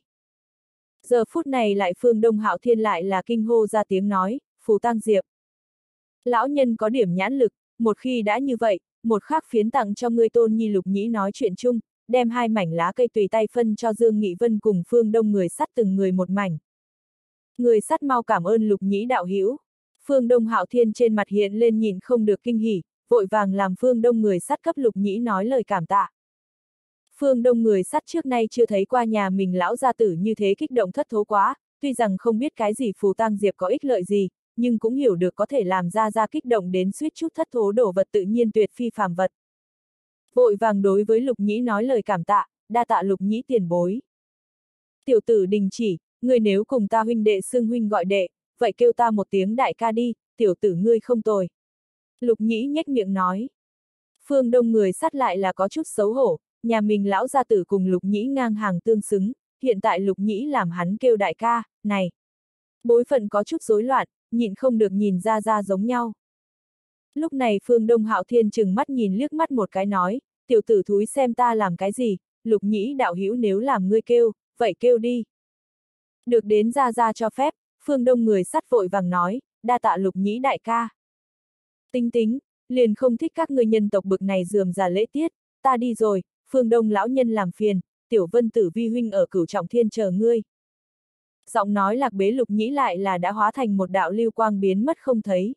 Giờ phút này lại Phương Đông Hạo Thiên lại là kinh hô ra tiếng nói, Phù Tăng Diệp. Lão nhân có điểm nhãn lực, một khi đã như vậy, một khác phiến tặng cho ngươi tôn nhi. Lục Nhĩ nói chuyện chung, đem hai mảnh lá cây tùy tay phân cho Dương Nghị Vân cùng Phương Đông người sắt từng người một mảnh. Người sắt mau cảm ơn Lục Nhĩ đạo hữu. Phương Đông Hạo Thiên trên mặt hiện lên nhìn không được kinh hỉ, vội vàng làm Phương Đông người sắt cấp Lục Nhĩ nói lời cảm tạ. Phương Đông người sắt trước nay chưa thấy qua nhà mình lão gia tử như thế kích động thất thố quá, tuy rằng không biết cái gì Phù Tăng Diệp có ích lợi gì, nhưng cũng hiểu được có thể làm ra ra kích động đến suýt chút thất thố đổ vật tự nhiên tuyệt phi phàm vật. Vội vàng đối với Lục Nhĩ nói lời cảm tạ, đa tạ Lục Nhĩ tiền bối. Tiểu tử đình chỉ, ngươi nếu cùng ta huynh đệ xưng huynh gọi đệ, vậy kêu ta một tiếng đại ca đi, tiểu tử ngươi không tồi. Lục Nhĩ nhếch miệng nói. Phương Đông người sắt lại là có chút xấu hổ, nhà mình lão gia tử cùng Lục Nhĩ ngang hàng tương xứng, hiện tại Lục Nhĩ làm hắn kêu đại ca, này. Bối phận có chút rối loạn, nhịn không được nhìn ra ra giống nhau. Lúc này Phương Đông Hạo Thiên chừng mắt nhìn liếc mắt một cái nói, tiểu tử thúi xem ta làm cái gì, Lục Nhĩ đạo hữu nếu làm ngươi kêu, vậy kêu đi. Được đến ra ra cho phép, Phương Đông người sắt vội vàng nói, đa tạ Lục Nhĩ đại ca. Tính tính, liền không thích các ngươi nhân tộc bực này rườm rà lễ tiết, ta đi rồi, Phương Đông lão nhân làm phiền, Tiểu Vân Tử vi huynh ở Cửu Trọng Thiên chờ ngươi. Giọng nói lạc bế Lục Nhĩ lại là đã hóa thành một đạo lưu quang biến mất không thấy.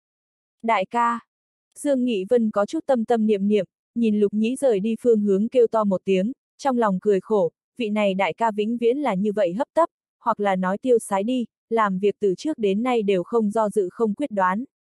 Đại ca! Dương Nghị Vân có chút tâm tâm niệm niệm, nhìn Lục Nhĩ rời đi phương hướng kêu to một tiếng, trong lòng cười khổ, vị này đại ca vĩnh viễn là như vậy hấp tấp, hoặc là nói tiêu sái đi, làm việc từ trước đến nay đều không do dự không quyết đoán.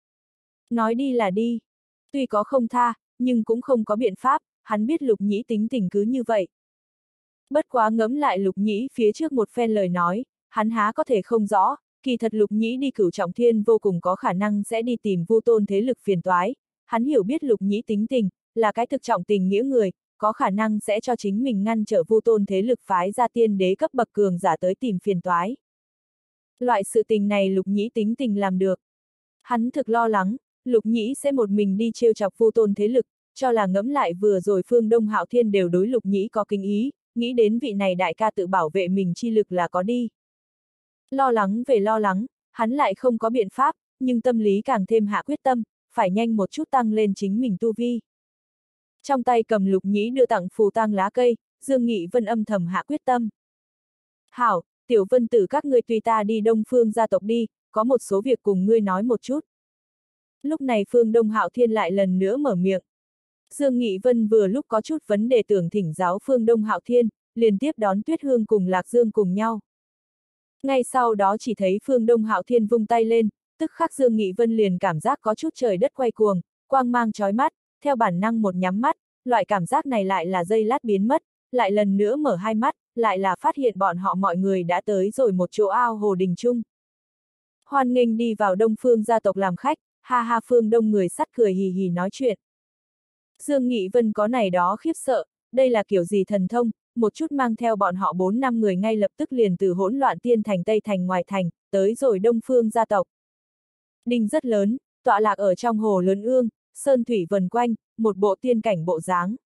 Nói đi là đi. Tuy có không tha, nhưng cũng không có biện pháp, hắn biết Lục Nhĩ tính tình cứ như vậy. Bất quá ngẫm lại Lục Nhĩ phía trước một phen lời nói, hắn há có thể không rõ, kỳ thật Lục Nhĩ đi Cửu Trọng Thiên vô cùng có khả năng sẽ đi tìm Vu Tôn thế lực phiền toái. Hắn hiểu biết Lục Nhĩ tính tình, là cái thực trọng tình nghĩa người, có khả năng sẽ cho chính mình ngăn trở Vu Tôn thế lực phái ra tiên đế cấp bậc cường giả tới tìm phiền toái. Loại sự tình này Lục Nhĩ tính tình làm được. Hắn thực lo lắng, Lục Nhĩ sẽ một mình đi trêu chọc Vu Tôn thế lực, cho là ngẫm lại vừa rồi Phương Đông Hạo Thiên đều đối Lục Nhĩ có kính ý, nghĩ đến vị này đại ca tự bảo vệ mình chi lực là có đi. Lo lắng về lo lắng, hắn lại không có biện pháp, nhưng tâm lý càng thêm hạ quyết tâm, phải nhanh một chút tăng lên chính mình tu vi. Trong tay cầm Lục Nhĩ đưa tặng phù tang lá cây, Dương Nghị Vân âm thầm hạ quyết tâm. Hảo, Tiểu Vân Tử các ngươi tùy ta đi Đông Phương gia tộc đi, có một số việc cùng ngươi nói một chút. Lúc này Phương Đông Hạo Thiên lại lần nữa mở miệng. Dương Nghị Vân vừa lúc có chút vấn đề tưởng thỉnh giáo Phương Đông Hạo Thiên, liền tiếp đón Tuyết Hương cùng Lạc Dương cùng nhau. Ngay sau đó chỉ thấy Phương Đông Hạo Thiên vung tay lên, tức khắc Dương Nghị Vân liền cảm giác có chút trời đất quay cuồng, quang mang chói mắt, theo bản năng một nhắm mắt, loại cảm giác này lại là giây lát biến mất, lại lần nữa mở hai mắt, lại là phát hiện bọn họ mọi người đã tới rồi một chỗ ao hồ đình chung. Hoan nghênh đi vào Đông Phương gia tộc làm khách, ha ha. Phương Đông người sắt cười hì hì nói chuyện. Dương Nghị Vân có này đó khiếp sợ, đây là kiểu gì thần thông, một chút mang theo bọn họ bốn năm người ngay lập tức liền từ hỗn loạn tiên thành Tây thành ngoài thành, tới rồi Đông Phương gia tộc. Đình rất lớn, tọa lạc ở trong hồ lớn ương, sơn thủy vần quanh, một bộ tiên cảnh bộ dáng.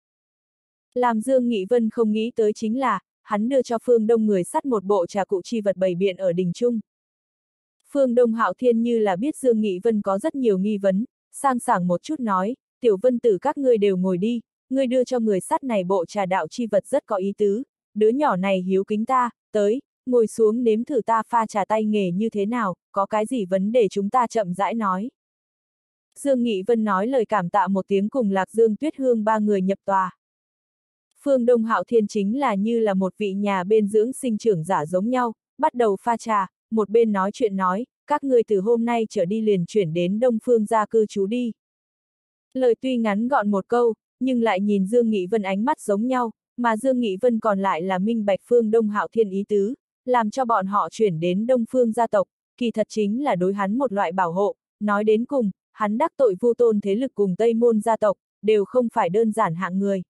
Làm Dương Nghị Vân không nghĩ tới chính là, hắn đưa cho Phương Đông người sắt một bộ trà cụ chi vật bày biện ở đình trung. Phương Đông Hạo Thiên như là biết Dương Nghị Vân có rất nhiều nghi vấn, sang sảng một chút nói, tiểu vân tử các ngươi đều ngồi đi, ngươi đưa cho người sắt này bộ trà đạo chi vật rất có ý tứ, đứa nhỏ này hiếu kính ta, tới, ngồi xuống nếm thử ta pha trà tay nghề như thế nào, có cái gì vấn đề chúng ta chậm rãi nói. Dương Nghị Vân nói lời cảm tạ một tiếng cùng Lạc Dương Tuyết Hương ba người nhập tòa. Phương Đông Hạo Thiên chính là như là một vị nhà bên dưỡng sinh trưởng giả giống nhau, bắt đầu pha trà, một bên nói chuyện nói, các ngươi từ hôm nay trở đi liền chuyển đến Đông Phương gia cư trú đi. Lời tuy ngắn gọn một câu, nhưng lại nhìn Dương Nghị Vân ánh mắt giống nhau, mà Dương Nghị Vân còn lại là minh bạch Phương Đông Hạo Thiên ý tứ, làm cho bọn họ chuyển đến Đông Phương gia tộc, kỳ thật chính là đối hắn một loại bảo hộ, nói đến cùng, hắn đắc tội Vu Tôn thế lực cùng Tây Môn gia tộc, đều không phải đơn giản hạng người.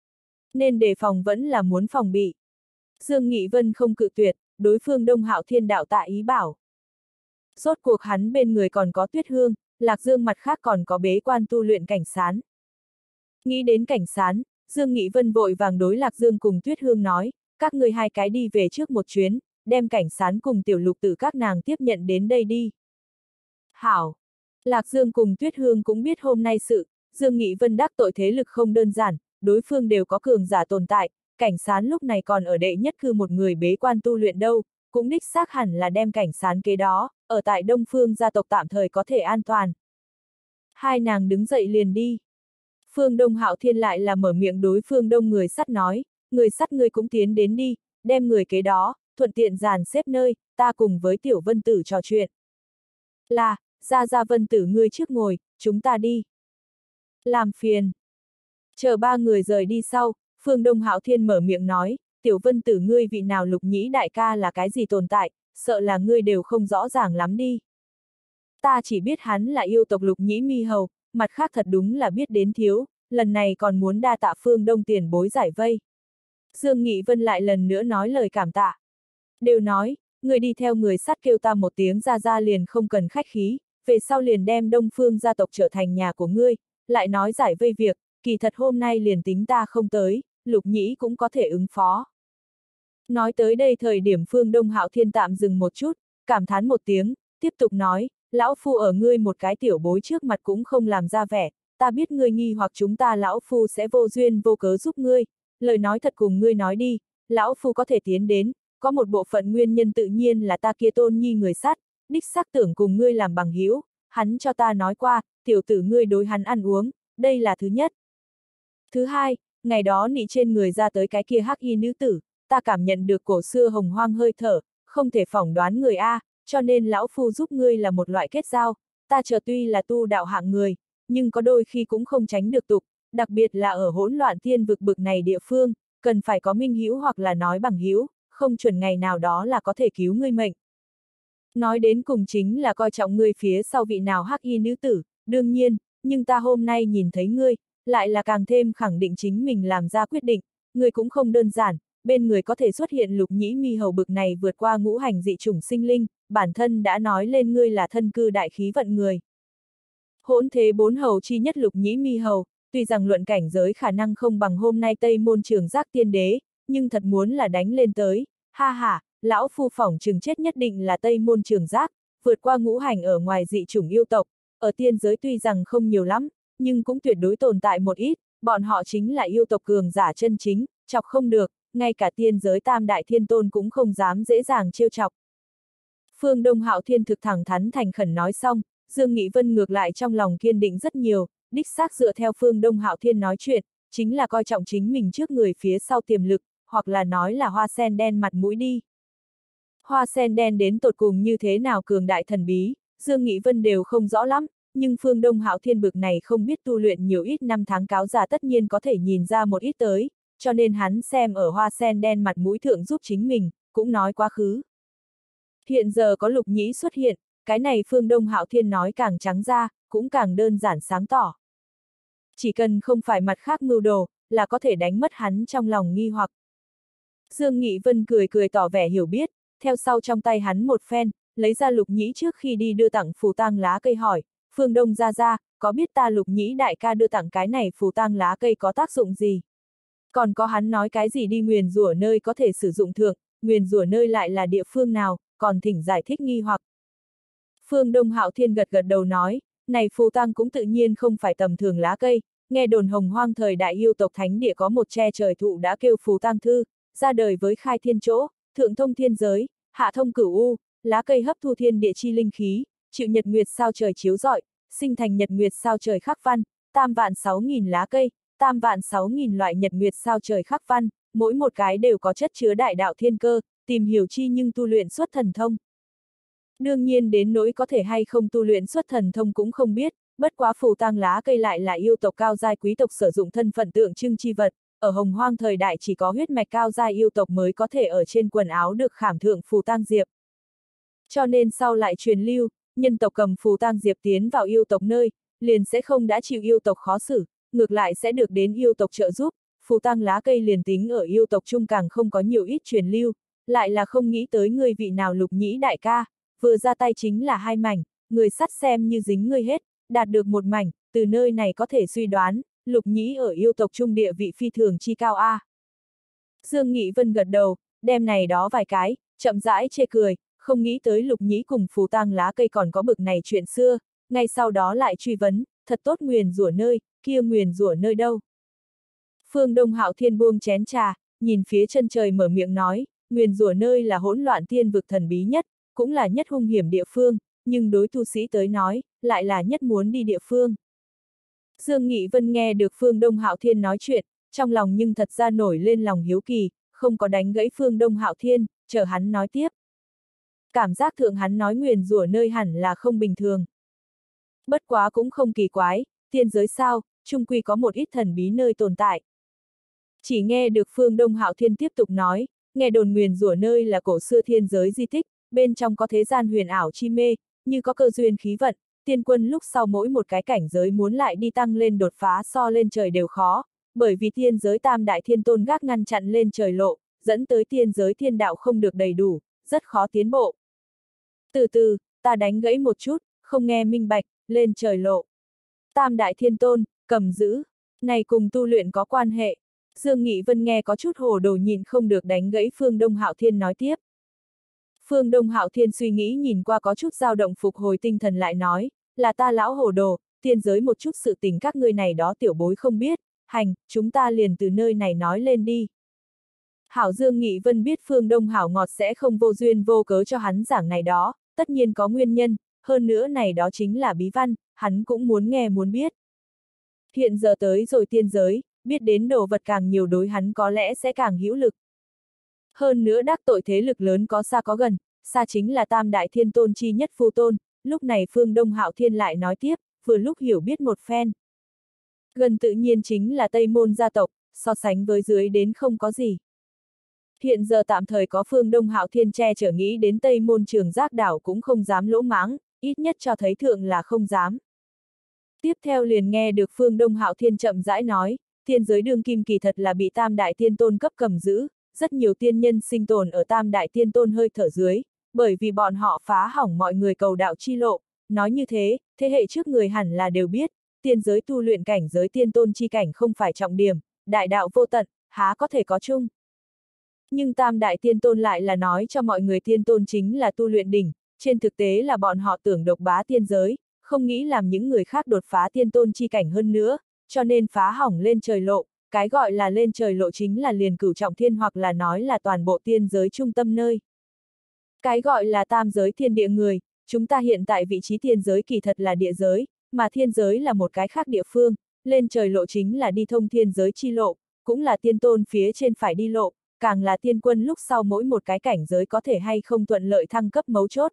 Nên đề phòng vẫn là muốn phòng bị. Dương Nghị Vân không cự tuyệt, đối phương Đông Hạo Thiên đạo tạ ý bảo. Rốt cuộc hắn bên người còn có Tuyết Hương, Lạc Dương mặt khác còn có bế quan tu luyện Cảnh Sán. Nghĩ đến Cảnh Sán, Dương Nghị Vân vội vàng đối Lạc Dương cùng Tuyết Hương nói, các người hai cái đi về trước một chuyến, đem Cảnh Sán cùng tiểu lục tử các nàng tiếp nhận đến đây đi. Hảo! Lạc Dương cùng Tuyết Hương cũng biết hôm nay sự, Dương Nghị Vân đắc tội thế lực không đơn giản, đối phương đều có cường giả tồn tại, Cảnh Sán lúc này còn ở đệ nhất cư một người bế quan tu luyện đâu, cũng đích xác hẳn là đem Cảnh Sán kế đó, ở tại Đông Phương gia tộc tạm thời có thể an toàn. Hai nàng đứng dậy liền đi. Phương Đông Hạo Thiên lại là mở miệng đối Phương Đông người sắt nói, người sắt ngươi cũng tiến đến đi, đem người kế đó, thuận tiện dàn xếp nơi, ta cùng với tiểu vân tử trò chuyện. Là, ra ra vân tử ngươi trước ngồi, chúng ta đi. Làm phiền. Chờ ba người rời đi sau, Phương Đông Hạo Thiên mở miệng nói, tiểu vân tử ngươi vị nào lục nhĩ đại ca là cái gì tồn tại, sợ là ngươi đều không rõ ràng lắm đi. Ta chỉ biết hắn là yêu tộc lục nhĩ mi hầu, mặt khác thật đúng là biết đến thiếu, lần này còn muốn đa tạ Phương Đông tiền bối giải vây. Dương Nghị Vân lại lần nữa nói lời cảm tạ. Đều nói, người đi theo người sắt kêu ta một tiếng ra ra liền không cần khách khí, về sau liền đem Đông Phương gia tộc trở thành nhà của ngươi, lại nói giải vây việc, kỳ thật hôm nay liền tính ta không tới, lục nhĩ cũng có thể ứng phó. Nói tới đây thời điểm Phương Đông Hạo Thiên tạm dừng một chút, cảm thán một tiếng, tiếp tục nói, lão phu ở ngươi một cái tiểu bối trước mặt cũng không làm ra vẻ, ta biết ngươi nghi hoặc chúng ta lão phu sẽ vô duyên vô cớ giúp ngươi, lời nói thật cùng ngươi nói đi, lão phu có thể tiến đến, có một bộ phận nguyên nhân tự nhiên là ta kia tôn nhi người sát, đích xác tưởng cùng ngươi làm bằng hữu, hắn cho ta nói qua, tiểu tử ngươi đối hắn ăn uống, đây là thứ nhất. Thứ hai, ngày đó nị trên người ra tới cái kia hắc y nữ tử, ta cảm nhận được cổ xưa hồng hoang hơi thở, không thể phỏng đoán người A, cho nên lão phu giúp ngươi là một loại kết giao, ta chờ tuy là tu đạo hạng người, nhưng có đôi khi cũng không tránh được tục, đặc biệt là ở hỗn loạn thiên vực bực này địa phương, cần phải có minh hữu hoặc là nói bằng hữu, không chuẩn ngày nào đó là có thể cứu ngươi mệnh. Nói đến cùng chính là coi trọng ngươi phía sau vị nào hắc y nữ tử, đương nhiên, nhưng ta hôm nay nhìn thấy ngươi, lại là càng thêm khẳng định chính mình làm ra quyết định, ngươi cũng không đơn giản, bên người có thể xuất hiện lục nhĩ mi hầu bực này vượt qua ngũ hành dị chủng sinh linh, bản thân đã nói lên ngươi là thân cư đại khí vận người. Hỗn thế bốn hầu chi nhất lục nhĩ mi hầu, tuy rằng luận cảnh giới khả năng không bằng hôm nay Tây Môn Trường Giác tiên đế, nhưng thật muốn là đánh lên tới, ha ha, lão phu phỏng chừng chết nhất định là Tây Môn Trường Giác, vượt qua ngũ hành ở ngoài dị chủng yêu tộc, ở tiên giới tuy rằng không nhiều lắm, nhưng cũng tuyệt đối tồn tại một ít, bọn họ chính là yêu tộc cường giả chân chính, chọc không được, ngay cả tiên giới tam đại thiên tôn cũng không dám dễ dàng trêu chọc. Phương Đông Hạo Thiên thực thẳng thắn thành khẩn nói xong, Dương Nghị Vân ngược lại trong lòng kiên định rất nhiều, đích xác dựa theo Phương Đông Hạo Thiên nói chuyện, chính là coi trọng chính mình trước người phía sau tiềm lực, hoặc là nói là hoa sen đen mặt mũi đi. Hoa sen đen đến tột cùng như thế nào cường đại thần bí, Dương Nghị Vân đều không rõ lắm, nhưng Phương Đông Hạo Thiên bực này không biết tu luyện nhiều ít năm tháng cáo già tất nhiên có thể nhìn ra một ít tới, cho nên hắn xem ở hoa sen đen mặt mũi thượng giúp chính mình, cũng nói quá khứ. Hiện giờ có lục nhĩ xuất hiện, cái này Phương Đông Hạo Thiên nói càng trắng ra, cũng càng đơn giản sáng tỏ. Chỉ cần không phải mặt khác mưu đồ, là có thể đánh mất hắn trong lòng nghi hoặc. Dương Nghị Vân cười cười tỏ vẻ hiểu biết, theo sau trong tay hắn một phen, lấy ra Lục Nhĩ trước khi đi đưa tặng phù tang lá cây hỏi, Phương Đông gia gia, có biết ta Lục Nhĩ đại ca đưa tặng cái này phù tang lá cây có tác dụng gì? Còn có hắn nói cái gì đi nguyền rủa nơi có thể sử dụng thượng, nguyền rủa nơi lại là địa phương nào, còn thỉnh giải thích nghi hoặc. Phương Đông Hạo Thiên gật gật đầu nói, này phù tang cũng tự nhiên không phải tầm thường lá cây, nghe đồn Hồng Hoang thời đại yêu tộc thánh địa có một tre trời thụ đã kêu phù tang thư, ra đời với khai thiên chỗ, thượng thông thiên giới, hạ thông cửu u, lá cây hấp thu thiên địa chi linh khí, chịu nhật nguyệt sao trời chiếu rọi, sinh thành nhật nguyệt sao trời khắc văn, tam vạn sáu nghìn lá cây, tam vạn sáu nghìn loại nhật nguyệt sao trời khắc văn, mỗi một cái đều có chất chứa đại đạo thiên cơ, tìm hiểu chi nhưng tu luyện xuất thần thông. Đương nhiên đến nỗi có thể hay không tu luyện xuất thần thông cũng không biết, bất quá phù tang lá cây lại là yêu tộc cao giai quý tộc sử dụng thân phận tượng trưng chi vật, ở Hồng Hoang thời đại chỉ có huyết mạch cao giai yêu tộc mới có thể ở trên quần áo được khảm thượng phù tang diệp. Cho nên sau lại truyền lưu, nhân tộc cầm phù tang diệp tiến vào yêu tộc nơi, liền sẽ không đã chịu yêu tộc khó xử, ngược lại sẽ được đến yêu tộc trợ giúp, phù tang lá cây liền tính ở yêu tộc chung càng không có nhiều ít truyền lưu, lại là không nghĩ tới người vị nào Lục Nhĩ đại ca, vừa ra tay chính là hai mảnh, người sắt xem như dính người hết, đạt được một mảnh, từ nơi này có thể suy đoán, Lục Nhĩ ở yêu tộc trung địa vị phi thường chi cao a. Dương Nghị Vân gật đầu, đem này đó vài cái, chậm rãi chê cười, không nghĩ tới Lục Nhĩ cùng phù tang lá cây còn có bực này chuyện xưa, ngay sau đó lại truy vấn, thật tốt nguyền rủa nơi, kia nguyền rủa nơi đâu. Phương Đông Hạo Thiên buông chén trà, nhìn phía chân trời mở miệng nói, nguyền rủa nơi là hỗn loạn thiên vực thần bí nhất, cũng là nhất hung hiểm địa phương, nhưng đối tu sĩ tới nói, lại là nhất muốn đi địa phương. Dương Nghị Vân nghe được Phương Đông Hạo Thiên nói chuyện, trong lòng nhưng thật ra nổi lên lòng hiếu kỳ, không có đánh gãy Phương Đông Hạo Thiên, chờ hắn nói tiếp. Cảm giác thượng hắn nói nguyền rủa nơi hẳn là không bình thường. Bất quá cũng không kỳ quái, thiên giới sao, chung quy có một ít thần bí nơi tồn tại. Chỉ nghe được Phương Đông Hạo Thiên tiếp tục nói, nghe đồn nguyền rủa nơi là cổ xưa thiên giới di tích, bên trong có thế gian huyền ảo chi mê, như có cơ duyên khí vận, tiên quân lúc sau mỗi một cái cảnh giới muốn lại đi tăng lên đột phá so lên trời đều khó, bởi vì tiên giới tam đại thiên tôn gác ngăn chặn lên trời lộ, dẫn tới tiên giới thiên đạo không được đầy đủ, rất khó tiến bộ. Từ từ, ta đánh gãy một chút, không nghe minh bạch, lên trời lộ. Tam đại thiên tôn, cầm giữ, này cùng tu luyện có quan hệ. Dương Nghị Vân nghe có chút hồ đồ nhìn không được đánh gãy Phương Đông Hạo Thiên nói tiếp. Phương Đông Hạo Thiên suy nghĩ nhìn qua có chút dao động phục hồi tinh thần lại nói, là ta lão hồ đồ, tiên giới một chút sự tình các ngươi này đó tiểu bối không biết, hành, chúng ta liền từ nơi này nói lên đi. Hảo Dương Nghị Vân biết Phương Đông Hảo ngọt sẽ không vô duyên vô cớ cho hắn giảng này đó, tất nhiên có nguyên nhân, hơn nữa này đó chính là bí văn, hắn cũng muốn nghe muốn biết. Hiện giờ tới rồi tiên giới, biết đến đồ vật càng nhiều đối hắn có lẽ sẽ càng hữu lực. Hơn nữa đắc tội thế lực lớn có xa có gần, xa chính là tam đại thiên tôn chi nhất Phu Tôn, lúc này Phương Đông Hạo Thiên lại nói tiếp, vừa lúc hiểu biết một phen. Gần tự nhiên chính là Tây Môn gia tộc, so sánh với dưới đến không có gì. Hiện giờ tạm thời có Phương Đông Hạo Thiên che chở nghĩ đến Tây Môn Trường Giác đảo cũng không dám lỗ mãng, ít nhất cho thấy thượng là không dám. Tiếp theo liền nghe được Phương Đông Hạo Thiên chậm rãi nói, tiên giới đương kim kỳ thật là bị tam đại tiên tôn cấp cầm giữ, rất nhiều tiên nhân sinh tồn ở tam đại tiên tôn hơi thở dưới, bởi vì bọn họ phá hỏng mọi người cầu đạo chi lộ, nói như thế, thế hệ trước người hẳn là đều biết, tiên giới tu luyện cảnh giới tiên tôn chi cảnh không phải trọng điểm, đại đạo vô tận, há có thể có chung. Nhưng tam đại tiên tôn lại là nói cho mọi người tiên tôn chính là tu luyện đỉnh, trên thực tế là bọn họ tưởng độc bá tiên giới, không nghĩ làm những người khác đột phá tiên tôn chi cảnh hơn nữa, cho nên phá hỏng lên trời lộ, cái gọi là lên trời lộ chính là liền cửu trọng thiên hoặc là nói là toàn bộ tiên giới trung tâm nơi. Cái gọi là tam giới thiên địa người, chúng ta hiện tại vị trí tiên giới kỳ thật là địa giới, mà thiên giới là một cái khác địa phương, lên trời lộ chính là đi thông thiên giới chi lộ, cũng là tiên tôn phía trên phải đi lộ, càng là tiên quân lúc sau mỗi một cái cảnh giới có thể hay không thuận lợi thăng cấp mấu chốt.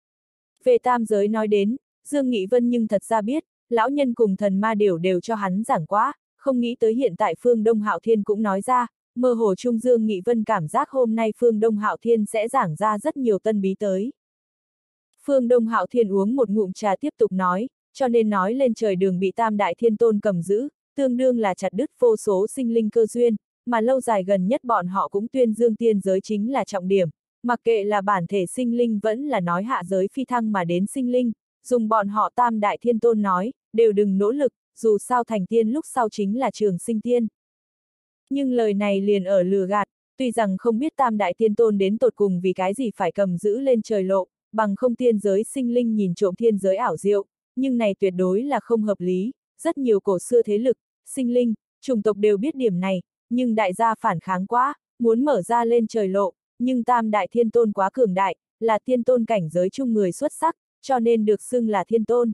Về tam giới nói đến, Dương Nghị Vân nhưng thật ra biết, lão nhân cùng thần ma đều đều cho hắn giảng quá, không nghĩ tới hiện tại Phương Đông Hạo Thiên cũng nói ra, mơ hồ Trung Dương Nghị Vân cảm giác hôm nay Phương Đông Hạo Thiên sẽ giảng ra rất nhiều tân bí tới. Phương Đông Hạo Thiên uống một ngụm trà tiếp tục nói, cho nên nói lên trời đường bị tam đại thiên tôn cầm giữ, tương đương là chặt đứt vô số sinh linh cơ duyên, mà lâu dài gần nhất bọn họ cũng tuyên dương tiên giới chính là trọng điểm, Mặc kệ là bản thể sinh linh vẫn là nói hạ giới phi thăng mà đến sinh linh, dùng bọn họ tam đại thiên tôn nói, đều đừng nỗ lực, dù sao thành tiên lúc sau chính là trường sinh tiên. Nhưng lời này liền ở lừa gạt, tuy rằng không biết tam đại thiên tôn đến tột cùng vì cái gì phải cầm giữ lên trời lộ, bằng không tiên giới sinh linh nhìn trộm thiên giới ảo diệu, nhưng này tuyệt đối là không hợp lý, rất nhiều cổ xưa thế lực, sinh linh, chủng tộc đều biết điểm này, nhưng đại gia phản kháng quá, muốn mở ra lên trời lộ, nhưng tam đại thiên tôn quá cường đại, là thiên tôn cảnh giới chung người xuất sắc, cho nên được xưng là thiên tôn.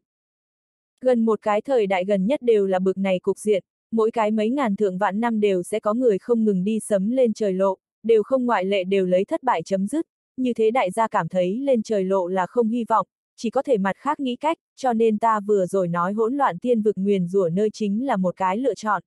Gần một cái thời đại gần nhất đều là bực này cục diện, mỗi cái mấy ngàn thượng vạn năm đều sẽ có người không ngừng đi sấm lên trời lộ, đều không ngoại lệ đều lấy thất bại chấm dứt, như thế đại gia cảm thấy lên trời lộ là không hy vọng, chỉ có thể mặt khác nghĩ cách, cho nên ta vừa rồi nói hỗn loạn tiên vực nguyền rủa nơi chính là một cái lựa chọn.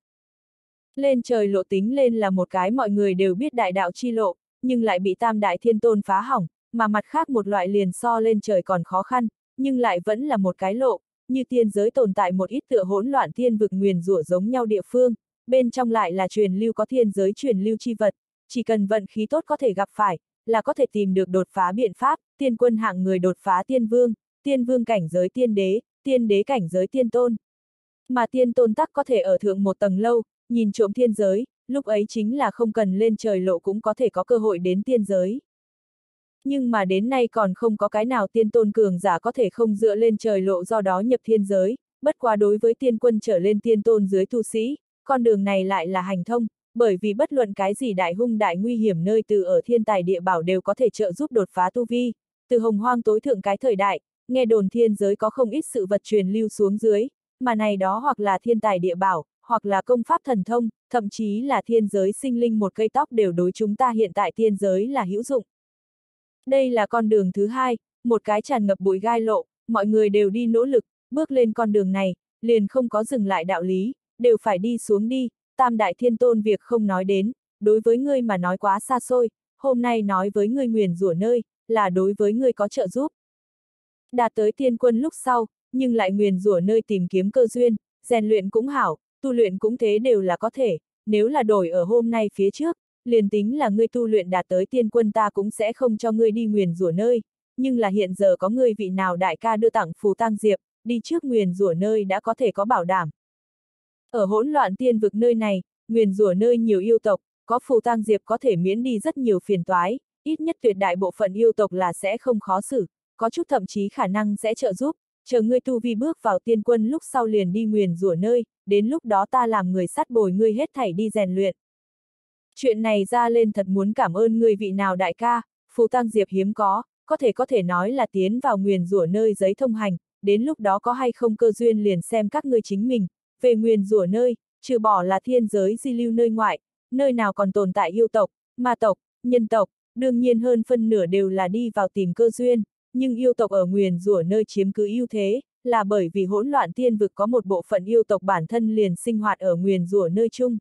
Lên trời lộ tính lên là một cái mọi người đều biết đại đạo chi lộ, nhưng lại bị tam đại thiên tôn phá hỏng, mà mặt khác một loại liền so lên trời còn khó khăn, nhưng lại vẫn là một cái lộ, như tiên giới tồn tại một ít tựa hỗn loạn thiên vực nguyền rủa giống nhau địa phương, bên trong lại là truyền lưu có thiên giới truyền lưu chi vật, chỉ cần vận khí tốt có thể gặp phải, là có thể tìm được đột phá biện pháp, tiên quân hạng người đột phá tiên vương, tiên vương cảnh giới tiên đế, tiên đế cảnh giới tiên tôn. Mà tiên tôn tắc có thể ở thượng một tầng lâu, nhìn trộm thiên giới, lúc ấy chính là không cần lên trời lộ cũng có thể có cơ hội đến tiên giới. Nhưng mà đến nay còn không có cái nào tiên tôn cường giả có thể không dựa lên trời lộ do đó nhập thiên giới, bất quá đối với tiên quân trở lên tiên tôn dưới tu sĩ, con đường này lại là hành thông, bởi vì bất luận cái gì đại hung đại nguy hiểm nơi từ ở thiên tài địa bảo đều có thể trợ giúp đột phá tu vi, từ hồng hoang tối thượng cái thời đại, nghe đồn thiên giới có không ít sự vật truyền lưu xuống dưới, mà này đó hoặc là thiên tài địa bảo, hoặc là công pháp thần thông, thậm chí là thiên giới sinh linh một cây tóc đều đối chúng ta hiện tại thiên giới là hữu dụng. Đây là con đường thứ hai, một cái tràn ngập bụi gai lộ, mọi người đều đi nỗ lực, bước lên con đường này, liền không có dừng lại đạo lý, đều phải đi xuống đi, tam đại thiên tôn việc không nói đến, đối với ngươi mà nói quá xa xôi, hôm nay nói với ngươi nguyền rủa nơi, là đối với ngươi có trợ giúp. Đạt tới tiên quân lúc sau, nhưng lại nguyền rủa nơi tìm kiếm cơ duyên, rèn luyện cũng hảo, tu luyện cũng thế đều là có thể, nếu là đổi ở hôm nay phía trước, liền tính là ngươi tu luyện đạt tới tiên quân ta cũng sẽ không cho ngươi đi nguyền rủa nơi, nhưng là hiện giờ có ngươi vị nào đại ca đưa tặng phù tang diệp, đi trước nguyền rủa nơi đã có thể có bảo đảm. Ở hỗn loạn tiên vực nơi này, nguyền rủa nơi nhiều yêu tộc, có phù tang diệp có thể miễn đi rất nhiều phiền toái, ít nhất tuyệt đại bộ phận yêu tộc là sẽ không khó xử, có chút thậm chí khả năng sẽ trợ giúp, chờ ngươi tu vi bước vào tiên quân lúc sau liền đi nguyền rủa nơi, đến lúc đó ta làm người sắt bồi ngươi hết thảy đi rèn luyện. Chuyện này ra lên thật muốn cảm ơn ngươi vị nào đại ca, phù tang diệp hiếm có, có thể có thể nói là tiến vào nguyền rủa nơi giấy thông hành, đến lúc đó có hay không cơ duyên liền xem các ngươi chính mình, về nguyền rủa nơi, trừ bỏ là thiên giới di lưu nơi ngoại, nơi nào còn tồn tại yêu tộc, ma tộc, nhân tộc, đương nhiên hơn phân nửa đều là đi vào tìm cơ duyên, nhưng yêu tộc ở nguyền rủa nơi chiếm cứ ưu thế, là bởi vì hỗn loạn tiên vực có một bộ phận yêu tộc bản thân liền sinh hoạt ở nguyền rủa nơi chung.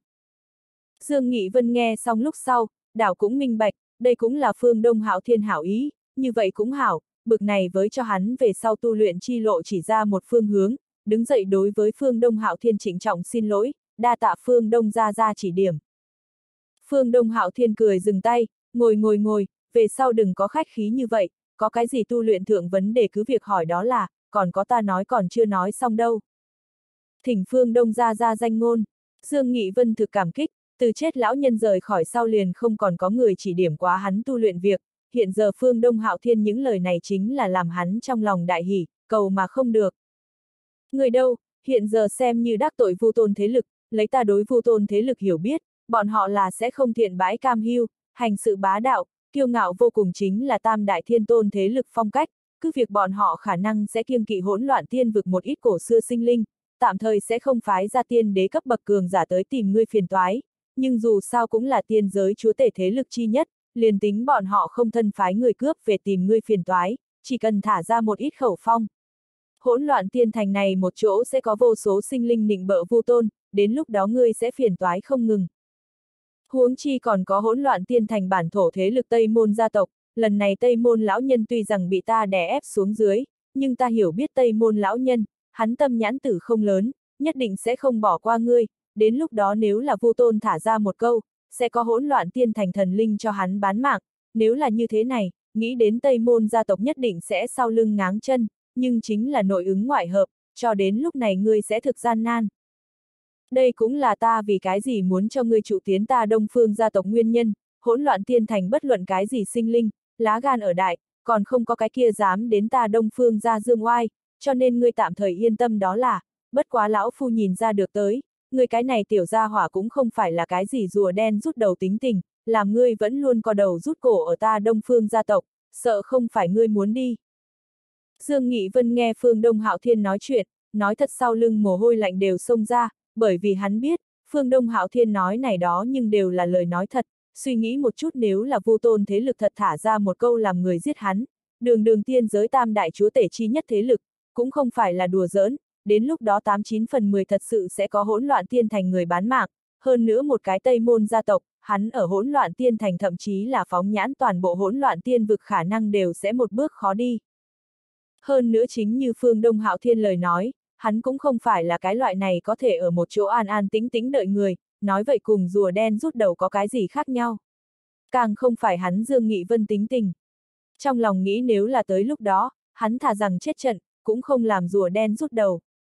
Dương Nghị Vân nghe xong lúc sau, đảo cũng minh bạch, đây cũng là phương Đông Hạo Thiên hảo ý, như vậy cũng hảo, bực này với cho hắn về sau tu luyện chi lộ chỉ ra một phương hướng, đứng dậy đối với phương Đông Hạo Thiên trịnh trọng xin lỗi, đa tạ phương Đông ra ra chỉ điểm. Phương Đông Hạo Thiên cười dừng tay, ngồi ngồi ngồi, về sau đừng có khách khí như vậy, có cái gì tu luyện thượng vấn đề cứ việc hỏi đó là, còn có ta nói còn chưa nói xong đâu. Thỉnh phương Đông ra ra danh ngôn, Dương Nghị Vân thực cảm kích, từ chết lão nhân rời khỏi sau liền không còn có người chỉ điểm quá hắn tu luyện việc, hiện giờ phương Đông Hạo Thiên những lời này chính là làm hắn trong lòng đại hỉ, cầu mà không được. Người đâu, hiện giờ xem như đắc tội Vu Tôn thế lực, lấy ta đối Vu Tôn thế lực hiểu biết, bọn họ là sẽ không thiện bãi cam hưu, hành sự bá đạo, kiêu ngạo vô cùng chính là tam đại thiên tôn thế lực phong cách, cứ việc bọn họ khả năng sẽ kiêng kỵ hỗn loạn tiên vực một ít cổ xưa sinh linh, tạm thời sẽ không phái ra tiên đế cấp bậc cường giả tới tìm ngươi phiền toái, nhưng dù sao cũng là tiên giới chúa tể thế lực chi nhất, liền tính bọn họ không thân phái người cướp về tìm ngươi phiền toái, chỉ cần thả ra một ít khẩu phong. Hỗn loạn tiên thành này một chỗ sẽ có vô số sinh linh nịnh bợ Vu Tôn, đến lúc đó ngươi sẽ phiền toái không ngừng. Huống chi còn có hỗn loạn tiên thành bản thổ thế lực Tây Môn gia tộc, lần này Tây Môn lão nhân tuy rằng bị ta đè ép xuống dưới, nhưng ta hiểu biết Tây Môn lão nhân, hắn tâm nhãn tử không lớn, nhất định sẽ không bỏ qua ngươi, đến lúc đó nếu là Vu Tôn thả ra một câu, sẽ có hỗn loạn tiên thành thần linh cho hắn bán mạng, nếu là như thế này, nghĩ đến Tây Môn gia tộc nhất định sẽ sau lưng ngáng chân, nhưng chính là nội ứng ngoại hợp, cho đến lúc này ngươi sẽ thực gian nan. Đây cũng là ta vì cái gì muốn cho ngươi trụ tiến ta Đông Phương gia tộc nguyên nhân, hỗn loạn tiên thành bất luận cái gì sinh linh, lá gan ở đại, còn không có cái kia dám đến ta Đông Phương gia dương oai, cho nên ngươi tạm thời yên tâm đó là, bất quá lão phu nhìn ra được tới, ngươi cái này tiểu gia hỏa cũng không phải là cái gì rùa đen rút đầu tính tình, làm ngươi vẫn luôn co đầu rút cổ ở ta Đông Phương gia tộc, sợ không phải ngươi muốn đi. Dương Nghị Vân nghe Phương Đông Hạo Thiên nói chuyện, nói thật sau lưng mồ hôi lạnh đều xông ra, bởi vì hắn biết, Phương Đông Hạo Thiên nói này đó nhưng đều là lời nói thật, suy nghĩ một chút nếu là Vu Tôn thế lực thật thả ra một câu làm người giết hắn, đường đường tiên giới tam đại chúa tể chi nhất thế lực, cũng không phải là đùa giỡn, đến lúc đó tám chín phần mười thật sự sẽ có hỗn loạn tiên thành người bán mạng, hơn nữa một cái Tây Môn gia tộc, hắn ở hỗn loạn tiên thành thậm chí là phóng nhãn toàn bộ hỗn loạn tiên vực khả năng đều sẽ một bước khó đi. Hơn nữa chính như Phương Đông Hạo Thiên lời nói, hắn cũng không phải là cái loại này có thể ở một chỗ an an tĩnh tĩnh đợi người, nói vậy cùng rùa đen rút đầu có cái gì khác nhau. Càng không phải hắn Dương Nghị Vân tính tình. Trong lòng nghĩ nếu là tới lúc đó, hắn thà rằng chết trận, cũng không làm rùa đen rút đầu.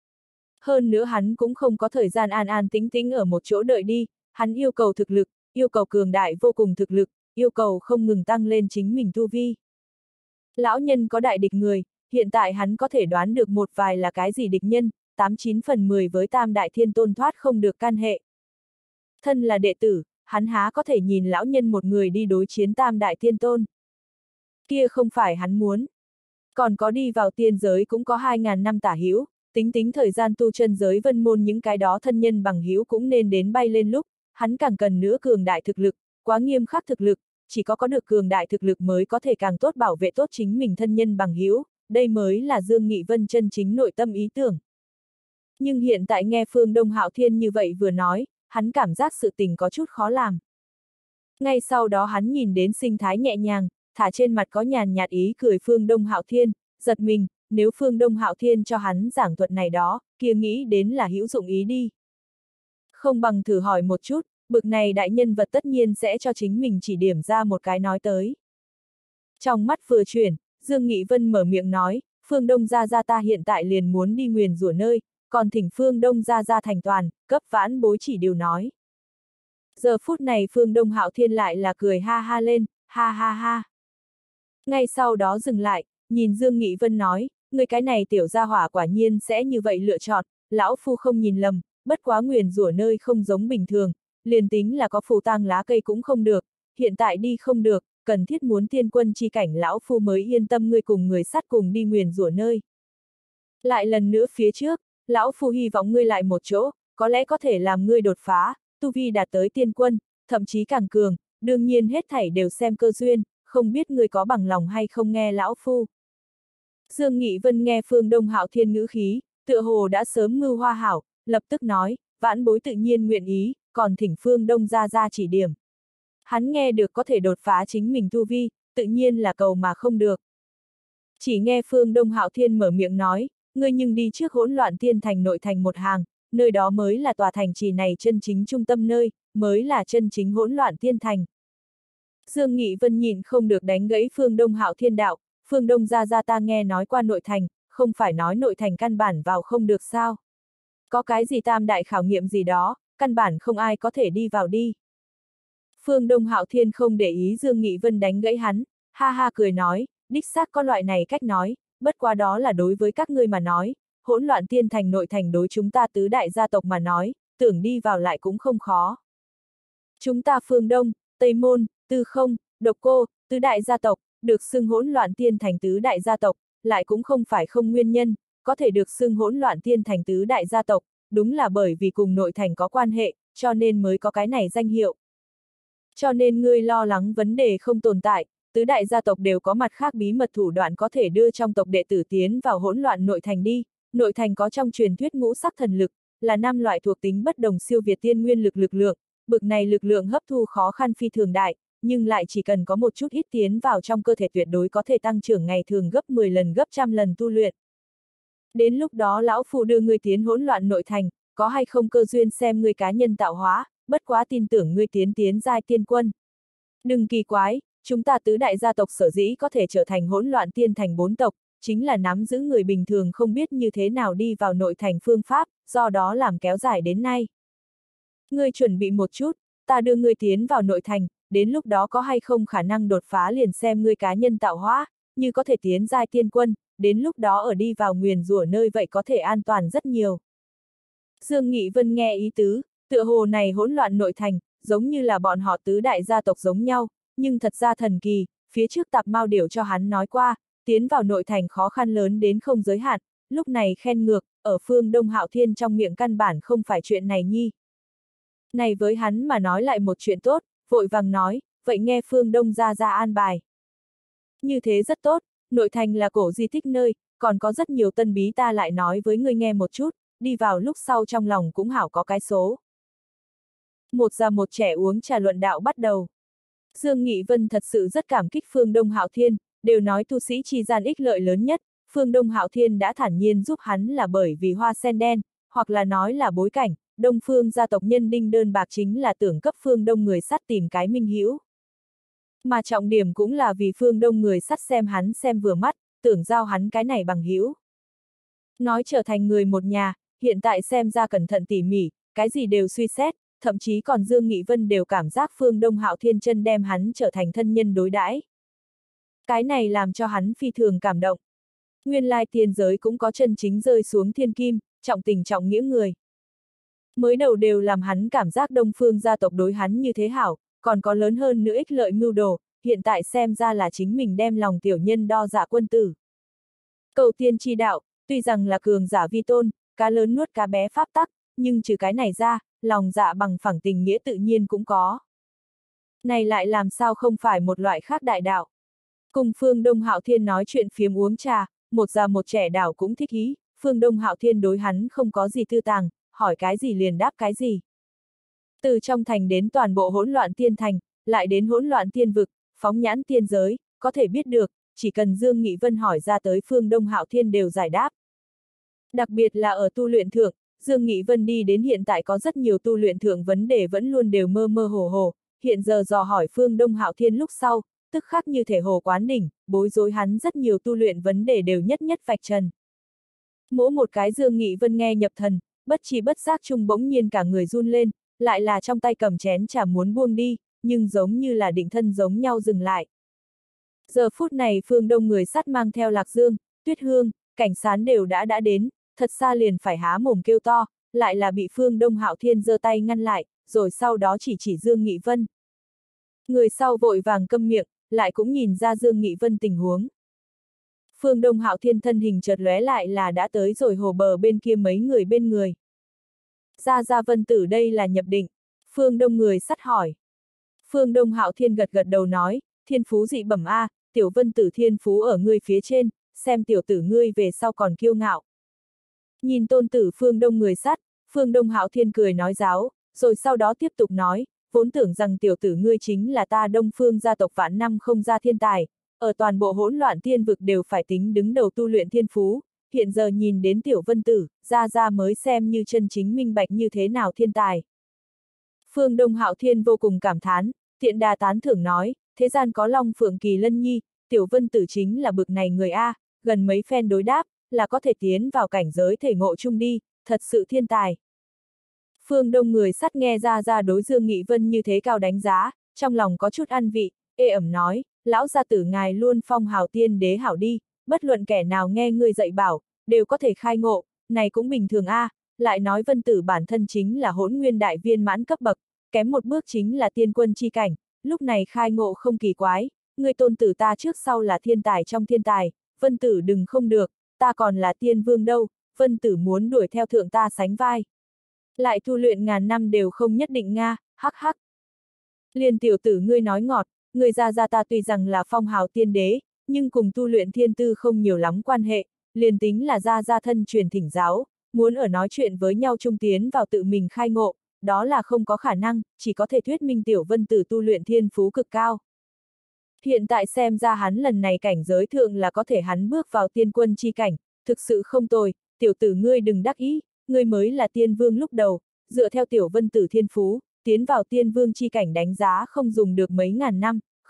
Hơn nữa hắn cũng không có thời gian an an tĩnh tĩnh ở một chỗ đợi đi, hắn yêu cầu thực lực, yêu cầu cường đại vô cùng thực lực, yêu cầu không ngừng tăng lên chính mình tu vi. Lão nhân có đại địch người, hiện tại hắn có thể đoán được một vài là cái gì địch nhân, tám chín phần mười với tam đại thiên tôn thoát không được can hệ. Thân là đệ tử, hắn há có thể nhìn lão nhân một người đi đối chiến tam đại thiên tôn. Kia không phải hắn muốn. Còn có đi vào tiên giới cũng có hai ngàn năm tả hữu, tính tính thời gian tu chân giới vân môn những cái đó thân nhân bằng hữu cũng nên đến bay lên lúc, hắn càng cần nữa cường đại thực lực, quá nghiêm khắc thực lực, chỉ có có được cường đại thực lực mới có thể càng tốt bảo vệ tốt chính mình thân nhân bằng hữu, đây mới là Dương Nghị Vân chân chính nội tâm ý tưởng. Nhưng hiện tại nghe Phương Đông Hạo Thiên như vậy vừa nói, hắn cảm giác sự tình có chút khó làm. Ngay sau đó hắn nhìn đến sinh thái nhẹ nhàng, thả trên mặt có nhàn nhạt ý cười Phương Đông Hạo Thiên, giật mình, nếu Phương Đông Hạo Thiên cho hắn giảng thuật này đó, kia nghĩ đến là hữu dụng ý đi. Không bằng thử hỏi một chút, bực này đại nhân vật tất nhiên sẽ cho chính mình chỉ điểm ra một cái nói tới. Trong mắt vừa chuyển, Dương Nghị Vân mở miệng nói, Phương Đông gia gia ta hiện tại liền muốn đi nguyền rủa nơi, còn thỉnh Phương Đông gia gia thành toàn, cấp vãn bối chỉ điều nói. Giờ phút này Phương Đông Hạo Thiên lại là cười ha ha lên, ha ha ha. Ngay sau đó dừng lại, nhìn Dương Nghị Vân nói, người cái này tiểu gia hỏa quả nhiên sẽ như vậy lựa chọn, lão phu không nhìn lầm, bất quá nguyền rủa nơi không giống bình thường, liền tính là có phù tang lá cây cũng không được, hiện tại đi không được, cần thiết muốn tiên quân chi cảnh lão phu mới yên tâm ngươi cùng người sát cùng đi nguyền rủa nơi. Lại lần nữa phía trước, lão phu hy vọng ngươi lại một chỗ, có lẽ có thể làm ngươi đột phá, tu vi đạt tới tiên quân, thậm chí càng cường, đương nhiên hết thảy đều xem cơ duyên, không biết ngươi có bằng lòng hay không nghe lão phu. Dương Nghị Vân nghe Phương Đông Hạo Thiên ngữ khí, tựa hồ đã sớm mưu hoa hảo, lập tức nói, vãn bối tự nhiên nguyện ý, còn thỉnh Phương Đông gia gia chỉ điểm. Hắn nghe được có thể đột phá chính mình tu vi, tự nhiên là cầu mà không được. Chỉ nghe Phương Đông Hạo Thiên mở miệng nói, ngươi nhưng đi trước hỗn loạn tiên thành nội thành một hàng, nơi đó mới là tòa thành trì này chân chính trung tâm nơi, mới là chân chính hỗn loạn tiên thành. Dương Nghị Vân nhìn không được đánh gãy Phương Đông Hạo Thiên đạo, Phương Đông gia gia ta nghe nói qua nội thành, không phải nói nội thành căn bản vào không được sao. Có cái gì tam đại khảo nghiệm gì đó, căn bản không ai có thể đi vào đi. Phương Đông Hạo Thiên không để ý Dương Nghị Vân đánh gãy hắn, ha ha cười nói, đích xác có loại này cách nói, bất quá đó là đối với các ngươi mà nói, hỗn loạn tiên thành nội thành đối chúng ta tứ đại gia tộc mà nói, tưởng đi vào lại cũng không khó. Chúng ta Phương Đông, Tây Môn, Tư Không, Độc Cô, tứ đại gia tộc, được xưng hỗn loạn tiên thành tứ đại gia tộc, lại cũng không phải không nguyên nhân, có thể được xưng hỗn loạn tiên thành tứ đại gia tộc, đúng là bởi vì cùng nội thành có quan hệ, cho nên mới có cái này danh hiệu. Cho nên ngươi lo lắng vấn đề không tồn tại, tứ đại gia tộc đều có mặt khác bí mật thủ đoạn có thể đưa trong tộc đệ tử tiến vào hỗn loạn nội thành đi, nội thành có trong truyền thuyết ngũ sắc thần lực, là năm loại thuộc tính bất đồng siêu việt tiên nguyên lực lực lượng, bực này lực lượng hấp thu khó khăn phi thường đại, nhưng lại chỉ cần có một chút ít tiến vào trong cơ thể tuyệt đối có thể tăng trưởng ngày thường gấp mười lần gấp trăm lần tu luyện. Đến lúc đó lão phu đưa ngươi tiến hỗn loạn nội thành, có hay không cơ duyên xem ngươi cá nhân tạo hóa, bất quá tin tưởng ngươi tiến tiến giai tiên quân. Đừng kỳ quái, Chúng ta tứ đại gia tộc sở dĩ có thể trở thành hỗn loạn tiên thành bốn tộc, chính là nắm giữ người bình thường không biết như thế nào đi vào nội thành phương pháp, do đó làm kéo dài đến nay. Ngươi chuẩn bị một chút, ta đưa ngươi tiến vào nội thành, đến lúc đó có hay không khả năng đột phá liền xem ngươi cá nhân tạo hóa, như có thể tiến giai tiên quân, đến lúc đó ở đi vào nguyền rủa nơi vậy có thể an toàn rất nhiều. Dương Nghị Vân nghe ý tứ, tựa hồ này hỗn loạn nội thành, giống như là bọn họ tứ đại gia tộc giống nhau, nhưng thật ra thần kỳ, phía trước Tạp Mao Điểu cho hắn nói qua, tiến vào nội thành khó khăn lớn đến không giới hạn, lúc này khen ngược, ở phương Đông Hạo Thiên trong miệng căn bản không phải chuyện này nhi. Này với hắn mà nói lại một chuyện tốt, vội vàng nói, vậy nghe phương Đông ra ra an bài. Như thế rất tốt, nội thành là cổ di tích nơi, còn có rất nhiều tân bí ta lại nói với ngươi nghe một chút, đi vào lúc sau trong lòng cũng hảo có cái số. Một già một trẻ uống trà luận đạo bắt đầu. Dương Nghị Vân thật sự rất cảm kích phương Đông Hạo Thiên, đều nói tu sĩ chi gian ích lợi lớn nhất, phương Đông Hạo Thiên đã thản nhiên giúp hắn là bởi vì hoa sen đen, hoặc là nói là bối cảnh, Đông phương gia tộc nhân đinh đơn bạc chính là tưởng cấp phương Đông người sắt tìm cái minh hữu. Mà trọng điểm cũng là vì phương Đông người sắt xem hắn xem vừa mắt, tưởng giao hắn cái này bằng hữu. Nói trở thành người một nhà, hiện tại xem ra cẩn thận tỉ mỉ, cái gì đều suy xét, thậm chí còn Dương Nghị Vân đều cảm giác phương Đông Hạo Thiên chân đem hắn trở thành thân nhân đối đãi. Cái này làm cho hắn phi thường cảm động. Nguyên lai tiên giới cũng có chân chính rơi xuống thiên kim, trọng tình trọng nghĩa người. Mới đầu đều làm hắn cảm giác Đông phương gia tộc đối hắn như thế hảo, còn có lớn hơn nữa ích lợi mưu đồ, hiện tại xem ra là chính mình đem lòng tiểu nhân đo dạ quân tử. Cầu tiên chi đạo, tuy rằng là cường giả vi tôn, cá lớn nuốt cá bé pháp tắc, nhưng trừ cái này ra, lòng dạ bằng phẳng tình nghĩa tự nhiên cũng có. Này lại làm sao không phải một loại khác đại đạo. Cùng phương Đông Hạo Thiên nói chuyện phiếm uống trà, một già một trẻ đảo cũng thích ý, phương Đông Hạo Thiên đối hắn không có gì tư tàng, hỏi cái gì liền đáp cái gì. Từ trong thành đến toàn bộ hỗn loạn tiên thành, lại đến hỗn loạn tiên vực, phóng nhãn tiên giới, có thể biết được, chỉ cần Dương Nghị Vân hỏi ra tới phương Đông Hạo Thiên đều giải đáp. Đặc biệt là ở tu luyện thượng, Dương Nghị Vân đi đến hiện tại có rất nhiều tu luyện thượng vấn đề vẫn luôn đều mơ mơ hồ hồ, hiện giờ dò hỏi phương Đông Hạo Thiên lúc sau, tức khắc như thể hồ quán đỉnh, bối rối hắn rất nhiều tu luyện vấn đề đều nhất nhất vạch trần. Mỗi một cái Dương Nghị Vân nghe nhập thần, bất chi bất giác chung bỗng nhiên cả người run lên, lại là trong tay cầm chén trà muốn buông đi, nhưng giống như là định thân giống nhau dừng lại. Giờ phút này phương Đông người sắt mang theo Lạc Dương, Tuyết Hương, Cảnh Sán đều đã đã đến, thật xa liền phải há mồm kêu to, lại là bị phương Đông Hạo Thiên giơ tay ngăn lại, rồi sau đó chỉ chỉ Dương Nghị Vân. Người sau vội vàng câm miệng, lại cũng nhìn ra Dương Nghị Vân tình huống. Phương Đông Hạo Thiên thân hình chợt lóe lại là đã tới rồi hồ bờ bên kia mấy người bên người. Gia Gia Vân Tử đây là nhập định, phương Đông người sắt hỏi. Phương Đông Hạo Thiên gật gật đầu nói, thiên phú dị bẩm A, tiểu Vân Tử thiên phú ở ngươi phía trên, xem tiểu tử ngươi về sau còn kiêu ngạo. Nhìn tôn tử phương Đông người sắt, phương Đông Hạo Thiên cười nói giáo, rồi sau đó tiếp tục nói, vốn tưởng rằng tiểu tử ngươi chính là ta Đông phương gia tộc vạn năm không ra thiên tài, ở toàn bộ hỗn loạn thiên vực đều phải tính đứng đầu tu luyện thiên phú, hiện giờ nhìn đến tiểu Vân Tử, Gia Gia mới xem như chân chính minh bạch như thế nào thiên tài. Phương Đông Hạo Thiên vô cùng cảm thán, tiện đà tán thưởng nói, thế gian có Long Phượng Kỳ Lân Nhi, tiểu Vân Tử chính là bực này người A, gần mấy phen đối đáp, là có thể tiến vào cảnh giới thể ngộ chung đi, thật sự thiên tài. Phương Đông người sắt nghe Gia Gia đối Dương Nghị Vân như thế cao đánh giá, trong lòng có chút ăn vị, ê ẩm nói, lão gia tử ngài luôn phong hào tiên đế hảo đi, bất luận kẻ nào nghe ngươi dạy bảo, đều có thể khai ngộ, này cũng bình thường a. Lại nói Vân Tử bản thân chính là hỗn nguyên đại viên mãn cấp bậc, kém một bước chính là tiên quân chi cảnh, lúc này khai ngộ không kỳ quái, ngươi tôn tử ta trước sau là thiên tài trong thiên tài, Vân Tử đừng không được, ta còn là tiên vương đâu, Vân Tử muốn đuổi theo thượng ta sánh vai. Lại tu luyện ngàn năm đều không nhất định nga, hắc hắc. Liên tiểu tử ngươi nói ngọt, người Gia Gia ta tuy rằng là phong hào tiên đế, nhưng cùng tu luyện thiên tư không nhiều lắm quan hệ, liền tính là Gia Gia thân truyền thỉnh giáo, muốn ở nói chuyện với nhau trung tiến vào tự mình khai ngộ, đó là không có khả năng, chỉ có thể thuyết minh tiểu Vân Tử tu luyện thiên phú cực cao. Hiện tại xem ra hắn lần này cảnh giới thượng là có thể hắn bước vào tiên quân chi cảnh, thực sự không tồi, tiểu tử ngươi đừng đắc ý, ngươi mới là tiên vương lúc đầu, dựa theo tiểu Vân Tử thiên phú, tiến vào tiên vương chi cảnh đánh giá không dùng được mấy ngàn năm,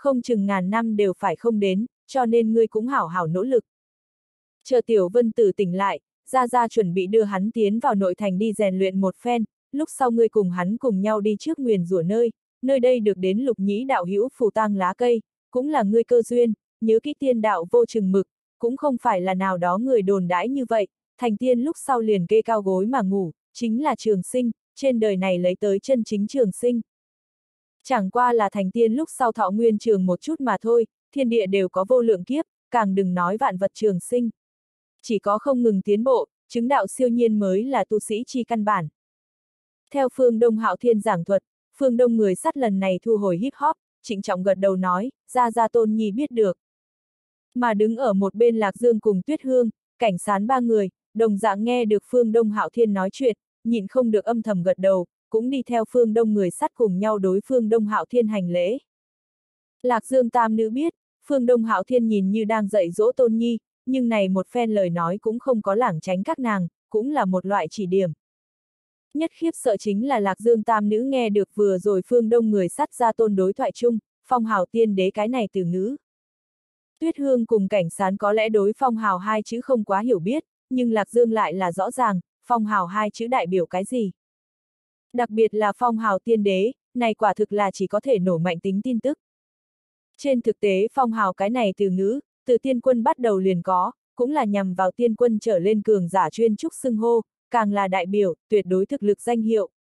không chừng ngàn năm đều phải không đến, cho nên ngươi cũng hảo hảo nỗ lực. Chờ Tiểu Vân Tử tỉnh lại, Gia Gia chuẩn bị đưa hắn tiến vào nội thành đi rèn luyện một phen, lúc sau ngươi cùng hắn cùng nhau đi trước nguyền rủa nơi, nơi đây được đến Lục Nhĩ đạo hữu phù tang lá cây, cũng là ngươi cơ duyên, nhớ kỹ tiên đạo vô chừng mực, cũng không phải là nào đó người đồn đãi như vậy, thành tiên lúc sau liền kê cao gối mà ngủ, chính là trường sinh, trên đời này lấy tới chân chính trường sinh. Chẳng qua là thành tiên lúc sau thọ nguyên trường một chút mà thôi, thiên địa đều có vô lượng kiếp, càng đừng nói vạn vật trường sinh. Chỉ có không ngừng tiến bộ, chứng đạo siêu nhiên mới là tu sĩ chi căn bản. Theo Phương Đông Hạo Thiên giảng thuật, Phương Đông người sắt lần này thu hồi hip hop, trịnh trọng gật đầu nói, Gia Gia Tôn Nhi biết được. Mà đứng ở một bên Lạc Dương cùng Tuyết Hương, Cảnh Sán ba người, đồng dạng nghe được Phương Đông Hạo Thiên nói chuyện, nhịn không được âm thầm gật đầu, cũng đi theo Phương Đông người sắt cùng nhau đối Phương Đông Hạo Thiên hành lễ. Lạc Dương tam nữ biết, Phương Đông Hạo Thiên nhìn như đang dạy dỗ Tôn Nhi, nhưng này một phen lời nói cũng không có lảng tránh các nàng, cũng là một loại chỉ điểm. Nhất khiếp sợ chính là Lạc Dương tam nữ nghe được vừa rồi Phương Đông người sắt ra tôn đối thoại chung, phong hào tiên đế cái này từ ngữ. Tuyết Hương cùng Cảnh Sán có lẽ đối phong hào hai chữ không quá hiểu biết, nhưng Lạc Dương lại là rõ ràng, phong hào hai chữ đại biểu cái gì. Đặc biệt là phong hào tiên đế, này quả thực là chỉ có thể nổ mạnh tính tin tức. Trên thực tế phong hào cái này từ ngữ, từ tiên quân bắt đầu liền có, cũng là nhằm vào tiên quân trở lên cường giả chuyên trúc xưng hô, càng là đại biểu, tuyệt đối thực lực danh hiệu,